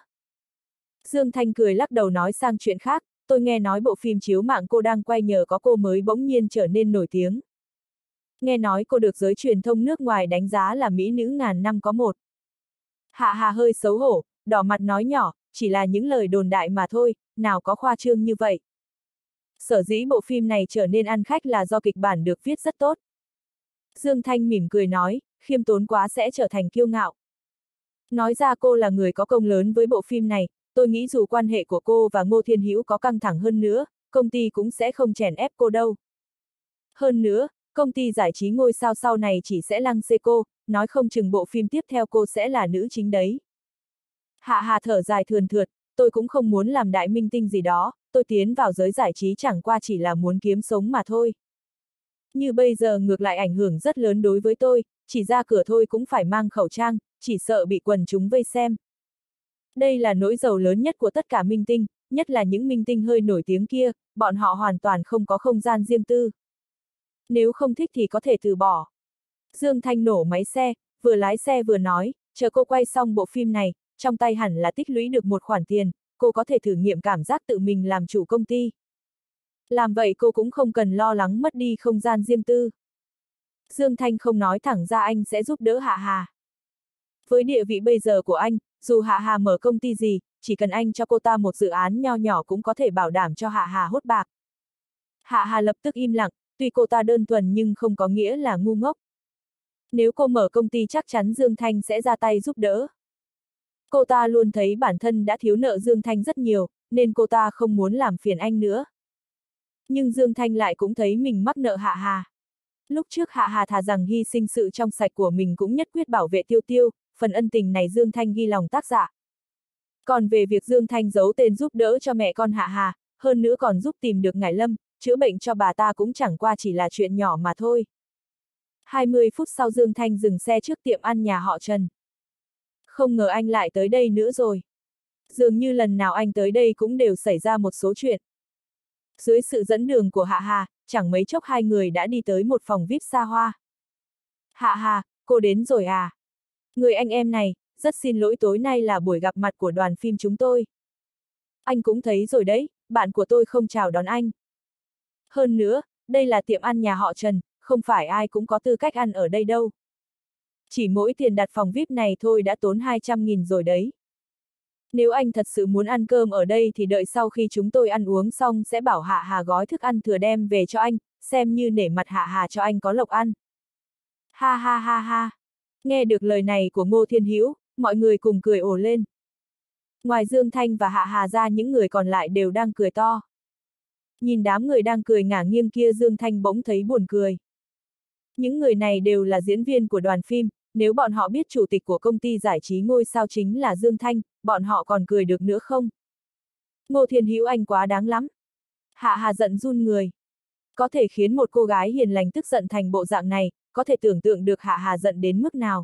Dương Thanh cười lắc đầu nói sang chuyện khác, tôi nghe nói bộ phim chiếu mạng cô đang quay nhờ có cô mới bỗng nhiên trở nên nổi tiếng. Nghe nói cô được giới truyền thông nước ngoài đánh giá là mỹ nữ ngàn năm có một. Hạ Hà hơi xấu hổ, đỏ mặt nói nhỏ, chỉ là những lời đồn đại mà thôi, nào có khoa trương như vậy. Sở dĩ bộ phim này trở nên ăn khách là do kịch bản được viết rất tốt. Dương Thanh mỉm cười nói, khiêm tốn quá sẽ trở thành kiêu ngạo. Nói ra cô là người có công lớn với bộ phim này, tôi nghĩ dù quan hệ của cô và Ngô Thiên Hữu có căng thẳng hơn nữa, công ty cũng sẽ không chèn ép cô đâu. Hơn nữa, công ty giải trí ngôi sao sau này chỉ sẽ lăng xê cô, nói không chừng bộ phim tiếp theo cô sẽ là nữ chính đấy. Hạ Hà thở dài thườn thượt, tôi cũng không muốn làm đại minh tinh gì đó, tôi tiến vào giới giải trí chẳng qua chỉ là muốn kiếm sống mà thôi. Như bây giờ ngược lại ảnh hưởng rất lớn đối với tôi, chỉ ra cửa thôi cũng phải mang khẩu trang, chỉ sợ bị quần chúng vây xem. Đây là nỗi giàu lớn nhất của tất cả minh tinh, nhất là những minh tinh hơi nổi tiếng kia, bọn họ hoàn toàn không có không gian riêng tư. Nếu không thích thì có thể từ bỏ. Dương Thanh nổ máy xe, vừa lái xe vừa nói, chờ cô quay xong bộ phim này, trong tay hẳn là tích lũy được một khoản tiền, cô có thể thử nghiệm cảm giác tự mình làm chủ công ty. Làm vậy cô cũng không cần lo lắng mất đi không gian riêng tư. Dương Thanh không nói thẳng ra anh sẽ giúp đỡ Hạ Hà. Với địa vị bây giờ của anh, dù Hạ Hà mở công ty gì, chỉ cần anh cho cô ta một dự án nho nhỏ cũng có thể bảo đảm cho Hạ Hà hốt bạc. Hạ Hà lập tức im lặng, tuy cô ta đơn thuần nhưng không có nghĩa là ngu ngốc. Nếu cô mở công ty chắc chắn Dương Thanh sẽ ra tay giúp đỡ. Cô ta luôn thấy bản thân đã thiếu nợ Dương Thanh rất nhiều, nên cô ta không muốn làm phiền anh nữa. Nhưng Dương Thanh lại cũng thấy mình mắc nợ Hạ Hà. Lúc trước Hạ Hà thà rằng hy sinh sự trong sạch của mình cũng nhất quyết bảo vệ Tiêu Tiêu, phần ân tình này Dương Thanh ghi lòng tác giả. Còn về việc Dương Thanh giấu tên giúp đỡ cho mẹ con Hạ Hà, hơn nữa còn giúp tìm được Ngải Lâm, chữa bệnh cho bà ta cũng chẳng qua chỉ là chuyện nhỏ mà thôi. 20 phút sau Dương Thanh dừng xe trước tiệm ăn nhà họ Trần. Không ngờ anh lại tới đây nữa rồi. Dường như lần nào anh tới đây cũng đều xảy ra một số chuyện. Dưới sự dẫn đường của Hạ Hà, chẳng mấy chốc hai người đã đi tới một phòng VIP xa hoa. Hạ Hà, cô đến rồi à? Người anh em này, rất xin lỗi tối nay là buổi gặp mặt của đoàn phim chúng tôi. Anh cũng thấy rồi đấy, bạn của tôi không chào đón anh. Hơn nữa, đây là tiệm ăn nhà họ Trần, không phải ai cũng có tư cách ăn ở đây đâu. Chỉ mỗi tiền đặt phòng VIP này thôi đã tốn 200.000 rồi đấy. Nếu anh thật sự muốn ăn cơm ở đây thì đợi sau khi chúng tôi ăn uống xong sẽ bảo Hạ Hà gói thức ăn thừa đem về cho anh, xem như nể mặt Hạ Hà cho anh có lộc ăn. Ha ha ha ha. Nghe được lời này của Ngô Thiên Hữu, mọi người cùng cười ồ lên. Ngoài Dương Thanh và Hạ Hà ra những người còn lại đều đang cười to. Nhìn đám người đang cười ngả nghiêng kia Dương Thanh bỗng thấy buồn cười. Những người này đều là diễn viên của đoàn phim, nếu bọn họ biết chủ tịch của công ty giải trí ngôi sao chính là Dương Thanh, bọn họ còn cười được nữa không? Ngô Thiên Hữu anh quá đáng lắm. Hạ Hà giận run người. Có thể khiến một cô gái hiền lành tức giận thành bộ dạng này, có thể tưởng tượng được Hạ Hà giận đến mức nào.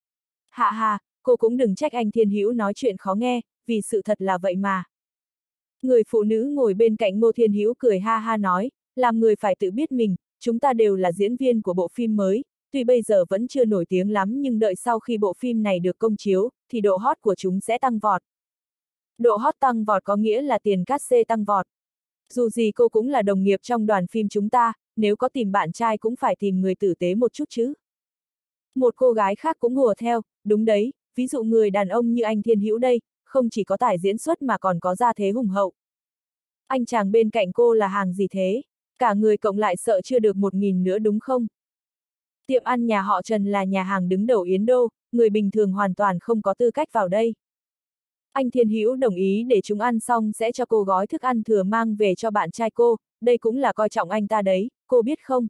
Hạ Hà, cô cũng đừng trách anh Thiên Hữu nói chuyện khó nghe, vì sự thật là vậy mà. Người phụ nữ ngồi bên cạnh Ngô Thiên Hữu cười ha ha nói, làm người phải tự biết mình, chúng ta đều là diễn viên của bộ phim mới, tuy bây giờ vẫn chưa nổi tiếng lắm nhưng đợi sau khi bộ phim này được công chiếu, thì độ hot của chúng sẽ tăng vọt. Độ hot tăng vọt có nghĩa là tiền cát xê tăng vọt. Dù gì cô cũng là đồng nghiệp trong đoàn phim chúng ta, nếu có tìm bạn trai cũng phải tìm người tử tế một chút chứ. Một cô gái khác cũng hùa theo, đúng đấy, ví dụ người đàn ông như anh Thiên Hữu đây, không chỉ có tài diễn xuất mà còn có gia thế hùng hậu. Anh chàng bên cạnh cô là hàng gì thế? Cả người cộng lại sợ chưa được 1.000 nữa đúng không? Tiệm ăn nhà họ Trần là nhà hàng đứng đầu Yến Đô, người bình thường hoàn toàn không có tư cách vào đây. Anh Thiên Hữu đồng ý để chúng ăn xong sẽ cho cô gói thức ăn thừa mang về cho bạn trai cô, đây cũng là coi trọng anh ta đấy, cô biết không?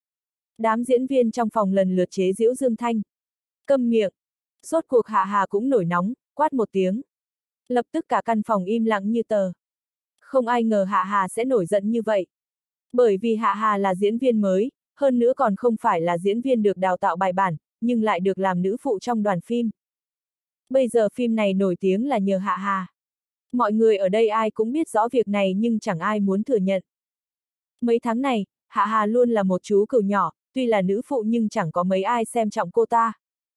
Đám diễn viên trong phòng lần lượt chế giễu Dương Thanh. Câm miệng. Rốt cuộc Hạ Hà cũng nổi nóng, quát một tiếng. Lập tức cả căn phòng im lặng như tờ. Không ai ngờ Hạ Hà sẽ nổi giận như vậy. Bởi vì Hạ Hà là diễn viên mới, hơn nữa còn không phải là diễn viên được đào tạo bài bản, nhưng lại được làm nữ phụ trong đoàn phim. Bây giờ phim này nổi tiếng là nhờ Hạ Hà. Mọi người ở đây ai cũng biết rõ việc này nhưng chẳng ai muốn thừa nhận. Mấy tháng này, Hạ Hà luôn là một chú cừu nhỏ, tuy là nữ phụ nhưng chẳng có mấy ai xem trọng cô ta.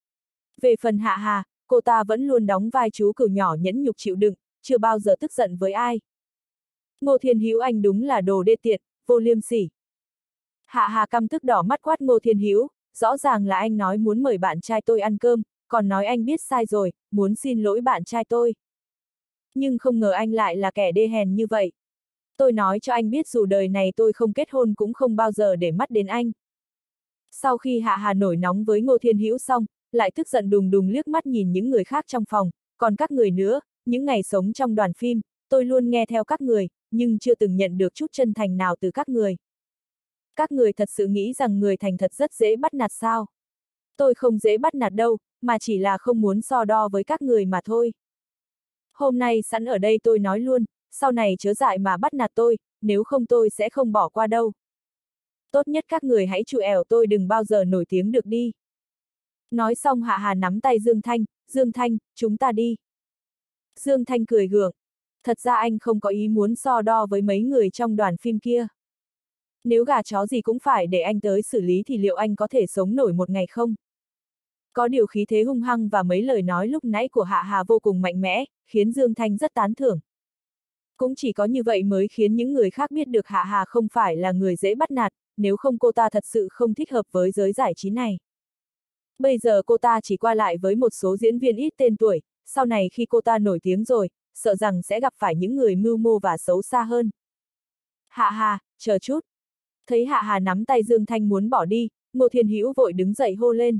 Về phần Hạ Hà, cô ta vẫn luôn đóng vai chú cừu nhỏ nhẫn nhục chịu đựng, chưa bao giờ tức giận với ai. Ngô Thiên Hữu anh đúng là đồ đê tiện, vô liêm sỉ. Hạ Hà căm tức đỏ mắt quát Ngô Thiên Hữu, rõ ràng là anh nói muốn mời bạn trai tôi ăn cơm, còn nói anh biết sai rồi, muốn xin lỗi bạn trai tôi. Nhưng không ngờ anh lại là kẻ đê hèn như vậy. Tôi nói cho anh biết dù đời này tôi không kết hôn cũng không bao giờ để mắt đến anh. Sau khi Hạ Hà nổi nóng với Ngô Thiên Hữu xong, lại tức giận đùng đùng liếc mắt nhìn những người khác trong phòng, còn các người nữa, những ngày sống trong đoàn phim, tôi luôn nghe theo các người, nhưng chưa từng nhận được chút chân thành nào từ các người. Các người thật sự nghĩ rằng người thành thật rất dễ bắt nạt sao? Tôi không dễ bắt nạt đâu, mà chỉ là không muốn so đo với các người mà thôi. Hôm nay sẵn ở đây tôi nói luôn, sau này chớ dại mà bắt nạt tôi, nếu không tôi sẽ không bỏ qua đâu. Tốt nhất các người hãy chịu ẻo tôi đừng bao giờ nổi tiếng được đi. Nói xong Hạ Hà nắm tay Dương Thanh, chúng ta đi. Dương Thanh cười gượng. Thật ra anh không có ý muốn so đo với mấy người trong đoàn phim kia. Nếu gà chó gì cũng phải để anh tới xử lý thì liệu anh có thể sống nổi một ngày không? Có điều khí thế hung hăng và mấy lời nói lúc nãy của Hạ Hà vô cùng mạnh mẽ, khiến Dương Thanh rất tán thưởng. Cũng chỉ có như vậy mới khiến những người khác biết được Hạ Hà không phải là người dễ bắt nạt, nếu không cô ta thật sự không thích hợp với giới giải trí này. Bây giờ cô ta chỉ qua lại với một số diễn viên ít tên tuổi, sau này khi cô ta nổi tiếng rồi, sợ rằng sẽ gặp phải những người mưu mô và xấu xa hơn. Hạ Hà, chờ chút. Thấy Hạ Hà nắm tay Dương Thanh muốn bỏ đi, Ngô Thiên Hữu vội đứng dậy hô lên.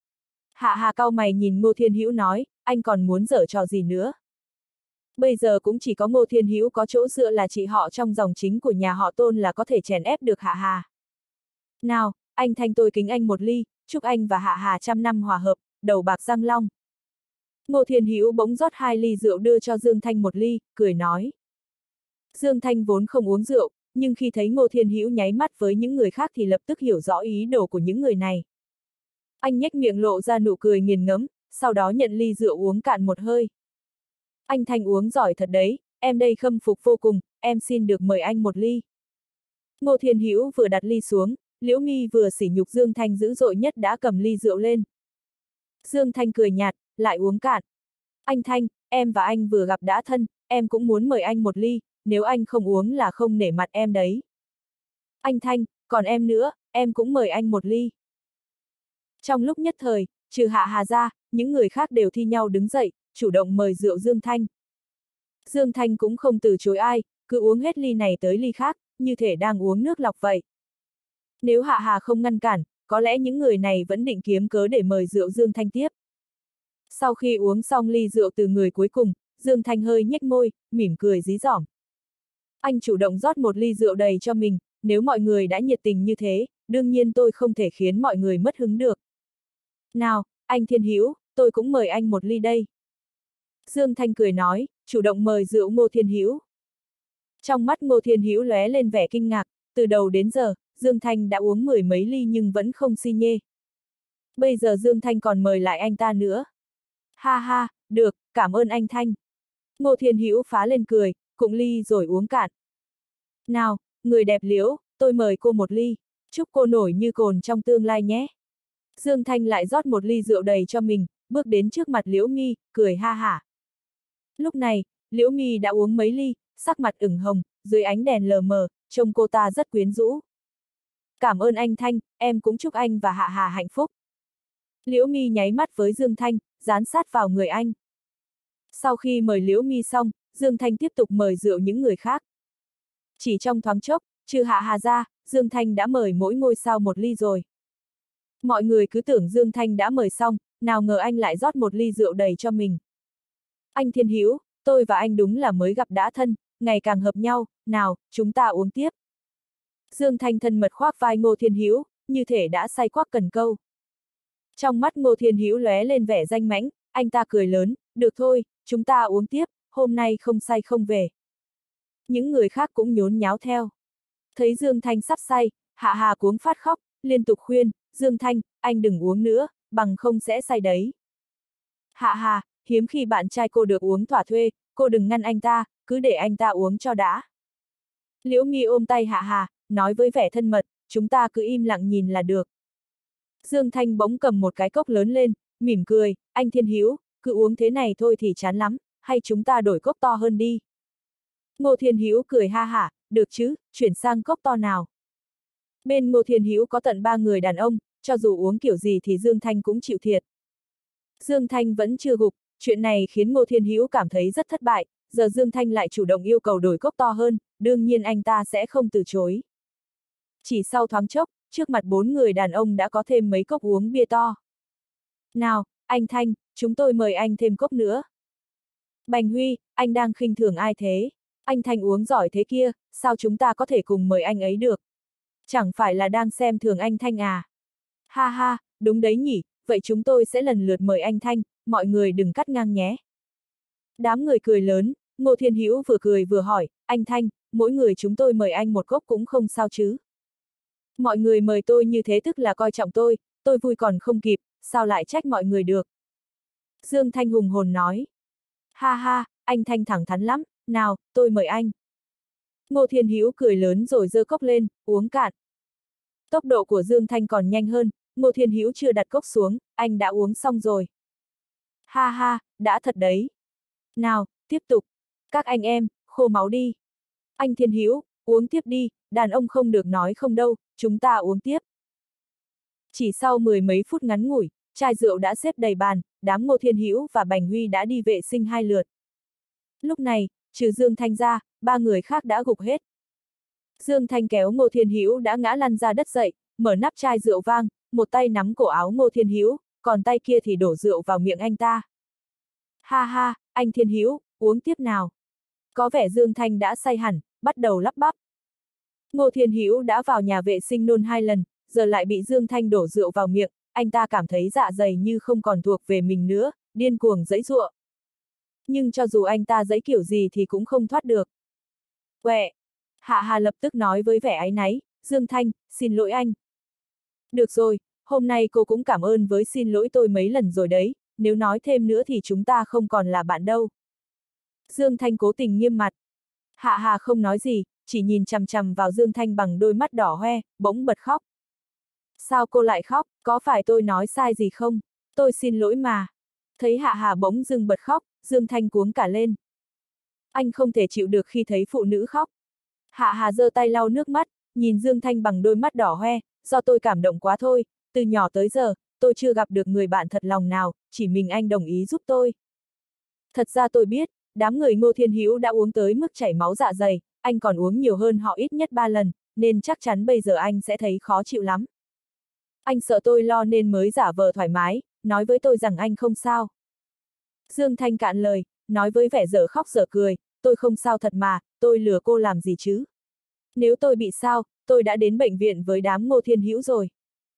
Hạ Hà cau mày nhìn Ngô Thiên Hữu nói, anh còn muốn giở trò gì nữa? Bây giờ cũng chỉ có Ngô Thiên Hữu có chỗ dựa là chị họ trong dòng chính của nhà họ Tôn là có thể chèn ép được Hạ Hà. Nào, anh Thanh tôi kính anh một ly, chúc anh và Hạ Hà trăm năm hòa hợp, đầu bạc răng long. Ngô Thiên Hữu bỗng rót 2 ly rượu đưa cho Dương Thanh một ly, cười nói. Dương Thanh vốn không uống rượu, nhưng khi thấy Ngô Thiên Hữu nháy mắt với những người khác thì lập tức hiểu rõ ý đồ của những người này. Anh nhếch miệng lộ ra nụ cười nghiền ngẫm, sau đó nhận ly rượu uống cạn một hơi. Anh Thanh uống giỏi thật đấy, em đây khâm phục vô cùng, em xin được mời anh một ly. Ngô Thiên Hữu vừa đặt ly xuống, Liễu Mi vừa sỉ nhục Dương Thanh dữ dội nhất đã cầm ly rượu lên. Dương Thanh cười nhạt, lại uống cạn. Anh Thanh, em và anh vừa gặp đã thân, em cũng muốn mời anh một ly, nếu anh không uống là không nể mặt em đấy. Anh Thanh, còn em nữa, em cũng mời anh một ly. Trong lúc nhất thời, trừ Hạ Hà ra, những người khác đều thi nhau đứng dậy, chủ động mời rượu Dương Thanh. Dương Thanh cũng không từ chối ai, cứ uống hết ly này tới ly khác, như thể đang uống nước lọc vậy. Nếu Hạ Hà không ngăn cản, có lẽ những người này vẫn định kiếm cớ để mời rượu Dương Thanh tiếp. Sau khi uống xong ly rượu từ người cuối cùng, Dương Thanh hơi nhếch môi, mỉm cười dí dỏm. Anh chủ động rót một ly rượu đầy cho mình, nếu mọi người đã nhiệt tình như thế, đương nhiên tôi không thể khiến mọi người mất hứng được. Nào, anh Thiên Hữu, tôi cũng mời anh một ly đây. Dương Thanh cười nói, chủ động mời rượu Ngô Thiên Hữu. Trong mắt Ngô Thiên Hữu lóe lên vẻ kinh ngạc, từ đầu đến giờ, Dương Thanh đã uống 10 mấy ly nhưng vẫn không si nhê. Bây giờ Dương Thanh còn mời lại anh ta nữa. Ha ha, được, cảm ơn anh Thanh. Ngô Thiên Hữu phá lên cười, cụng ly rồi uống cạn. Nào, người đẹp Liễu, tôi mời cô một ly, chúc cô nổi như cồn trong tương lai nhé. Dương Thanh lại rót một ly rượu đầy cho mình, bước đến trước mặt Liễu Mi, cười ha hả. Lúc này, Liễu Mi đã uống mấy ly, sắc mặt ửng hồng, dưới ánh đèn lờ mờ, trông cô ta rất quyến rũ. Cảm ơn anh Thanh, em cũng chúc anh và Hạ Hà hạnh phúc. Liễu Mi nháy mắt với Dương Thanh, dán sát vào người anh. Sau khi mời Liễu Mi xong, Dương Thanh tiếp tục mời rượu những người khác. Chỉ trong thoáng chốc, trừ Hạ Hà ra, Dương Thanh đã mời mỗi ngôi sao một ly rồi. Mọi người cứ tưởng Dương Thanh đã mời xong, nào ngờ anh lại rót một ly rượu đầy cho mình. Anh Thiên Hữu, tôi và anh đúng là mới gặp đã thân, ngày càng hợp nhau, nào, chúng ta uống tiếp. Dương Thanh thân mật khoác vai Ngô Thiên Hữu, như thể đã say khoác cần câu. Trong mắt Ngô Thiên Hữu lóe lên vẻ danh mãnh, anh ta cười lớn, được thôi, chúng ta uống tiếp, hôm nay không say không về. Những người khác cũng nhốn nháo theo. Thấy Dương Thanh sắp say, Hạ Hà cuống phát khóc, liên tục khuyên, Dương Thanh, anh đừng uống nữa, bằng không sẽ say đấy. Hạ Hà, hiếm khi bạn trai cô được uống thỏa thuê, cô đừng ngăn anh ta, cứ để anh ta uống cho đã. Liễu Mi ôm tay Hạ Hà, nói với vẻ thân mật, chúng ta cứ im lặng nhìn là được. Dương Thanh bỗng cầm một cái cốc lớn lên, mỉm cười, anh Thiên Hữu, cứ uống thế này thôi thì chán lắm, hay chúng ta đổi cốc to hơn đi. Ngô Thiên Hữu cười ha hả, được chứ, chuyển sang cốc to nào. Bên Ngô Thiên Hữu có tận 3 người đàn ông, cho dù uống kiểu gì thì Dương Thanh cũng chịu thiệt. Dương Thanh vẫn chưa gục, chuyện này khiến Ngô Thiên Hữu cảm thấy rất thất bại, giờ Dương Thanh lại chủ động yêu cầu đổi cốc to hơn, đương nhiên anh ta sẽ không từ chối. Chỉ sau thoáng chốc, trước mặt 4 người đàn ông đã có thêm mấy cốc uống bia to. Nào, anh Thanh, chúng tôi mời anh thêm cốc nữa. Bành Huy, anh đang khinh thường ai thế? Anh Thanh uống giỏi thế kia, sao chúng ta có thể cùng mời anh ấy được? Chẳng phải là đang xem thường anh Thanh à? Ha ha, đúng đấy nhỉ, vậy chúng tôi sẽ lần lượt mời anh Thanh, mọi người đừng cắt ngang nhé. Đám người cười lớn, Ngô Thiên Hữu vừa cười vừa hỏi, anh Thanh, mỗi người chúng tôi mời anh một cốc cũng không sao chứ? Mọi người mời tôi như thế tức là coi trọng tôi vui còn không kịp, sao lại trách mọi người được? Dương Thanh hùng hồn nói. Ha ha, anh Thanh thẳng thắn lắm, nào, tôi mời anh. Ngô Thiên Hữu cười lớn rồi giơ cốc lên, uống cạn. Tốc độ của Dương Thanh còn nhanh hơn, Ngô Thiên Hữu chưa đặt cốc xuống, anh đã uống xong rồi. Ha ha, đã thật đấy. Nào, tiếp tục. Các anh em, khô máu đi. Anh Thiên Hữu, uống tiếp đi, đàn ông không được nói không đâu, chúng ta uống tiếp. Chỉ sau 10 mấy phút ngắn ngủi, chai rượu đã xếp đầy bàn, đám Ngô Thiên Hữu và Bành Huy đã đi vệ sinh 2 lượt. Lúc này, trừ Dương Thanh ra, 3 người khác đã gục hết. Dương Thanh kéo Ngô Thiên Hữu đã ngã lăn ra đất dậy, mở nắp chai rượu vang, một tay nắm cổ áo Ngô Thiên Hữu, còn tay kia thì đổ rượu vào miệng anh ta. Ha ha, anh Thiên Hữu, uống tiếp nào. Có vẻ Dương Thanh đã say hẳn, bắt đầu lắp bắp. Ngô Thiên Hữu đã vào nhà vệ sinh nôn 2 lần, giờ lại bị Dương Thanh đổ rượu vào miệng, anh ta cảm thấy dạ dày như không còn thuộc về mình nữa, điên cuồng giãy giụa. Nhưng cho dù anh ta giãy kiểu gì thì cũng không thoát được. Quẹ! Hạ Hà lập tức nói với vẻ áy náy, Dương Thanh, xin lỗi anh. Được rồi, hôm nay cô cũng cảm ơn với xin lỗi tôi mấy lần rồi đấy, nếu nói thêm nữa thì chúng ta không còn là bạn đâu. Dương Thanh cố tình nghiêm mặt. Hạ Hà không nói gì, chỉ nhìn chằm chằm vào Dương Thanh bằng đôi mắt đỏ hoe, bỗng bật khóc. Sao cô lại khóc, có phải tôi nói sai gì không? Tôi xin lỗi mà. Thấy Hạ Hà bỗng dưng bật khóc, Dương Thanh cuống cả lên. Anh không thể chịu được khi thấy phụ nữ khóc. Hạ Hà giơ tay lau nước mắt, nhìn Dương Thanh bằng đôi mắt đỏ hoe, do tôi cảm động quá thôi, từ nhỏ tới giờ, tôi chưa gặp được người bạn thật lòng nào, chỉ mình anh đồng ý giúp tôi. Thật ra tôi biết, đám người Ngô Thiên Hữu đã uống tới mức chảy máu dạ dày, anh còn uống nhiều hơn họ ít nhất 3 lần, nên chắc chắn bây giờ anh sẽ thấy khó chịu lắm. Anh sợ tôi lo nên mới giả vờ thoải mái, nói với tôi rằng anh không sao. Dương Thanh cạn lời, nói với vẻ dở khóc dở cười, tôi không sao thật mà, tôi lừa cô làm gì chứ? Nếu tôi bị sao, tôi đã đến bệnh viện với đám Ngô Thiên Hữu rồi.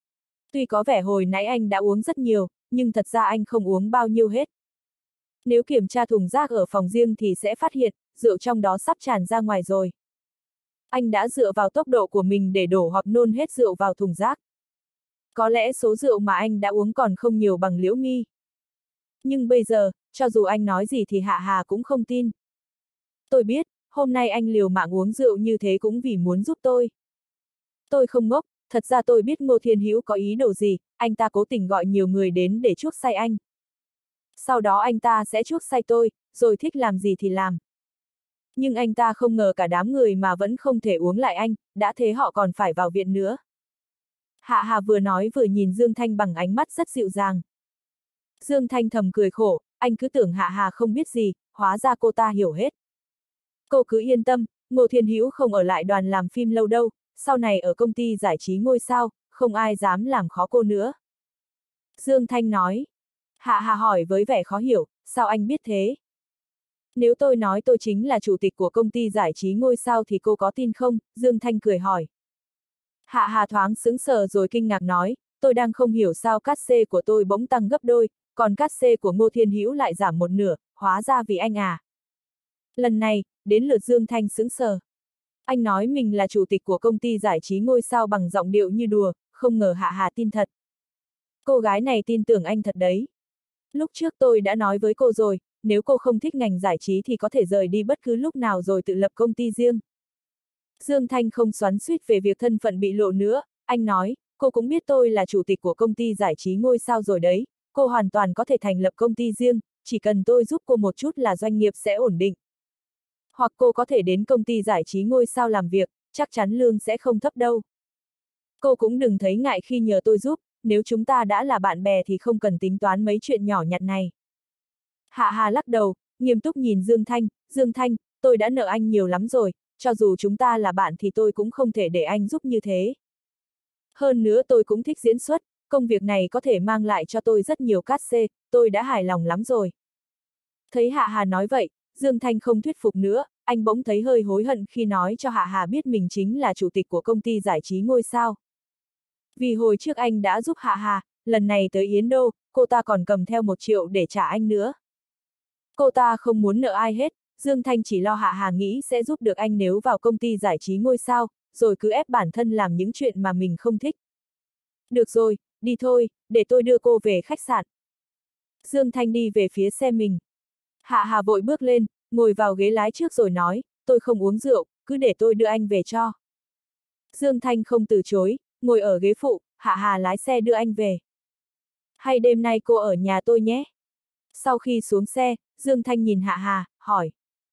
Tuy có vẻ hồi nãy anh đã uống rất nhiều, nhưng thật ra anh không uống bao nhiêu hết. Nếu kiểm tra thùng rác ở phòng riêng thì sẽ phát hiện, rượu trong đó sắp tràn ra ngoài rồi. Anh đã dựa vào tốc độ của mình để đổ hoặc nôn hết rượu vào thùng rác. Có lẽ số rượu mà anh đã uống còn không nhiều bằng Liễu Mi. Nhưng bây giờ, cho dù anh nói gì thì Hạ Hà cũng không tin. Tôi biết, hôm nay anh liều mạng uống rượu như thế cũng vì muốn giúp tôi. Tôi không ngốc, thật ra tôi biết Ngô Thiên Hữu có ý đồ gì, anh ta cố tình gọi nhiều người đến để chuốc say anh. Sau đó anh ta sẽ chuốc say tôi, rồi thích làm gì thì làm. Nhưng anh ta không ngờ cả đám người mà vẫn không thể uống lại anh, đã thế họ còn phải vào viện nữa. Hạ Hà vừa nói vừa nhìn Dương Thanh bằng ánh mắt rất dịu dàng. Dương Thanh thầm cười khổ, anh cứ tưởng Hạ Hà không biết gì, hóa ra cô ta hiểu hết. Cô cứ yên tâm, Ngô Thiên Hữu không ở lại đoàn làm phim lâu đâu, sau này ở công ty giải trí ngôi sao, không ai dám làm khó cô nữa. Dương Thanh nói. Hạ Hà hỏi với vẻ khó hiểu, sao anh biết thế? Nếu tôi nói tôi chính là chủ tịch của công ty giải trí ngôi sao thì cô có tin không? Dương Thanh cười hỏi. Hạ Hà thoáng sững sờ rồi kinh ngạc nói, tôi đang không hiểu sao cát xê của tôi bỗng tăng gấp đôi, còn cát xê của Ngô Thiên Hữu lại giảm một nửa, hóa ra vì anh à. Lần này, đến lượt Dương Thanh sững sờ. Anh nói mình là chủ tịch của công ty giải trí ngôi sao bằng giọng điệu như đùa, không ngờ Hạ Hà tin thật. Cô gái này tin tưởng anh thật đấy. Lúc trước tôi đã nói với cô rồi, nếu cô không thích ngành giải trí thì có thể rời đi bất cứ lúc nào rồi tự lập công ty riêng. Dương Thanh không xoắn xuýt về việc thân phận bị lộ nữa, anh nói, cô cũng biết tôi là chủ tịch của công ty giải trí ngôi sao rồi đấy, cô hoàn toàn có thể thành lập công ty riêng, chỉ cần tôi giúp cô một chút là doanh nghiệp sẽ ổn định. Hoặc cô có thể đến công ty giải trí ngôi sao làm việc, chắc chắn lương sẽ không thấp đâu. Cô cũng đừng thấy ngại khi nhờ tôi giúp, nếu chúng ta đã là bạn bè thì không cần tính toán mấy chuyện nhỏ nhặt này. Hạ Hà lắc đầu, nghiêm túc nhìn Dương Thanh, tôi đã nợ anh nhiều lắm rồi, cho dù chúng ta là bạn thì tôi cũng không thể để anh giúp như thế. Hơn nữa tôi cũng thích diễn xuất, công việc này có thể mang lại cho tôi rất nhiều cát xê, tôi đã hài lòng lắm rồi. Thấy Hạ Hà nói vậy, Dương Thanh không thuyết phục nữa, anh bỗng thấy hơi hối hận khi nói cho Hạ Hà biết mình chính là chủ tịch của công ty giải trí ngôi sao. Vì hồi trước anh đã giúp Hạ Hà, lần này tới Yến Đô, cô ta còn cầm theo 1 triệu để trả anh nữa. Cô ta không muốn nợ ai hết, Dương Thanh chỉ lo Hạ Hà nghĩ sẽ giúp được anh nếu vào công ty giải trí ngôi sao, rồi cứ ép bản thân làm những chuyện mà mình không thích. Được rồi, đi thôi, để tôi đưa cô về khách sạn. Dương Thanh đi về phía xe mình. Hạ Hà vội bước lên, ngồi vào ghế lái trước rồi nói, tôi không uống rượu, cứ để tôi đưa anh về cho. Dương Thanh không từ chối, ngồi ở ghế phụ, Hạ Hà lái xe đưa anh về. Hay đêm nay cô ở nhà tôi nhé. Sau khi xuống xe, Dương Thanh nhìn Hạ Hà, hỏi.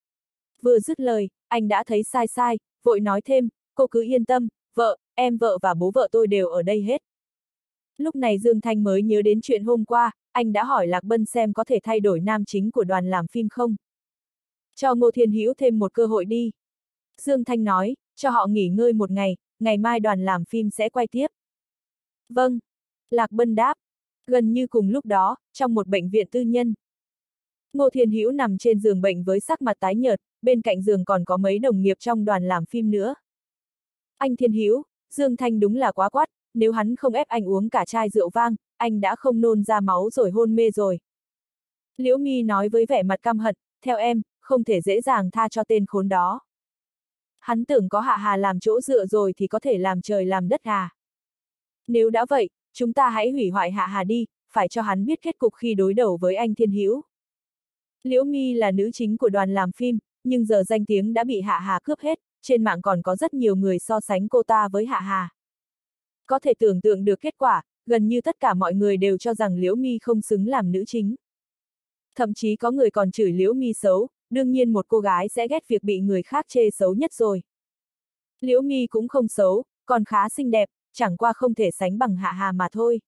Vừa dứt lời, anh đã thấy sai, vội nói thêm, cô cứ yên tâm, em vợ và bố vợ tôi đều ở đây hết. Lúc này Dương Thanh mới nhớ đến chuyện hôm qua, anh đã hỏi Lạc Bân xem có thể thay đổi nam chính của đoàn làm phim không. Cho Ngô Thiên Hữu thêm một cơ hội đi. Dương Thanh nói, cho họ nghỉ ngơi một ngày, ngày mai đoàn làm phim sẽ quay tiếp. Vâng. Lạc Bân đáp. Gần như cùng lúc đó, trong một bệnh viện tư nhân. Ngô Thiên Hữu nằm trên giường bệnh với sắc mặt tái nhợt, bên cạnh giường còn có mấy đồng nghiệp trong đoàn làm phim nữa. Anh Thiên Hữu, Dương Thanh đúng là quá quát, nếu hắn không ép anh uống cả chai rượu vang, anh đã không nôn ra máu rồi hôn mê rồi. Liễu Mi nói với vẻ mặt căm hận, theo em, không thể dễ dàng tha cho tên khốn đó. Hắn tưởng có Hạ Hà làm chỗ dựa rồi thì có thể làm trời làm đất à. Nếu đã vậy, chúng ta hãy hủy hoại Hạ Hà đi, phải cho hắn biết kết cục khi đối đầu với anh Thiên Hữu. Liễu Mi là nữ chính của đoàn làm phim, nhưng giờ danh tiếng đã bị Hạ Hà cướp hết, trên mạng còn có rất nhiều người so sánh cô ta với Hạ Hà. Có thể tưởng tượng được kết quả, gần như tất cả mọi người đều cho rằng Liễu Mi không xứng làm nữ chính. Thậm chí có người còn chửi Liễu Mi xấu, đương nhiên một cô gái sẽ ghét việc bị người khác chê xấu nhất rồi. Liễu Mi cũng không xấu, còn khá xinh đẹp, chẳng qua không thể sánh bằng Hạ Hà mà thôi.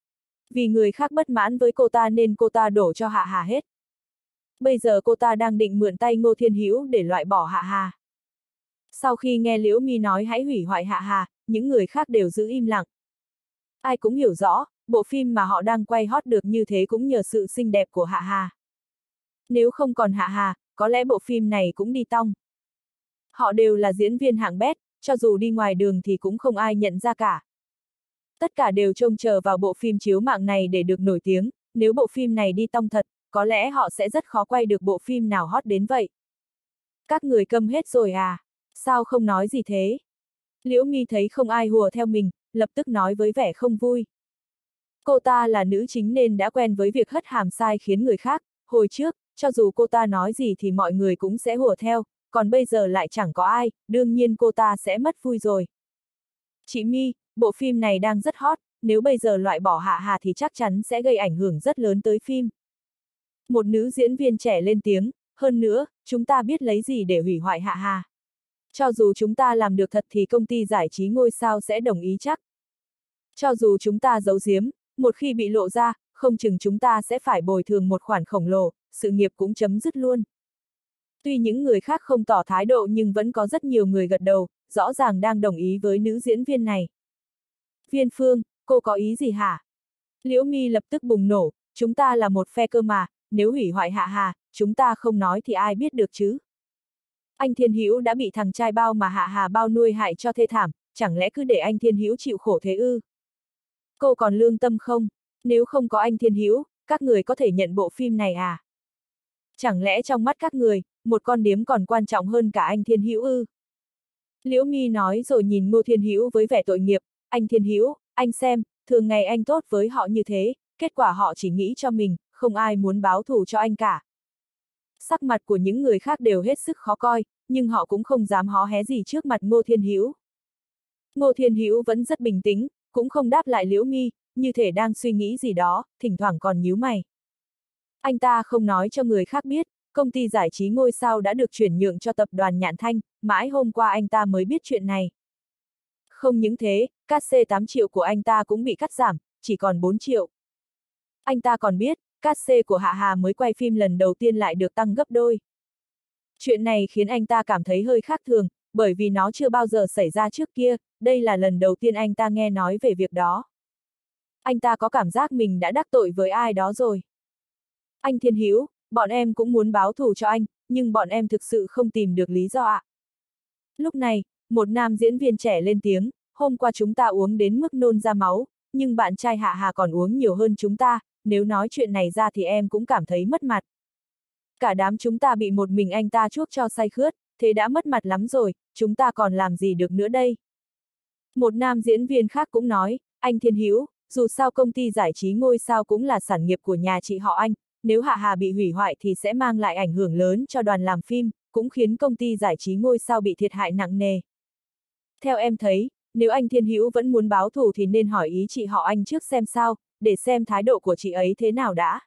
Vì người khác bất mãn với cô ta nên cô ta đổ cho Hạ Hà hết. Bây giờ cô ta đang định mượn tay Ngô Thiên Hữu để loại bỏ Hạ Hà. Sau khi nghe Liễu Mi nói hãy hủy hoại Hạ Hà, những người khác đều giữ im lặng. Ai cũng hiểu rõ, bộ phim mà họ đang quay hot được như thế cũng nhờ sự xinh đẹp của Hạ Hà. Nếu không còn Hạ Hà, có lẽ bộ phim này cũng đi tong. Họ đều là diễn viên hạng bét, cho dù đi ngoài đường thì cũng không ai nhận ra cả. Tất cả đều trông chờ vào bộ phim chiếu mạng này để được nổi tiếng, nếu bộ phim này đi tong thật, có lẽ họ sẽ rất khó quay được bộ phim nào hot đến vậy. Các người câm hết rồi à? Sao không nói gì thế? Liễu Mi thấy không ai hùa theo mình, lập tức nói với vẻ không vui. Cô ta là nữ chính nên đã quen với việc hất hàm sai khiến người khác, hồi trước, cho dù cô ta nói gì thì mọi người cũng sẽ hùa theo, còn bây giờ lại chẳng có ai, đương nhiên cô ta sẽ mất vui rồi. Chị Mi, bộ phim này đang rất hot, nếu bây giờ loại bỏ Hạ Hà thì chắc chắn sẽ gây ảnh hưởng rất lớn tới phim. Một nữ diễn viên trẻ lên tiếng, hơn nữa, chúng ta biết lấy gì để hủy hoại Hạ Hà. Cho dù chúng ta làm được thật thì công ty giải trí ngôi sao sẽ đồng ý chắc. Cho dù chúng ta giấu giếm, một khi bị lộ ra, không chừng chúng ta sẽ phải bồi thường một khoản khổng lồ, sự nghiệp cũng chấm dứt luôn. Tuy những người khác không tỏ thái độ nhưng vẫn có rất nhiều người gật đầu, rõ ràng đang đồng ý với nữ diễn viên này. Viên Phương, cô có ý gì hả? Liễu My lập tức bùng nổ, chúng ta là một phe cơ mà, nếu hủy hoại Hạ Hà, chúng ta không nói thì ai biết được chứ? Anh Thiên Hữu đã bị thằng trai bao mà Hạ Hà bao nuôi hại cho thê thảm, chẳng lẽ cứ để anh Thiên Hữu chịu khổ thế ư? Cô còn lương tâm không? Nếu không có anh Thiên Hữu, các người có thể nhận bộ phim này à? Chẳng lẽ trong mắt các người, một con điếm còn quan trọng hơn cả anh Thiên Hữu ư? Liễu My nói rồi nhìn Ngô Thiên Hữu với vẻ tội nghiệp, anh Thiên Hữu, anh xem, thường ngày anh tốt với họ như thế, kết quả họ chỉ nghĩ cho mình, không ai muốn báo thù cho anh cả. Sắc mặt của những người khác đều hết sức khó coi, nhưng họ cũng không dám hó hé gì trước mặt Ngô Thiên Hữu. Ngô Thiên Hữu vẫn rất bình tĩnh, cũng không đáp lại Liễu My, như thể đang suy nghĩ gì đó, thỉnh thoảng còn nhíu mày. Anh ta không nói cho người khác biết, công ty giải trí ngôi sao đã được chuyển nhượng cho tập đoàn Nhạn Thanh, mãi hôm qua anh ta mới biết chuyện này. Không những thế, cát xê 8 triệu của anh ta cũng bị cắt giảm, chỉ còn 4 triệu. Anh ta còn biết, cát xê của Hạ Hà mới quay phim lần đầu tiên lại được tăng gấp đôi. Chuyện này khiến anh ta cảm thấy hơi khác thường, bởi vì nó chưa bao giờ xảy ra trước kia, đây là lần đầu tiên anh ta nghe nói về việc đó. Anh ta có cảm giác mình đã đắc tội với ai đó rồi. Anh Thiên Hữu, bọn em cũng muốn báo thù cho anh, nhưng bọn em thực sự không tìm được lý do ạ. Lúc này, một nam diễn viên trẻ lên tiếng, hôm qua chúng ta uống đến mức nôn ra máu, nhưng bạn trai Hạ Hà còn uống nhiều hơn chúng ta, nếu nói chuyện này ra thì em cũng cảm thấy mất mặt. Cả đám chúng ta bị một mình anh ta chuốc cho say khướt, thế đã mất mặt lắm rồi, chúng ta còn làm gì được nữa đây? Một nam diễn viên khác cũng nói, anh Thiên Hữu, dù sao công ty giải trí ngôi sao cũng là sản nghiệp của nhà chị họ anh, nếu Hạ Hà bị hủy hoại thì sẽ mang lại ảnh hưởng lớn cho đoàn làm phim, cũng khiến công ty giải trí ngôi sao bị thiệt hại nặng nề. Theo em thấy, nếu anh Thiên Hữu vẫn muốn báo thù thì nên hỏi ý chị họ anh trước xem sao, để xem thái độ của chị ấy thế nào đã.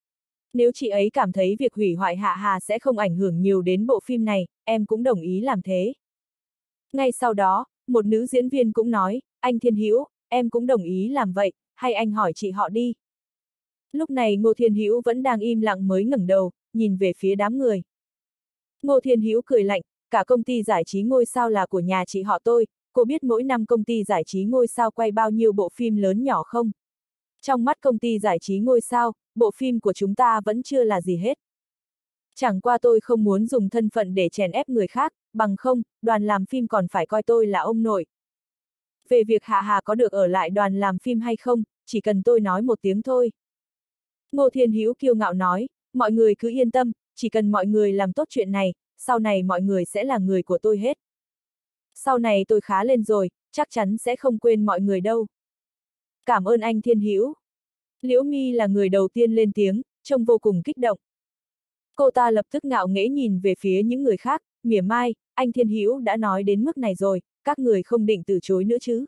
Nếu chị ấy cảm thấy việc hủy hoại Hạ Hà sẽ không ảnh hưởng nhiều đến bộ phim này, em cũng đồng ý làm thế. Ngay sau đó, một nữ diễn viên cũng nói, anh Thiên Hữu, em cũng đồng ý làm vậy, hay anh hỏi chị họ đi. Lúc này Ngô Thiên Hữu vẫn đang im lặng mới ngẩng đầu, nhìn về phía đám người. Ngô Thiên Hữu cười lạnh, cả công ty giải trí ngôi sao là của nhà chị họ tôi, cô biết mỗi năm công ty giải trí ngôi sao quay bao nhiêu bộ phim lớn nhỏ không? Trong mắt công ty giải trí ngôi sao, bộ phim của chúng ta vẫn chưa là gì hết. Chẳng qua tôi không muốn dùng thân phận để chèn ép người khác, bằng không, đoàn làm phim còn phải coi tôi là ông nội. Về việc Hạ Hà có được ở lại đoàn làm phim hay không, chỉ cần tôi nói một tiếng thôi. Ngô Thiên Hữu kiêu ngạo nói, mọi người cứ yên tâm, chỉ cần mọi người làm tốt chuyện này, sau này mọi người sẽ là người của tôi hết. Sau này tôi khá lên rồi, chắc chắn sẽ không quên mọi người đâu. Cảm ơn anh Thiên Hữu. Liễu My là người đầu tiên lên tiếng, trông vô cùng kích động. Cô ta lập tức ngạo nghễ nhìn về phía những người khác, mỉa mai, anh Thiên Hữu đã nói đến mức này rồi, các người không định từ chối nữa chứ.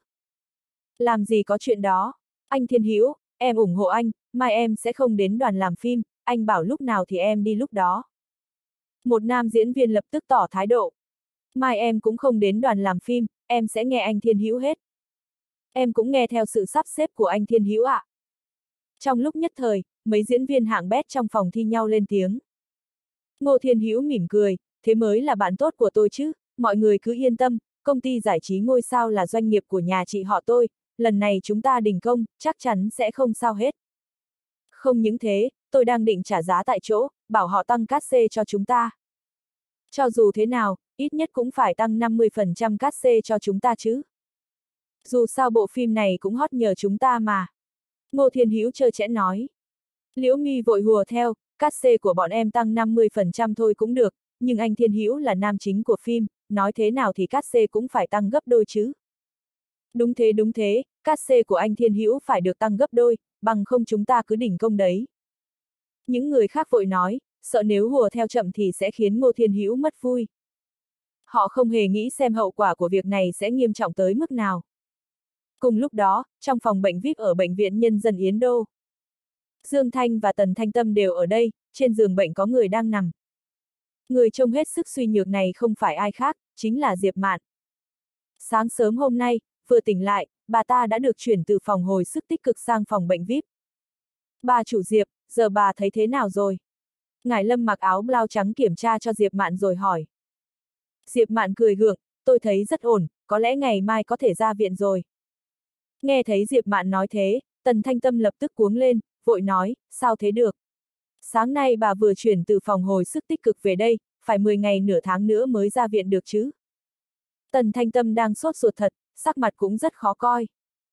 Làm gì có chuyện đó, anh Thiên Hữu, em ủng hộ anh, mai em sẽ không đến đoàn làm phim, anh bảo lúc nào thì em đi lúc đó. Một nam diễn viên lập tức tỏ thái độ. Mai em cũng không đến đoàn làm phim, em sẽ nghe anh Thiên Hữu hết. Em cũng nghe theo sự sắp xếp của anh Thiên Hữu ạ. Trong lúc nhất thời, mấy diễn viên hạng bét trong phòng thi nhau lên tiếng. Ngô Thiên Hữu mỉm cười, thế mới là bạn tốt của tôi chứ, mọi người cứ yên tâm, công ty giải trí ngôi sao là doanh nghiệp của nhà chị họ tôi, lần này chúng ta đình công, chắc chắn sẽ không sao hết. Không những thế, tôi đang định trả giá tại chỗ, bảo họ tăng cát xê cho chúng ta. Cho dù thế nào, ít nhất cũng phải tăng 50% cát xê cho chúng ta chứ. Dù sao bộ phim này cũng hot nhờ chúng ta mà. Ngô Thiên Hữu trơ trẽn nói. Liễu My vội hùa theo, cát xê của bọn em tăng 50% thôi cũng được, nhưng anh Thiên Hữu là nam chính của phim, nói thế nào thì cát xê cũng phải tăng gấp đôi chứ. Đúng thế, cát xê của anh Thiên Hữu phải được tăng gấp đôi, bằng không chúng ta cứ đình công đấy. Những người khác vội nói, sợ nếu hùa theo chậm thì sẽ khiến Ngô Thiên Hữu mất vui. Họ không hề nghĩ xem hậu quả của việc này sẽ nghiêm trọng tới mức nào. Cùng lúc đó, trong phòng bệnh VIP ở Bệnh viện Nhân dân Yến Đô, Dương Thanh và Tần Thanh Tâm đều ở đây, trên giường bệnh có người đang nằm. Người trông hết sức suy nhược này không phải ai khác, chính là Diệp Mạn. Sáng sớm hôm nay, vừa tỉnh lại, bà ta đã được chuyển từ phòng hồi sức tích cực sang phòng bệnh VIP. Bà chủ Diệp, giờ bà thấy thế nào rồi? Ngải Lâm mặc áo blau trắng kiểm tra cho Diệp Mạn rồi hỏi. Diệp Mạn cười gượng, tôi thấy rất ổn, có lẽ ngày mai có thể ra viện rồi. Nghe thấy Diệp Mạn nói thế, Tần Thanh Tâm lập tức cuống lên, vội nói, sao thế được? Sáng nay bà vừa chuyển từ phòng hồi sức tích cực về đây, phải 10 ngày nửa tháng nữa mới ra viện được chứ? Tần Thanh Tâm đang sốt ruột thật, sắc mặt cũng rất khó coi.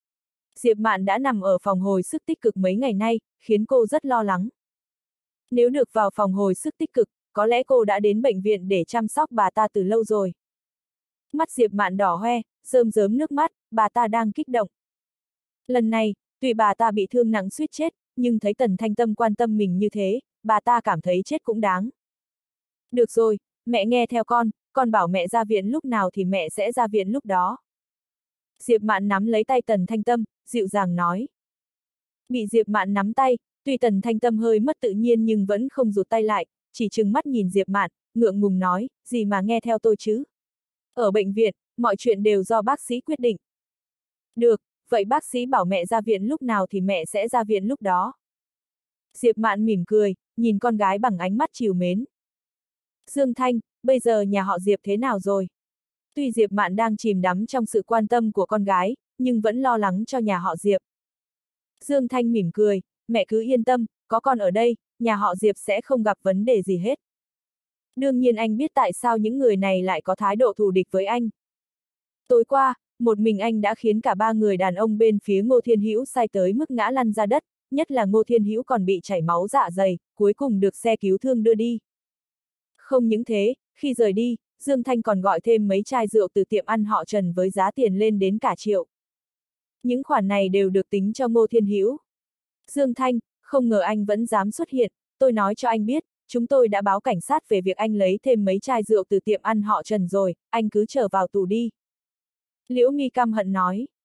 Diệp Mạn đã nằm ở phòng hồi sức tích cực mấy ngày nay, khiến cô rất lo lắng. Nếu được vào phòng hồi sức tích cực, có lẽ cô đã đến bệnh viện để chăm sóc bà ta từ lâu rồi. Mắt Diệp Mạn đỏ hoe, rơm rớm nước mắt, bà ta đang kích động. Lần này, tuy bà ta bị thương nặng suýt chết, nhưng thấy Tần Thanh Tâm quan tâm mình như thế, bà ta cảm thấy chết cũng đáng. Được rồi, mẹ nghe theo con bảo mẹ ra viện lúc nào thì mẹ sẽ ra viện lúc đó. Diệp Mạn nắm lấy tay Tần Thanh Tâm, dịu dàng nói. Bị Diệp Mạn nắm tay, tuy Tần Thanh Tâm hơi mất tự nhiên nhưng vẫn không rụt tay lại, chỉ trừng mắt nhìn Diệp Mạn, ngượng ngùng nói, gì mà nghe theo tôi chứ? Ở bệnh viện, mọi chuyện đều do bác sĩ quyết định. Được, vậy bác sĩ bảo mẹ ra viện lúc nào thì mẹ sẽ ra viện lúc đó. Diệp Mạn mỉm cười, nhìn con gái bằng ánh mắt trìu mến. Dương Thanh, bây giờ nhà họ Diệp thế nào rồi? Tuy Diệp Mạn đang chìm đắm trong sự quan tâm của con gái, nhưng vẫn lo lắng cho nhà họ Diệp. Dương Thanh mỉm cười, mẹ cứ yên tâm, có con ở đây, nhà họ Diệp sẽ không gặp vấn đề gì hết. Đương nhiên anh biết tại sao những người này lại có thái độ thù địch với anh. Tối qua, một mình anh đã khiến cả ba người đàn ông bên phía Ngô Thiên Hữu say tới mức ngã lăn ra đất, nhất là Ngô Thiên Hữu còn bị chảy máu dạ dày, cuối cùng được xe cứu thương đưa đi. Không những thế, khi rời đi, Dương Thanh còn gọi thêm mấy chai rượu từ tiệm ăn họ Trần với giá tiền lên đến cả triệu. Những khoản này đều được tính cho Ngô Thiên Hữu. Dương Thanh, không ngờ anh vẫn dám xuất hiện, tôi nói cho anh biết, chúng tôi đã báo cảnh sát về việc anh lấy thêm mấy chai rượu từ tiệm ăn họ Trần rồi, anh cứ trở vào tù đi. Liễu Mi căm hận nói.